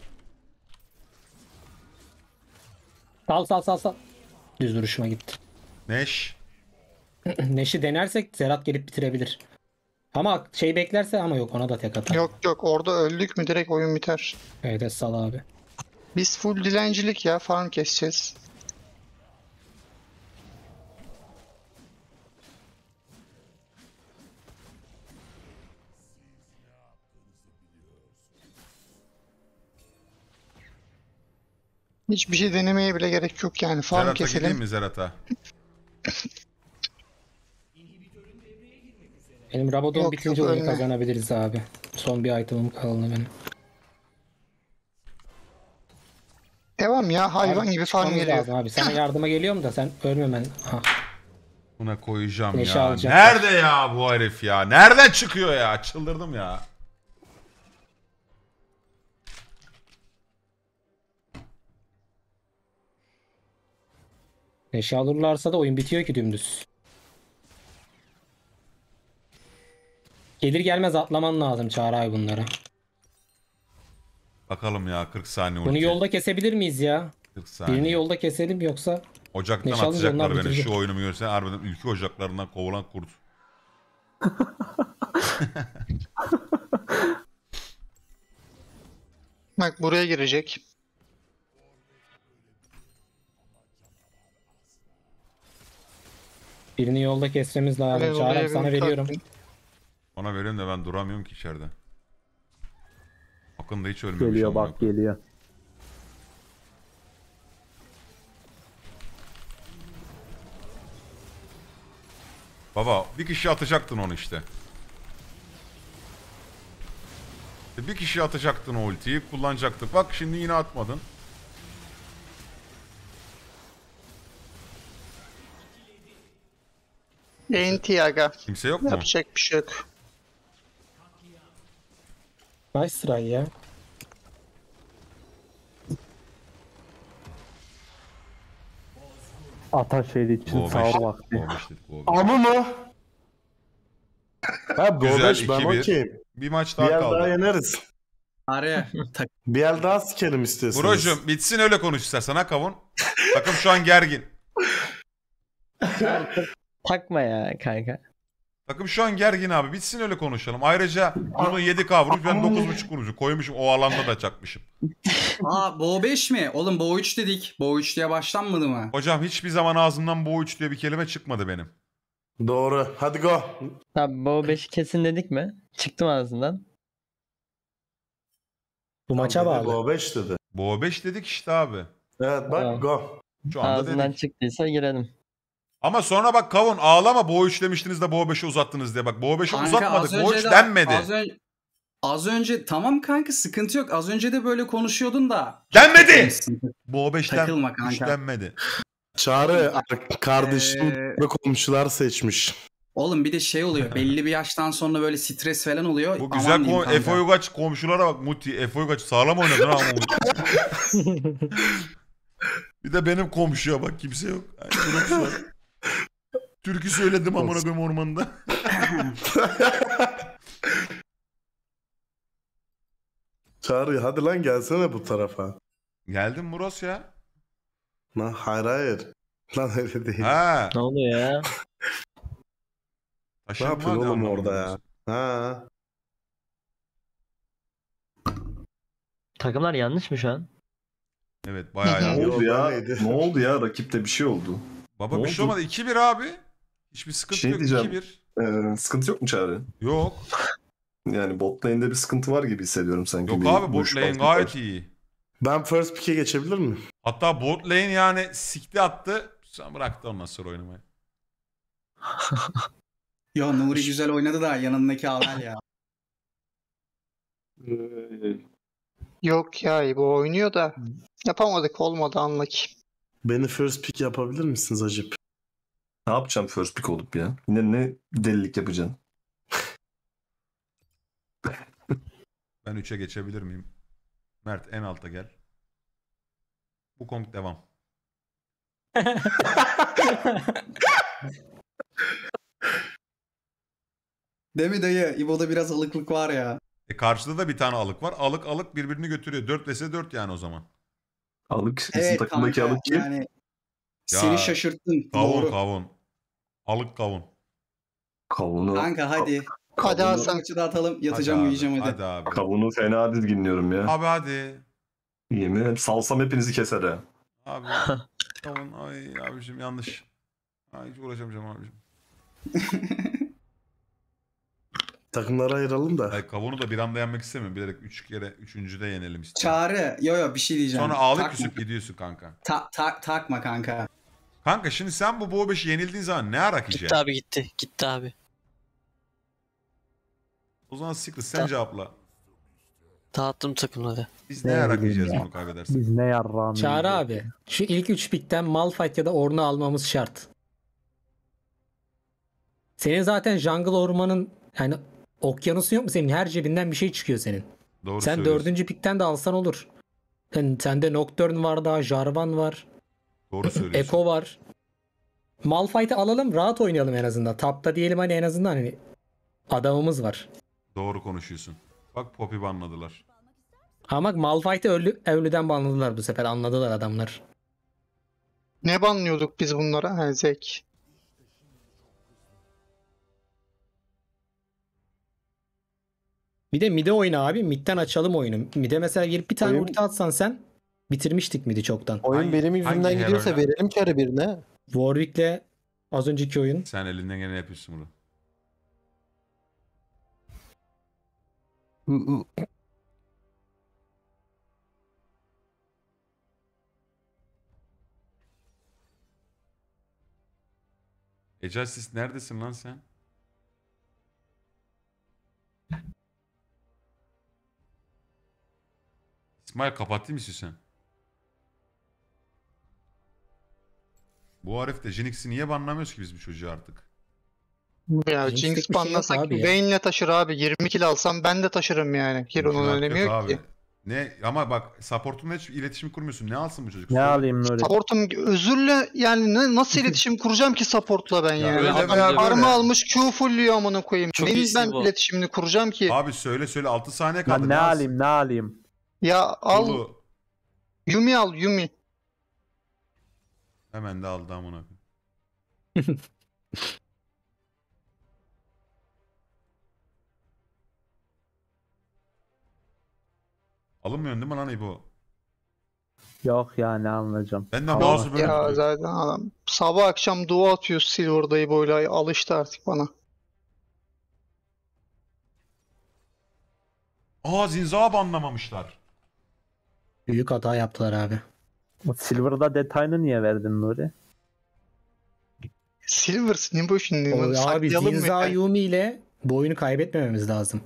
Sal sal sal sal. Düz duruşuma gitti. Neş. Neşi denersek Zerat gelip bitirebilir. Ama şey beklerse ama yok ona da tek atar. Yok yok orada öldük mü direkt oyun biter. Evet sal abi. Biz full dilencilik ya farm keseceğiz. Hiçbir şey denemeye bile gerek yok yani. Farm Zerat'a gideyim keselim. mi Zerat'a? Benim Rabadon Yok, bitince yok, oyunu ölme. kazanabiliriz abi. Son bir item'ım kaldı benim. Devam ya hayvan Abi, gibi farm çıkmamız geliyor. lazım abi. Sana yardıma geliyorum da sen ölmemen. Ha. Buna koyacağım Neşe ya. alacak. Nerede ya bu herif ya? Nereden çıkıyor ya? Çıldırdım ya. Neşe alırlarsa da oyun bitiyor ki dümdüz. Gelir gelmez atlaman lazım Çağrı abi bunlara. Bakalım ya kırk saniye Bunu ulti. yolda kesebilir miyiz ya? kırk saniye. Birini yolda keselim yoksa Ocaktan Neşe alınca atacaklar onlar beni. bitirecek. Şu oyunumu görsen harbiden ülke ocaklarından kovulan kurt. Bak buraya girecek. birini yolda kesmemiz lazım. Ben Çağrı oraya abi bir sana ulti veriyorum. attım. Ona veriyorum da ben duramıyorum ki içeride. Akın da hiç ölmemiş. Geliyor amına bak koyayım. geliyor. Baba bir kişi atacaktın onu işte. Bir kişi atacaktın o ultiyi kullanacaktık. Bak şimdi yine atmadın. Enti aga. Kimse yok mu? Yapacak bir şey yok. Nice sıra ya. Ataşehir için Go sağ beş. ol vakti. Go beş dedik, go beş. Amı mı? Ha Go Güzel, beş ben iki bir. okeyim. Bir maç Bir daha el daha kaldı. yeneriz. Araya tak. Bir el daha sikerim istiyorsanız. Brocum bitsin öyle konuş istersen ha kavun. Takım şu an gergin. Takma ya kanka. Takım şu an gergin abi. Bitsin öyle konuşalım. Ayrıca bunu yedi K vurmuş ben dokuz buçuk vurmuşum. Koymuşum o alanda da çakmışım. Aa Bo beş mi? Oğlum Bo üç dedik. Bo üç diye başlanmadı mı? Hocam hiçbir zaman ağzımdan bu üç diye bir kelime çıkmadı benim. Doğru. Hadi go. Abi bu beşi kesin dedik mi? Çıktım ağzından. Bu maça Dedi, bağlı. Go beş dedi. Bu beş dedik işte abi. Evet bak Tamam. go. Şu anda Ağzından dedik. çıktıysa girelim. Ama sonra bak kavun ağlama bu üç demiştiniz de bu beşi uzattınız diye. Bak bu beşi Kanka, uzatmadık. az Bu önce üç de- denmedi. Az önce, az önce tamam kanka sıkıntı yok. Az önce de böyle konuşuyordun da. Denmedi. Bu beş Takılma den, üç kanka. denmedi. Çağrı kardeşim Ee, ve komşular seçmiş. Oğlum bir de şey oluyor. Belli bir yaştan sonra böyle stres falan oluyor. Bu Aman güzel diyeyim ko- kanka. Efe Uygaç komşulara bak Muti. Efe Uygaç sağlam oynadın ha. Bir de benim komşuya bak kimse yok. Ay, komşular. Türkü söyledim amına koyayım ormanda. Çağrı hadi lan gelsene bu tarafa. Geldim Muros ya. Lan hayır hayır. Lan öyle değil. Ha. Ne oluyor ya? Ne Taşınma yapıyorsun ne oğlum anlamı orada ya? diyorsun? Ha. Takımlar yanlış mı şu an? Evet bayağı Hı hı. yanlış. Ne oldu ya? Neydi? Ne oldu ya? Rakipte bir şey oldu. Baba Ne bir şey oldu? olmadı. iki bir abi. Hiçbir sıkıntı Şey yok. diyeceğim. iki bir. Ee, sıkıntı yok mu Çağrı? Yok. Yani bot lane'de bir sıkıntı var gibi hissediyorum sanki. Yok Bir abi bot boş lane vakit gayet var. iyi. Ben first pick'e geçebilir miyim? Hatta bot lane yani sikti attı. Sen bıraktı ondan sonra oynamayı. Ya Nuri güzel oynadı da yanındaki Avel ya. Yok ya bu oynuyor da yapamadık olmadı anlık. Beni first pick yapabilir misiniz acip? Ne yapacağım first pick olup ya? Yine ne delilik yapacaksın? Ben üçe geçebilir miyim? Mert en alta gel. Bu komik devam. Değil mi dayı? İbo'da biraz alıklık var ya. E karşıda da bir tane alık var. Alık alık birbirini götürüyor. dört vs dört yani o zaman. Alık. Bizim Evet takımdaki kanka alık kim? yani Ya, seni şaşırttın. Kavun Doğru. kavun. Alık kavun. Kavunu. Kanka hadi. Hadi Kavunu Hasan. maçı da atalım. Yatacağım Hadi abi, uyuyacağım hadi. Hadi abi. Kavunu fena dizginliyorum ya. Abi hadi. Yemin ederim salsam hepinizi keser ha. Abi. Kavun. Ay abicim yanlış. Ay hiç uğraşamayacağım abicim. Takımları ayıralım da. Ay kavunu da bir anda yenmek istemiyorum. Bilerek üç kere üçüncüde yenelim istiyorum. Çağrı. Yo yo bir şey diyeceğim. Sonra ağlık Takma. küsüp gidiyorsun kanka. Ta- ta- takma kanka. Kanka şimdi sen bu Bo beşi yenildiğin zaman ne ara Gitti yiyeceksin? abi gitti. Gitti abi. O zaman Secret sen cevapla. Dağıttım takımları. Biz ne Ne ara bileyim yiyeceğiz ya. bunu kaybedersek? Biz ne yarrağını Çağrı yiyeceğiz. abi. Şu ilk üç pikten Malphite ya da Ornn'u almamız şart. Senin zaten jungle ormanın yani okyanusun yok mu senin? Her cebinden bir şey çıkıyor senin. Doğru Sen söylüyorsun. dördüncü pikten de alsan olur. Yani sende Nocturne var daha, Jarvan var. Doğru söylüyorsun. Echo var. Malphite'i alalım rahat oynayalım en azından. Tapta diyelim hani en azından hani adamımız var. Doğru konuşuyorsun. Bak Poppy banladılar. Ama Malphite'i ölü, Evlü'den banladılar bu sefer. Anladılar adamlar. Ne banlıyorduk biz bunlara? Ha, Zek. Bir de mid'e oyna abi. Mid'den açalım oyunu. Mid'e mesela girip bir tane Oyun- ulti atsan sen bitirmiştik mid'i çoktan. Oyun Hangi- benim yüzümden hangi gidiyorsa hero'yla? verelim çarı birine. Warwick'le az önceki oyun. Sen elinden gene yapıyorsun bunu. Ecasis neredesin lan sen? İsmail kapattın mı sen? Bu Arif de Jinx'i niye banlamıyoruz ki biz bu çocuğu artık? Ya Jinx'lik Jinx bir şey yok banlasak abi ya. Vayne'le taşır abi. yirmi kill alsam ben de taşırım yani. Hero'nun Yok önemi yok yok abi. ki. Ne ama bak supportunla hiç iletişim kurmuyorsun. Ne alsın bu çocuk? Ne Söyle. alayım Nuri? Support'um özürle yani ne, nasıl iletişim kuracağım ki support'la ben Ya yani. öyle Adam veya karma böyle. almış Q fullüyor amına koyayım. Çok Neyin iyisi ben bu. iletişimini kuracağım ki? Abi söyle söyle altı saniye kaldı. Lan ne alsın? alayım ne alayım? Ya al Lulu. Yumi al Yumi. Hemen de aldı amına koyayım. Alınmıyorsun değil mi lan İbo? Yok ya ne almayacağım. Ben de Allah. mouse'u böyle Ya tutuyorum. zaten adam sabah akşam dua atıyor Silver'dayı böyle alıştı artık bana. Aa Zinza'yı banlamamışlar. Büyük hata yaptılar abi. O Silver'da detayını niye verdin Nuri? Silver ne bu şimdi? O, abi Saklayalım mı? Zinza yani? Yumi ile bu oyunu kaybetmememiz lazım.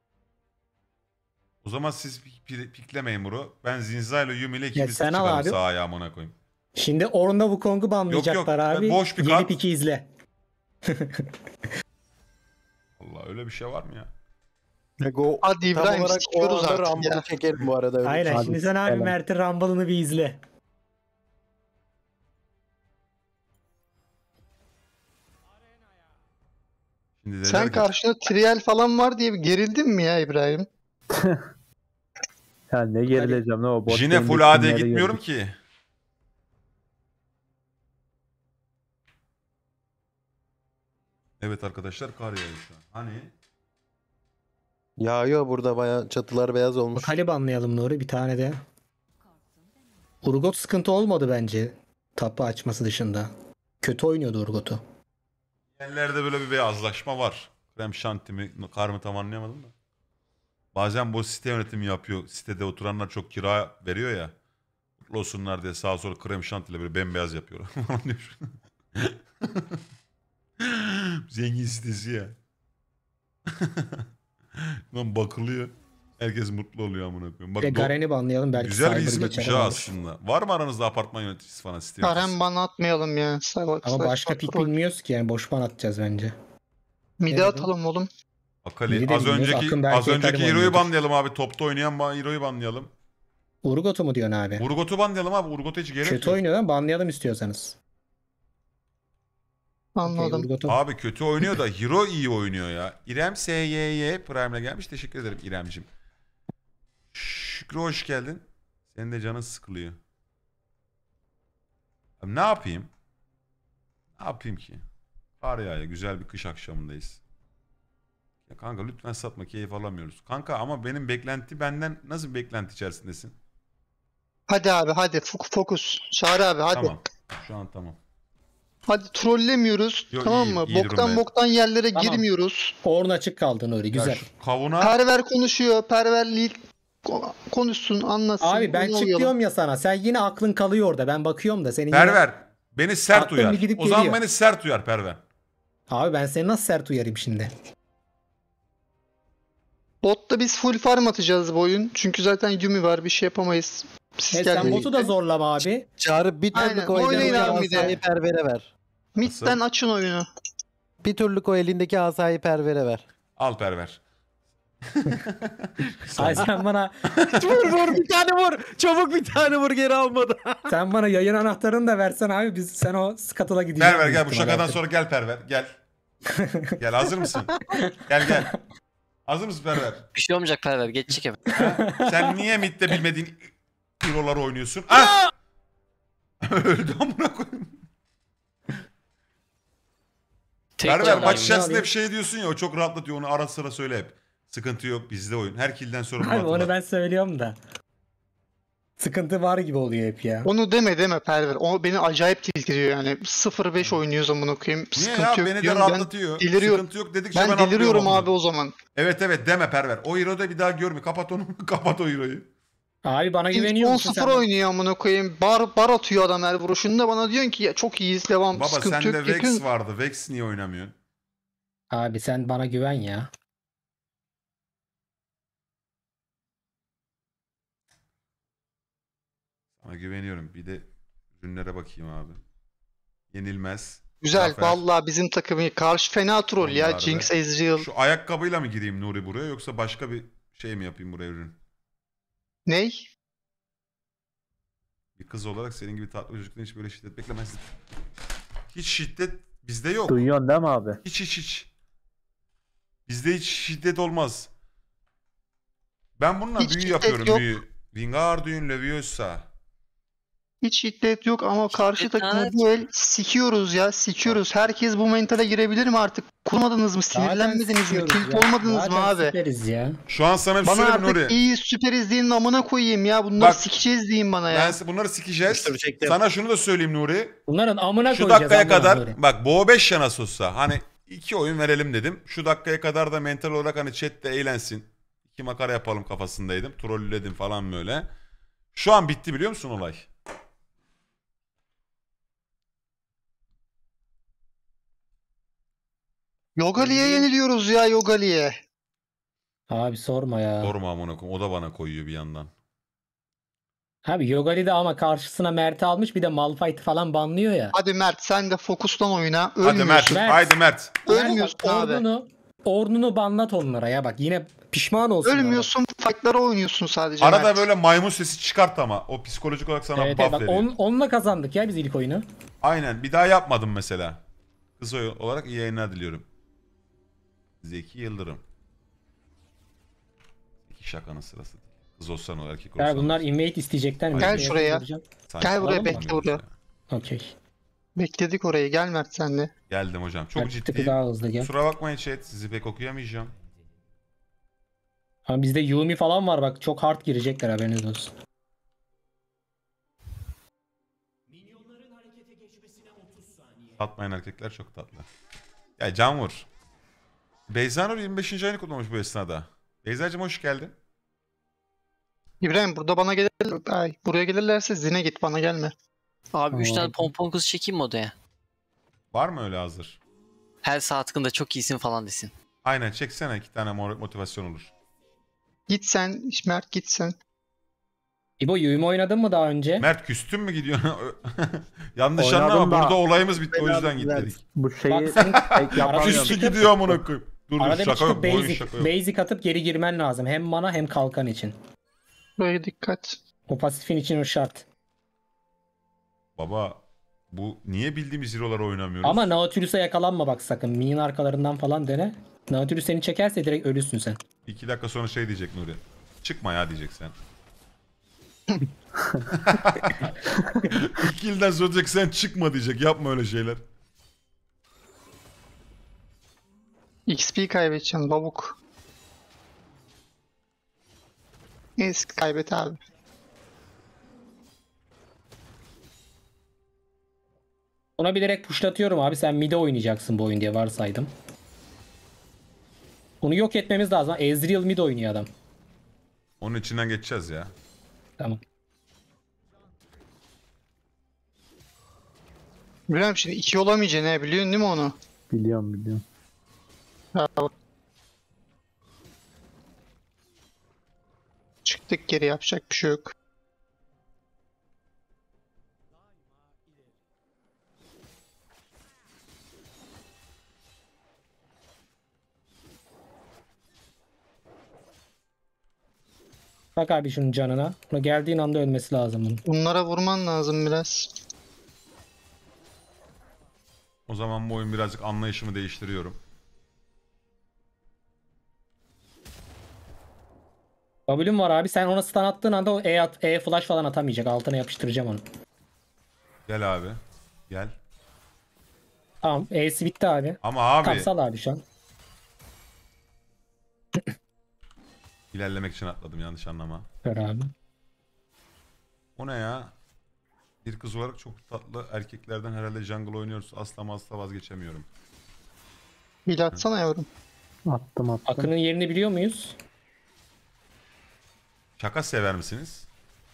O zaman siz pik- pik- piklemeyin bunu. Ben Zinza ile Yumi ile ikimiz sen al çıkalım abi. sağa ayağımına koyayım. Şimdi Ornna Wukong'u banlayacaklar Yok, yok, abi. boş bir Gelip kart. iki izle. Allah öyle bir şey var mı ya? Bak o Hadi tam İbrahim olarak o sikiyoruz anda artık Rumble'ı ya. çekelim bu arada. Öyle Aynen Hadi şimdi sen abi selam. Mert'in Rumble'ını bir izle. Şimdi Sen dediler ki, karşında trial falan var diye bir gerildin mi ya İbrahim? Ya ne gerileceğim ne o bot Jine game'deki full A D'ye kimlere gitmiyorum gerildim. ki. Evet arkadaşlar kar yağıyor şu an. Hani? Yağıyor burada bayağı çatılar beyaz olmuş. Kali banlayalım Nuri bir tane de. Urgot sıkıntı olmadı bence. Tapı açması dışında. Kötü oynuyordu Urgot'u. Yerlerde böyle bir beyazlaşma var. Krem şanti mi, kar mı tam anlayamadım da. Bazen bu site yönetimi yapıyor. Sitede oturanlar çok kira veriyor ya. Mutlu olsunlar diye sağa sola krem şantiyle böyle bembeyaz yapıyor. Diyor. Zengin sitesi ya. Lan bakılıyor. Herkes mutlu oluyor amına koyayım. Bak, Ve do- Garen'i banlayalım belki güzel bir Cyber hizmetmiş geçer ha olur. aslında. Var mı aranızda apartman yöneticisi falan site Karen yöneticisi? bana atmayalım ya. Salak, Ama salak, başka salak, pik troll. bilmiyoruz ki yani boş ban atacağız bence. Mide Evet. atalım oğlum. Akali. Biri de Az bilmiyoruz, önceki Akın belki az önceki Ethereum hero'yu oynuyordur. banlayalım abi. Topta oynayan ba- hero'yu banlayalım. Urgot'u mu diyorsun abi? Urgot'u banlayalım abi. Urgot'a hiç gerek Kötü yok. oynuyor lan banlayalım istiyorsanız. Anladım. Okey, Urgot'u. Abi kötü oynuyor da hero iyi oynuyor ya. İrem S Y Y Prime'le gelmiş. Teşekkür ederim İremcim. Şükrü hoş geldin. Senin de canın sıkılıyor. Abi ne yapayım? Ne yapayım ki? Kar yağıyor. Güzel bir kış akşamındayız. Ya kanka lütfen satma. Keyif alamıyoruz. Kanka ama benim beklenti benden nasıl bir beklenti içerisindesin? Hadi abi hadi fok- fokus. Çağrı abi hadi. Tamam. Şu an tamam. Hadi trollemiyoruz. Yo, tamam iyiyim, mı? iyi durumdayım. Boktan boktan yerlere Tamam. girmiyoruz. Orn açık kaldı Nuri Ya güzel. şu kavuna Perver konuşuyor. Perverlik ko- konuşsun, anlatsın. Abi ben onu çık uyalım. diyorum ya sana. Sen yine aklın kalıyor orada. Ben bakıyorum da senin yine... Perver. Beni sert Aklım uyar. bir gidip O zaman geliyor. beni sert uyar Perver. Abi ben seni nasıl sert uyarayım şimdi? Botta biz full farm atacağız bu oyun. Çünkü zaten Yumi var. Bir şey yapamayız. Siz E sen gelmeyin. botu da zorlama abi. Çağrı bir Aynen, türlük o oynayın elindeki abi bir de. asayı pervere ver. Mid'den açın oyunu. Bir türlük o elindeki asayı pervere ver. Al Perver. Ay sen bana vur vur bir tane vur. Çabuk bir tane vur geri almadı. sen bana yayın anahtarını da versen abi biz sen o skatıla gidiyorsun. Perver gel bu şakadan sonra gel Perver gel. Gel hazır mısın? Gel gel. Hazır mısın Perver? Bir şey olmayacak Perver. Geçecek hemen. Ha? Sen niye midde bilmediğin hero'ları oynuyorsun? Ah! Öldü amına koyayım. Perver maç içerisinde bir şey diyorsun ya o çok rahatlatıyor onu ara sıra söyle hep. Sıkıntı yok bizde oyun. Her kilden sonra Abi onu ben söylüyorum da. Sıkıntı var gibi oluyor hep ya. Onu deme deme Perver. O beni acayip tilt ediyor yani. sıfır beş oynuyoruz amına koyayım. Niye Sıkıntı ya yok beni de diyorum, rahatlatıyor. Ben deliriyorum. Sıkıntı yok dedikçe ben ben atlıyorum deliriyorum ondan. abi o zaman. Evet evet deme Perver. O hero'da bir daha görme. Kapat onu. Kapat o hero'yu. Abi bana güveniyor musun on sıfır sen? oynuyor amına koyayım. Bar bar atıyor adam her vuruşunda bana diyorsun ki ya çok iyiyiz devam Baba sıkıntı sende yok. Vex Yakın. vardı. Vex niye oynamıyorsun? Abi sen bana güven ya. Sana güveniyorum. Bir de ürünlere bakayım abi. Yenilmez. Güzel Zafer. vallahi bizim takımı karşı fena troll ya. Onlar Jinx, da. Ezreal. Şu ayakkabıyla mı gireyim Nuri buraya yoksa başka bir şey mi yapayım buraya ürün? Ney? Bir kız olarak senin gibi tatlı çocuktan hiç böyle şiddet beklemezdim. Hiç şiddet bizde yok. Duyuyorsun değil mi abi? Hiç hiç hiç. Bizde hiç şiddet olmaz. Ben bununla Hiç büyü şiddet yapıyorum yok. büyü. Wingardium Leviosa. Hiç şiddet yok ama karşı Şiddet takımı hariç. bu el sikiyoruz ya sikiyoruz. Herkes bu mentale girebilir mi artık? Kurmadınız mı? Sinirlenmediniz mi? Tilt olmadınız mı abi? Süperiz ya. Şu an sana bir Bana söyleyeyim artık Nuri. iyi süperiz deyin amına koyayım ya. Bunları Bak, sikeceğiz deyin bana ya. Ben bunları sikeceğiz. Dur, çektim. Sana şunu da söyleyeyim Nuri. Bunların amına Şu koyacağız. dakikaya amına kadar koyayım. bak Bo beş yana sossa hani iki oyun verelim dedim. Şu dakikaya kadar da mental olarak hani chatte eğlensin. İki makara yapalım kafasındaydım. Trolledim falan böyle. Şu an bitti biliyor musun olay? Yogali'ye yeniliyoruz ya Yogali'ye. Abi sorma ya. Sorma amına koyayım. O da bana koyuyor bir yandan. Abi Yogali de ama karşısına Mert'i almış bir de Malphite falan banlıyor ya. Hadi Mert sen de fokuslan oyuna. Hadi Mert. Ölmüyorsun. Mert. Haydi Mert. Ölmüyorsun Yani bak, abi. Ordunu, ordunu banlat onlara ya bak yine pişman olsun. Ölmüyorsun. Fight'lara oynuyorsun sadece Arada Mert. böyle maymun sesi çıkart ama. O psikolojik olarak sana Evet, buff evet bak veriyor. on, onunla kazandık ya biz ilk oyunu. Aynen. Bir daha yapmadım mesela. Kız oy- olarak iyi yayınlar diliyorum. Zeki Yıldırım. Zeki şakanın sırası değil. Kız olsan o erkek olsan. Ya bunlar invade isteyecekler mi? Gel Bir şuraya. yapacağım. Gel buraya Alalım mı? bekle buraya. Okey. Bekledik orayı. Gel Mert sen de. Geldim hocam. Çok Hadi tıkı ciddiyim. daha hızlı gel. Kusura bakmayın chat. Sizi pek okuyamayacağım. Ha, bizde Yumi falan var bak çok hard girecekler haberiniz olsun. Tatmayan erkekler çok tatlı. Ya Canvur. Beyza Nur yirmi beşinci ayını kutlamış bu esnada. Beyza'cığım hoş geldin. İbrahim burada bana gelir. Ay, buraya gelirlerse zine git bana gelme. Abi üç Aa. tane pompon kız çekeyim mi odaya? Var mı öyle hazır? Her saat hakkında çok iyisin falan desin. Aynen çeksene iki tane mor- motivasyon olur. Git sen Mert git sen. İbo Yumi oynadın mı daha önce? Mert küstün mü gidiyorsun? Yanlış Oynadım anlama da- burada olayımız bitti o yüzden Oynadım, gitmedik. Bu şeyi Bak sen- pek yapamıyorum. Küstü gidiyor amına koyayım. Dur dur Arada bir şaka yok çıkıp bu oyun basic, şaka yok. basic atıp geri girmen lazım. Hem mana hem kalkan için. Buraya dikkat. O pasifin için o şart. Baba bu niye bildiğimiz hero'ları oynamıyoruz? Ama Nautilus'a yakalanma bak sakın. Minion arkalarından falan dene. Nautilus seni çekerse direkt ölürsün sen. İki dakika sonra şey diyecek Nuri. Çıkma ya diyecek sen. İki ilden sonra diyecek sen çıkma diyecek. Yapma öyle şeyler. X P kaybedeceksin babuk. Neyse kaybet abi. Ona bilerek pushlatıyorum abi. Sen mid'e oynayacaksın bu oyun diye varsaydım. Onu yok etmemiz lazım. Ezreal mid oynuyor adam. Onun içinden geçeceğiz ya. Tamam. İbrahim şimdi iki olamayacaksın he biliyorsun değil mi onu? Biliyorum biliyorum. Bravo. Çıktık geri yapacak bir şey yok. Bak abi şunun canına. Buna geldiğin anda ölmesi lazım bunun. Bunlara vurman lazım biraz. O zaman bu oyun birazcık anlayışımı değiştiriyorum. W'm var abi. Sen ona stun attığın anda o E, at, E flash falan atamayacak. Altına yapıştıracağım onu. Gel abi. Gel. Tamam. E'si bitti abi. Ama abi. Kapsal abi şu an. İlerlemek için atladım, yanlış anlama. Gör abi. O ne ya? Bir kız olarak çok tatlı erkeklerden herhalde jungle oynuyoruz. Asla asla vazgeçemiyorum. Hile atsana yavrum. Attım attım. Akın'ın yerini biliyor muyuz? Şaka sever misiniz?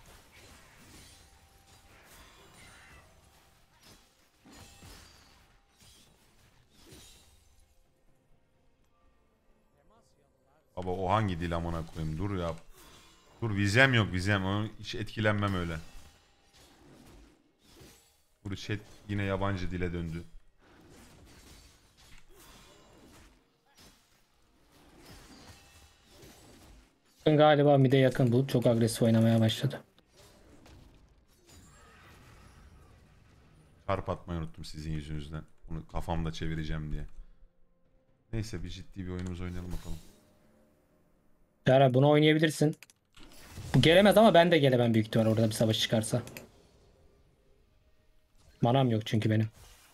Baba o hangi dil amına koyayım? Dur ya. Dur, vizem yok vizem. Onu hiç etkilenmem öyle. Bu chat yine yabancı dile döndü. Galiba mid'e yakın bu. Çok agresif oynamaya başladı. Çarp atmayı unuttum sizin yüzünüzden. Bunu kafamda çevireceğim diye. Neyse bir ciddi bir oyunumuz oynayalım bakalım. Yara bunu oynayabilirsin. Bu gelemez ama ben de gelemem büyük ihtimal orada bir savaş çıkarsa. Manam yok çünkü benim.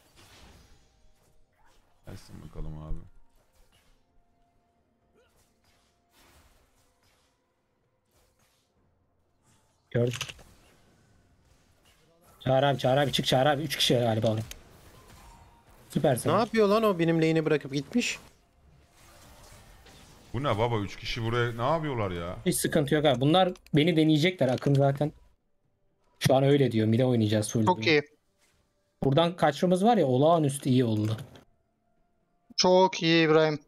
Gelsin bakalım abi. Gördüm. Çağrı abi, Çağrı abi çık Çağrı abi. üç kişi galiba onu. Süpersin. Ne yapıyor lan o benim lane'i bırakıp gitmiş? Bu ne baba, üç kişi buraya ne yapıyorlar ya? Hiç sıkıntı yok abi. Bunlar beni deneyecekler. Akın zaten. Şu an öyle diyor. Mide oynayacağız full. Çok iyi. Buradan kaçmamız var ya, olağanüstü iyi oldu. Çok iyi İbrahim.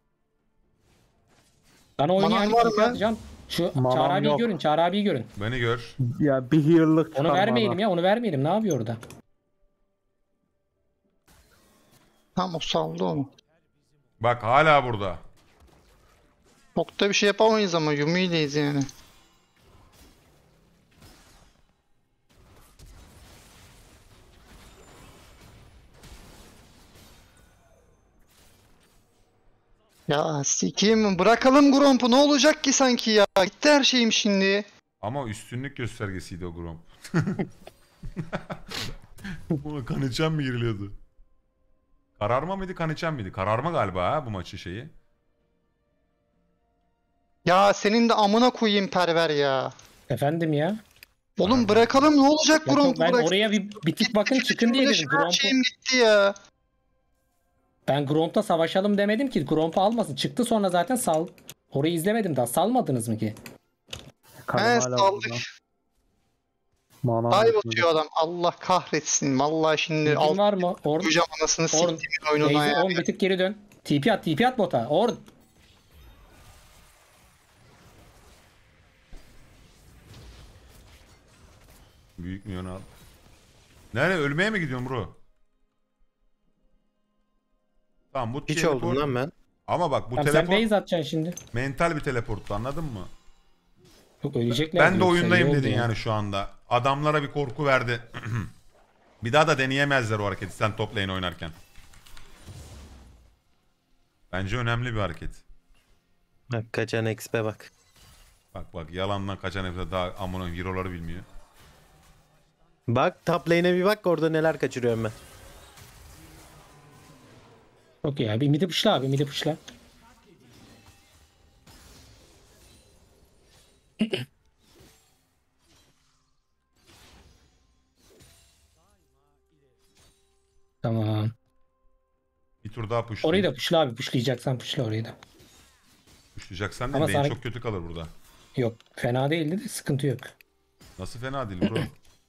Ben Manan oynayan var ilk mı? atacağım. Şu Manam Çağrı abiyi yok. görün. Çağrı abiyi görün. Beni gör. Ya bir heal'lık Onu çıkar vermeyelim bana. ya. Onu vermeyelim. Ne yapıyor orada? Tam o saldı onu. Bak hala burada. Çok da bir şey yapamayız ama Yumi'yleyiz yani. Ya sikeyim, bırakalım Gromp'u, ne olacak ki sanki ya? Gitti her şeyim şimdi. Ama üstünlük göstergesiydi o Gromp. Buna Kanıçan mı giriliyordu? Kararma mıydı, Kanıçan mıydı? Kararma galiba ha bu maçın şeyi. Ya senin de amına koyayım perver ya. Efendim ya. Oğlum bırakalım, ne olacak Ya Gromp'u ben bırak. oraya bir bitik bakın çıkın diye dedim. Her Gromp'u. şeyim gitti ya. Ben Gromp'ta savaşalım demedim ki. Gromp'u almasın. Çıktı sonra zaten sal. Orayı izlemedim daha. Salmadınız mı ki? Karım He hala saldık. burada. Manam Dive yok. atıyor adam. Allah kahretsin. Vallahi şimdi Bilgin alt var mı? Orn. koyacağım anasını Orn. siktiğimin oyununa Beyzi ya. on bir tık geri dön. T P at. T P at bota. Orn. Büyük milyon al. Nereye, ölmeye mi gidiyorsun bro? Tamam bu Hiç teleport. oldum lan ben. Ama bak bu Tamam, sen teleport base atacaksın şimdi. mental bir teleporttu, anladın mı? Yok ölecekler. Ben de diyorsa oyundayım iyi oldu dedin yani şu anda. Adamlara bir korku verdi. Bir daha da deneyemezler o hareketi sen top lane oynarken. Bence önemli bir hareket. Bak kaçan expe bak. Bak bak yalandan kaçan herifler daha amına hero'ları bilmiyor. Bak top lane'e bir bak, orada neler kaçırıyorum ben. Çok iyi abi. Midi puşla abi. Midi puşla. Tamam. Bir tur daha push. Orayı da puşla abi. Puşlayacaksan puşla orayı da. Pushlayacaksan Ama değil, lane sana- çok kötü kalır burada. Yok. Fena değildi de sıkıntı yok. Nasıl fena değil bro.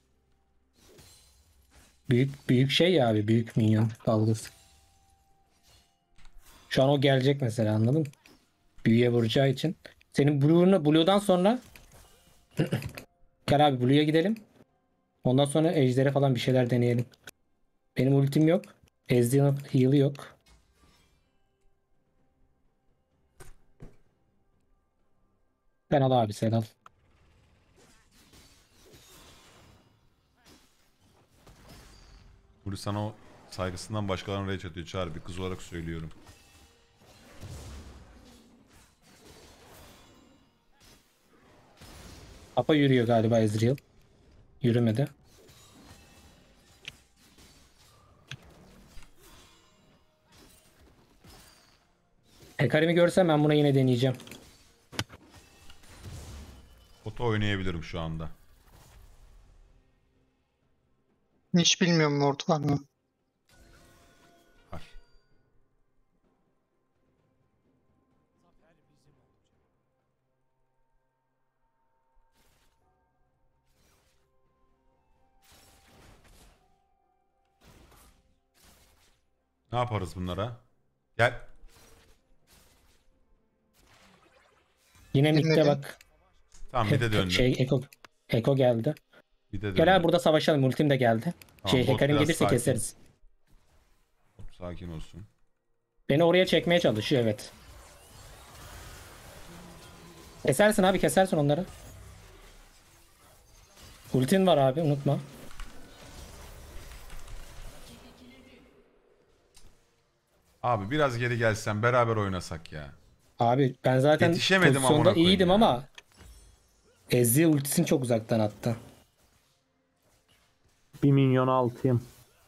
Büyük büyük şey ya abi. Büyük minyon dalgası. Şu an o gelecek mesela, anladın mı? Büyüye vuracağı için. Senin Blue'unu Blue'dan sonra gel abi Blue'ya gidelim. Ondan sonra Ejder'e falan bir şeyler deneyelim. Benim ultim yok. Ezreal'ın heal'ı yok. Sen al abi, sen al. Bunu sana o Saygısından başkalarına rage atıyor. Çağrı bir kız olarak söylüyorum. Apa yürüyor galiba Ezreal. Yürümedi. Hecarim'i görsem ben buna yine deneyeceğim. Bota oynayabilirim şu anda. Hiç bilmiyorum ward var mı? Var. Ne yaparız bunlara? Gel. Yine midde Dinledim. bak. Tamam bir de döndüm. Şey Eko, Eko geldi. Bir de Gel abi döndüm. burada savaşalım. Ultim de geldi. Tamam, şey bot Hecarim biraz gelirse sakin. keseriz. Sakin olsun. Beni oraya çekmeye çalışıyor evet. Kesersin abi kesersin onları. Ultin var abi unutma. Abi biraz geri gelsen beraber oynasak ya. Abi ben zaten Yetişemedim amına pozisyonda koyayım iyiydim ya. ama Ezreal ultisini çok uzaktan attı. Bir milyon altıyım.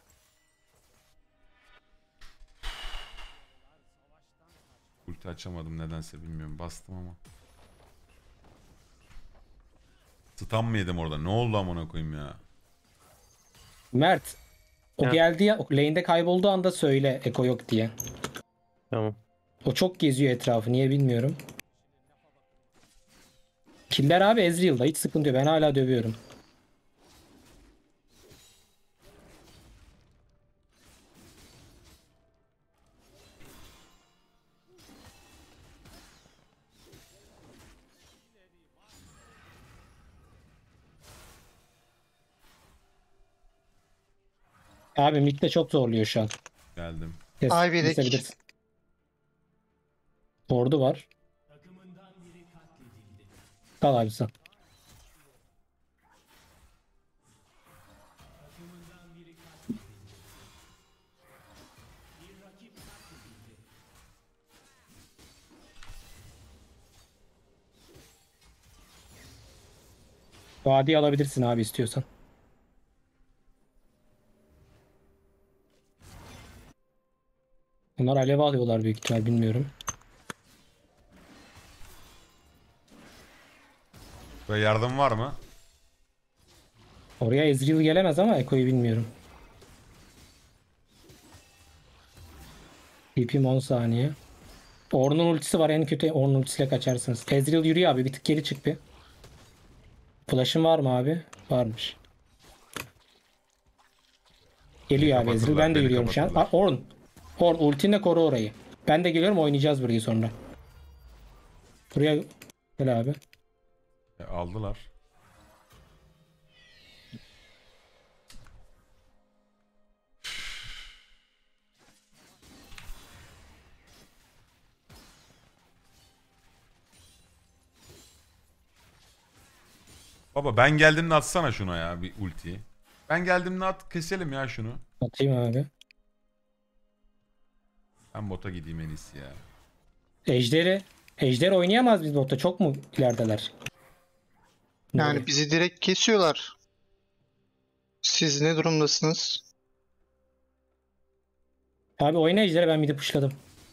Ulti açamadım nedense bilmiyorum. Bastım ama. Stun mı yedim orada? Ne oldu amına koyayım ya? Mert o Ya. geldi ya o lane'de kaybolduğu anda söyle Eko yok diye. Tamam. O çok geziyor etrafı niye bilmiyorum. Killer abi Ezreal'da hiç sıkıntı yok ben hala dövüyorum. Abi mid de çok zorluyor şu an. Geldim. Kes, Ayberek. kesebilirsin. Ordu var. Kal abi sen. Vadi alabilirsin abi istiyorsan. Bunlar alev alıyorlar büyük ihtimal bilmiyorum. Ve yardım var mı? Oraya Ezreal gelemez ama Eko'yu bilmiyorum. T P'm on saniye. Ornn'un ultisi var en kötü Ornn ultisiyle kaçarsınız. Ezreal yürüyor abi bir tık geri çık bir. Flash'ın var mı abi? Varmış. Geliyor abi Ezreal. Ben de beni yürüyorum şu an. kapatırlar. Aa, Ornn. Ornn ultinle koru orayı. Ben de geliyorum oynayacağız burayı sonra. Buraya gel abi. E, aldılar. Baba ben geldiğimde atsana şuna ya bir ultiyi. Ben geldiğimde at keselim ya şunu. Atayım abi. Ben bota gideyim en iyisi ya. Ejderi. Ejder oynayamaz biz botta. Çok mu ilerideler? Yani bizi direkt kesiyorlar. Siz ne durumdasınız? Abi oyna ejderi ben midi pushladım.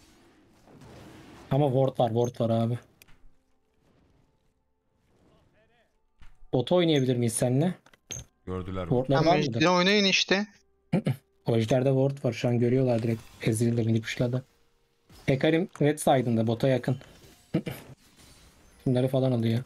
Ama ward var ward var abi. Bota oynayabilir miyiz seninle? Gördüler. Wardlar Tamam var mıdır? işte oynayın işte. O ejderde ward var şu an görüyorlar direkt. Ezreal de midi pushladı. Hecarim red side'ında bota yakın. Bunları falan alıyor.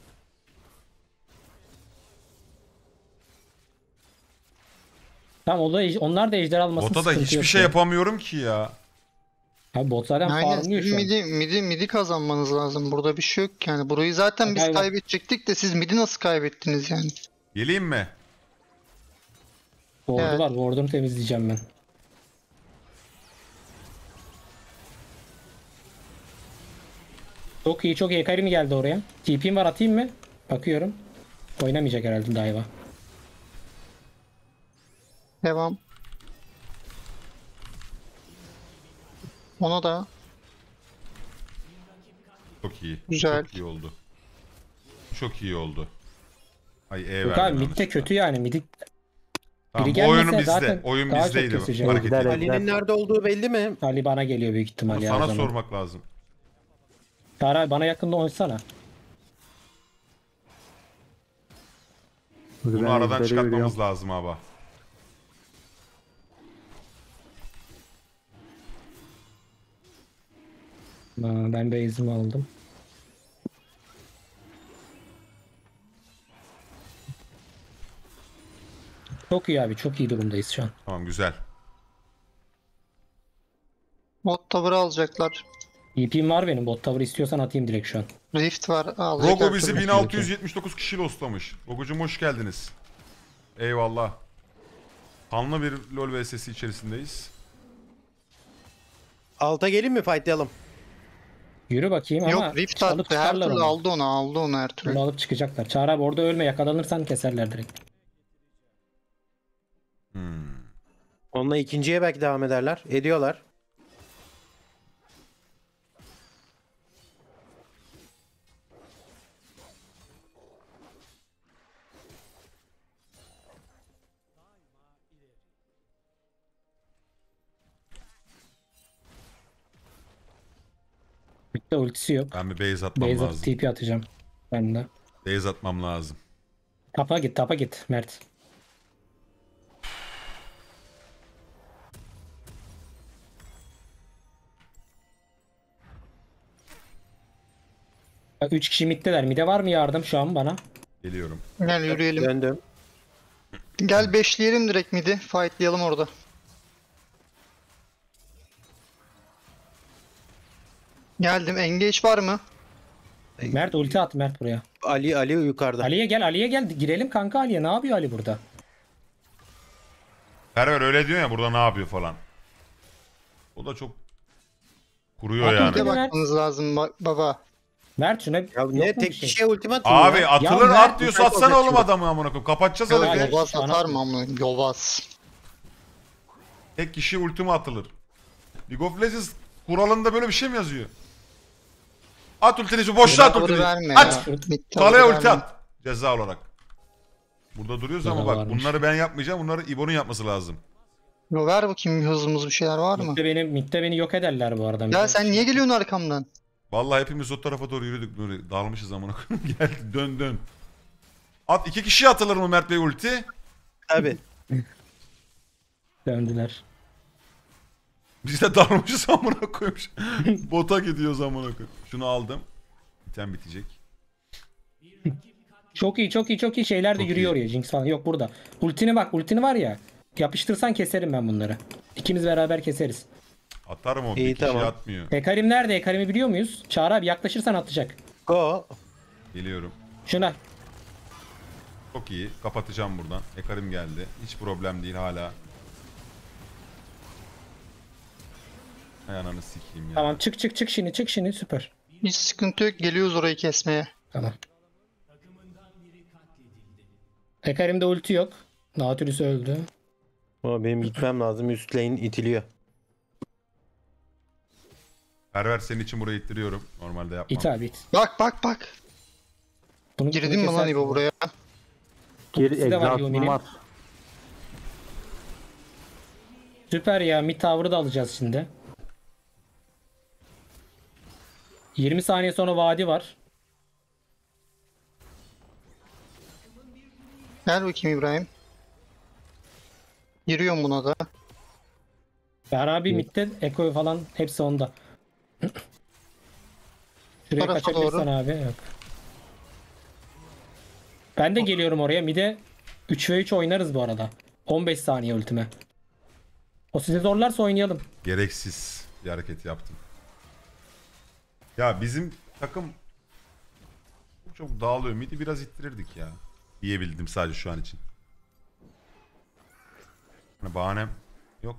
Tamam o da ej- onlar da ejder almasın. Bota da sıkıntı hiçbir yok şey ya. yapamıyorum ki ya. Abi bot zaten Aynen farmlıyor siz şu an. midi, midi, midi kazanmanız lazım. Burada bir şey yok yani. Burayı zaten biz Aynen. kaybedecektik de siz midi nasıl kaybettiniz yani? Geleyim mi? Ward'u Evet. var. Ward'unu temizleyeceğim ben. Çok iyi çok iyi. Hecarim geldi oraya. T P'm var atayım mı? Bakıyorum. Oynamayacak herhalde Daiva. Devam. Ona da. Çok iyi. Güzel. Çok iyi oldu. Çok iyi oldu. Ay E Yok verdim abi mid de yanlışlıkla. kötü yani. Mid Tamam, biri bu oyunu gelmese bizde. zaten Oyun daha çok bizdeydi. kesecek. Hareket Ejder, edin. Ali'nin nerede olduğu belli mi? Ali bana geliyor büyük ihtimal ya. o Sana zaman. sormak lazım. Çağrı abi bana yakında oynasana. Bunu Ben aradan ejderi çıkartmamız yürüyorum. lazım abi. Aa, ben base'imi aldım. Çok iyi abi, çok iyi durumdayız şu an. Tamam, güzel. Bot tower'ı alacaklar. E P'm var benim, bot tower istiyorsan atayım direkt şu an. Rift var. Alacaklar. Rogo bizi tabii. bin altı yüz yetmiş dokuz kişiyle hostlamış. Rogo'cum hoş geldiniz. Eyvallah. Kanlı bir LoL V S'si içerisindeyiz. Alta gelin mi fightlayalım? Yürü bakayım ama Yok Rift alıp attı. Her çıkarlar türlü onu. aldı onu. Aldı onu her türlü. Bunu alıp çıkacaklar. Çağrı abi orada ölme, yakalanırsan keserler direkt. Hmm. Onunla ikinciye belki devam ederler. Ediyorlar. Bitti, ultisi yok. Ben bir base atmam Base atıp lazım. T P atacağım. Ben de. Base atmam lazım. Tapa git, tapa git Mert. Bak, üç kişi middeler. Mide var mı yardım şu an bana? Geliyorum. Gel yürüyelim. Döndüm. Gel beşleyelim direkt midi. Fightlayalım orada. Geldim. Engage var mı? Mert ulti at Mert buraya. Ali Ali yukarıda. Ali'ye gel, Ali'ye gel. Girelim kanka Ali'ye. Ne yapıyor Ali burada? Perver öyle diyor ya, burada ne yapıyor falan. O da çok kuruyor Atın yani. Bir de Mert. bakmanız lazım ba- baba. Mert şuna Ya yok ne mu tek bir şey? kişiye ultimat mı Abi ya? atılır Ya at Mert, diyorsa müsait atsana olacak oğlum şimdi. adamı amına koyayım. Kapatacağız Ya, herifi. ya. Yobaz Ana- atar mı amına? Yobaz. Tek kişi ulti mi atılır? League of Legends kuralında böyle bir şey mi yazıyor? At ultini, boşla at Tower'ı ultini. verme At! ya. Mid Kaleye tower'ı ulti verme. at. Ceza olarak. Burada duruyoruz ama Ceza bak varmış. bunları ben yapmayacağım. Bunları İbo'nun yapması lazım. Yo, ver bakayım bir hızımız bir şeyler var mı? Midde beni, midde beni yok ederler bu arada. Ya sen niye geliyorsun arkamdan? Vallahi hepimiz o tarafa doğru yürüdük. Nuri. Dalmışız amına koyayım. Gel dön dön. At iki kişi atılır mı Mert Bey ulti? Tabii. Döndüler. Biz de dalmışız amına koyayım. Bota gidiyoruz amına koyayım. Şunu aldım. İtem bitecek. Çok iyi, çok iyi, çok iyi şeyler de Çok yürüyor iyi. oraya. Jinx falan yok burada. Ultini bak, ultini var ya. Yapıştırsan keserim ben bunları. İkimiz beraber keseriz. Atarım o. İyi, Bir kişi tamam. atmıyor. Ekarim nerede? Ekarim'i biliyor muyuz? Çağrı abi yaklaşırsan atacak. Go. Geliyorum. Şuna. Çok iyi. Kapatacağım buradan. Ekarim geldi. Hiç problem değil hala. Hay ananı sikeyim ya. Tamam çık çık çık şimdi, çık şimdi, süper. Hiç sıkıntı yok. Geliyoruz orayı kesmeye. Tamam. Ekarim'de ulti yok. Nautilus öldü. Ama benim gitmem lazım. Üst lane itiliyor. Perver senin için burayı ittiriyorum. Normalde yapmam. İt abi it. Bak bak bak. Bunu, Girdin bunu mi lan kesersin. İbo buraya? Gir Ultisi de var egzantım Yumi'nin. var. Süper ya. Mid tower'ı da alacağız şimdi. yirmi saniye sonra vadi var. Gel bakayım İbrahim. Giriyorum buna da. Beraber midde Eko falan hepsi onda. Şuraya Tarafa kaçabilirsen doğru. abi. Yok. Ben de geliyorum oraya. Mide üç ve üç oynarız bu arada. on beş saniye ultime. O sizi zorlarsa oynayalım. Gereksiz bir hareket yaptım. Ya bizim takım çok, çok dağılıyor. Midi biraz ittirirdik ya. Diyebildim sadece şu an için. Hani bahanem yok.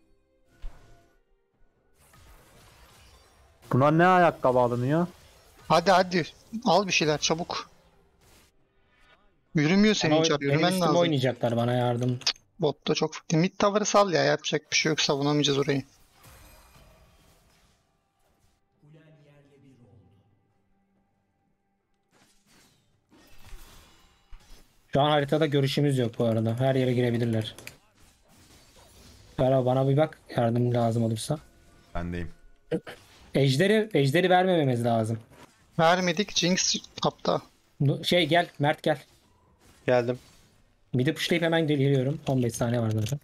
Buna ne ayakkabı alınıyor? Hadi hadi. Al bir şeyler çabuk. Yürümüyor senin Ama hiç. benim Yürümen üstüme lazım. oynayacaklar, bana yardım. Botta çok. Mid tower'ı sal ya. Yapacak bir şey yok. Savunamayacağız orayı. Şu an haritada görüşümüz yok bu arada. Her yere girebilirler. Ferhat bana bir bak. Yardım lazım olursa. Bendeyim. Ejderi, ejderi vermememiz lazım. Vermedik. Jinx tapta. Bu- Şey gel. Mert gel. Geldim. Midi pushlayıp hemen geliyorum. on beş saniye var zaten.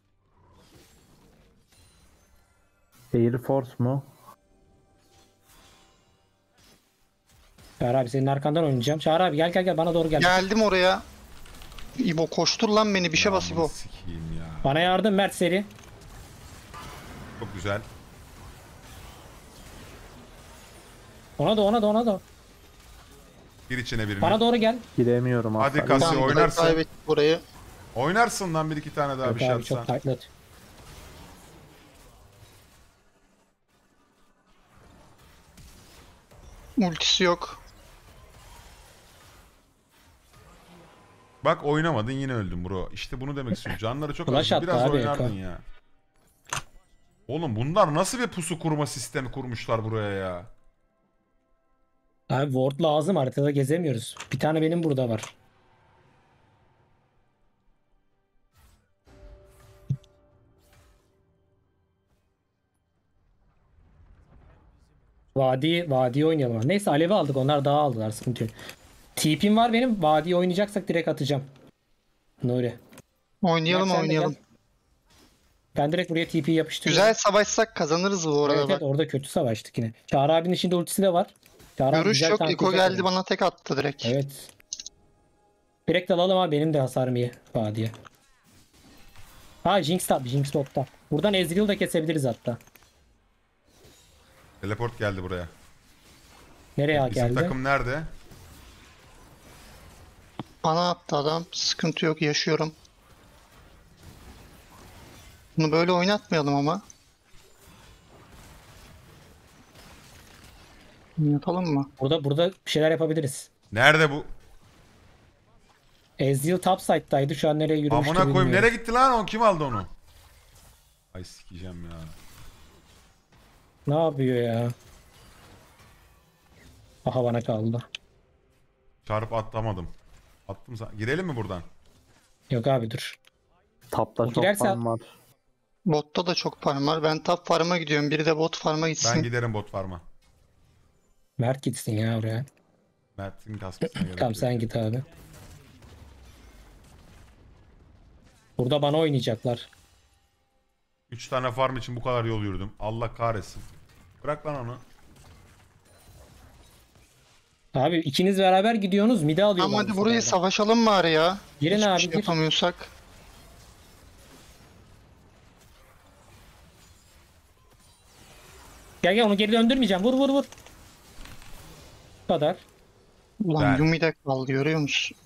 Air Force mu? Çağrı abi senin arkandan oynayacağım. Çağrı abi gel gel gel bana doğru gel. Geldim oraya. İbo koştur lan beni. Bir şey bas İbo. Sikiyim ya. Bana yardım Mert seri. Çok güzel. Ona da ona da ona da. Gir içine birini. Bana doğru gel. Giremiyorum Hadi aslında. Kasya Tamam, oynarsın. kaybettik burayı. Oynarsın lan bir iki tane daha Yok bir şey abi çok atsan. fightlet. Ultisi yok. Bak oynamadın yine öldün bro. İşte bunu demek istiyorum. Canları çok Flash az. attı Biraz abi, oynardın yakın. ya. Oğlum bunlar nasıl bir pusu kurma sistemi kurmuşlar buraya ya? Abi ward lazım haritada gezemiyoruz. Bir tane benim burada var. Vadi, vadi oynayalım. Neyse Alev'i aldık onlar daha aldılar sıkıntı yok. T P'm var benim. Vadi'yi oynayacaksak direkt atacağım. Nuri. Oynayalım Mert sen de oynayalım. gel. Ben direkt buraya T P yapıştırıyorum. Güzel savaşsak kazanırız bu arada Evet, evet bak. orada kötü savaştık yine. Çağrı abinin içinde ultisi de var. Çağrı abi Görüş güzel yok. Eko tanklayacak geldi onu. bana tek attı direkt. Evet. Direkt alalım abi benim de hasarım iyi Vadi'ye. Ha Jinx tabi Jinx botta. Buradan Ezreal'ı da kesebiliriz hatta. Teleport geldi buraya. Nereye Bizim geldi? takım nerede? Bana attı adam. Sıkıntı yok yaşıyorum. Bunu böyle oynatmayalım ama. Yapalım mı? Burada burada bir şeyler yapabiliriz. Nerede bu? Ezreal top side'daydı. Şu an nereye yürümüştü Amına koyayım bilmiyorum. nereye gitti lan o? Kim aldı onu? Ay sikeceğim ya. Ne yapıyor ya? Aha bana kaldı. Çarpıp atlamadım. Attım sa- Girelim mi buradan? Yok abi dur. Tapta O çok girerse- fan var. Botta da çok farm var. Ben top farm'a gidiyorum. Biri de bot farm'a gitsin. Ben giderim bot farma. Mert gitsin ya oraya. Mert'in kasmasına gerek Tamam yok. sen git abi. Burada bana oynayacaklar. Üç tane farm için bu kadar yol yürüdüm. Allah kahretsin. Bırak lan onu. Abi ikiniz beraber gidiyorsunuz. Mide alıyorlar. Ama hadi bu burayı sefer de. savaşalım bari ya. Girin Hiçbir abi, şey gir. yapamıyorsak. Gel gel onu geri döndürmeyeceğim. Vur vur vur. Bu kadar. Ulan Ben- Yumi de kaldı görüyor musun?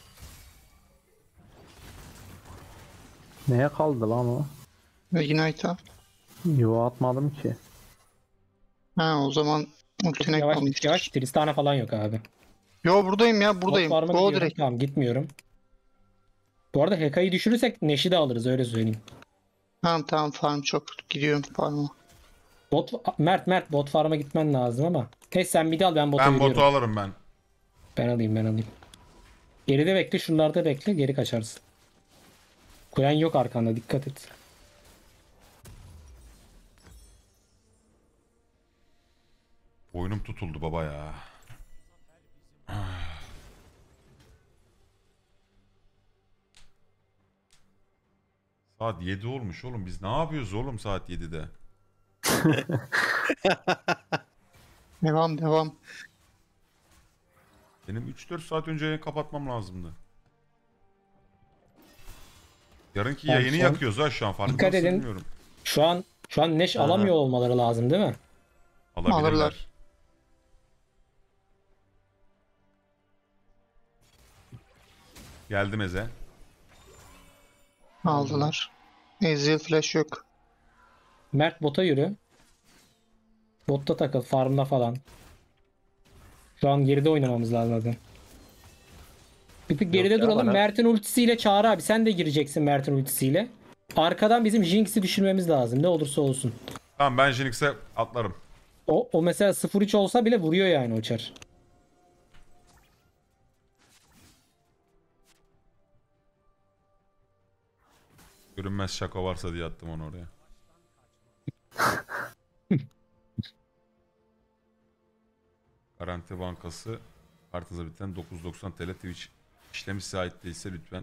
Neye kaldı lan o? Ve Ignite'a. Yuva atmadım ki. Ha o zaman ultine Yavaş kalmış. yavaş. Tristana falan yok abi. Yo buradayım ya buradayım. Bot farm'a Go gidiyorum. direkt. Tamam gitmiyorum. Bu arada Heka'yı düşürürsek Neş'i de alırız öyle söyleyeyim. Tamam tamam farm çok. Gidiyorum farm'a. Bot Mert Mert bot farm'a gitmen lazım ama. Neyse sen midi al ben bota Ben gidiyorum. botu alırım ben. Ben alayım ben alayım. Geride bekle şunlarda bekle geri kaçarsın. Kulen yok arkanda dikkat et. Oyunum tutuldu baba ya. Saat yedi olmuş oğlum. Biz ne yapıyoruz oğlum saat yedide? Devam devam. Benim üç dört saat önce yayını kapatmam lazımdı. Yarınki Ben yayını şu an- yakıyoruz ha şu an farkında Dikkat edin. bilmiyorum. Şu an şu an Neş Aha. alamıyor olmaları lazım değil mi? Alabilirler. Alırlar. Geldim Eze. Aldılar. Ezreal flash yok. Mert bota yürü. Botta takıl farmda falan. Şu an geride oynamamız lazım zaten. Bir tık geride ya, duralım. bana- Mert'in ultisiyle Çağrı abi sen de gireceksin Mert'in ultisiyle. Arkadan bizim Jinx'i düşürmemiz lazım ne olursa olsun. Tamam ben Jinx'e atlarım. O, o mesela sıfır üç olsa bile vuruyor yani o çar. Görünmez şaka varsa diye attım onu oraya. Garanti Bankası kartınıza biten dokuz yüz doksan TL Twitch işlemi size ait değilse lütfen.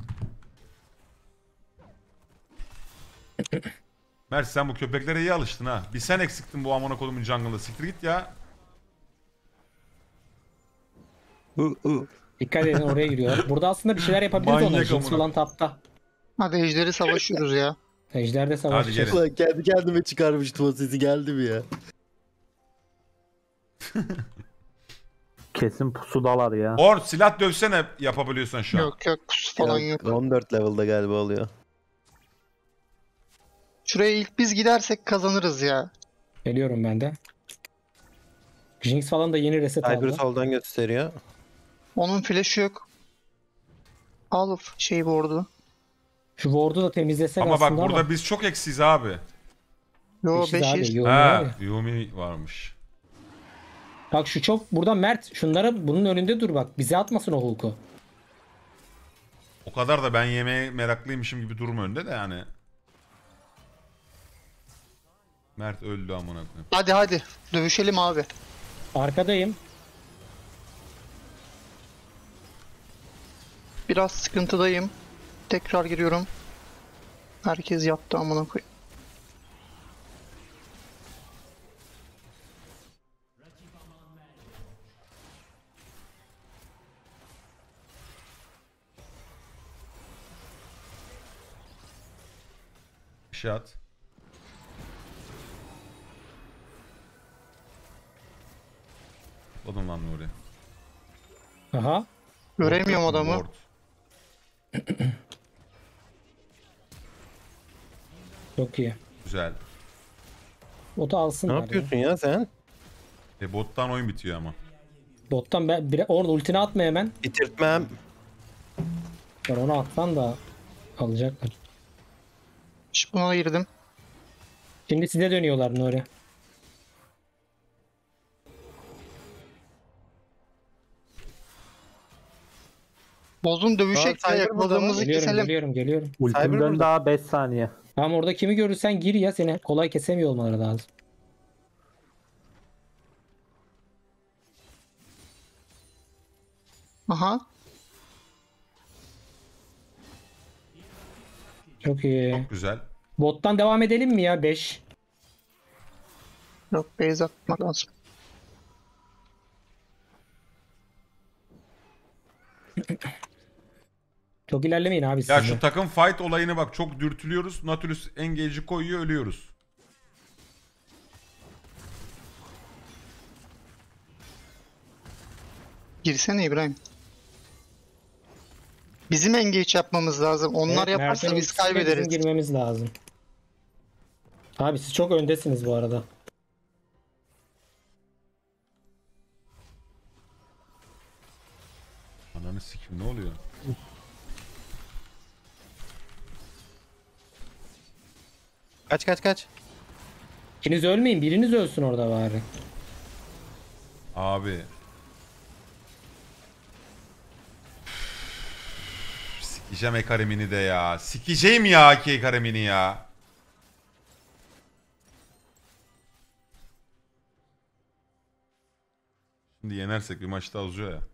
Mert sen bu köpeklere iyi alıştın ha. Bir sen eksiktin bu amına kodumun jungle'da. Siktir git ya. Dikkat edin oraya giriyor. Burada aslında bir şeyler yapabiliriz Manyak ona. Jinx amına. falan tapta. Hadi ejderi savaşıyoruz ya. Ejder'de savaşacağız. Ulan kendi kendime çıkarmıştım o sesi, geldi mi ya? Kesin pusudalar ya. Or silah dövsene yapabiliyorsan şu an. Yok yok pusu falan yok. on dört level'da galiba oluyor. Şuraya ilk biz gidersek kazanırız ya. Geliyorum ben de. Jinx falan da yeni reset Cyber aldı. soldan gösteriyor. Onun flash'ı yok. Al şey board'u. Şu ward'u da temizlesek Ama bak aslında burada ama. biz çok eksiz abi. Yo Beşiz abi, beşiz. Yumi Ha, var ya. Yumi varmış. Bak şu çok burada Mert şunlara bunun önünde dur bak. Bize atmasın o Hulk'u. O kadar da ben yemeğe meraklıymışım gibi durma önde de yani. Mert öldü amına koyayım. Hadi hadi dövüşelim abi. Arkadayım. Biraz sıkıntıdayım. Tekrar giriyorum. Herkes yattı amına koyayım. Bir şey at. Odun lan Nuri. Aha. Göremiyorum adamı. Ward. Çok iyi. Güzel. Botu alsın. Ne yapıyorsun ya sen? E bottan oyun bitiyor ama. Bottan ben bir orada ultini atma hemen. Bitirtmem. Ben onu atsan da alacaklar. Şimdi buna girdim. Şimdi size dönüyorlar Nuri. Bozun dövüşek Cyber ya burada yakaladığımızı Geliyorum keselim. geliyorum geliyorum. Ultimden daha beş saniye. Tamam orada kimi görürsen gir ya, seni kolay kesemiyor olmaları lazım. Aha. Çok iyi. Çok güzel. Bottan devam edelim mi ya beş? Yok base atmak lazım. Çok ilerlemeyin abi siz Ya de. şu takım fight olayını bak çok dürtülüyoruz. Nautilus engage'i koyuyor ölüyoruz. Girsene İbrahim. Bizim engage yapmamız lazım. Onlar Evet, yaparsa Mert'in biz ultisiyle kaybederiz. bizim girmemiz lazım. Abi siz çok öndesiniz bu arada. Ananı sikim ne oluyor? Kaç kaç kaç. İkiniz ölmeyin, biriniz ölsün orada bari. Abi. Sikeceğim Ekarimini de ya. Sikeceğim ya ki Ekarimini ya. Şimdi yenersek bir maç daha uzuyor ya.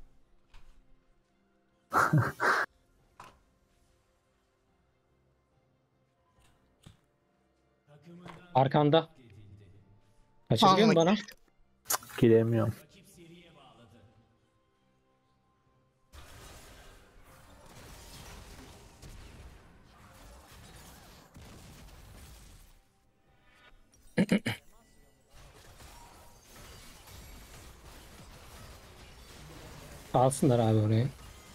Arkanda. Kaçırıyor mu bana? Giremiyorum. Alsınlar abi orayı.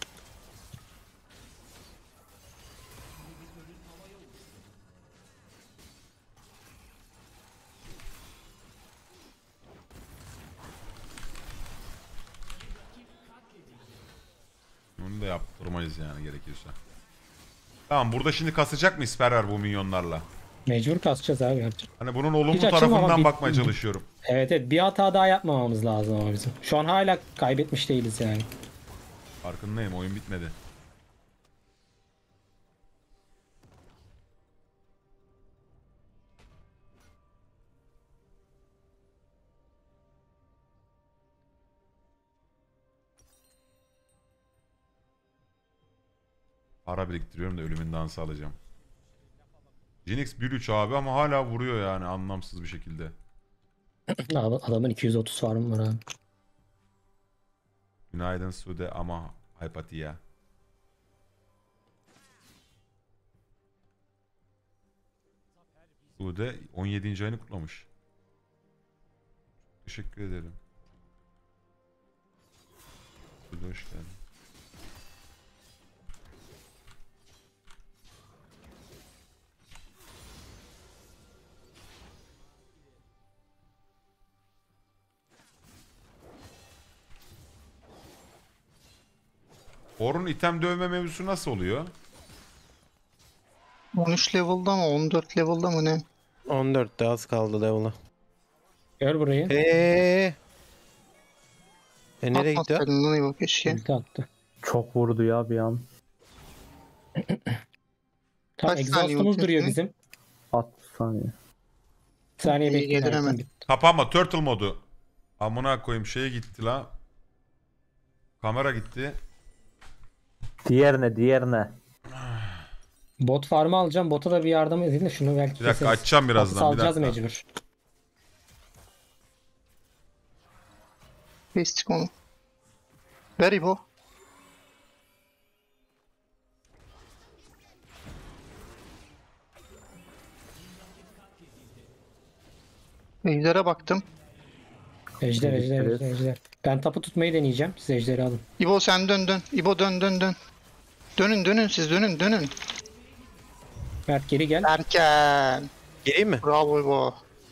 Onu da yaptırmayız yani gerekirse. Tamam burada şimdi kasacak mı Sperrer bu minyonlarla? Mecbur kasacağız abi, yapacak. Hani bunun olumlu Hiç açılmama tarafından bir- bakmaya çalışıyorum. Evet evet, bir hata daha yapmamamız lazım ama bizim. Şu an hala kaybetmiş değiliz yani. Farkındayım oyun bitmedi. Para biriktiriyorum da ölümün dansı alacağım. Jinx bir üç abi ama hala vuruyor yani anlamsız bir şekilde. Adamın iki yüz otuz farmı var abi. Günaydın Sude ama Hypatia. Sude on yedinci ayını kutlamış. Teşekkür ederim. Sude hoş geldin. Orun item dövme mevzusu nasıl oluyor? on üç level'da mı on dört level'da mı ne? on dörtte az kaldı level'a. Gör burayı. Eee. E nereye gitti? Atmasaydın lan Evo keşke. Ulti attı. Çok vurdu ya bir an. Tamam Kaç saniye exhaust'umuz ulti duruyor atıyor? bizim. altmış saniye. Bir saniye İyi, bekleyin. gelir hemen. item bitti. Kapanma turtle modu. Amına koyayım şeye gitti la. Kamera gitti. Diğerine diğerine. Bot farmı alacağım. Bota da bir yardım edin de şunu belki Bir dakika keseriz. açacağım birazdan. Bir Salacağız dakika. mecbur. Kestik onu. Ver İbo. Ejder'e baktım. Ejder, ejder, Evet. ejder, ejder. Ben tapu tutmayı deneyeceğim. Siz ejderi alın. İbo sen dön dön. İbo dön dön dön. Dönün dönün siz dönün dönün. Mert geri gel. Erken. Gireyim mi? Bravo İbo.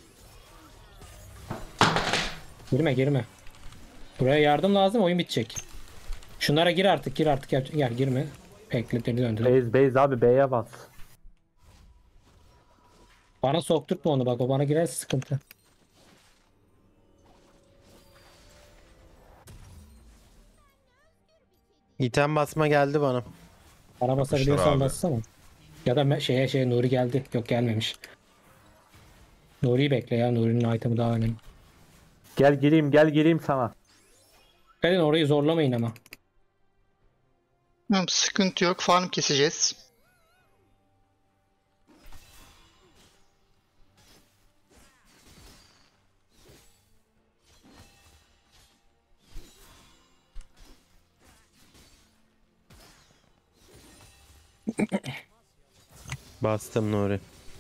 Girme, girme. Buraya yardım lazım. Oyun bitecek. Şunlara gir artık. Gir artık. Gel, gel girme. Bekle, geri döndü. Base base abi B'ye bas. Bana sokturtma onu bak. O bana girerse sıkıntı. İtem basma geldi bana. Bana basabiliyorsan abi. bassana. Ya da me- şeye şeye Nuri geldi. Yok gelmemiş. Nuri'yi bekle ya. Nuri'nin item'ı daha önemli. Gel gireyim gel gireyim sana. Gelin orayı zorlamayın ama. Tamam, sıkıntı yok. Farm keseceğiz. Bastım Nuri.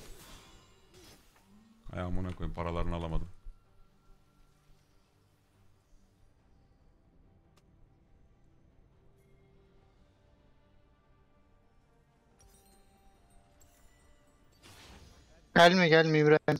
Ay amına koyayım paralarını alamadım. Gelme gelme İbrahim.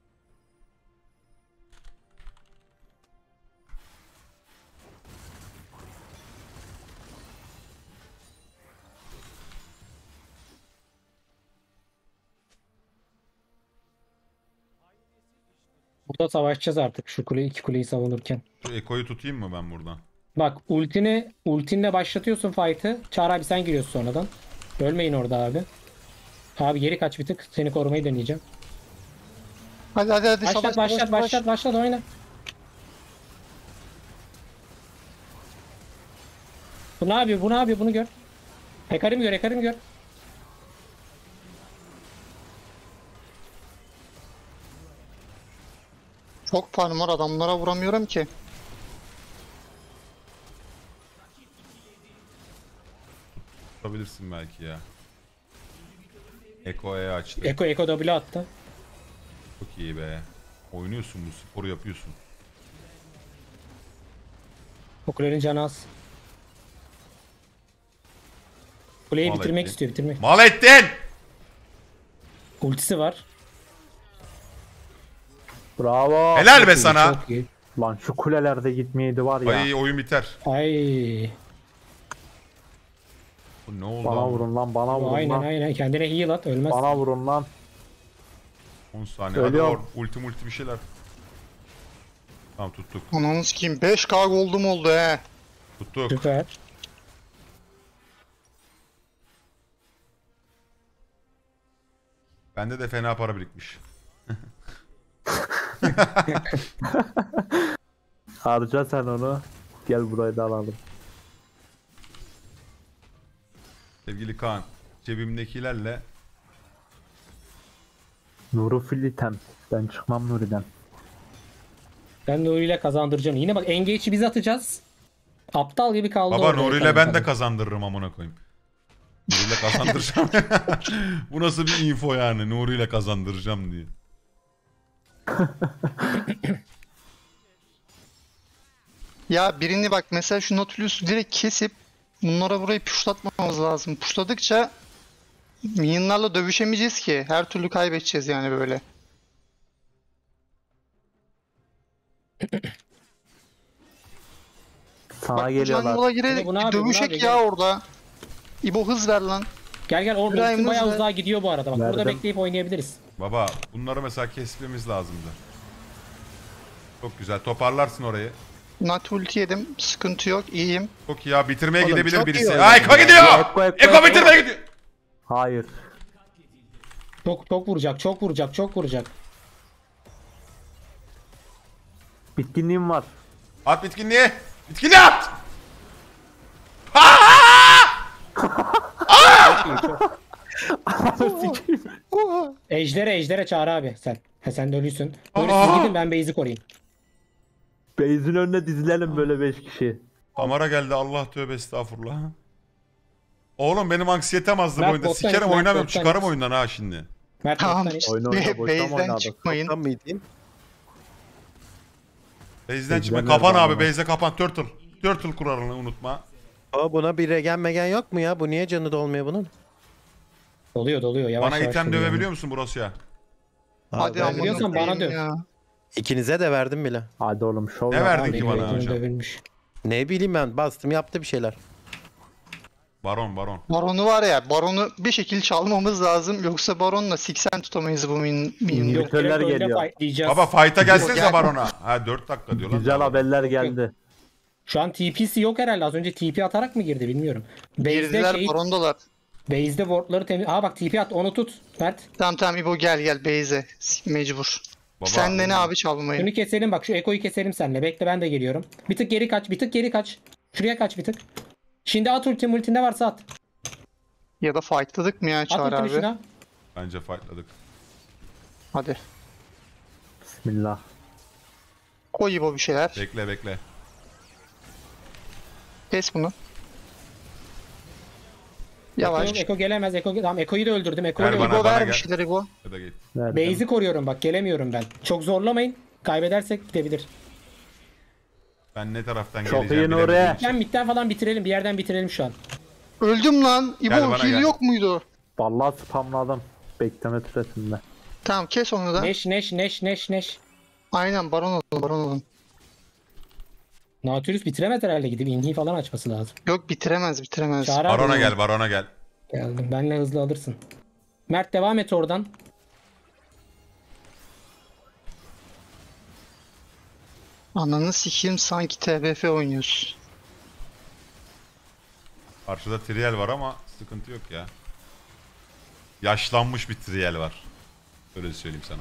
Burada savaşacağız artık şu kule iki kuleyi savunurken. Şu Eko'yu tutayım mı ben buradan? Bak ultini ultinle başlatıyorsun fight'ı. Çağrı abi sen giriyorsun sonradan. Ölmeyin orada abi. Abi geri kaç bir tık. Seni korumayı deneyeceğim. Hadi hadi hadi. Başlat savaş, başlat savaş, başlat başlat oyna. Bu ne yapıyor? Bu ne yapıyor? Bunu gör. Hekarimi gör, Hekarimi gör. Çok farm var, adamlara vuramıyorum ki. Tutabilirsin belki ya. Eko E açtı. Eko Eko W attı. Çok iyi be. Oynuyorsun bu sporu yapıyorsun. O kulenin canı az. Kuleyi Mal bitirmek ettin. istiyor, bitirmek. Mal ettin! Ultisi var. Bravo. Helal be Çok iyi, sana. çok iyi. Lan şu kulelerde gitmeyeydi var ya. Ay oyun biter. Ay. Bu ne oldu? Bana abi? vurun lan bana vurun Aynen lan. aynen. Kendine heal at, ölmez. Bana vurun lan. on saniye. Hadi Ölüyorum. or. Ulti multi bir şeyler. Tamam tuttuk. Ananı sikeyim. beş K gold'um oldu he. Tuttuk. Süper. Bende de fena para birikmiş. Harca sen onu. Gel burayı da alalım. Sevgili Kaan, cebimdekilerle Nuru Filitem. Ben çıkmam Nuri'den. Ben Nuri ile kazandıracağım. Yine bak engage'i biz atacağız. Aptal gibi kaldı Baba orada. Nuri ile Tabii, ben de tabii. kazandırırım amına koyayım. Nuri ile kazandıracağım. Bu nasıl bir info yani? Nuri ile kazandıracağım diye. Ya birini bak mesela şu Nautilus'u direkt kesip bunlara burayı puşlatmamamız lazım. Puşladıkça minyonlarla dövüşemeyeceğiz ki. Her türlü kaybedeceğiz yani böyle. Sana Bak bu geliyorlar. jungle'a girerek Bu ne bir abi, bu ne dövüşek abi? ya Gel. orada. İbo hız ver lan. Gel gel orada İbrahim ultim bayağı hızlı. uzağa gidiyor bu arada. Bak burada Verdim. bekleyip oynayabiliriz. Baba bunları mesela kesmemiz lazımdı. Çok güzel. Toparlarsın orayı. Nat ulti yedim. Sıkıntı yok. İyiyim. Çok iyi ya. Bitirmeye Oğlum, gidebilir çok iyi birisi. oynadı. Ay Eko gidiyor! Eko, Eko, Eko Eko. bitirmeye gidiyor! Hayır. Çok çok vuracak, çok vuracak, çok vuracak. Bitkinliğim var. At bitkinliği. Bitkinliği at! Ejder'e Ejder'e çağır abi sen. Ha sen de ölüsün. Böyle Aa! siz gidin ben base'i koruyayım. Beyzin önüne dizilelim böyle beş kişi. Tamara geldi. Allah tövbe estağfurullah. Oğlum benim anksiyetem azdı bu Mert oyunda. bottan Sikerim git, Mert oynamıyorum. bottan Çıkarım git. oyundan ha şimdi. Mert Tamam. bottan in. Oyun oyna boşta mı Base'den oynadık? çıkmayın. Tam mıydın? Base'den çıkma. Bizden Kapan nerede abi. ama? Base'e kapan. Turtle. Turtle kuralını unutma. Ama buna bir regen megen yok mu ya? Bu niye canı dolmuyor bunun? Doluyor doluyor yavaş Bana yavaş. item doluyor dövebiliyor yani. musun burası ya? Hadi ben- amına biliyorsan bana koyayım döv. ya. İkinize de verdim bile. Hadi oğlum şov Ne yap. verdin Abi, ki bana Ejder'in hocam? dövülmüş. Ne bileyim ben bastım yaptı bir şeyler. Baron baron. Baronu var ya. Baronu bir şekilde çalmamız lazım. Yoksa Baron'la siksen tutamayız bu min min. Yok. Yok direkt Ülkeler öyle geliyor. fightlayacağız. Baba fight'a gelsenize Gel. barona. Ha dört dakika diyor lan. Güzel haberler geldi. Şu an T P'si yok herhalde. Az önce T P atarak mı girdi bilmiyorum. Base'de Girdiler şey, Baron'dalar. Base'de wardları temiz. Aa bak T P at onu tut. Mert. Tamam tamam İbo gel gel base'e. Mecbur. Baba, Sen de ne abi çalmayı? Şunu keselim bak şu Eko'yu keselim seninle. Bekle ben de geliyorum. Bir tık geri kaç, bir tık geri kaç. Şuraya kaç bir tık. Şimdi at ultim ultin ne varsa at. Ya da fightladık mı ya At Çağrı ultimi abi? şuna. Bence fightladık. Hadi. Bismillah. Koy İbo bir şeyler. Bekle bekle. Kes bunu. Eko, Yavaş. yok, Eko gelemez. Eko tamam Eko'yu da öldürdüm. Eko'yu Ver da bana, İbo bana ver gel. bir şeyler İbo. Ya da git. Verdim. Base'i koruyorum bak gelemiyorum ben. Çok zorlamayın. Kaybedersek gidebilir. Ben ne taraftan Çok geleceğim iyi Nuri. bilemediğim için. Ben midden falan bitirelim. Bir yerden bitirelim şu an. Öldüm lan. İbo Gel bana heal gel. yok muydu? Vallahi spamladım. Bekleme süresinde. Tamam kes onu da. Neş neş neş neş neş. Aynen Baron olun Baron olun. Nautilus bitiremez herhalde gidip indiği falan açması lazım. Yok bitiremez bitiremez. Çağrı abi. Barona gel barona gel. Geldim. Benle hızlı alırsın. Mert devam et oradan. Ananı sikeyim sanki T B F oynuyoruz. Karşıda Triel var ama sıkıntı yok ya. Yaşlanmış bir Triel var. Öyle söyleyeyim sana.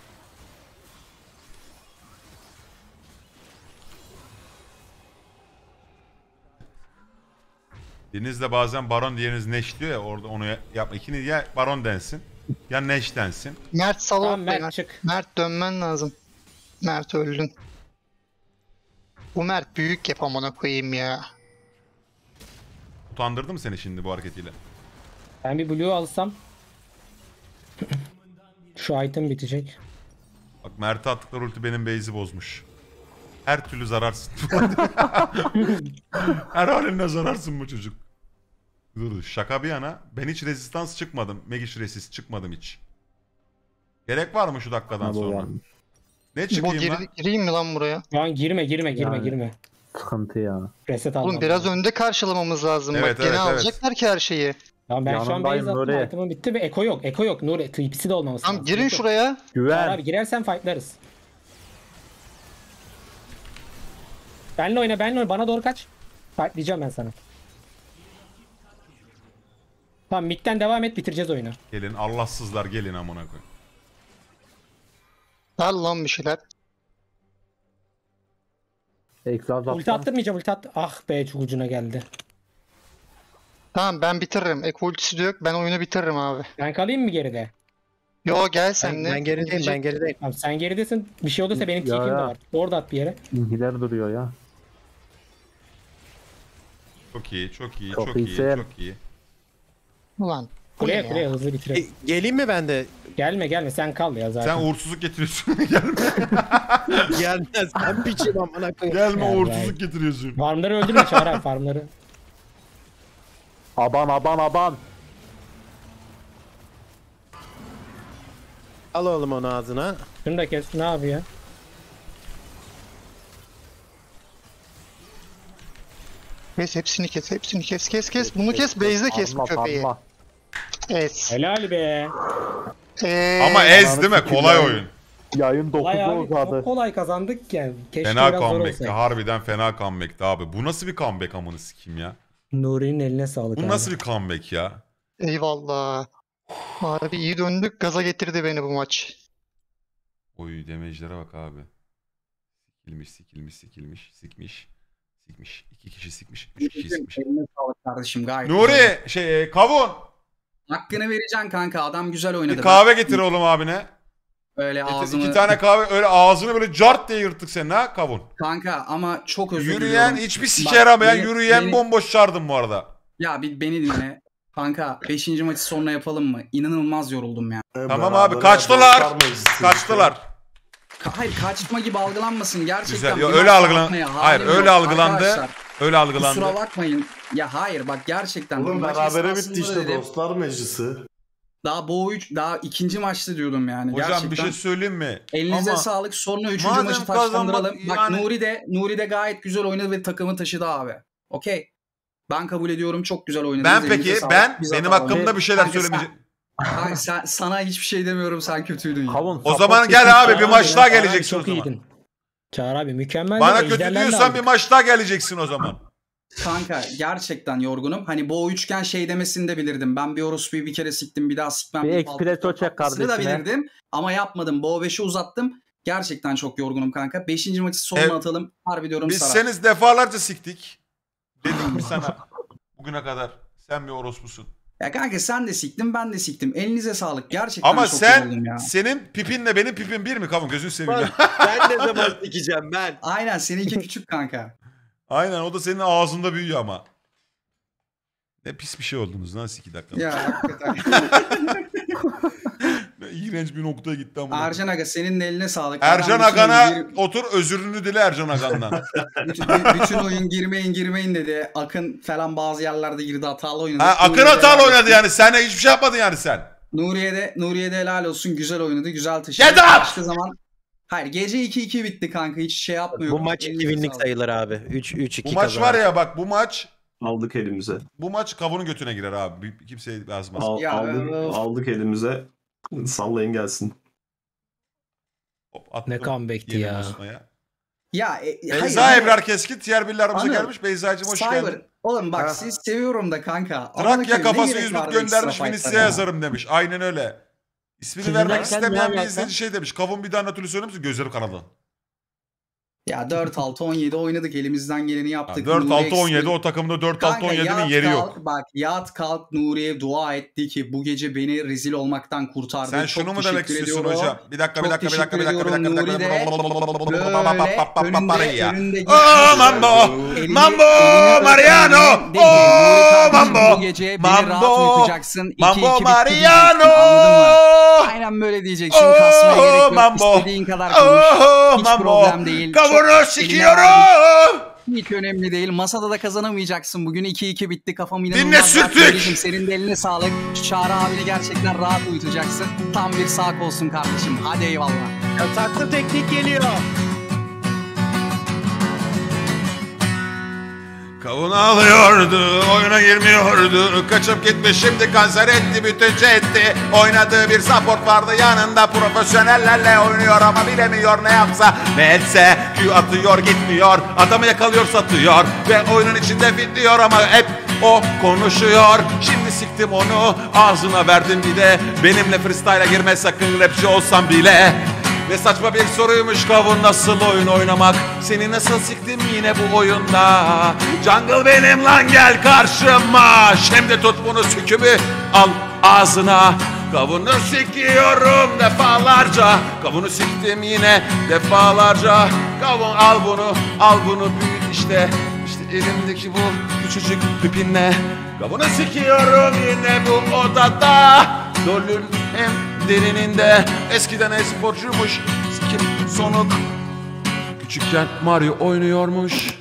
Biriniz de bazen Baron diğeriniz Neş diyor ya orada onu ya- yapma. İkiniz ya Baron densin ya Neş densin. Mert sal Tamam, ortaya. Mert çık. Mert dönmen lazım. Mert öldün. Bu Mert büyük yap amına koyayım ya. Utandırdı mı seni şimdi bu hareketiyle? Ben bir blue alsam. Şu item bitecek. Bak Mert'e attıkları ulti benim base'i bozmuş. Her türlü zararsın. Her haline zararsın bu çocuk. Dur şaka bir yana. Ben hiç rezistans çıkmadım. Magic resist çıkmadım hiç. Gerek var mı şu dakikadan Ha, bu sonra? varmış. Ne İbo çıkayım gir, lan? gireyim mi lan buraya? Şu an girme girme girme Yani. girme. Sıkıntı ya. Reset almam Oğlum biraz lazım. önde karşılamamız lazım. Evet, Bak gene evet, evet. alacaklar ki her şeyi. Tamam ben şu an Yanındayım, base attım Nuri. item'ım bitti ve Eko yok. Eko yok. Nuri T P'si de olmaması Tamam lazım. girin Yok, yok. şuraya. Çağrı Güven. abi girersen fightlarız. Benle oyna benle oyna. Bana doğru kaç. Fightlayacağım ben sana. Tamam midden devam et bitireceğiz oyunu. Gelin Allahsızlar gelin amına koyayım. Ver lan bir şeyler. Egzaz Ulti atma. attırmayacağım ulti attı. Ah be çok ucuna geldi. Tamam ben bitiririm. Eko ultisi de yok. Ben oyunu bitiririm abi. Ben kalayım mı geride? Yo gel sen de. Ben gerideyim ben gerideyim. Tamam, sen geridesin. Bir şey olursa benim Ya, TP'm de ya. var. Orada at bir yere. İnhiler duruyor ya. Çok iyi, çok iyi, Çok çok, iyi, iyisin. çok iyi. Ulan. bu Kuleye ne kuleye ya? hızlı E, bitirelim. geleyim mi ben de? Gelme gelme sen kal ya zaten. Sen uğursuzluk getiriyorsun. Gelme. Gelmez. Ben piçim amına koyayım. Gelme Ya, uğursuzluk getiriyorsun. Farmları öldürme Çağrı abi farmları. Aban aban aban. Al oğlum onu ağzına. Şunu da kes ne yapıyor? Kes hepsini kes. Hepsini kes. Kes kes. Bunu kes. Base'de kes bu Farmla, köpeği. farmla. Evet. Helal be. Ee, Ama ez değil mi? Ananı Kolay sikeyim. oyun. Yayın Kolay dokuza abi. uzadı. Çok kolay kazandık ya. Keşke Fena biraz zor comeback'ti. olsaydı. Harbiden fena comeback'ti abi. Bu nasıl bir comeback amını sikeyim ya? Nuri'nin eline sağlık Bu abi. nasıl bir comeback ya? Eyvallah. Abi iyi döndük. Gaza getirdi beni bu maç. Oy damage'lere bak abi. Sikilmiş, sikilmiş, sikilmiş, sikmiş. Sikmiş. İki kişi sikmiş, üç kişi sikmiş. Eline sağlık kardeşim gayet. Nuri, şey e, kavun. Hakkını vereceksin kanka. Adam güzel oynadı. Bir kahve getir oğlum abine. Öyle Getir, ağzını... İki tane kahve öyle ağzını böyle cart diye yırttık senin ha kavun. Kanka ama çok özür Yürüyen diliyorum. hiçbir Bak, sike yaramayan beni- yürüyen beni- bomboş çağırdım bu arada. Ya bir beni dinle. Kanka beşinci maçı sonra yapalım mı? İnanılmaz yoruldum ya. Tamam abi kaçtılar. Kaçtılar. Ka- Hayır kaçma gibi algılanmasın gerçekten. Güzel. bir Yo, maç öyle algılan. yapmaya Hayır halim öyle yok algılandı. arkadaşlar. Öyle algılandı. Kusura bakmayın. Ya hayır bak gerçekten. Oğlum maç berabere esnasında bitti işte dedim, dostlar meclisi. Daha bu üç, daha ikinci maçta diyordum yani. Hocam gerçekten. bir şey söyleyeyim mi? Elinize Ama sağlık. Sonra üçüncü madem maçı kazanmak taşlandıralım. Bak yani- Nuri de Nuri de gayet güzel oynadı ve takımı taşıdı abi. Okey. Ben kabul ediyorum. Çok güzel oynadınız. Ben Elinize peki sağlık. ben Biz benim hata hakkımda aldık. bir şeyler Kanka sen- söylemeyeceğim. Hayır, sen, sana hiçbir şey demiyorum. Sen kötüydün. Ya. Kavun, O support zaman gel kesin. abi bir maç daha geleceksin o Çok zaman. iyiydin. Çağrı abi mükemmel. Bana de kötü ejderlerle diyorsan aldık. bir maç daha geleceksin o zaman. Kanka gerçekten yorgunum. Hani bu üçgen şey demesini de bilirdim. Ben bir orospuyu bir kere siktim bir daha sikmem. Bir deyip espresso altı- çek altısını da kardeşine. bilirdim. Ama yapmadım. Bo beşi uzattım. Gerçekten çok yorgunum kanka. Beşinci maçı sonuna Evet. atalım. Harbi diyorum Biz Saray. seniz defalarca siktik. Dedik mi sana bugüne kadar sen bir orospusun. Ya kanka sen de siktin ben de siktim. Elinize sağlık. Gerçekten Ama çok sen yoruldum ya. senin pipinle benim pipim bir mi kavun gözünü seveyim ya. Ben ne zaman sikeceğim ben? Aynen seninki küçük kanka. Aynen o da senin ağzında büyüyor ama. Ne pis bir şey oldunuz lan iki dakika. Ya hakikaten. Ne iğrenç bir noktaya gitti ama. Ercan Aga senin de eline sağlık. Ercan Adam bütün Agan'a oyun gir- otur özürünü dile Ercan Agan'dan. bütün, bütün oyun girmeyin girmeyin dedi. Akın falan bazı yerlerde girdi hatalı oynadı. ha, Akın Nuriye de hatalı helal oynadı olsun. yani. Sen hiçbir şey yapmadın yani sen. Nuriye de, Nuriye de helal olsun. Güzel oynadı. Güzel taşıdı. Get up! Başka zaman... Hayır gece iki iki bitti kanka. Hiç şey yapmıyorum. Bu maç iki Elinize winlik sağlık. sayılır abi. üç üç iki Bu maç var ya bak bu maç Aldık elimize. bu maç kavunun götüne girer abi. Bir- Kimseye yazmaz. Al- Ya, aldık, e, aldık elimize. Sallayın gelsin. Hop, attım Ne comeback'ti yeni ya. Osman'a. Ya e, Beyza hayır, Ebrar Keskin tier birler aramıza Anıl, gelmiş. Beyza'cığım hoş Cyber. geldin. Oğlum bak Ha. siz seviyorum da kanka. Amına Trakya koyayım, ne kafası gerek yüz bit vardı göndermiş ekstra beni size fightlara ya? yazarım demiş. Aynen öyle. İsmini Sizin vermek derken istemeyen ne bir alaka? izleyici şey demiş. Kavun bir daha Natulü söyler misin? Gözlerim kanadı. Ya dört altı on yedi oynadık. Elimizden geleni yaptık. dört Nuri altı on yedi ekstra- o takımda dört Kanka, altı on yedinin yat yeri kalk, yok. Bak yat kalk Nuriye dua etti ki bu gece beni rezil olmaktan kurtardı. Sen Çok şunu mu demek teşekkür istiyorsun ediyorum. hocam? Bir dakika bir Çok dakika bir dakika bir teşekkür dakika bir dakika bir ediyorum dakika. Nuri de böyle önünde, önünde Oh Mambo! Elini- Mambo elini Mariano! öpmeyin dedi. Oh Nuri kardeşim, Mambo! Bu gece beni Mambo! rahat uyutacaksın. iki Mambo iki bitti Mariano! diyeceksin, anladın mı? Aynen böyle diyeceksin. Kasmaya gerek yok. Mambo! İstediğin kadar konuş. Oh Hiç Mambo! problem değil. Çok Kavunu eline sikiyorum! Hiç önemli değil. Masada da kazanamayacaksın. Bugün iki iki bitti. Kafam Dinle inanılmaz. rahat. sürtük! Kardeşim, senin de eline sağlık. Çağrı abini gerçekten rahat uyutacaksın. Tam bir sağ olsun kardeşim. Hadi eyvallah. Yataklı teknik geliyor. Kavun ağlıyordu, oyuna girmiyordu. Kaçıp gitmiş şimdi kanser etti, bütünce etti. Oynadığı bir support vardı yanında. Profesyonellerle oynuyor ama bilemiyor ne yapsa ne etse. Q atıyor gitmiyor, adamı yakalıyor satıyor. Ve oyunun içinde fitliyor ama hep o konuşuyor. Şimdi siktim onu, ağzına verdim bir de. Benimle freestyle'a girme sakın rapçi olsam bile. Ne saçma bir soruymuş kavun, nasıl oyun oynamak? Seni nasıl siktim yine bu oyunda? Jungle benim lan, gel karşıma. Şimdi tut bunu sükümü al ağzına. Kavunu sikiyorum defalarca. Kavunu siktim yine defalarca. Kavun al bunu, al bunu, büyüt işte. İşte elimdeki bu küçücük pipinle. Kavunu sikiyorum yine bu odada. Dolül hem derininde. Eskiden esporcuymuş, sikim sonuk. Küçükken Mario oynuyormuş.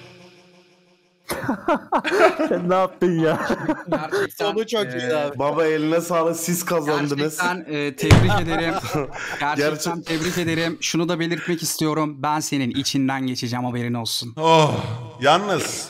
Sen ne yaptın ya? Gerçekten, Sonu çok e, iyi abi. Baba eline sağlık, siz kazandınız. Gerçekten e, tebrik ederim. Gerçekten Gerçek- tebrik ederim. Şunu da belirtmek istiyorum. Ben senin içinden geçeceğim, haberin olsun. Oh, yalnız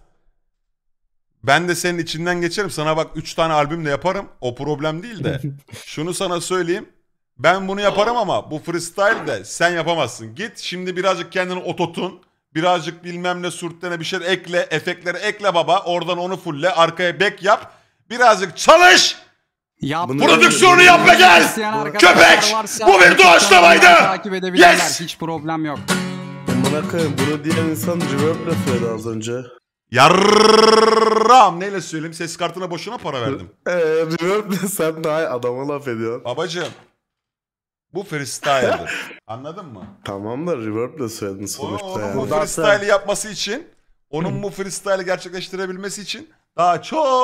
ben de senin içinden geçerim. Sana bak üç tane albüm de yaparım. O problem değil de. Şunu sana söyleyeyim. Ben bunu yaparım ama bu freestyle de sen yapamazsın. Git şimdi birazcık kendini ototun. Birazcık bilmem ne sürtlene bir şey ekle. Efektleri ekle baba. Oradan onu fulle. Arkaya back yap. Birazcık çalış. Yap. Prodüksiyonu yap ve gel. İsteyen arkadaşlar Köpek. varsa Bu bir YouTube'dan doğaçlamaydı. takip edebilirler. Yes. Hiç problem yok. Amına koyayım, bunu diyen insan reverb'le söyledi az önce. Yarram. Neyle söyleyeyim? Ses kartına boşuna para verdim. Eee reverb'le sen daha adama laf ediyorsun. Babacığım. Bu freestyle'dır. Anladın mı? Tamam da reverb'le söyledin Onun, sonuçta onun yani. bu freestyle'i yapması için, onun bu freestyle'i gerçekleştirebilmesi için daha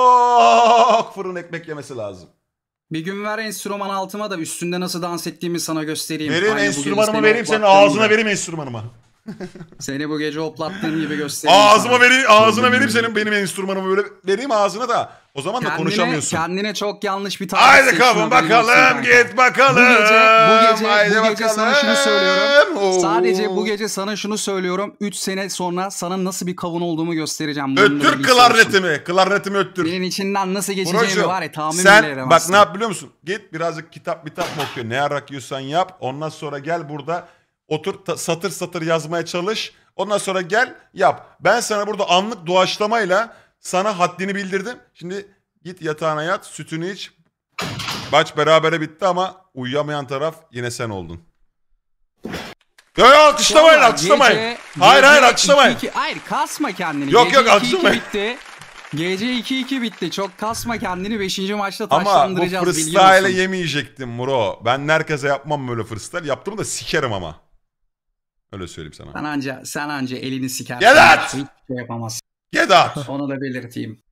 çok fırın ekmek yemesi lazım. Bir gün ver enstrüman altıma da üstünde nasıl dans ettiğimi sana göstereyim. Verin Aynı bu enstrümanımı gece vereyim, seni senin hoplattığım ağzına gibi. vereyim enstrümanımı. Seni bu gece hoplattığım gibi göstereyim. Ağzıma sana. vereyim, ağzına vereyim senin benim enstrümanımı böyle vereyim ağzına da. O zaman da Kendine- konuşamıyorsun. Kendine çok yanlış bir tarif Haydi seçtin, kavun haberin olsun bakalım, kanka. git bakalım. Bu gece, bu gece, Haydi bu gece sana şunu bakalım. söylüyorum. Oo. Sadece bu gece sana şunu söylüyorum. üç sene sonra sana nasıl bir kavun olduğumu göstereceğim. Bunun da Öttür bilgisi olsun. klarnetimi, klarnetimi öttür. Senin içinden nasıl geçeceğimi Buracığım, var ya tahmin bile sen edemezsin. bak ne yap biliyor musun? Git birazcık kitap kitap mı okuyor? Ne yarak yiyorsan yap. Ondan sonra gel burada otur ta- satır satır yazmaya çalış. Ondan sonra gel yap. Ben sana burada anlık doğaçlamayla sana haddini bildirdim. Şimdi git yatağına yat, sütünü iç. Maç berabere bitti ama uyuyamayan taraf yine sen oldun. Yo yo alkışlamayın, Sonra alkışlamayın. gece- hayır gece hayır alkışlamayın. iki iki hayır kasma kendini. Yok, Gece yok, iki iki alkışlamayın. bitti. Gece iki iki bitti. Çok kasma kendini. beşinci maçta Ama bu taşlandıracağız. bilgin freestyle olsun. yemeyecektim Muro. Ben herkese yapmam böyle freestyle. Yaptım da sikerim ama. Öyle söyleyeyim sana. Sen anca, sen anca elini sikersin. Get out! Hiçbir şey yapamazsın. Get out! Onu da belirteyim.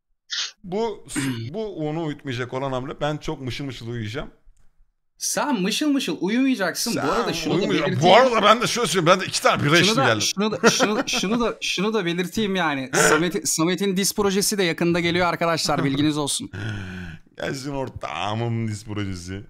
Bu bu onu uyutmayacak olan hamle. Ben çok mışıl mışıl uyuyacağım. Sen mışıl mışıl uyumayacaksın. Sen bu arada şunu da uyumayacak- belirteyim. Bu arada ben de şöyle söyleyeyim. Ben de iki tane bira Şunu içtim da, geldim. şunu, da, şunu, şunu da şunu da belirteyim yani. Samet, Samet'in dis projesi de yakında geliyor arkadaşlar. Bilginiz olsun. Gelsin ortağımın dis projesi.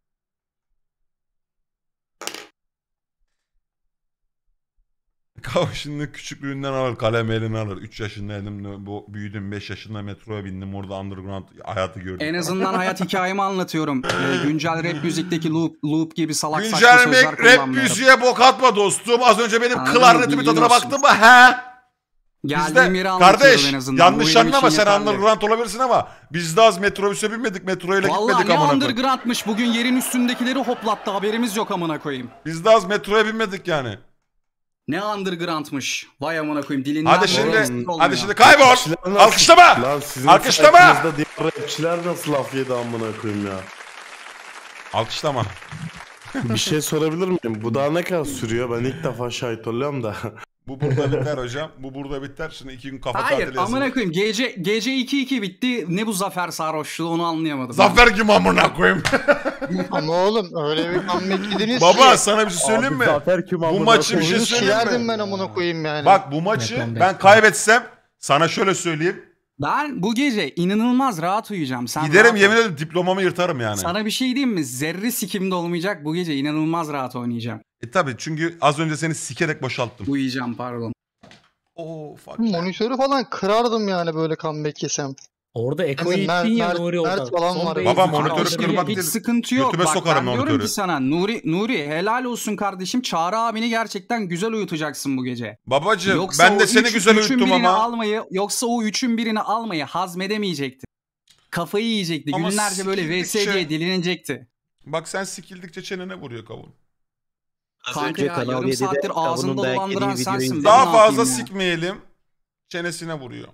Kav şimdi küçüklüğünden alır, kalem eline alır. üç yaşındaydım, bu büyüdüm, beş yaşında metroya bindim. Orada underground hayatı gördüm. En azından hayat hikayemi anlatıyorum. Ee, güncel rap müzikteki loop, loop gibi salak saçma Güncel sözler rap, rap kullanmıyorum. müziğe bok atma dostum. Az önce benim Anladım, klarnetimin bilgin tadına olsun. baktın mı? He? Geldiğim Bizde- yeri anlatıyorum kardeş, en azından. Bu yanlış benim anlama için sen yeterli. underground olabilirsin ama biz de az metrobüse binmedik, metroyla Vallahi gitmedik ne amına koyayım. undergroundmış. Bugün yerin üstündekileri hoplattı. Haberimiz yok amına koyayım. Biz de az metroya binmedik yani. Ne undergroundmış. Vay amına koyayım. Dilinden Hadi doğru şimdi, eksik olmuyor. hadi şimdi kaybol. Rapçiler nasıl- Alkışlama. Lan sizin Alkışlama. sayenizde diğer rapçiler nasıl laf yedi amına koyayım ya. Alkışlama. Bir şey sorabilir miyim? Bu daha ne kadar sürüyor? Ben ilk defa şahit oluyorum da. Bu burada biter hocam. Bu burada biter. Şimdi iki gün kafa Hayır tatili amına yazın. koyayım. Gece gece iki iki bitti. Ne bu zafer sarhoşluğu onu anlayamadım. Zafer kim amına koyayım? Ama oğlum öyle bir comeback yediniz Baba ki. sana bir şey söyleyeyim Abi mi? Zafer kim Bu amına maçı bir şey koyayım? söyleyeyim Kilerdim mi? ben amına koyayım yani. Bak bu maçı Yakın ben kaybetsem sana şöyle söyleyeyim. Ben bu gece inanılmaz rahat uyuyacağım. Sen Giderim rahat yemin ol. ederim diplomamı yırtarım yani. Sana bir şey diyeyim mi? Zerre sikimde olmayacak. Bu gece inanılmaz rahat oynayacağım. E tabi çünkü az önce seni sikerek boşalttım. Uyuyacağım pardon. Oo fuck. Monitörü falan kırardım yani böyle comeback yesem. Orada Eko'yu Yani Mert- ittin ya Mert- Nuri Mert orada. falan Son var. base- Baba, Aa, monitörü işte kırmak Hiç değil. sıkıntı yok. Götüme Bak sokarım ben diyorum monitörü. ki sana Nuri, Nuri helal olsun kardeşim. Çağrı abini gerçekten güzel uyutacaksın bu gece. Babacığım Yoksa ben o de seni üç- güzel üçün uyuttum birini ama. Almayı, yoksa o üçün birini almayı hazmedemeyecekti. Kafayı yiyecekti. Ama Günlerce böyle V S sikildikçe- diye dilinecekti. Bak sen sikildikçe çenene vuruyor kavun. Kanka ya Kanal yarım yedide saattir Kavun'un ağzında dayak dolandıran yediği videoyu sensin. Ben Daha ne fazla yapayım ya? sikmeyelim. Çenesine vuruyor.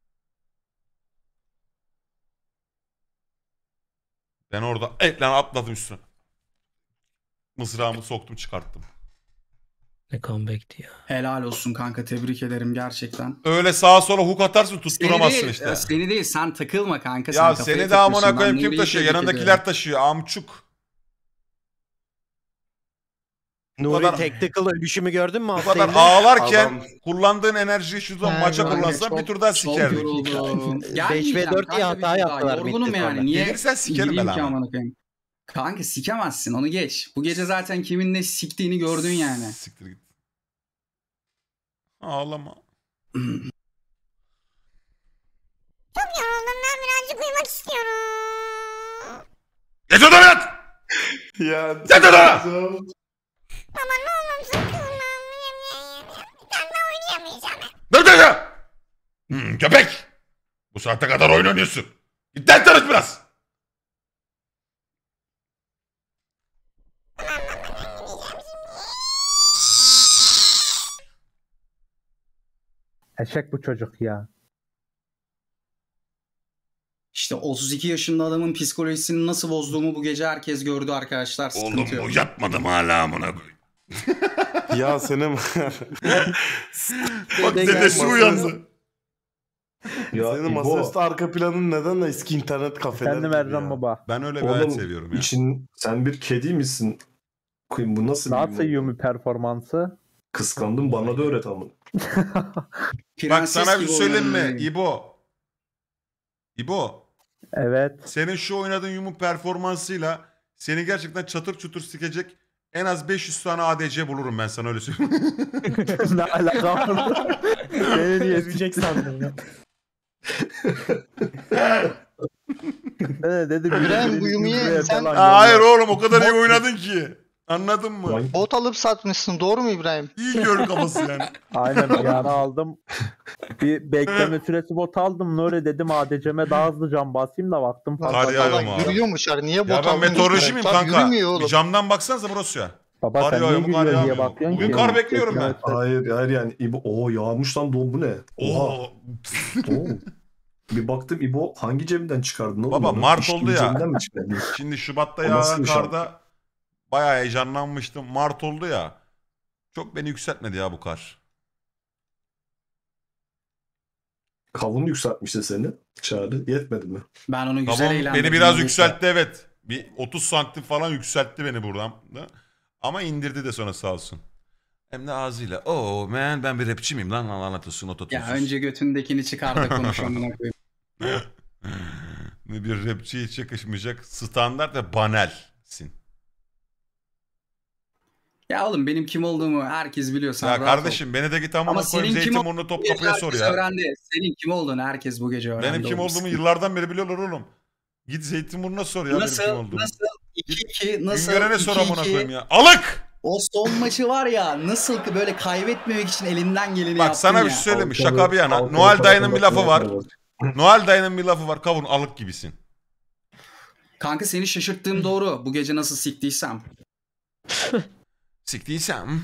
Ben orada et lan atladım üstüne. Mızrağımı soktum çıkarttım. Ne comeback'ti ya. Helal olsun kanka, tebrik ederim gerçekten. Öyle sağa sola hook atarsın Seni tutturamazsın değil, işte. seni değil sen takılma kanka. Ya sen seni de kafaya amına takıyorsun. koyayım Ben kim Nuri'yi taşıyor? tebrik Yanındakiler ediyorum. taşıyor. Amçuk. Nuri kadar- Tactical ölüşümü gördün mü? Bu hafta kadar içinde? ağlarken Adam- kullandığın enerjiyi şu zaman Ha, maça kanka, kullansan çok- bir tur daha Çok sikerdik. yoruldum. beş ve Gelmeyeceğim dört diye kanka hata bir tur daha. yaptılar Yorgunum midde yani. sonra. Niye? Gelirsen sikerim gireyim ben ki ama. amına koyayım? Kanka sikemezsin, onu geç. Bu gece zaten kimin ne siktiğini gördün yani. Siktir git. Ağlama. Çok yoruldum, ben birazcık uyumak istiyorum. Geç odana yat! Ya. Yat odana! Baba ne olur sıkılmam. Ben daha oynayamayacağım. Dur dur dur! Hmm, köpek! Bu saate kadar oyun oynuyorsun. Git ders çalış biraz. Eşek bu çocuk ya. İşte otuz iki yaşında adamın psikolojisini nasıl bozduğumu bu gece herkes gördü arkadaşlar. Sıkıntı Oğlum yok. bu yatmadım hala amına koyayım. Ya senin... Bak dedesi uyandı. Ya Senin İbo, masaüstü arka planın neden eski internet kafeler Kendim gibi Ercan ya? baba. Ben öyle bir hayat oğlum seviyorum ya. için sen bir kedi misin? Koyayım bu nasıl Nasıl bir Yumi performansı? Kıskandım, bana da öğret ama. Bak Prenses sana bir gibi şey söyleyeyim mi? oynuyorum. İbo. İbo. Evet. Senin şu oynadığın yumruk performansıyla seni gerçekten çatır çutur sikecek en az beş yüz tane A D C bulurum ben sana öyle söyleyeyim. Ne alaka var? Beni niye Ezecek sandım ya. Ne dedim? İbrahim, bu Yumi'ye sen- Aa, hayır oğlum o kadar iyi oynadın ki. Anladın mı? Bot alıp satmışsın, doğru mu İbrahim? İyi gör kafası yani. Aynen bir ara aldım. Bir bekleme süresi bot aldım. Nuri dedim A D C'me daha hızlı cam basayım da baktım. Lan Kar yağıyor Allah mu abi? yürüyormuş yani, niye bot Ya ben aldın? meteoroloji miyim Tam kanka? Yürümüyor oğlum. Bir camdan baksanıza burası ya. Baba Kar sen niye yağıyor mu kar gülüyorsun yağmıyor diye mu? bakıyorsun Bugün ki. kar bekliyorum ben. Hayır hayır yani İbo o yağmış lan don bu ne? Oha. Oo. Oo. Bir baktım İbo hangi cebimden çıkardın oğlum? Baba, onu? Mart İşkimin oldu ya. cebinden mi çıkardın? Şimdi Şubat'ta O nasıl yağan bir şarkı? karda bayağı heyecanlanmıştım. Mart oldu ya. Çok beni yükseltmedi ya bu kar. Kavun yükseltmişti seni. Çağrı. Yetmedi mi? Ben onu güzel Tamam, eğlendim. beni biraz yükseltti evet. Bir otuz santim falan yükseltti beni buradan. da. Ama indirdi de sonra sağ olsun. Hem de ağzıyla. Oh man ben bir rapçi miyim lan? Allah anlatıyorsun Ya ototunsuz. önce götündekini çıkar da konuş amına koyayım. Bir rapçiye hiç yakışmayacak standart ve banalsin. Ya oğlum benim kim olduğumu herkes biliyor. Sen Ya rahat ol. kardeşim beni de git amına Ama koyayım senin kim Zeytinburnu olduğunu Topkapı'ya sor herkes ya. öğrendi. Senin kim olduğunu herkes bu gece öğrendi. Benim kim oğlum. olduğumu yıllardan beri biliyorlar oğlum. Git Zeytinburnu'na sor ya Nasıl, benim kim olduğumu. nasıl iki iki nasıl Güngören'e sor iki amına iki? koyayım ya. Alık! O son maçı var ya nasıl ki böyle kaybetmemek için elinden geleni Bak yaptın sana ya. bir şey söyleyeyim mi? Halkalı- Şaka bir yana. halkalı Noel dayının bir tarafından lafı var. yapıyorlar. Noel dayının bir lafı var. Kavun alık gibisin. Kanka seni şaşırttığım doğru. Bu gece nasıl siktiysem. Siktiysem.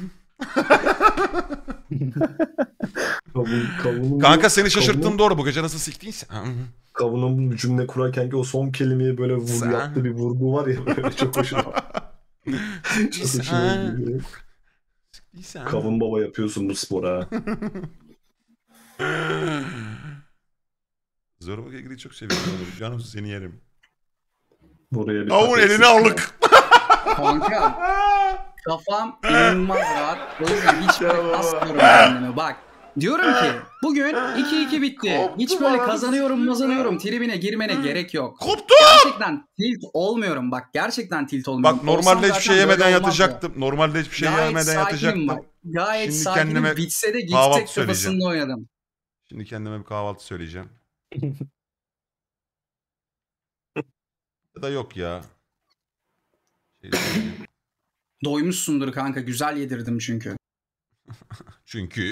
Kavun, kavunun Kanka seni şaşırttığım kavunun, doğru. Bu gece nasıl siktiysem. Kavunun bu cümle kurarken ki o son kelimeyi böyle vur, Sen- yaptığı bir vurgu var ya böyle çok hoşuma. çok hoşuma gidiyor. Siktiysem. Kavun baba yapıyorsun bu spora. Zorba Kegri'yi çok seviyorum. Canım seni yerim. Buraya bir Kavun paket eline sıçtı. alık. Kanka kafam inanılmaz rahat. O yüzden hiç böyle kasmıyorum kendimi. Bak diyorum ki bugün iki iki bitti. Hiç böyle kazanıyorum kazanıyorum tribine girmene gerek yok. Koptu. Gerçekten tilt olmuyorum. Bak gerçekten tilt olmuyorum. Bak normalde Olsam hiçbir zaten şey böyle yemeden olmazdı. yatacaktım. Normalde hiçbir şey Gayet yemeden sakinim yatacaktım. bak. Gayet Şimdi sakinim. kendime Bitse de kahvaltı gitsek söyleyeceğim. kafasında oynadım. Şimdi kendime bir kahvaltı söyleyeceğim. Ya da yok ya. Şey söyleyeyim. Doymuşsundur kanka. Güzel yedirdim çünkü. Çünkü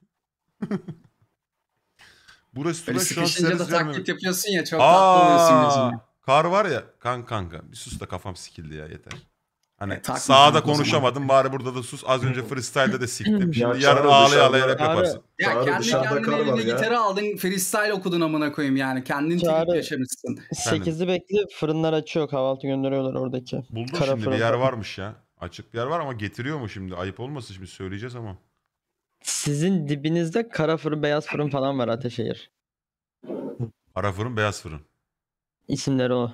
bu Böyle restoran şu an sıkışınca da servis vermiyor. taklit yapıyorsun ya çok tatlı oluyorsun Aa, gözüme. kar var ya kan kanka. Bir sus da kafam sikildi ya yeter. Hani takma sağda kanka o konuşamadım bari burada da sus. Az önce freestyle'de de siktim. Şimdi Ya yarın Çağrı ağlaya dışarıda- ağlaya rap Çağrı- yaparsın. Ya Çağrı kendi dışarıda kendine kar var eline ya. gitarı aldın freestyle okudun amına koyayım yani. Kendin Çağrı- çekip yaşamışsın. sekizi bekle, fırınlar açıyor, kahvaltı gönderiyorlar oradaki. Buldum Kara şimdi bir fırın. yer varmış ya. Açık bir yer var ama getiriyor mu şimdi? Ayıp olmasın şimdi söyleyeceğiz ama. Sizin dibinizde kara fırın, beyaz fırın falan var, Ateşehir. Kara fırın, beyaz fırın. İsimleri o.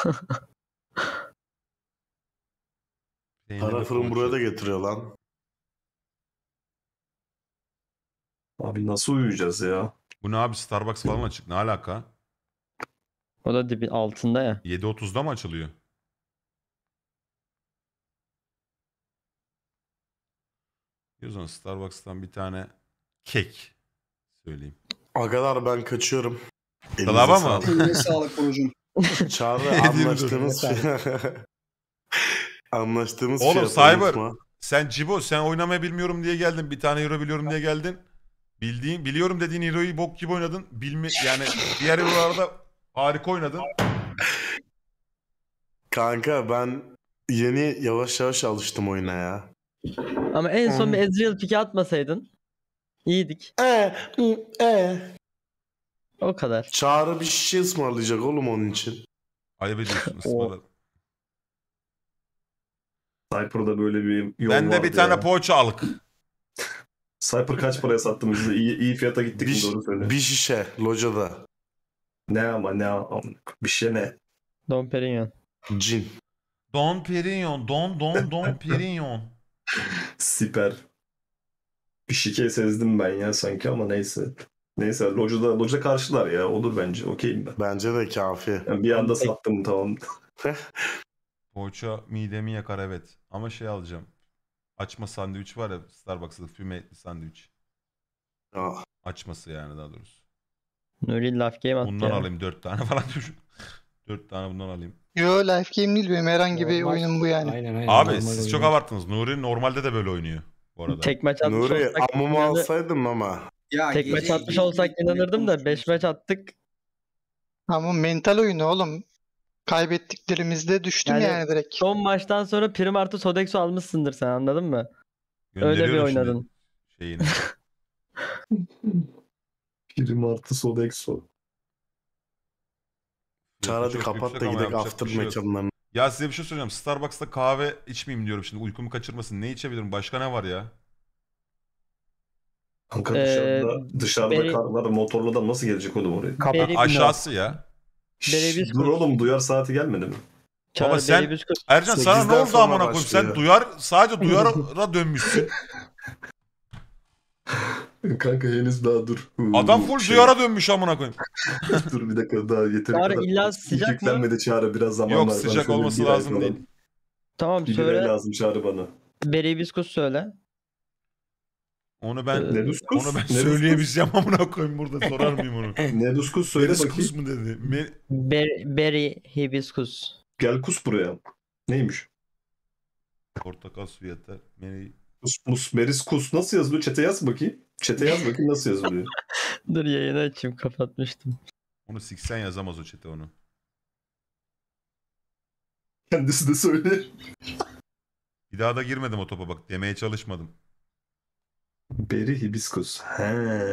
Peynirli Kara fırın poğaça. buraya da getiriyor lan. Abi nasıl uyuyacağız ya? Bu ne abi, Starbucks falan açık. Ne alaka? O da dibi altında ya. yedi otuzda mı açılıyor? O zaman Starbucks'tan bir tane kek söyleyeyim. Agalar ben kaçıyorum. Elinize Klaba mı? sağlık. Eline sağlık Burcu'm. Çağrı Hediye anlaştığımız anlaştığımız Oğlum fiyatı Cyber, unutma. sen Cibo, sen oynamayı bilmiyorum diye geldin. Bir tane euro biliyorum diye geldin. Bildiğin, biliyorum dediğin hero'yu bok gibi oynadın. Bilme, yani diğer hero'larda harika oynadın. Kanka ben yeni yavaş yavaş alıştım oyuna ya. Ama en son Hmm. bir Ezreal piki atmasaydın iyiydik. E, e. O kadar. Çağrı bir şişe ısmarlayacak oğlum onun için. Ayıp ediyorsun ısmarla. Cypher'da böyle bir yol Ben de vardı bir tane ya. poğaça alık. Cypher kaç paraya sattın bize? İyi, iyi fiyata gittik mi Bir, doğru söyle. bir şişe locada. Ne ama ne ama bir şey ne? Dom Perignon. Cin. Don Perignon, Don Don Don Perignon. Siper. Bir şike sezdim ben ya sanki ama neyse. Neyse locada, loca karşılar ya olur bence okeyim ben. Bence de kafi. Yani bir anda sattım tamam. Poğaça midemi yakar evet. Ama şey alacağım. Açma sandviç var ya Starbucks'ta, füme etli sandviç. Ah. Açması yani daha doğrusu. Nuri laf game attı Bundan ya. alayım dört tane falan düşün. dört tane bundan alayım. Yo life game değil benim herhangi bir Normal- oyunum bu yani. Aynen aynen. Abi normal siz oyun. çok abarttınız. Nuri normalde de böyle oynuyor bu arada. Tek maç atmış Nuri olsak, amımı inanır- alsaydım ama. Ya tek gece- maç atmış gece- olsak inanırdım da beş maç attık. Ama mental oyunu oğlum. Kaybettiklerimizde düştüm Yani yani, direkt. Son maçtan sonra prim artı Sodexo almışsındır sen, anladın mı? Öyle bir Gönderiyorum şimdi oynadın. Şeyini. Prim artı Sodexo. Çağrı hadi Çok kapat yüksek da ama gidelim yapacak after bir şey yok. mekanlarına. Ya size bir şey söyleyeceğim. Starbucks'ta kahve içmeyeyim diyorum şimdi. Uykumu kaçırmasın. Ne içebilirim? Başka ne var ya? Kanka Ee, dışarıda, dışarıda beri- kar var motorlu da nasıl gelecek oğlum oraya? Beri- Aşağısı ya. Şşş, Beri- dur oğlum duyar saati gelmedi mi? Çağrı Baba sen- Beri Bisküvi- Ercan sana ne sekizden oldu sonra amına koyayım? Sen başlıyor. duyar, sadece duyara dönmüşsün. Kanka henüz daha dur. Adam full Şey- duyara dönmüş amına koyayım. Dur bir dakika daha yeteri Çağrı kadar. illa sıcak mı? Yüklenmede Çağrı biraz zaman Yok var. Ben sıcak şöyle olması bir ay lazım falan- değil. Tamam Bir söyle. lira lazım Çağrı bana. Beri Bisküvi söyle. Onu ben Ne duskus? onu ben Ne söyleyemeyeceğim amına koyayım burada, sorar mıyım onu? Ne duskus söyle Meriskus bakayım. mu dedi? Me- Ber Beri Hibiskus. Gel kus buraya. Neymiş? Portakal suyu yeter. Meri... Kus, mus, meris kus. Nasıl yazılıyor? Çete yaz bakayım. Çete yaz bakayım nasıl yazılıyor. Dur yayını açayım, kapatmıştım. Onu siksen yazamaz o çete onu. Kendisi de söyle. Bir daha da girmedim o topa bak. Demeye çalışmadım. Beri hibiskus. He.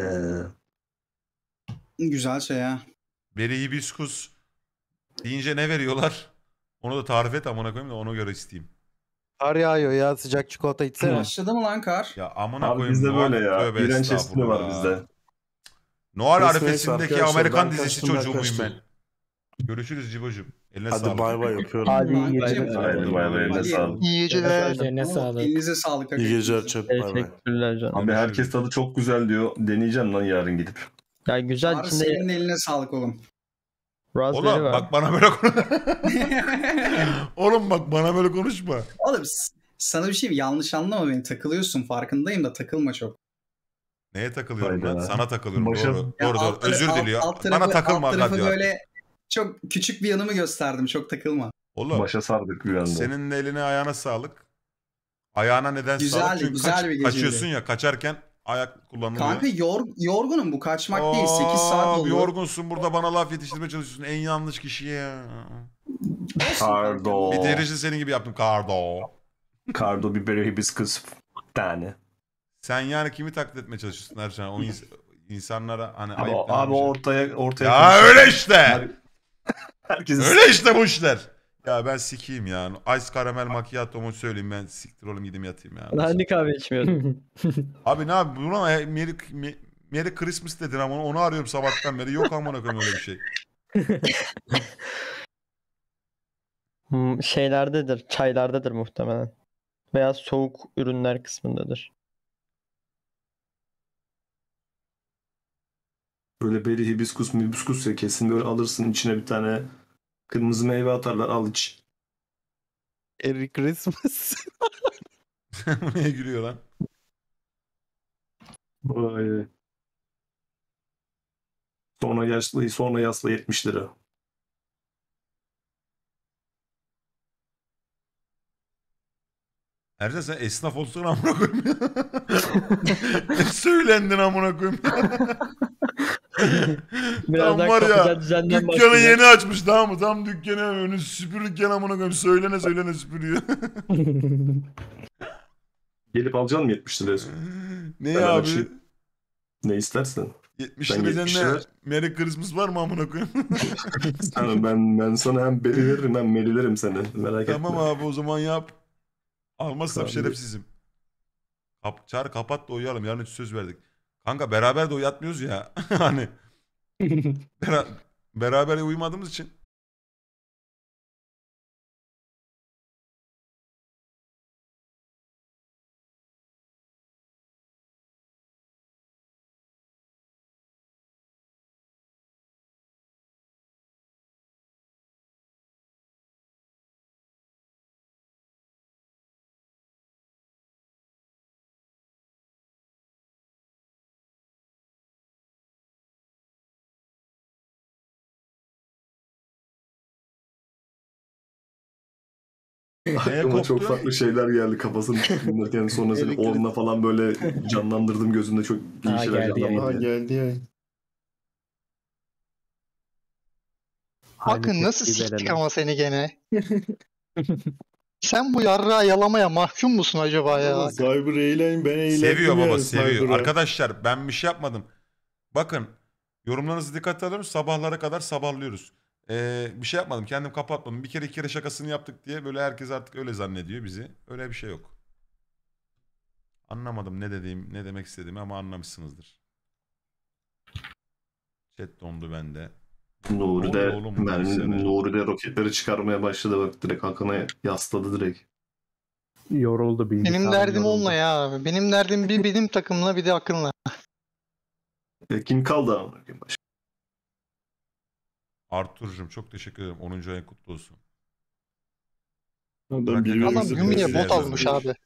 Güzel şey ya. Beri hibiskus deyince ne veriyorlar? Onu da tarif et amına koyayım da ona göre isteyeyim. Kar yağıyor ya, sıcak çikolata içsene. Başladı mı lan kar? Ya amına Abi koyayım. bizde Noel- böyle ya. Tövbe İğrenç espri estağfurullah. var bizde. Noel Neyse, neyse arifesindeki arkadaşlar, Amerikan ben dizisi kaçtım, ben çocuğu muyum kaçtım. ben? Görüşürüz Cibo'cum. Eline Hadi sağlık. bay bay yapıyorum. Hadi iyi Hadi. geceler. Haydi bay bay eline Hadi. sağlık. İyi geceler. Üzerine sağlık. Elinize sağlık. İyi geceler chat. Bay bay. Teşekkürler canım. Abi herkes tadı çok güzel diyor. Deneyeceğim lan yarın gidip. Ya güzel, Çağrı içinde senin eline sağlık oğlum. raspberry Oğlum var. bak bana böyle konuş. Oğlum bak bana böyle konuşma. Oğlum s- sana bir şey mi? Yanlış anlama beni. Takılıyorsun farkındayım da takılma çok. Neye takılıyorum Hayda. ben? Sana takılıyorum. Başa- Doğru. Ya Doğru alt doğru. Özür tarafı- diliyor. alt tarafı- Bana takılma alt tarafı hadi ya. böyle çok küçük bir yanımı gösterdim. Çok takılma. Oğlum Başa sardık bir anda. senin de eline ayağına sağlık. Ayağına neden Güzeldi, sağlık? Çünkü güzel kaç- bir geceydi. kaçıyorsun ya, kaçarken ayak kullanılıyor. Kanka yor, yorgunum, bu kaçmak değil. sekiz saat Aa, oldu. yorgunsun burada bana laf yetiştirmeye çalışıyorsun. En yanlış kişiye ya. Kardo. Bitirişi senin gibi yaptım Kardo. Kardo biberi hibiskus tane. Sen yani kimi taklit etmeye çalışıyorsun Ercan? O ins- insanlara hani Abi, ayıp abi ortaya ortaya Ya konuşuyor. öyle işte. Her- Herkes Öyle işte bu işler. Ya ben sikeyim ya. Ice caramel macchiato'mu söyleyeyim ben siktir oğlum gideyim yatayım ya. Ben hani kahve içmiyordum. Abi ne abi buna Merry, Merry, Merry Christmas dedin ama onu arıyorum sabahtan beri. Yok amına koyayım öyle bir şey. Hmm, Şeylerdedir, çaylardadır muhtemelen. Veya soğuk ürünler kısmındadır. Böyle beri hibiskus hibiskus ya kesin böyle alırsın içine bir tane kırmızı meyve atarlar al iç. Merry Christmas. Niye gülüyor lan? Vay. Sonra yaşlı sonra yasla yetmiş lira. Ercan sen esnaf olsun amına koyayım ya. Ne söylendin amına koyayım ya. Birazdan Tam var ya kapıda düzenden dükkanı başlayacak. yeni açmış tamam mı? Tam dükkanı önü süpürürken amına koyayım söylene söylene süpürüyor. Gelip alacaksın mı yetmiş liraya? Ne Ben abi? açayım. Ne istersen. yetmiş Ben lira yetmiş üzerine lira- Merry Christmas var mı amına koyayım? Tamam, ben ben sana hem beri veririm hem merilerim seni. Merak Tamam etme. abi o zaman yap. Almazsam Tamam. şerefsizim. Kap, çağır kapat da uyuyalım. Yarın hiç söz verdik. Kanka beraber de uyatmıyoruz ya. Hani. Bera- beraber uyumadığımız için. Aklıma çok farklı şeyler geldi kafasını dinlerken sonra seni onunla falan böyle canlandırdım gözümde çok iyi Aa, şeyler geldi canlandı. yayın. Geldi ya. Bakın nasıl tepkiyi siktik verelim. ama seni gene. Sen bu yarrağı yalamaya mahkum musun acaba ya? Cyber eğlen ben eğlendim Seviyor baba yani seviyor. Cyber'a. Arkadaşlar ben bir şey yapmadım. Bakın yorumlarınızı dikkate alıyoruz. Sabahlara kadar sabahlıyoruz. Ee, bir şey yapmadım. Kendim kapatmadım. Bir kere iki kere şakasını yaptık diye böyle herkes artık öyle zannediyor bizi. Öyle bir şey yok. Anlamadım ne dediğim, ne demek istediğimi ama anlamışsınızdır. Chat dondu bende. Nuri Ne de, oluyor oğlum bu ben, bilgisayara? Nuri de roketleri çıkarmaya başladı bak direkt Hakan'a yasladı direkt. Yoruldu bilgisayar. Benim derdim yoruldu. onunla ya abi. Benim derdim bir benim takımla bir de Akın'la. Ya kim kaldı ama? Artur'cum çok teşekkür ederim. onuncu ayın kutlu olsun. Adam Bırak bir yakaladı. Adam yürüyüşü Yumi'ye Güzel bot yazmış. almış abi.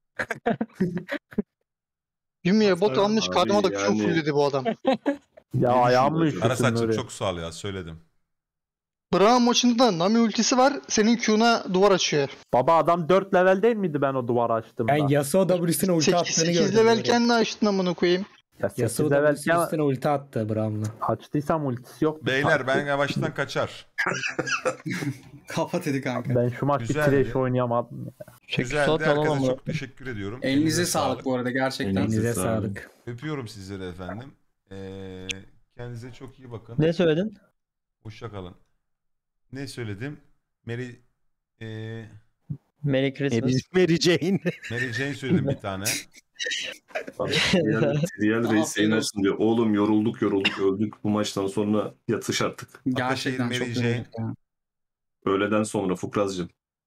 Yumi'ye bot Abi almış karnıma da Q yani- fullledi bu adam. Ya ayağım mı üşütün Karasaç'ım Nuri? çok sağ ol ya söyledim. Braum maçında da Nami ultisi var. Senin Q'na duvar açıyor. Baba adam dört level değil miydi ben o duvarı açtığımda? Ben Yasuo W'sine ulti attığını gördüm. sekiz level kendi açtın amına koyayım. Ya sekiz Yasuo level W'sine üstüne ulti attı Braum'la. açtıysam ultisi yok. Beyler ben yavaştan kaçar. Kapat hadi kanka. Ben şu maç bir Güzeldi. trash oynayamadım. Güzeldi. Herkese çok teşekkür ediyorum. Elinize sağlık bu arada gerçekten. Elinize sağlık. Öpüyorum sizleri efendim. Ee, kendinize çok iyi bakın. Ne söyledin? Hoşça kalın. Ne söyledim? Mary ee, Merry Christmas. Mary, Mary Jane. Mary Jane söyledim bir tane. Real, Real Aferin Reis yayınlarsın diyor. Oğlum yorulduk yorulduk öldük bu maçtan sonra yatış artık. Gerçekten Ataşehir, çok Mary Jane. yorulduk ya. Öğleden sonra Fukrazcığım.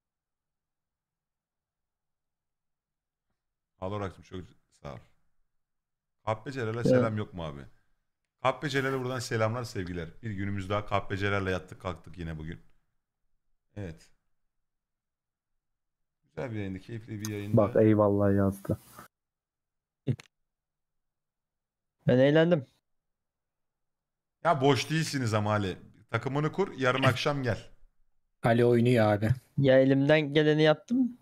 Alorak'cığım çok sağ ol. Kahpe Celal'e selam yok mu abi? Kahpe Celal'e buradan selamlar sevgiler. Bir günümüz daha Kahpe Celal'le yattık kalktık yine bugün. Evet. Güzel bir yayındı, keyifli bir yayındı. Bak eyvallah yazdı. Ben eğlendim. Ya boş değilsiniz ama Ali. Takımını kur, yarın akşam gel. Ali oynuyor abi. Ya elimden geleni yaptım.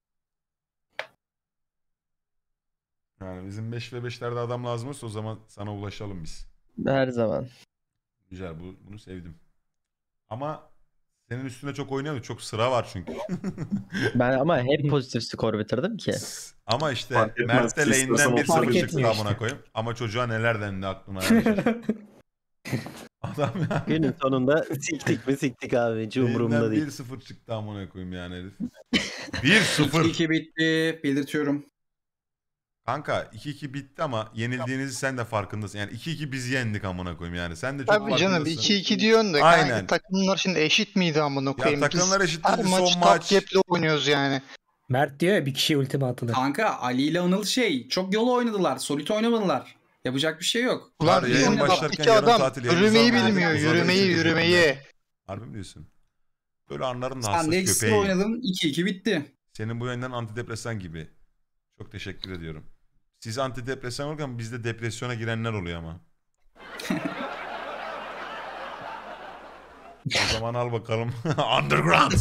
Yani bizim beş ve beşlerde adam lazım olsa o zaman sana ulaşalım biz. Her zaman. Güzel, bu, bunu sevdim. Ama Senin üstünde çok oynuyorduk. Çok sıra var çünkü. Ben ama hep pozitif skor bitirdim ki. Ama işte Fark etmez, Mert'te lane'den istersen bir o fark sıfır çıktı etmiyor amına işte. koyayım. Ama çocuğa neler dendi aklına. Yani. Adam ya. Günün sonunda siktik mi siktik abi. Hiç umurumda Lane'den değil. bir sıfır çıktı amına koyayım yani herif. bir sıfır. iki iki bitti. Belirtiyorum. Kanka iki iki bitti ama yenildiğinizi sen de farkındasın. Yani iki iki biz yendik amına koyayım yani. Sen de çok Tabii canım farkındasın. iki iki diyorsun da Aynen. kanka takımlar şimdi eşit miydi amına koyayım? takımlar Biz eşit her değildi, maç son top maç. gap'le oynuyoruz yani. Mert diyor ya bir kişiye ultimi atılır. Kanka Ali ile Anıl şey çok yolu oynadılar. Solid oynamadılar. Yapacak bir şey yok. Ulan Var, yayın bizim başlarken taptaki yarım adam tatil yayın yürümeyi uzatmadı. bilmiyor. Uzadı Yürümeyi için yürümeyi. Harbi mi diyorsun? Böyle anların da Sen hassas de ekstra köpeği. oynadın. iki iki bitti. Senin bu yönden antidepresan gibi. Çok teşekkür ediyorum. Siz antidepresan olurken bizde depresyona girenler oluyor ama. O zaman al bakalım. Underground.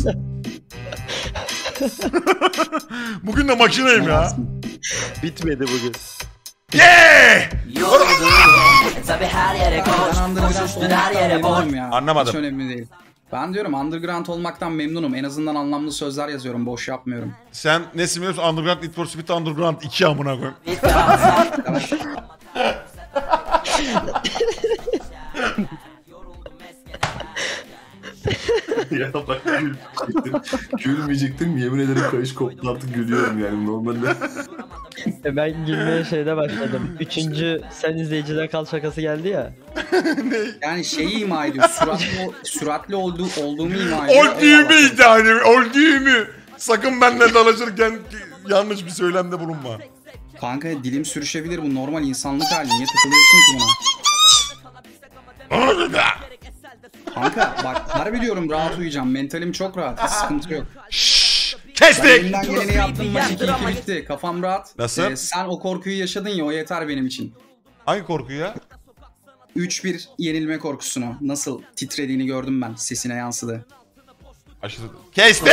Bugün de makineyim ya. Bitmedi bugün. Yeah! Ben underground olmaktan memnunum ya. Anlamadım. Hiç önemli değil. Ben diyorum underground olmaktan memnunum. En azından anlamlı sözler yazıyorum. Boş yapmıyorum. Sen nesin biliyor musun? Underground, Need for Speed Underground iki amına koyayım. Ya bak gülmeyecektim. Gülmeyecektim. Yemin ederim kayış koptu artık gülüyorum yani normalde. E ben gülmeye şeyde başladım. Üçüncü sen izleyiciden kal şakası geldi ya. Yani şeyi ima ediyor. Süratli, süratli olduğu, olduğumu ima ediyor. Ol düğümü yani. Ol düğümü. Sakın benimle dalaşırken yanlış bir söylemde bulunma. Kanka dilim sürüşebilir, bu normal insanlık hali. Niye takılıyorsun ki buna? Kanka bak harbi diyorum rahat uyuyacağım. Mentalim çok rahat. Hiç sıkıntı yok. Kestik! Ben elimden geleni yaptım. Maç iki iki bitti. Kafam rahat. Nasıl? Ee, sen o korkuyu yaşadın ya, o yeter benim için. Hangi korkuyu ya? üç bir yenilme korkusunu. Nasıl titrediğini gördüm ben. Sesine yansıdı. Aşırı... Kestik!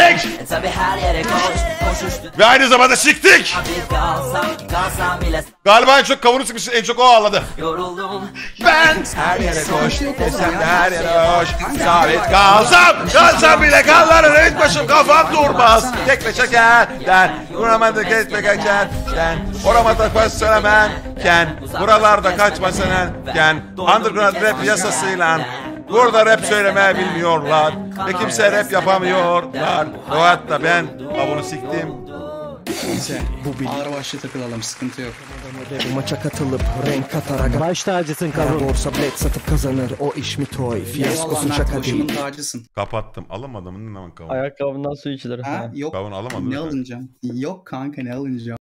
Ve aynı zamanda siktik! Galiba en çok kavunu sıkmışsın, en çok o ağladı. Ben her yere koş, sen her yere hoş. Sabit kalsam, kalsam bile kallarım, hiç başım kafam durmaz. Tekme çekerden, vuramadı kesme geçerken, oramada koş söylemenken, buralarda kaçma senenken, underground rap yasasıyla, burada rap söylemeye bilmiyorlar ve kimse rap yapamıyorlar. O hatta ben avunu siktim. Neyse ağır başlı takılalım, sıkıntı yok. Bu maça katılıp renk katarak baş tacısın kavun. Borsa bilet satıp kazanır o iş mi Troy? Fiyaskosu Eyvallah şaka Mert, başımın değil. tacısın. Kapattım. Alamadım mı lan kavun? Ayakkabından su içilir. Ha? Yok. Kavun alamadım. Ne alınacağım? Yok kanka, ne alınacağım?